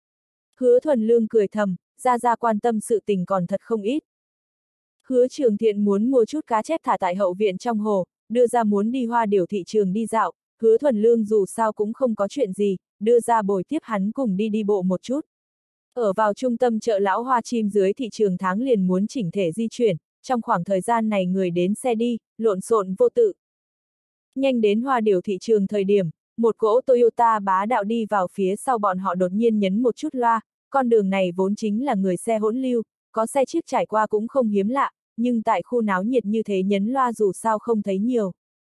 Speaker 1: Hứa Thuần Lương cười thầm, ra quan tâm sự tình còn thật không ít. Hứa Trường Thiện muốn mua chút cá chép thả tại hậu viện trong hồ, đưa ra muốn đi Hoa Điểu thị trường đi dạo, Hứa Thuần Lương dù sao cũng không có chuyện gì, đưa ra bồi tiếp hắn cùng đi bộ một chút. Ở vào trung tâm chợ lão hoa chim dưới thị trường tháng liền muốn chỉnh thể di chuyển, trong khoảng thời gian này người đến xe đi, lộn xộn vô tự. Nhanh đến Hoa Điểu thị trường thời điểm, một cỗ Toyota bá đạo đi vào phía sau bọn họ đột nhiên nhấn một chút loa, con đường này vốn chính là người xe hỗn lưu, có xe chiếc trải qua cũng không hiếm lạ, nhưng tại khu náo nhiệt như thế nhấn loa dù sao không thấy nhiều.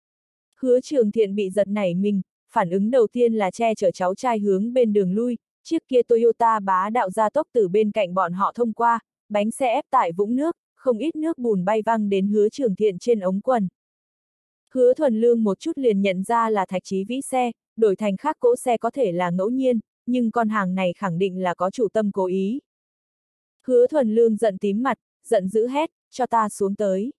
Speaker 1: Hứa Trường Thiện bị giật nảy mình, phản ứng đầu tiên là che chở cháu trai hướng bên đường lui, chiếc kia Toyota bá đạo ra tốc từ bên cạnh bọn họ thông qua, bánh xe ép tại vũng nước, không ít nước bùn bay văng đến Hứa Trường Thiện trên ống quần. Hứa Thuần Lương một chút liền nhận ra là Thạch Chí Vĩ xe, đổi thành khác cỗ xe có thể là ngẫu nhiên, nhưng con hàng này khẳng định là có chủ tâm cố ý. Hứa Thuần Lương giận tím mặt, giận dữ hét, cho ta xuống tới.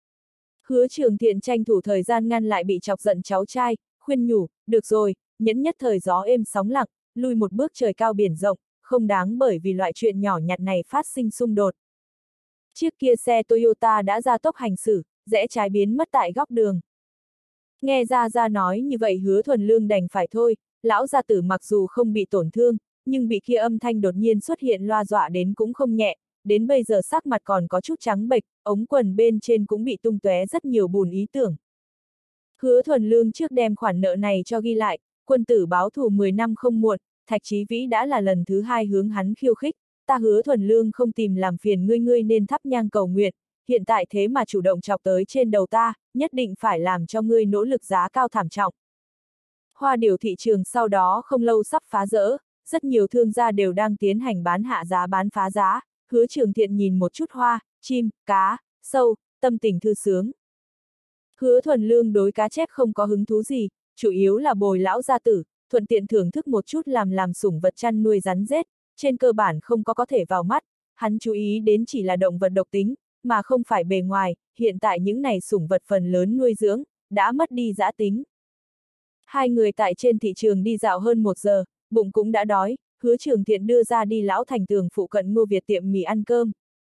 Speaker 1: Hứa Trường Thiện tranh thủ thời gian ngăn lại bị chọc giận cháu trai, khuyên nhủ, được rồi, nhẫn nhất thời gió êm sóng lặng, lui một bước trời cao biển rộng, không đáng bởi vì loại chuyện nhỏ nhặt này phát sinh xung đột. Chiếc kia xe Toyota đã ra tốc hành xử, rẽ trái biến mất tại góc đường. Nghe Gia nói như vậy Hứa Thuần Lương đành phải thôi, lão gia tử mặc dù không bị tổn thương, nhưng bị kia âm thanh đột nhiên xuất hiện loa dọa đến cũng không nhẹ, đến bây giờ sắc mặt còn có chút trắng bệch, ống quần bên trên cũng bị tung tóe rất nhiều bùn ý tưởng. Hứa Thuần Lương trước đem khoản nợ này cho ghi lại, quân tử báo thù 10 năm không muộn, Thạch Chí Vĩ đã là lần thứ 2 hướng hắn khiêu khích, ta Hứa Thuần Lương không tìm làm phiền ngươi nên thắp nhang cầu nguyện, hiện tại thế mà chủ động chọc tới trên đầu ta, nhất định phải làm cho ngươi nỗ lực giá cao thảm trọng. Hoa Điểu thị trường sau đó không lâu sắp phá rỡ, rất nhiều thương gia đều đang tiến hành bán hạ giá bán phá giá, Hứa Trường Thiện nhìn một chút hoa, chim, cá, sâu, tâm tình thư sướng. Hứa Thuần Lương đối cá chép không có hứng thú gì, chủ yếu là bồi lão gia tử, thuận tiện thưởng thức một chút làm sủng vật chăn nuôi rắn rết, trên cơ bản không có thể vào mắt, hắn chú ý đến chỉ là động vật độc tính, mà không phải bề ngoài, hiện tại những này sủng vật phần lớn nuôi dưỡng, đã mất đi dã tính. Hai người tại trên thị trường đi dạo hơn 1 giờ, bụng cũng đã đói, Hứa Trường Thiện đưa ra đi Lão Thành Tường phụ cận Ngô Việt tiệm mì ăn cơm.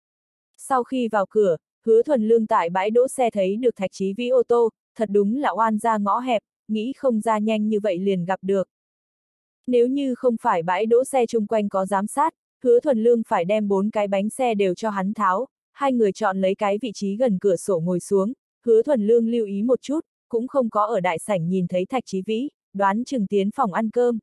Speaker 1: Sau khi vào cửa, Hứa Thuần Lương tại bãi đỗ xe thấy được Thạch Chí Vĩ ô tô, thật đúng là oan ra ngõ hẹp, nghĩ không ra nhanh như vậy liền gặp được. Nếu như không phải bãi đỗ xe chung quanh có giám sát, Hứa Thuần Lương phải đem 4 cái bánh xe đều cho hắn tháo, hai người chọn lấy cái vị trí gần cửa sổ ngồi xuống, Hứa Thuần Lương lưu ý một chút, cũng không có ở đại sảnh nhìn thấy Thạch Chí Vĩ, đoán chừng tiến phòng ăn cơm.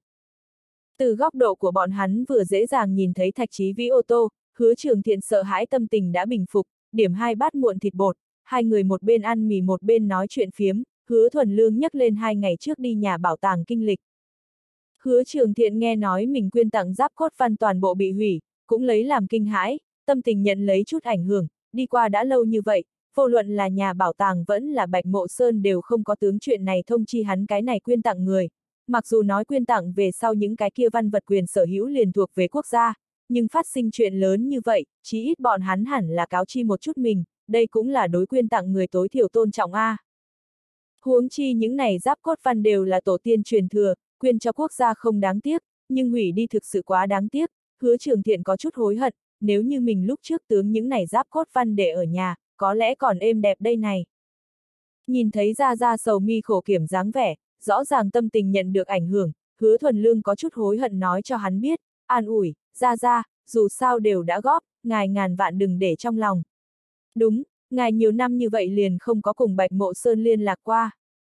Speaker 1: Từ góc độ của bọn hắn vừa dễ dàng nhìn thấy Thạch Chí Vĩ ô tô, Hứa Trường Thiện sợ hãi tâm tình đã bình phục, điểm 2 bát muộn thịt bột, hai người một bên ăn mì một bên nói chuyện phiếm, Hứa Thuần Lương nhắc lên 2 ngày trước đi nhà bảo tàng kinh lịch. Hứa Trường Thiện nghe nói mình quyên tặng giáp cốt văn toàn bộ bị hủy, cũng lấy làm kinh hãi, tâm tình nhận lấy chút ảnh hưởng, đi qua đã lâu như vậy, vô luận là nhà bảo tàng vẫn là Bạch Mộ Sơn đều không có tướng chuyện này thông chi hắn cái này quyên tặng người. Mặc dù nói quyên tặng về sau những cái kia văn vật quyền sở hữu liền thuộc về quốc gia, nhưng phát sinh chuyện lớn như vậy, chí ít bọn hắn hẳn là cáo chi một chút mình, đây cũng là đối quyên tặng người tối thiểu tôn trọng a. Huống chi những này giáp cốt văn đều là tổ tiên truyền thừa, quyên cho quốc gia không đáng tiếc, nhưng hủy đi thực sự quá đáng tiếc, Hứa Trường Thiện có chút hối hận, nếu như mình lúc trước tướng những này giáp cốt văn để ở nhà, có lẽ còn êm đẹp đây này. Nhìn thấy Gia sầu mi khổ kiểm dáng vẻ, rõ ràng tâm tình nhận được ảnh hưởng, Hứa Thuần Lương có chút hối hận nói cho hắn biết, an ủi, Gia, dù sao đều đã góp, ngài ngàn vạn đừng để trong lòng. Đúng, ngài nhiều năm như vậy liền không có cùng Bạch Mộ Sơn liên lạc qua.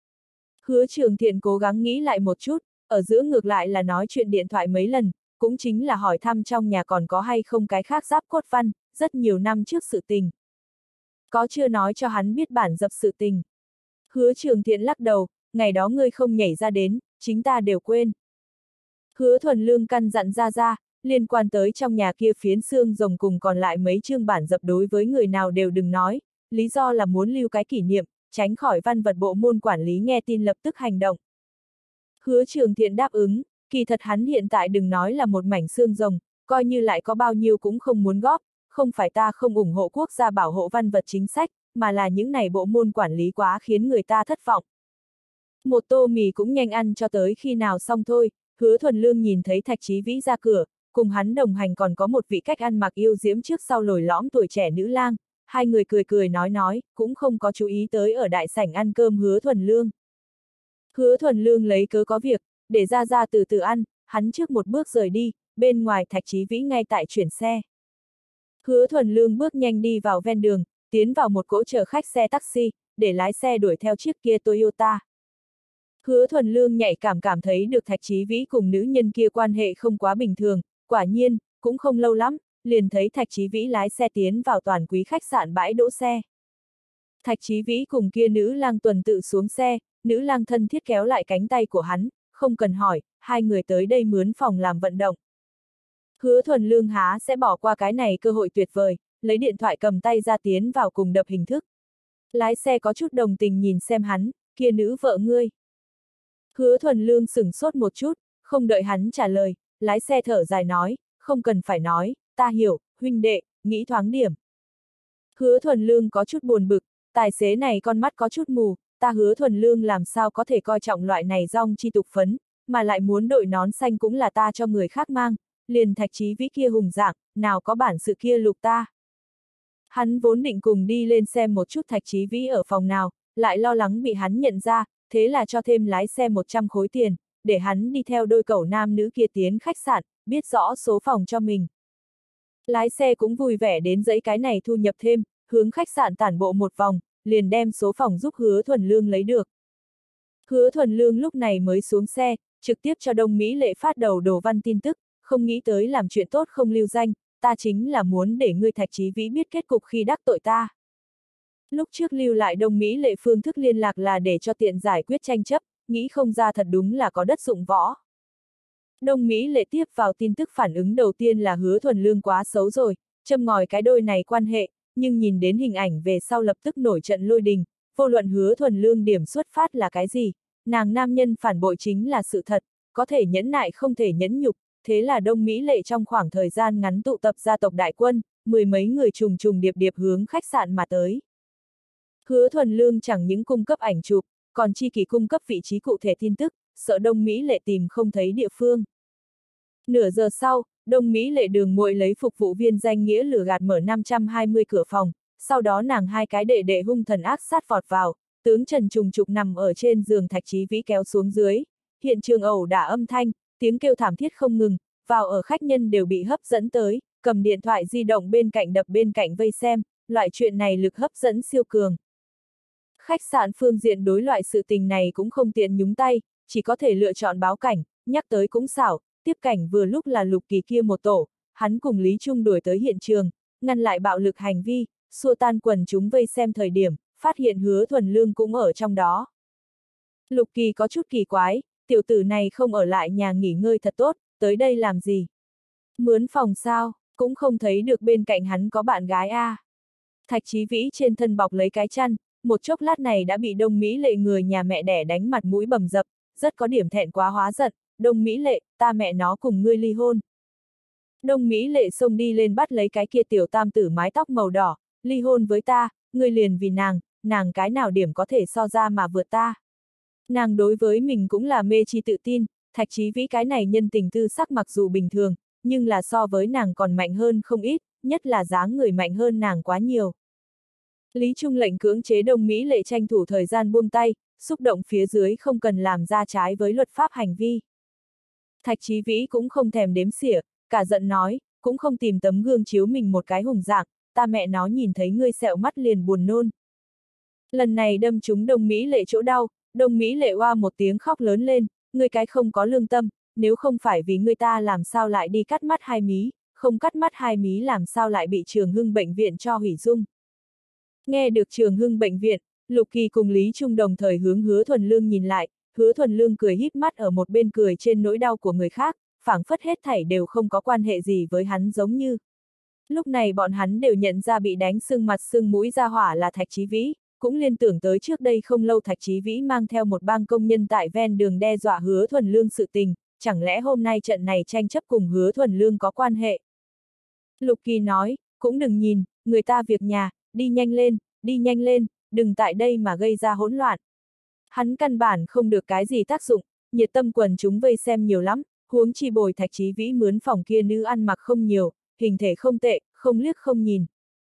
Speaker 1: Hứa Trường Thiện cố gắng nghĩ lại một chút, ở giữa ngược lại là nói chuyện điện thoại mấy lần, cũng chính là hỏi thăm trong nhà còn có hay không cái khác giáp cốt văn, rất nhiều năm trước sự tình. Có chưa nói cho hắn biết bản dập sự tình. Hứa Trường Thiện lắc đầu, ngày đó ngươi không nhảy ra đến, chính ta đều quên. Hứa Thuần Lương căn dặn Gia, liên quan tới trong nhà kia phiến xương rồng cùng còn lại mấy chương bản dập đối với người nào đều đừng nói, lý do là muốn lưu cái kỷ niệm, tránh khỏi văn vật bộ môn quản lý nghe tin lập tức hành động. Hứa Trường Thiện đáp ứng, kỳ thật hắn hiện tại đừng nói là một mảnh xương rồng, coi như lại có bao nhiêu cũng không muốn góp, không phải ta không ủng hộ quốc gia bảo hộ văn vật chính sách, mà là những này bộ môn quản lý quá khiến người ta thất vọng. Một tô mì cũng nhanh ăn cho tới khi nào xong thôi, Hứa Thuần Lương nhìn thấy Thạch Chí Vĩ ra cửa, cùng hắn đồng hành còn có một vị cách ăn mặc yêu diễm trước sau lồi lõm tuổi trẻ nữ lang, hai người cười nói, cũng không có chú ý tới ở đại sảnh ăn cơm Hứa Thuần Lương. Hứa Thuần Lương lấy cớ có việc, để Gia từ từ ăn, hắn trước một bước rời đi, bên ngoài Thạch Chí Vĩ ngay tại chuyển xe. Hứa Thuần Lương bước nhanh đi vào ven đường, tiến vào một cỗ chở khách xe taxi, để lái xe đuổi theo chiếc kia Toyota. Hứa Thuần Lương nhạy cảm thấy được Thạch Chí Vĩ cùng nữ nhân kia quan hệ không quá bình thường, quả nhiên, cũng không lâu lắm, liền thấy Thạch Chí Vĩ lái xe tiến vào Toàn Quý khách sạn bãi đỗ xe. Thạch Chí Vĩ cùng kia nữ lang tuần tự xuống xe, nữ lang thân thiết kéo lại cánh tay của hắn, không cần hỏi, hai người tới đây mướn phòng làm vận động. Hứa Thuần Lương há sẽ bỏ qua cái này cơ hội tuyệt vời, lấy điện thoại cầm tay ra tiến vào cùng đập hình thức. Lái xe có chút đồng tình nhìn xem hắn, kia nữ vợ ngươi. Hứa Thuần Lương sửng sốt một chút, không đợi hắn trả lời, lái xe thở dài nói, không cần phải nói, ta hiểu, huynh đệ, nghĩ thoáng điểm. Hứa Thuần Lương có chút buồn bực, tài xế này con mắt có chút mù, ta Hứa Thuần Lương làm sao có thể coi trọng loại này rong chi tục phấn, mà lại muốn đội nón xanh cũng là ta cho người khác mang, liền Thạch Chí Vĩ kia hùng dạng, nào có bản sự kia lục ta. Hắn vốn định cùng đi lên xem một chút Thạch Chí Vĩ ở phòng nào, lại lo lắng bị hắn nhận ra, thế là cho thêm lái xe 100 khối tiền, để hắn đi theo đôi cẩu nam nữ kia tiến khách sạn, biết rõ số phòng cho mình. Lái xe cũng vui vẻ đến dãy cái này thu nhập thêm, hướng khách sạn tản bộ một vòng, liền đem số phòng giúp Hứa Thuần Lương lấy được. Hứa Thuần Lương lúc này mới xuống xe, trực tiếp cho Đông Mỹ Lệ phát đầu đồ văn tin tức, không nghĩ tới làm chuyện tốt không lưu danh, ta chính là muốn để ngươi Thạch Chí Vĩ biết kết cục khi đắc tội ta. Lúc trước lưu lại Đông Mỹ Lệ phương thức liên lạc là để cho tiện giải quyết tranh chấp, nghĩ không ra thật đúng là có đất dụng võ. Đông Mỹ Lệ tiếp vào tin tức phản ứng đầu tiên là Hứa Thuần Lương quá xấu rồi, châm ngòi cái đôi này quan hệ, nhưng nhìn đến hình ảnh về sau lập tức nổi trận lôi đình, vô luận Hứa Thuần Lương điểm xuất phát là cái gì, nàng nam nhân phản bội chính là sự thật, có thể nhẫn nại không thể nhẫn nhục, thế là Đông Mỹ Lệ trong khoảng thời gian ngắn tụ tập gia tộc đại quân, mười mấy người trùng trùng điệp điệp hướng khách sạn mà tới. Hứa Thuần Lương chẳng những cung cấp ảnh chụp, còn chi kỷ cung cấp vị trí cụ thể tin tức, sợ Đông Mỹ Lệ tìm không thấy địa phương. Nửa giờ sau, Đông Mỹ Lệ đường muội lấy phục vụ viên danh nghĩa lừa gạt mở 520 cửa phòng, sau đó nàng hai cái đệ đệ hung thần ác sát vọt vào, tướng Trần trùng trục nằm ở trên giường Thạch Chí Vĩ kéo xuống dưới, hiện trường ẩu đả âm thanh, tiếng kêu thảm thiết không ngừng, vào ở khách nhân đều bị hấp dẫn tới, cầm điện thoại di động bên cạnh đập bên cạnh vây xem, loại chuyện này lực hấp dẫn siêu cường. Khách sạn phương diện đối loại sự tình này cũng không tiện nhúng tay, chỉ có thể lựa chọn báo cảnh, nhắc tới cũng xảo, tiếp cảnh vừa lúc là Lục Kỳ kia một tổ, hắn cùng Lý Trung đuổi tới hiện trường, ngăn lại bạo lực hành vi, xua tan quần chúng vây xem thời điểm, phát hiện Hứa Thuần Lương cũng ở trong đó. Lục Kỳ có chút kỳ quái, tiểu tử này không ở lại nhà nghỉ ngơi thật tốt, tới đây làm gì? Mướn phòng sao, cũng không thấy được bên cạnh hắn có bạn gái a. Thạch Chí Vĩ trên thân bọc lấy cái chăn, một chốc lát này đã bị Đông Mỹ Lệ người nhà mẹ đẻ đánh mặt mũi bầm dập, rất có điểm thẹn quá hóa giận, Đông Mỹ Lệ, ta mẹ nó cùng ngươi ly hôn. Đông Mỹ Lệ xông đi lên bắt lấy cái kia tiểu tam tử mái tóc màu đỏ, ly hôn với ta, ngươi liền vì nàng cái nào điểm có thể so ra mà vượt ta. Nàng đối với mình cũng là mê chi tự tin, Thạch Chí Vĩ cái này nhân tình tư sắc mặc dù bình thường, nhưng là so với nàng còn mạnh hơn không ít, nhất là dáng người mạnh hơn nàng quá nhiều. Lý Trung lệnh cưỡng chế Đông Mỹ Lệ tranh thủ thời gian buông tay, xúc động phía dưới không cần làm ra trái với luật pháp hành vi. Thạch Chí Vĩ cũng không thèm đếm xỉa, cả giận nói, cũng không tìm tấm gương chiếu mình một cái hùng dạng, ta mẹ nó nhìn thấy ngươi sẹo mắt liền buồn nôn. Lần này đâm trúng Đông Mỹ Lệ chỗ đau, Đông Mỹ Lệ oa một tiếng khóc lớn lên, ngươi cái không có lương tâm, nếu không phải vì ngươi ta làm sao lại đi cắt mắt hai mí, không cắt mắt hai mí làm sao lại bị Trường Hưng bệnh viện cho hủy dung. Nghe được Trường Hưng bệnh viện, Lục Kỳ cùng Lý Trung đồng thời hướng Hứa Thuần Lương nhìn lại, Hứa Thuần Lương cười híp mắt ở một bên cười trên nỗi đau của người khác, phảng phất hết thảy đều không có quan hệ gì với hắn giống như. Lúc này bọn hắn đều nhận ra bị đánh sưng mặt sưng mũi ra hỏa là Thạch Chí Vĩ, cũng liên tưởng tới trước đây không lâu Thạch Chí Vĩ mang theo một bang công nhân tại ven đường đe dọa Hứa Thuần Lương sự tình, chẳng lẽ hôm nay trận này tranh chấp cùng Hứa Thuần Lương có quan hệ. Lục Kỳ nói, cũng đừng nhìn, người ta việc nhà, đi nhanh lên, đừng tại đây mà gây ra hỗn loạn. Hắn căn bản không được cái gì tác dụng, nhiệt tâm quần chúng vây xem nhiều lắm, huống chi bồi Thạch Chí Vĩ mướn phòng kia nữ ăn mặc không nhiều, hình thể không tệ, không liếc không nhìn.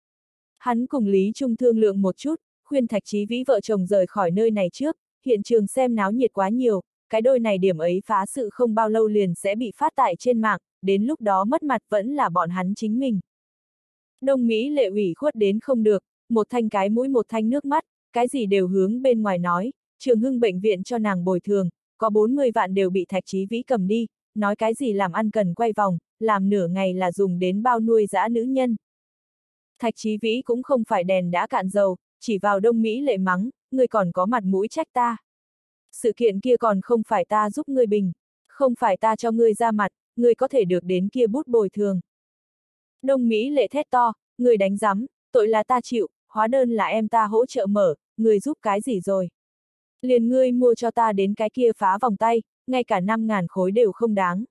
Speaker 1: Hắn cùng Lý Trung thương lượng một chút, khuyên Thạch Chí Vĩ vợ chồng rời khỏi nơi này trước, hiện trường xem náo nhiệt quá nhiều, cái đôi này điểm ấy phá sự không bao lâu liền sẽ bị phát tải trên mạng, đến lúc đó mất mặt vẫn là bọn hắn chính mình. Đông Mỹ Lệ ủy khuất đến không được, một thanh cái mũi một thanh nước mắt, cái gì đều hướng bên ngoài nói, Trường Hưng bệnh viện cho nàng bồi thường, có 40 vạn đều bị Thạch Chí Vĩ cầm đi, nói cái gì làm ăn cần quay vòng, làm nửa ngày là dùng đến bao nuôi dã nữ nhân. Thạch Chí Vĩ cũng không phải đèn đã cạn dầu, chỉ vào Đông Mỹ Lệ mắng, ngươi còn có mặt mũi trách ta. Sự kiện kia còn không phải ta giúp ngươi bình, không phải ta cho ngươi ra mặt, ngươi có thể được đến kia bút bồi thường. Đông Mỹ Lệ thét to, ngươi đánh rắm, tội là ta chịu, hóa đơn là em ta hỗ trợ mở, ngươi giúp cái gì rồi? Liền ngươi mua cho ta đến cái kia phá vòng tay, ngay cả 5.000 khối đều không đáng.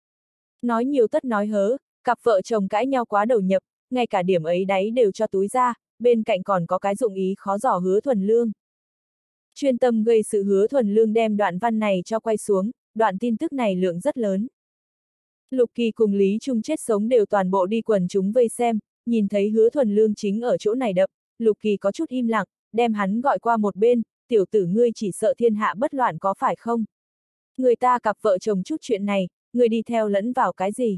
Speaker 1: Nói nhiều tất nói hớ, cặp vợ chồng cãi nhau quá đầu nhập, ngay cả điểm ấy đấy đều cho túi ra, bên cạnh còn có cái dụng ý khó dò Hứa Thuần Lương. Chuyên tâm gây sự Hứa Thuần Lương đem đoạn văn này cho quay xuống, đoạn tin tức này lượng rất lớn. Lục Kỳ cùng Lý Trung chết sống đều toàn bộ đi quần chúng vây xem, nhìn thấy Hứa Thuần Lương chính ở chỗ này đập, Lục Kỳ có chút im lặng, đem hắn gọi qua một bên, tiểu tử ngươi chỉ sợ thiên hạ bất loạn có phải không? Người ta cặp vợ chồng chút chuyện này, ngươi đi theo lẫn vào cái gì?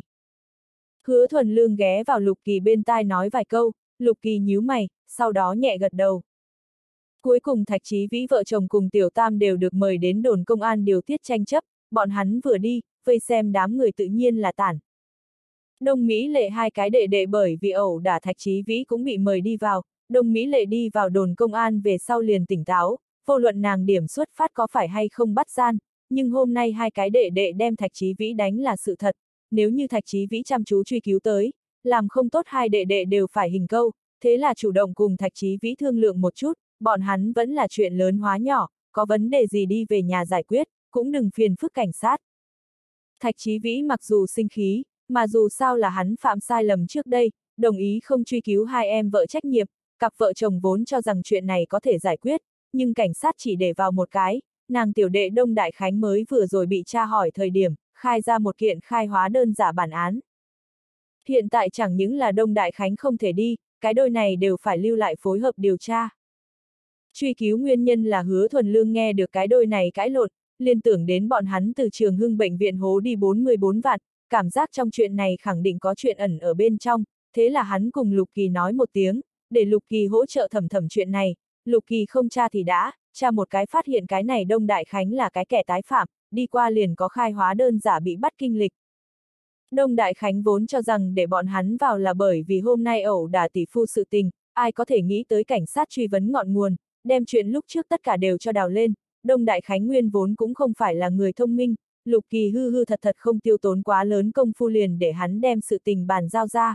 Speaker 1: Hứa Thuần Lương ghé vào Lục Kỳ bên tai nói vài câu, Lục Kỳ nhíu mày, sau đó nhẹ gật đầu. Cuối cùng Thạch Chí Vĩ vợ chồng cùng Tiểu Tam đều được mời đến đồn công an điều tiết tranh chấp, bọn hắn vừa đi, vây xem đám người tự nhiên là tản. Đông Mỹ Lệ hai cái đệ đệ bởi vì ẩu đả Thạch Chí Vĩ cũng bị mời đi vào, Đông Mỹ Lệ đi vào đồn công an về sau liền tỉnh táo, vô luận nàng điểm xuất phát có phải hay không bắt gian, nhưng hôm nay hai cái đệ đệ đem Thạch Chí Vĩ đánh là sự thật, nếu như Thạch Chí Vĩ chăm chú truy cứu tới, làm không tốt hai đệ đệ đều phải hình câu, thế là chủ động cùng Thạch Chí Vĩ thương lượng một chút, bọn hắn vẫn là chuyện lớn hóa nhỏ, có vấn đề gì đi về nhà giải quyết, cũng đừng phiền phức cảnh sát. Thạch Chí Vĩ mặc dù sinh khí, mà dù sao là hắn phạm sai lầm trước đây, đồng ý không truy cứu hai em vợ trách nhiệm, cặp vợ chồng vốn cho rằng chuyện này có thể giải quyết, nhưng cảnh sát chỉ để vào một cái, nàng tiểu đệ Đông Đại Khánh mới vừa rồi bị tra hỏi thời điểm, khai ra một kiện khai hóa đơn giả bản án. Hiện tại chẳng những là Đông Đại Khánh không thể đi, cái đôi này đều phải lưu lại phối hợp điều tra. Truy cứu nguyên nhân là Hứa Thuần Lương nghe được cái đôi này cãi lộn, liên tưởng đến bọn hắn từ Trường Hưng bệnh viện hố đi 44 vạn, cảm giác trong chuyện này khẳng định có chuyện ẩn ở bên trong, thế là hắn cùng Lục Kỳ nói một tiếng, để Lục Kỳ hỗ trợ thẩm chuyện này, Lục Kỳ không tra thì đã, tra một cái phát hiện cái này Đông Đại Khánh là cái kẻ tái phạm, đi qua liền có khai hóa đơn giả bị bắt kinh lịch. Đông Đại Khánh vốn cho rằng để bọn hắn vào là bởi vì hôm nay ẩu đả tỷ phu sự tình, ai có thể nghĩ tới cảnh sát truy vấn ngọn nguồn, đem chuyện lúc trước tất cả đều cho đào lên, Đông Đại Khánh nguyên vốn cũng không phải là người thông minh, Lục Kỳ hư hư thật thật không tiêu tốn quá lớn công phu liền để hắn đem sự tình bàn giao ra.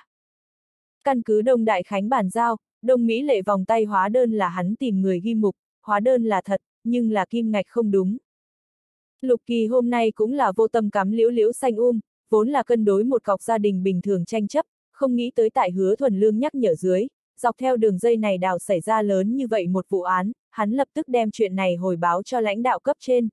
Speaker 1: Căn cứ Đông Đại Khánh bàn giao, Đông Mỹ Lệ vòng tay hóa đơn là hắn tìm người ghi mục, hóa đơn là thật, nhưng là kim ngạch không đúng. Lục Kỳ hôm nay cũng là vô tâm cắm liễu liễu xanh vốn là cân đối một cọc gia đình bình thường tranh chấp, không nghĩ tới tại Hứa Thuần Lương nhắc nhở dưới, dọc theo đường dây này đào xảy ra lớn như vậy một vụ án, hắn lập tức đem chuyện này hồi báo cho lãnh đạo cấp trên.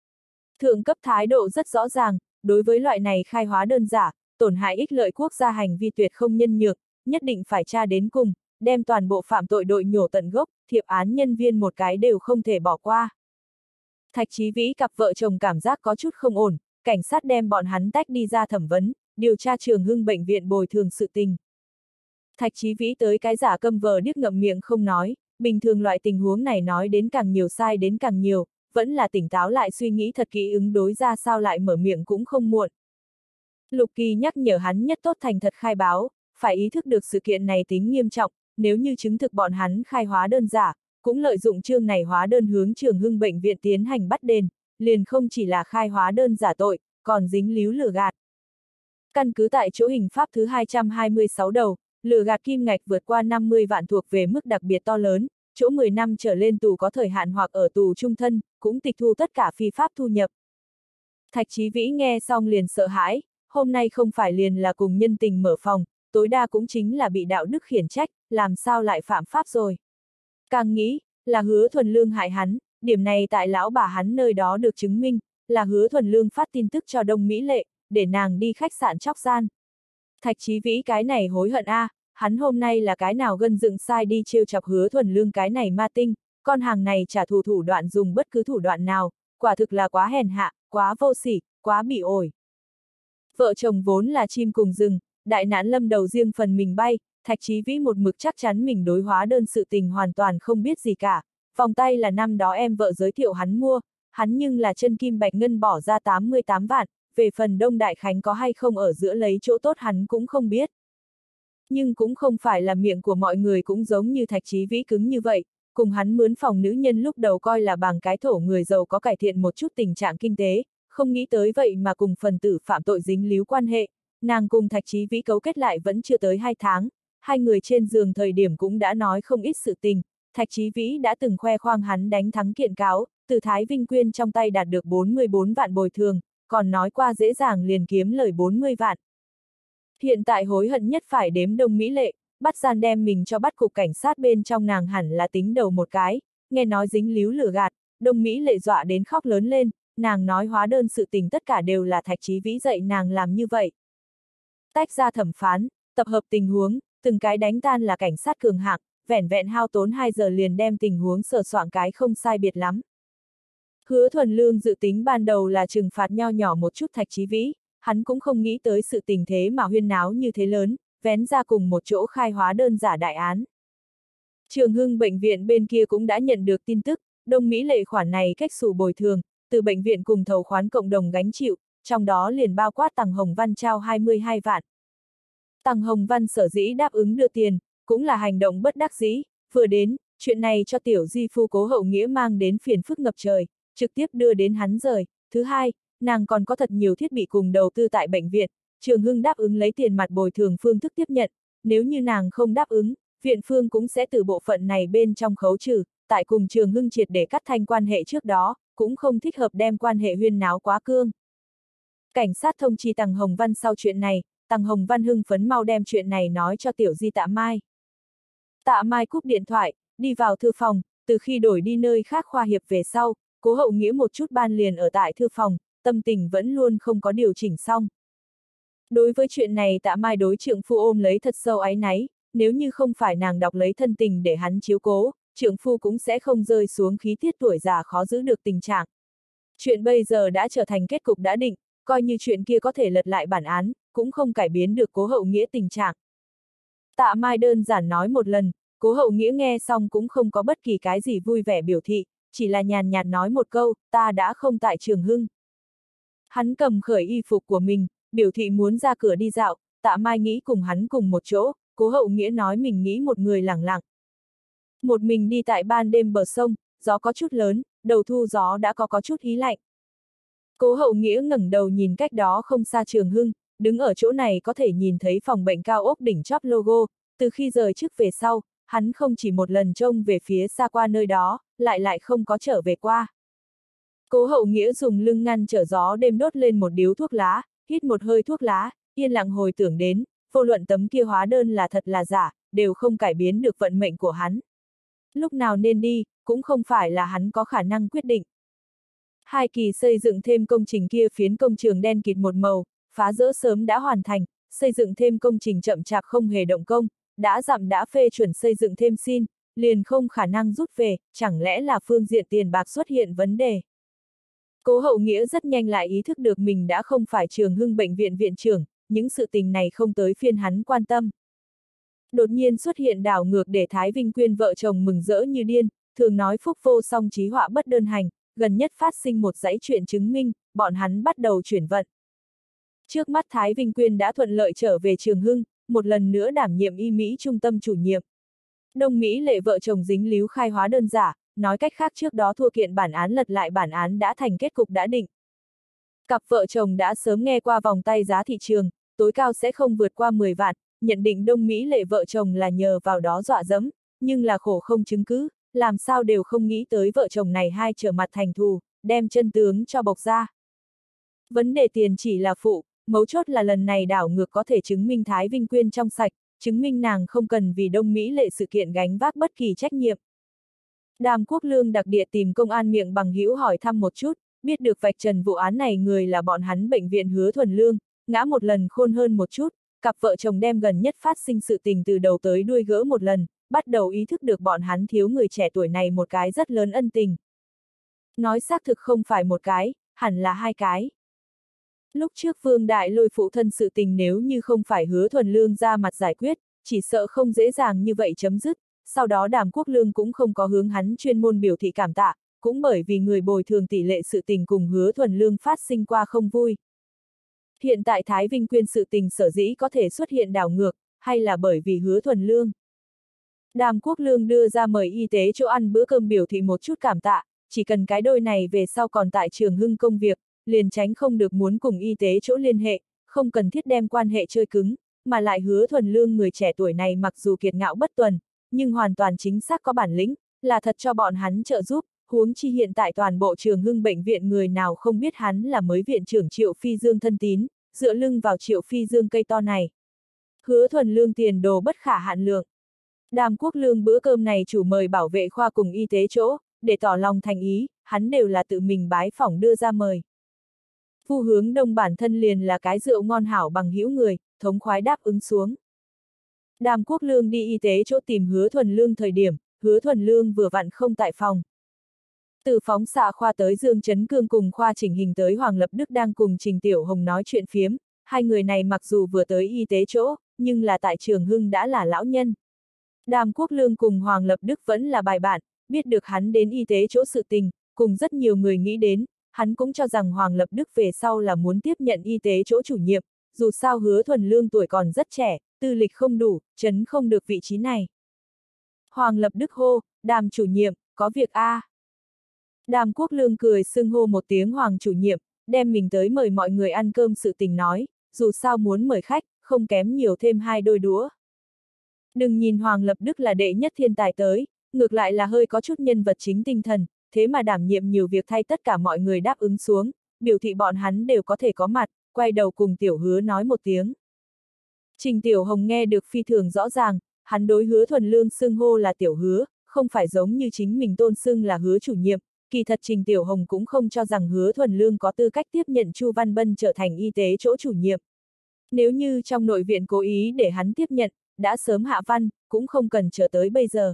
Speaker 1: Thượng cấp thái độ rất rõ ràng, đối với loại này khai hóa đơn giả, tổn hại ích lợi quốc gia hành vi tuyệt không nhân nhượng, nhất định phải tra đến cùng, đem toàn bộ phạm tội đội nhổ tận gốc, thiệp án nhân viên một cái đều không thể bỏ qua. Thạch Chí Vĩ cặp vợ chồng cảm giác có chút không ổn, cảnh sát đem bọn hắn tách đi ra thẩm vấn, điều tra Trường Hưng bệnh viện bồi thường sự tình. Thạch Chí Vĩ tới cái giả câm vờ điếc ngậm miệng không nói, bình thường loại tình huống này nói đến càng nhiều sai đến càng nhiều, vẫn là tỉnh táo lại suy nghĩ thật kỹ ứng đối ra sao lại mở miệng cũng không muộn. Lục Kỳ nhắc nhở hắn nhất tốt thành thật khai báo, phải ý thức được sự kiện này tính nghiêm trọng, nếu như chứng thực bọn hắn khai hóa đơn giả, cũng lợi dụng chương này hóa đơn hướng Trường Hưng bệnh viện tiến hành bắt đền, liền không chỉ là khai hóa đơn giả tội, còn dính líu lừa gạt. Căn cứ tại chỗ hình pháp thứ 226 đầu, lừa gạt kim ngạch vượt qua 50 vạn thuộc về mức đặc biệt to lớn, chỗ 10 năm trở lên tù có thời hạn hoặc ở tù trung thân, cũng tịch thu tất cả phi pháp thu nhập. Thạch Chí Vĩ nghe xong liền sợ hãi, hôm nay không phải liền là cùng nhân tình mở phòng, tối đa cũng chính là bị đạo đức khiển trách, làm sao lại phạm pháp rồi. Càng nghĩ, là Hứa Thuần Lương hại hắn, điểm này tại lão bà hắn nơi đó được chứng minh, là Hứa Thuần Lương phát tin tức cho Đông Mỹ Lệ, để nàng đi khách sạn chóc gian. Thạch Chí Vĩ cái này hối hận hắn hôm nay là cái nào gân dựng sai đi trêu chọc Hứa Thuần Lương cái này ma tinh, con hàng này trả thù thủ đoạn dùng bất cứ thủ đoạn nào, quả thực là quá hèn hạ, quá vô sỉ, quá bị ổi. Vợ chồng vốn là chim cùng rừng, đại nạn lâm đầu riêng phần mình bay, Thạch Chí Vĩ một mực chắc chắn mình đối hóa đơn sự tình hoàn toàn không biết gì cả. Vòng tay là năm đó em vợ giới thiệu hắn mua, hắn nhưng là chân kim bạch ngân bỏ ra 88 vạn, về phần Đông Đại Khánh có hay không ở giữa lấy chỗ tốt hắn cũng không biết. Nhưng cũng không phải là miệng của mọi người cũng giống như Thạch Chí Vĩ cứng như vậy, cùng hắn mướn phòng nữ nhân lúc đầu coi là bằng cái thổ người giàu có cải thiện một chút tình trạng kinh tế, không nghĩ tới vậy mà cùng phần tử phạm tội dính líu quan hệ, nàng cùng Thạch Chí Vĩ cấu kết lại vẫn chưa tới 2 tháng, hai người trên giường thời điểm cũng đã nói không ít sự tình, Thạch Chí Vĩ đã từng khoe khoang hắn đánh thắng kiện cáo, từ Thái Vinh Quyên trong tay đạt được 44 vạn bồi thường, còn nói qua dễ dàng liền kiếm lời 40 vạn. Hiện tại hối hận nhất phải đếm Đông Mỹ Lệ, bắt gian đem mình cho bắt cục cảnh sát bên trong nàng hẳn là tính đầu một cái, nghe nói dính líu lừa gạt, Đông Mỹ Lệ dọa đến khóc lớn lên, nàng nói hóa đơn sự tình tất cả đều là Thạch Chí Vĩ dạy nàng làm như vậy. Tách ra thẩm phán, tập hợp tình huống, từng cái đánh tan là cảnh sát cường hạng, vẻn vẹn hao tốn 2 giờ liền đem tình huống sờ soạn cái không sai biệt lắm. Hứa Thuần Lương dự tính ban đầu là trừng phạt nho nhỏ một chút Thạch Chí Vĩ, hắn cũng không nghĩ tới sự tình thế mà huyên náo như thế lớn, vén ra cùng một chỗ khai hóa đơn giả đại án. Trường Hưng bệnh viện bên kia cũng đã nhận được tin tức, Đông Mỹ Lệ khoản này cách xù bồi thường, từ bệnh viện cùng thầu khoán cộng đồng gánh chịu, trong đó liền bao quát Tằng Hồng Văn trao 22 vạn. Tằng Hồng Văn sở dĩ đáp ứng đưa tiền, cũng là hành động bất đắc dĩ, vừa đến, chuyện này cho tiểu di phu Cố Hậu Nghĩa mang đến phiền phức ngập trời, trực tiếp đưa đến hắn rời. Thứ hai, nàng còn có thật nhiều thiết bị cùng đầu tư tại bệnh viện, Trường Hưng đáp ứng lấy tiền mặt bồi thường phương thức tiếp nhận, nếu như nàng không đáp ứng, viện phương cũng sẽ từ bộ phận này bên trong khấu trừ, tại cùng Trường Hưng triệt để cắt thanh quan hệ trước đó, cũng không thích hợp đem quan hệ huyên náo quá cương. Cảnh sát thông chi Tằng Hồng Văn sau chuyện này, Tằng Hồng Văn hưng phấn mau đem chuyện này nói cho tiểu di Tạ Mai. Tạ Mai cúp điện thoại, đi vào thư phòng, từ khi đổi đi nơi khác khoa hiệp về sau, Cố Hậu Nghĩa một chút ban liền ở tại thư phòng, tâm tình vẫn luôn không có điều chỉnh xong. Đối với chuyện này Tạ Mai đối trượng phu ôm lấy thật sâu áy náy, nếu như không phải nàng đọc lấy thân tình để hắn chiếu cố, trượng phu cũng sẽ không rơi xuống khí tiết tuổi già khó giữ được tình trạng. Chuyện bây giờ đã trở thành kết cục đã định, coi như chuyện kia có thể lật lại bản án, cũng không cải biến được Cố Hậu Nghĩa tình trạng. Tạ Mai đơn giản nói một lần, Cố Hậu Nghĩa nghe xong cũng không có bất kỳ cái gì vui vẻ biểu thị, chỉ là nhàn nhạt nói một câu, ta đã không tại Trường Hưng. Hắn cầm khởi y phục của mình, biểu thị muốn ra cửa đi dạo, Tạ Mai nghĩ cùng hắn cùng một chỗ, Cố Hậu Nghĩa nói mình nghĩ một người lẳng lặng. Một mình đi tại ban đêm bờ sông, gió có chút lớn, đầu thu gió đã có chút ý lạnh. Cố Hậu Nghĩa ngẩng đầu nhìn cách đó không xa Trường Hưng, đứng ở chỗ này có thể nhìn thấy phòng bệnh cao ốc đỉnh chóp logo, từ khi rời trước về sau, hắn không chỉ một lần trông về phía xa qua nơi đó, lại không có trở về qua. Cố Hậu Nghĩa dùng lưng ngăn trở gió đêm đốt lên một điếu thuốc lá, hít một hơi thuốc lá, yên lặng hồi tưởng đến, vô luận tấm kia hóa đơn là thật là giả, đều không cải biến được vận mệnh của hắn. Lúc nào nên đi, cũng không phải là hắn có khả năng quyết định. Hai kỳ xây dựng thêm công trình kia phiến công trường đen kịt một màu, phá rỡ sớm đã hoàn thành, xây dựng thêm công trình chậm chạp không hề động công, đã dặm đã phê chuẩn xây dựng thêm xin, liền không khả năng rút về, chẳng lẽ là phương diện tiền bạc xuất hiện vấn đề. Cố Hậu Nghĩa rất nhanh lại ý thức được mình đã không phải Trường Hưng bệnh viện viện trưởng, những sự tình này không tới phiên hắn quan tâm. Đột nhiên xuất hiện đảo ngược để Thái Vinh Quyên vợ chồng mừng rỡ như điên, thường nói phúc vô song chí họa bất đơn hành, gần nhất phát sinh một dãy chuyện chứng minh, bọn hắn bắt đầu chuyển vận. Trước mắt Thái Vinh Quyên đã thuận lợi trở về Trường Hưng, một lần nữa đảm nhiệm y Mỹ trung tâm chủ nhiệm. Đông Mỹ Lệ vợ chồng dính líu khai hóa đơn giả, nói cách khác trước đó thua kiện bản án lật lại bản án đã thành kết cục đã định. Cặp vợ chồng đã sớm nghe qua vòng tay giá thị trường, tối cao sẽ không vượt qua 10 vạn, nhận định Đông Mỹ Lệ vợ chồng là nhờ vào đó dọa dẫm, nhưng là khổ không chứng cứ, làm sao đều không nghĩ tới vợ chồng này hai trở mặt thành thù, đem chân tướng cho bộc ra. Vấn đề tiền chỉ là phụ, mấu chốt là lần này đảo ngược có thể chứng minh Thái Vinh Quyên trong sạch, chứng minh nàng không cần vì Đông Mỹ Lệ sự kiện gánh vác bất kỳ trách nhiệm. Đàm Quốc Lương đặc địa tìm công an miệng bằng hữu hỏi thăm một chút, biết được vạch trần vụ án này người là bọn hắn bệnh viện Hứa Thuần Lương, ngã một lần khôn hơn một chút, cặp vợ chồng đem gần nhất phát sinh sự tình từ đầu tới đuôi gỡ một lần, bắt đầu ý thức được bọn hắn thiếu người trẻ tuổi này một cái rất lớn ân tình. Nói xác thực không phải một cái, hẳn là hai cái. Lúc trước Vương Đại Lôi phụ thân sự tình nếu như không phải Hứa Thuần Lương ra mặt giải quyết, chỉ sợ không dễ dàng như vậy chấm dứt, sau đó Đàm Quốc Lương cũng không có hướng hắn chuyên môn biểu thị cảm tạ, cũng bởi vì người bồi thường tỷ lệ sự tình cùng Hứa Thuần Lương phát sinh qua không vui. Hiện tại Thái Vinh Quyên sự tình sở dĩ có thể xuất hiện đảo ngược, hay là bởi vì Hứa Thuần Lương. Đàm Quốc Lương đưa ra mời y tế chỗ ăn bữa cơm biểu thị một chút cảm tạ, chỉ cần cái đôi này về sau còn tại Trường Hưng công việc, liền tránh không được muốn cùng y tế chỗ liên hệ, không cần thiết đem quan hệ chơi cứng, mà lại Hứa Thuần Lương người trẻ tuổi này mặc dù kiệt ngạo bất tuần, nhưng hoàn toàn chính xác có bản lĩnh, là thật cho bọn hắn trợ giúp, huống chi hiện tại toàn bộ Trường Hưng bệnh viện người nào không biết hắn là mới viện trưởng Triệu Phi Dương thân tín, dựa lưng vào Triệu Phi Dương cây to này. Hứa Thuần Lương tiền đồ bất khả hạn lượng. Đàm Quốc Lương bữa cơm này chủ mời bảo vệ khoa cùng y tế chỗ, để tỏ lòng thành ý, hắn đều là tự mình bái phỏng đưa ra mời. Vu Hướng Đông bản thân liền là cái rượu ngon hảo bằng hữu người, thống khoái đáp ứng xuống. Đàm Quốc Lương đi y tế chỗ tìm Hứa Thuần Lương thời điểm, Hứa Thuần Lương vừa vặn không tại phòng. Từ phóng xạ khoa tới Dương Trấn Cương cùng khoa chỉnh hình tới Hoàng Lập Đức đang cùng Trình Tiểu Hồng nói chuyện phiếm, hai người này mặc dù vừa tới y tế chỗ, nhưng là tại Trường Hưng đã là lão nhân. Đàm Quốc Lương cùng Hoàng Lập Đức vẫn là bài bạn, biết được hắn đến y tế chỗ sự tình, cùng rất nhiều người nghĩ đến, hắn cũng cho rằng Hoàng Lập Đức về sau là muốn tiếp nhận y tế chỗ chủ nhiệm, dù sao Hứa Thuần Lương tuổi còn rất trẻ, tư lịch không đủ, trấn không được vị trí này. Hoàng Lập Đức hô, Đàm chủ nhiệm, có việc a. Đàm Quốc Lương cười xưng hô một tiếng Hoàng chủ nhiệm, đem mình tới mời mọi người ăn cơm sự tình nói, dù sao muốn mời khách, không kém nhiều thêm 2 đôi đũa. Đừng nhìn Hoàng Lập Đức là đệ nhất thiên tài tới, ngược lại là hơi có chút nhân vật chính tinh thần, thế mà đảm nhiệm nhiều việc thay tất cả mọi người đáp ứng xuống, biểu thị bọn hắn đều có thể có mặt, quay đầu cùng Tiểu Hứa nói một tiếng. Trình Tiểu Hồng nghe được phi thường rõ ràng, hắn đối Hứa Thuần Lương xưng hô là Tiểu Hứa, không phải giống như chính mình tôn xưng là Hứa chủ nhiệm, kỳ thật Trình Tiểu Hồng cũng không cho rằng Hứa Thuần Lương có tư cách tiếp nhận Chu Văn Bân trở thành y tế chỗ chủ nhiệm. Nếu như trong nội viện cố ý để hắn tiếp nhận, đã sớm hạ văn, cũng không cần chờ tới bây giờ.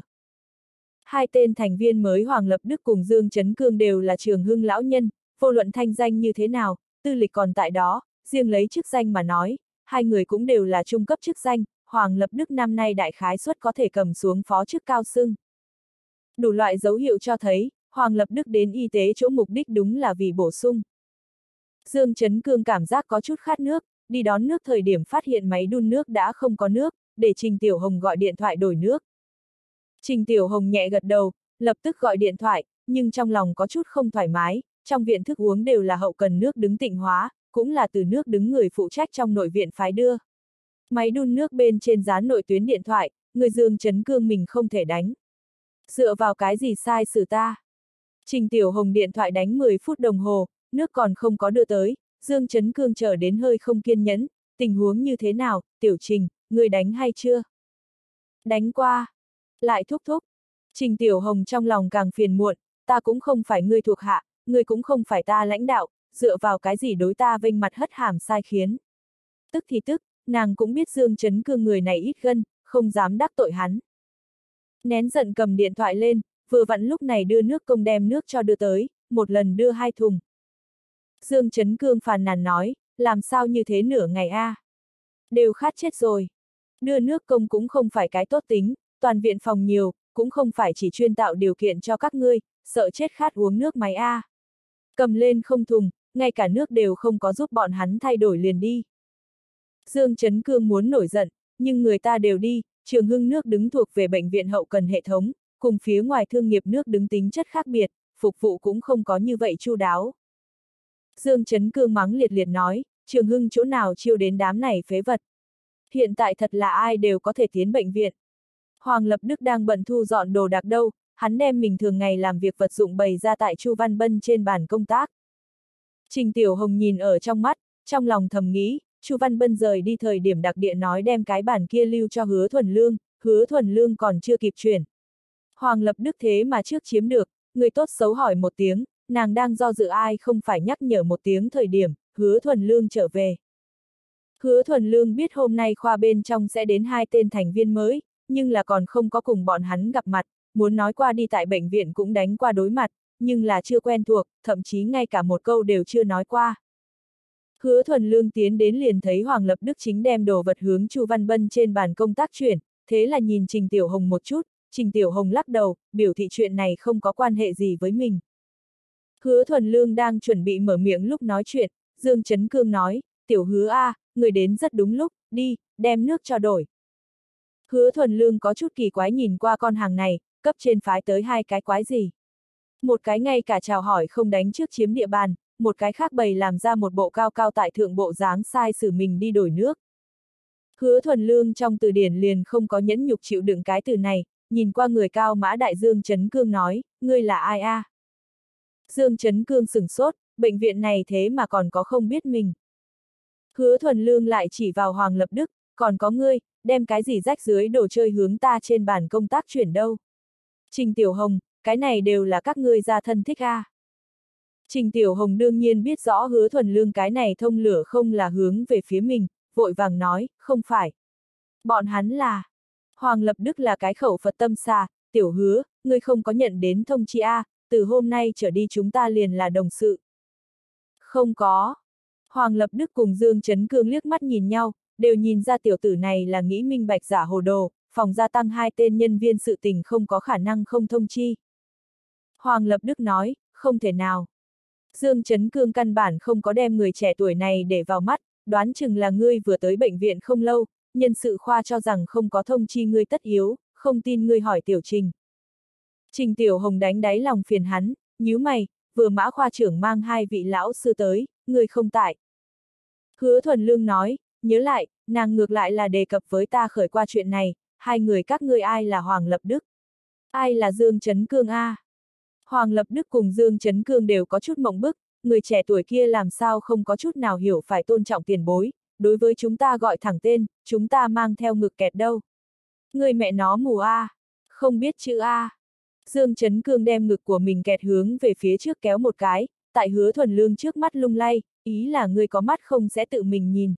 Speaker 1: Hai tên thành viên mới Hoàng Lập Đức cùng Dương Trấn Cương đều là Trường Hưng lão nhân, vô luận thanh danh như thế nào, tư lịch còn tại đó, riêng lấy chức danh mà nói, hai người cũng đều là trung cấp chức danh, Hoàng Lập Đức năm nay đại khái suất có thể cầm xuống phó chức cao xưng. Đủ loại dấu hiệu cho thấy, Hoàng Lập Đức đến y tế chỗ mục đích đúng là vì bổ sung. Dương Trấn Cương cảm giác có chút khát nước, đi đón nước thời điểm phát hiện máy đun nước đã không có nước, để Trình Tiểu Hồng gọi điện thoại đổi nước. Trình Tiểu Hồng nhẹ gật đầu, lập tức gọi điện thoại, nhưng trong lòng có chút không thoải mái, trong viện thức uống đều là hậu cần nước đứng tịnh hóa, cũng là từ nước đứng người phụ trách trong nội viện phái đưa. Máy đun nước bên trên dán nội tuyến điện thoại, người Dương Trấn Cương mình không thể đánh. Dựa vào cái gì sai xử ta? Trình Tiểu Hồng điện thoại đánh 10 phút đồng hồ, nước còn không có đưa tới, Dương Trấn Cương chờ đến hơi không kiên nhẫn, tình huống như thế nào, Tiểu Trình, người đánh hay chưa? Đánh qua. Lại thúc thúc. Trình Tiểu Hồng trong lòng càng phiền muộn, ta cũng không phải ngươi thuộc hạ, ngươi cũng không phải ta lãnh đạo, dựa vào cái gì đối ta vênh mặt hất hàm sai khiến. Tức thì tức, nàng cũng biết Dương Trấn Cương người này ít gân, không dám đắc tội hắn. Nén giận cầm điện thoại lên, vừa vặn lúc này đưa nước công đem nước cho đưa tới, một lần đưa 2 thùng. Dương Trấn Cương phàn nàn nói, làm sao như thế nửa ngày a? Đều khát chết rồi. Đưa nước công cũng không phải cái tốt tính, toàn viện phòng nhiều, cũng không phải chỉ chuyên tạo điều kiện cho các ngươi, sợ chết khát uống nước máy a. Cầm lên không thùng, ngay cả nước đều không có giúp bọn hắn thay đổi liền đi. Dương Trấn Cương muốn nổi giận, nhưng người ta đều đi, Trường Hưng nước đứng thuộc về bệnh viện hậu cần hệ thống, cùng phía ngoài thương nghiệp nước đứng tính chất khác biệt, phục vụ cũng không có như vậy chu đáo. Dương Trấn Cương mắng liệt liệt nói, Trường Hưng chỗ nào chiêu đến đám này phế vật. Hiện tại thật là ai đều có thể tiến bệnh viện. Hoàng Lập Đức đang bận thu dọn đồ đạc đâu, hắn đem mình thường ngày làm việc vật dụng bày ra tại Chu Văn Bân trên bàn công tác. Trình Tiểu Hồng nhìn ở trong mắt, trong lòng thầm nghĩ, Chu Văn Bân rời đi thời điểm đặc địa nói đem cái bàn kia lưu cho Hứa Thuần Lương còn chưa kịp chuyển. Hoàng Lập Đức thế mà trước chiếm được, người tốt xấu hỏi một tiếng, nàng đang do dự ai không phải nhắc nhở một tiếng thời điểm, Hứa Thuần Lương trở về. Hứa Thuần Lương biết hôm nay khoa bên trong sẽ đến 2 tên thành viên mới, nhưng là còn không có cùng bọn hắn gặp mặt, muốn nói qua đi tại bệnh viện cũng đánh qua đối mặt, nhưng là chưa quen thuộc, thậm chí ngay cả một câu đều chưa nói qua. Hứa Thuần Lương tiến đến liền thấy Hoàng Lập Đức chính đem đồ vật hướng Chu Văn Bân trên bàn công tác chuyển, thế là nhìn Trình Tiểu Hồng một chút, Trình Tiểu Hồng lắc đầu, biểu thị chuyện này không có quan hệ gì với mình. Hứa Thuần Lương đang chuẩn bị mở miệng lúc nói chuyện, Dương Chấn Cương nói, Tiểu Hứa a, người đến rất đúng lúc, đi, đem nước cho đổi. Hứa Thuần Lương có chút kỳ quái nhìn qua con hàng này, cấp trên phái tới hai cái quái gì. Một cái ngay cả chào hỏi không đánh trước chiếm địa bàn, một cái khác bày làm ra một bộ cao cao tại thượng bộ dáng sai xử mình đi đổi nước. Hứa Thuần Lương trong từ điển liền không có nhẫn nhục chịu đựng cái từ này, nhìn qua người cao mã đại Dương Chấn Cương nói, ngươi là ai a? Dương Chấn Cương sửng sốt, bệnh viện này thế mà còn có không biết mình. Hứa Thuần Lương lại chỉ vào Hoàng Lập Đức, còn có ngươi, đem cái gì rách dưới đồ chơi hướng ta trên bàn công tác chuyển đâu. Trình Tiểu Hồng, cái này đều là các ngươi gia thân thích a. Trình Tiểu Hồng đương nhiên biết rõ Hứa Thuần Lương cái này thông lửa không là hướng về phía mình, vội vàng nói, không phải. Bọn hắn là... Hoàng Lập Đức là cái khẩu Phật tâm xà, Tiểu Hứa, ngươi không có nhận đến thông chi a, từ hôm nay trở đi chúng ta liền là đồng sự. Không có. Hoàng Lập Đức cùng Dương Chấn Cương liếc mắt nhìn nhau, đều nhìn ra tiểu tử này là nghĩ minh bạch giả hồ đồ, phòng gia tăng 2 tên nhân viên sự tình không có khả năng không thông chi. Hoàng Lập Đức nói, không thể nào. Dương Chấn Cương căn bản không có đem người trẻ tuổi này để vào mắt, đoán chừng là ngươi vừa tới bệnh viện không lâu, nhân sự khoa cho rằng không có thông chi ngươi tất yếu, không tin ngươi hỏi Tiểu Trình. Trình Tiểu Hồng đánh đáy lòng phiền hắn, nhíu mày, vừa mã khoa trưởng mang 2 vị lão sư tới, ngươi không tại. Hứa Thuần Lương nói, nhớ lại, nàng ngược lại là đề cập với ta khởi qua chuyện này, hai người các ngươi ai là Hoàng Lập Đức? Ai là Dương Chấn Cương a? Hoàng Lập Đức cùng Dương Chấn Cương đều có chút mộng bức, người trẻ tuổi kia làm sao không có chút nào hiểu phải tôn trọng tiền bối, đối với chúng ta gọi thẳng tên, chúng ta mang theo ngực kẹt đâu. Người mẹ nó mù a, không biết chữ a. Dương Chấn Cương đem ngực của mình kẹt hướng về phía trước kéo một cái, tại Hứa Thuần Lương trước mắt lung lay, ý là người có mắt không sẽ tự mình nhìn.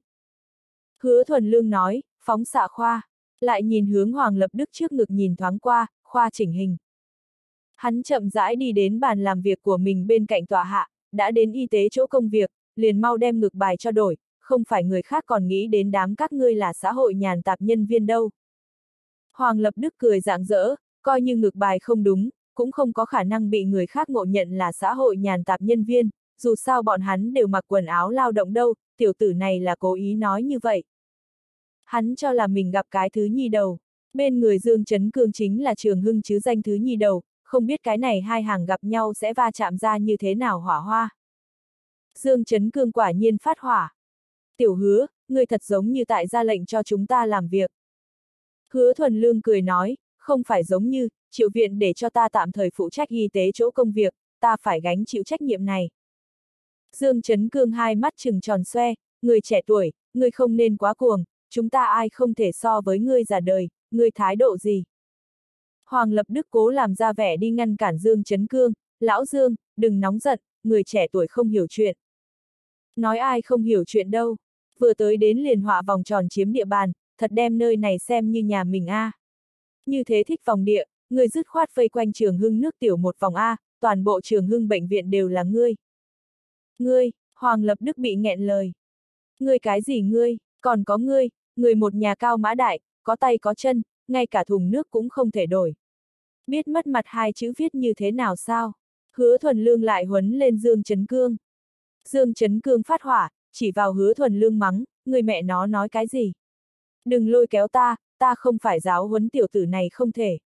Speaker 1: Hứa Thuần Lương nói, phóng xạ khoa, lại nhìn hướng Hoàng Lập Đức trước ngực nhìn thoáng qua, khoa chỉnh hình. Hắn chậm rãi đi đến bàn làm việc của mình bên cạnh tòa hạ, đã đến y tế chỗ công việc, liền mau đem ngực bài cho đổi, không phải người khác còn nghĩ đến đám các ngươi là xã hội nhàn tạp nhân viên đâu. Hoàng Lập Đức cười rạng rỡ, coi như ngực bài không đúng, cũng không có khả năng bị người khác ngộ nhận là xã hội nhàn tạp nhân viên, dù sao bọn hắn đều mặc quần áo lao động đâu, tiểu tử này là cố ý nói như vậy. Hắn cho là mình gặp cái thứ nhi đầu, bên người Dương Chấn Cương chính là Trường Hưng chứ danh thứ nhi đầu, không biết cái này hai hàng gặp nhau sẽ va chạm ra như thế nào hỏa hoa. Dương Chấn Cương quả nhiên phát hỏa. Tiểu Hứa, ngươi thật giống như tại ra lệnh cho chúng ta làm việc. Hứa Thuần Lương cười nói, không phải giống như, Triệu viện để cho ta tạm thời phụ trách y tế chỗ công việc, ta phải gánh chịu trách nhiệm này. Dương Chấn Cương hai mắt trừng tròn xoe, người trẻ tuổi, ngươi không nên quá cuồng, chúng ta ai không thể so với ngươi già đời, ngươi thái độ gì? Hoàng Lập Đức cố làm ra vẻ đi ngăn cản Dương Chấn Cương, lão Dương, đừng nóng giận, người trẻ tuổi không hiểu chuyện. Nói ai không hiểu chuyện đâu, vừa tới đến liền họa vòng tròn chiếm địa bàn, thật đem nơi này xem như nhà mình a. Như thế thích vòng địa, người dứt khoát vây quanh Trường Hưng nước tiểu một vòng a, toàn bộ Trường Hưng bệnh viện đều là ngươi. Ngươi, Hoàng Lập Đức bị nghẹn lời. Ngươi cái gì ngươi, còn có ngươi, người một nhà cao mã đại, có tay có chân, ngay cả thùng nước cũng không thể đổi. Biết mất mặt hai chữ viết như thế nào sao? Hứa Thuần Lương lại huấn lên Dương Chấn Cương. Dương Chấn Cương phát hỏa, chỉ vào Hứa Thuần Lương mắng, người mẹ nó nói cái gì? Đừng lôi kéo ta không phải giáo huấn tiểu tử này không thể.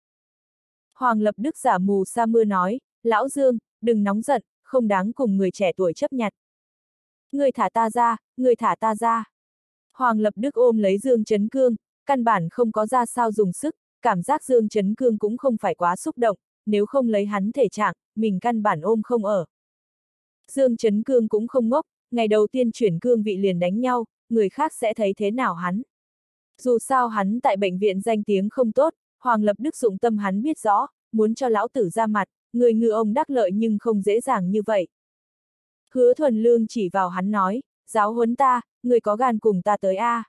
Speaker 1: Hoàng Lập Đức giả mù sa mưa nói, lão Dương, đừng nóng giận, không đáng cùng người trẻ tuổi chấp nhặt. Người thả ta ra, người thả ta ra. Hoàng Lập Đức ôm lấy Dương Chấn Cương, căn bản không có ra sao dùng sức, cảm giác Dương Chấn Cương cũng không phải quá xúc động, nếu không lấy hắn thể trạng, mình căn bản ôm không ở. Dương Chấn Cương cũng không ngốc, ngày đầu tiên chuyển cương vị liền đánh nhau, người khác sẽ thấy thế nào hắn. Dù sao hắn tại bệnh viện danh tiếng không tốt, Hoàng Lập Đức dụng tâm hắn biết rõ, muốn cho lão tử ra mặt, người ngư ông đắc lợi nhưng không dễ dàng như vậy. Hứa Thuần Lương chỉ vào hắn nói, giáo huấn ta, người có gan cùng ta tới a.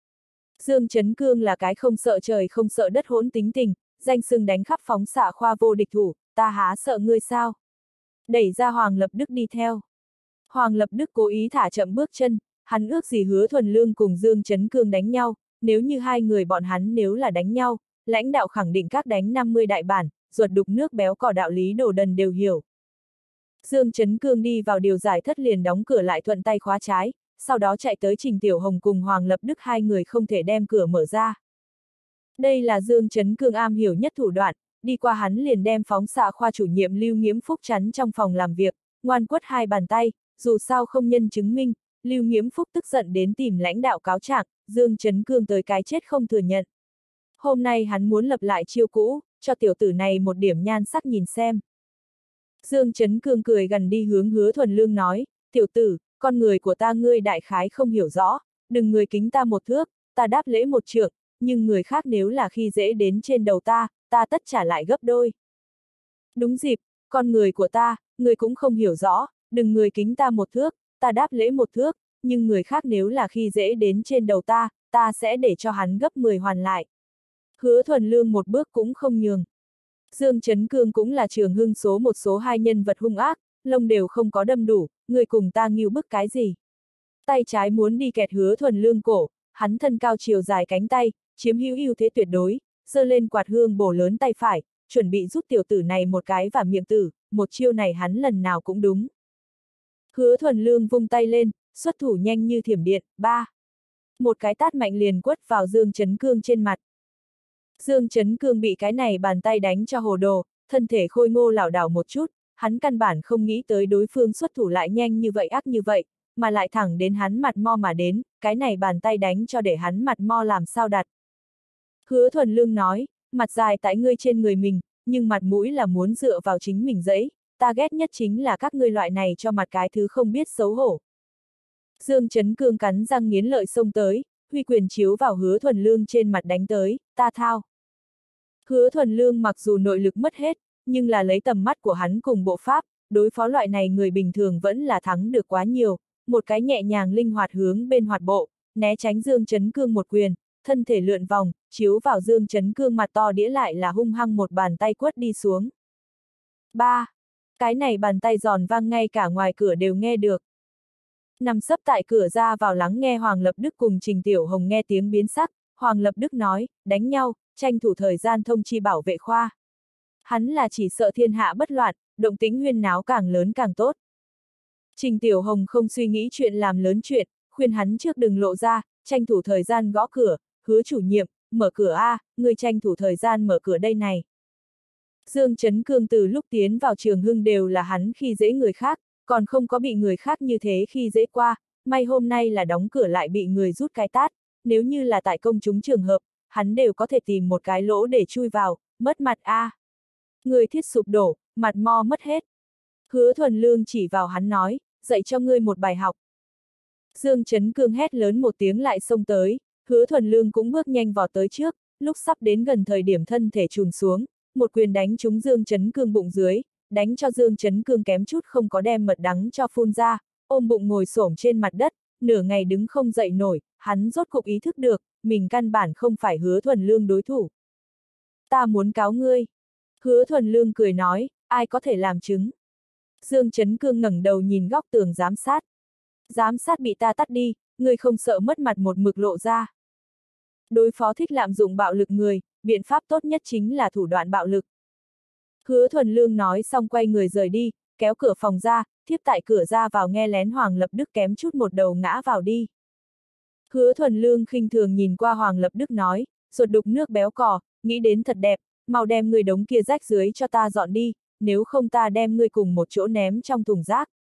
Speaker 1: Dương Chấn Cương là cái không sợ trời không sợ đất hỗn tính tình, danh xưng đánh khắp phóng xạ khoa vô địch thủ, ta há sợ ngươi sao? Đẩy ra Hoàng Lập Đức đi theo. Hoàng Lập Đức cố ý thả chậm bước chân, hắn ước gì Hứa Thuần Lương cùng Dương Chấn Cương đánh nhau, nếu như hai người bọn hắn nếu là đánh nhau, lãnh đạo khẳng định các đánh 50 đại bản, ruột đục nước béo cò đạo lý đồ đần đều hiểu. Dương Chấn Cương đi vào điều giải thất liền đóng cửa lại thuận tay khóa trái, sau đó chạy tới Trình Tiểu Hồng cùng Hoàng Lập Đức hai người không thể đem cửa mở ra. Đây là Dương Chấn Cương am hiểu nhất thủ đoạn, đi qua hắn liền đem phóng xạ khoa chủ nhiệm Lưu Nghiễm Phúc chắn trong phòng làm việc, ngoan quất hai bàn tay, dù sao không nhân chứng minh, Lưu Nghiễm Phúc tức giận đến tìm lãnh đạo cáo trạng, Dương Chấn Cương tới cái chết không thừa nhận. Hôm nay hắn muốn lập lại chiêu cũ, cho tiểu tử này một điểm nhan sắc nhìn xem. Dương Chấn Cương cười gần đi hướng Hứa Thuần Lương nói, tiểu tử, con người của ta ngươi đại khái không hiểu rõ, đừng người kính ta một thước, ta đáp lễ một trượng, nhưng người khác nếu là khi dễ đến trên đầu ta tất trả lại gấp đôi. Đúng dịp, con người của ta, người cũng không hiểu rõ, đừng người kính ta một thước, ta đáp lễ một thước, nhưng người khác nếu là khi dễ đến trên đầu ta sẽ để cho hắn gấp 10 hoàn lại. Hứa Thuần Lương một bước cũng không nhường. Dương Chấn Cương cũng là Trường Hưng số 2 nhân vật hung ác, lông đều không có đâm đủ, người cùng ta nghêu bức cái gì. Tay trái muốn đi kẹt Hứa Thuần Lương cổ, hắn thân cao chiều dài cánh tay, chiếm hữu ưu thế tuyệt đối, giơ lên quạt hương bổ lớn tay phải, chuẩn bị giúp tiểu tử này một cái và miệng tử, một chiêu này hắn lần nào cũng đúng. Hứa Thuần Lương vung tay lên, xuất thủ nhanh như thiểm điện, một cái tát mạnh liền quất vào Dương Chấn Cương trên mặt. Dương Chấn Cương bị cái này bàn tay đánh cho hồ đồ, thân thể khôi ngô lảo đảo một chút, hắn căn bản không nghĩ tới đối phương xuất thủ lại nhanh như vậy ác như vậy, mà lại thẳng đến hắn mặt mo mà đến, cái này bàn tay đánh cho để hắn mặt mo làm sao đặt. Hứa Thuần Lương nói, mặt dài tại ngươi trên người mình, nhưng mặt mũi là muốn dựa vào chính mình dẫy, ta ghét nhất chính là các ngươi loại này cho mặt cái thứ không biết xấu hổ. Dương Chấn Cương cắn răng nghiến lợi xông tới, huy quyền chiếu vào Hứa Thuần Lương trên mặt đánh tới, ta thao. Hứa Thuần Lương mặc dù nội lực mất hết, nhưng là lấy tầm mắt của hắn cùng bộ pháp, đối phó loại này người bình thường vẫn là thắng được quá nhiều, một cái nhẹ nhàng linh hoạt hướng bên hoạt bộ, né tránh Dương Chấn Cương một quyền, thân thể lượn vòng, chiếu vào Dương Chấn Cương mặt to đĩa lại là hung hăng một bàn tay quất đi xuống. Cái này bàn tay giòn vang ngay cả ngoài cửa đều nghe được. Nằm sấp tại cửa ra vào lắng nghe Hoàng Lập Đức cùng Trình Tiểu Hồng nghe tiếng biến sắc, Hoàng Lập Đức nói, đánh nhau, tranh thủ thời gian thông chi bảo vệ khoa. Hắn là chỉ sợ thiên hạ bất loạn, động tĩnh huyên náo càng lớn càng tốt. Trình Tiểu Hồng không suy nghĩ chuyện làm lớn chuyện, khuyên hắn trước đừng lộ ra, tranh thủ thời gian gõ cửa, Hứa chủ nhiệm, mở cửa a, người tranh thủ thời gian mở cửa đây này. Dương Chấn Cương từ lúc tiến vào Trường Hưng đều là hắn khi dễ người khác, còn không có bị người khác như thế khi dễ qua, may hôm nay là đóng cửa lại bị người rút cái tát, nếu như là tại công chúng trường hợp, hắn đều có thể tìm một cái lỗ để chui vào, mất mặt a. Người thiết sụp đổ, mặt mo mất hết. Hứa Thuần Lương chỉ vào hắn nói, dạy cho ngươi một bài học. Dương Chấn Cương hét lớn một tiếng lại xông tới, Hứa Thuần Lương cũng bước nhanh vào tới trước, lúc sắp đến gần thời điểm thân thể chùn xuống, một quyền đánh trúng Dương Chấn Cương bụng dưới, đánh cho Dương Chấn Cương kém chút không có đem mật đắng cho phun ra, ôm bụng ngồi xổm trên mặt đất, nửa ngày đứng không dậy nổi, hắn rốt cục ý thức được, mình căn bản không phải Hứa Thuần Lương đối thủ. Ta muốn cáo ngươi. Hứa Thuần Lương cười nói, ai có thể làm chứng. Dương Chấn Cương ngẩng đầu nhìn góc tường giám sát. Giám sát bị ta tắt đi, ngươi không sợ mất mặt một mực lộ ra. Đối phó thích lạm dụng bạo lực người, biện pháp tốt nhất chính là thủ đoạn bạo lực. Hứa Thuần Lương nói xong quay người rời đi, kéo cửa phòng ra, thiếp tại cửa ra vào nghe lén Hoàng Lập Đức kém chút một đầu ngã vào đi. Hứa Thuần Lương khinh thường nhìn qua Hoàng Lập Đức nói, ruột đục nước béo cò, nghĩ đến thật đẹp, mau đem người đống kia rách dưới cho ta dọn đi, nếu không ta đem ngươi cùng một chỗ ném trong thùng rác.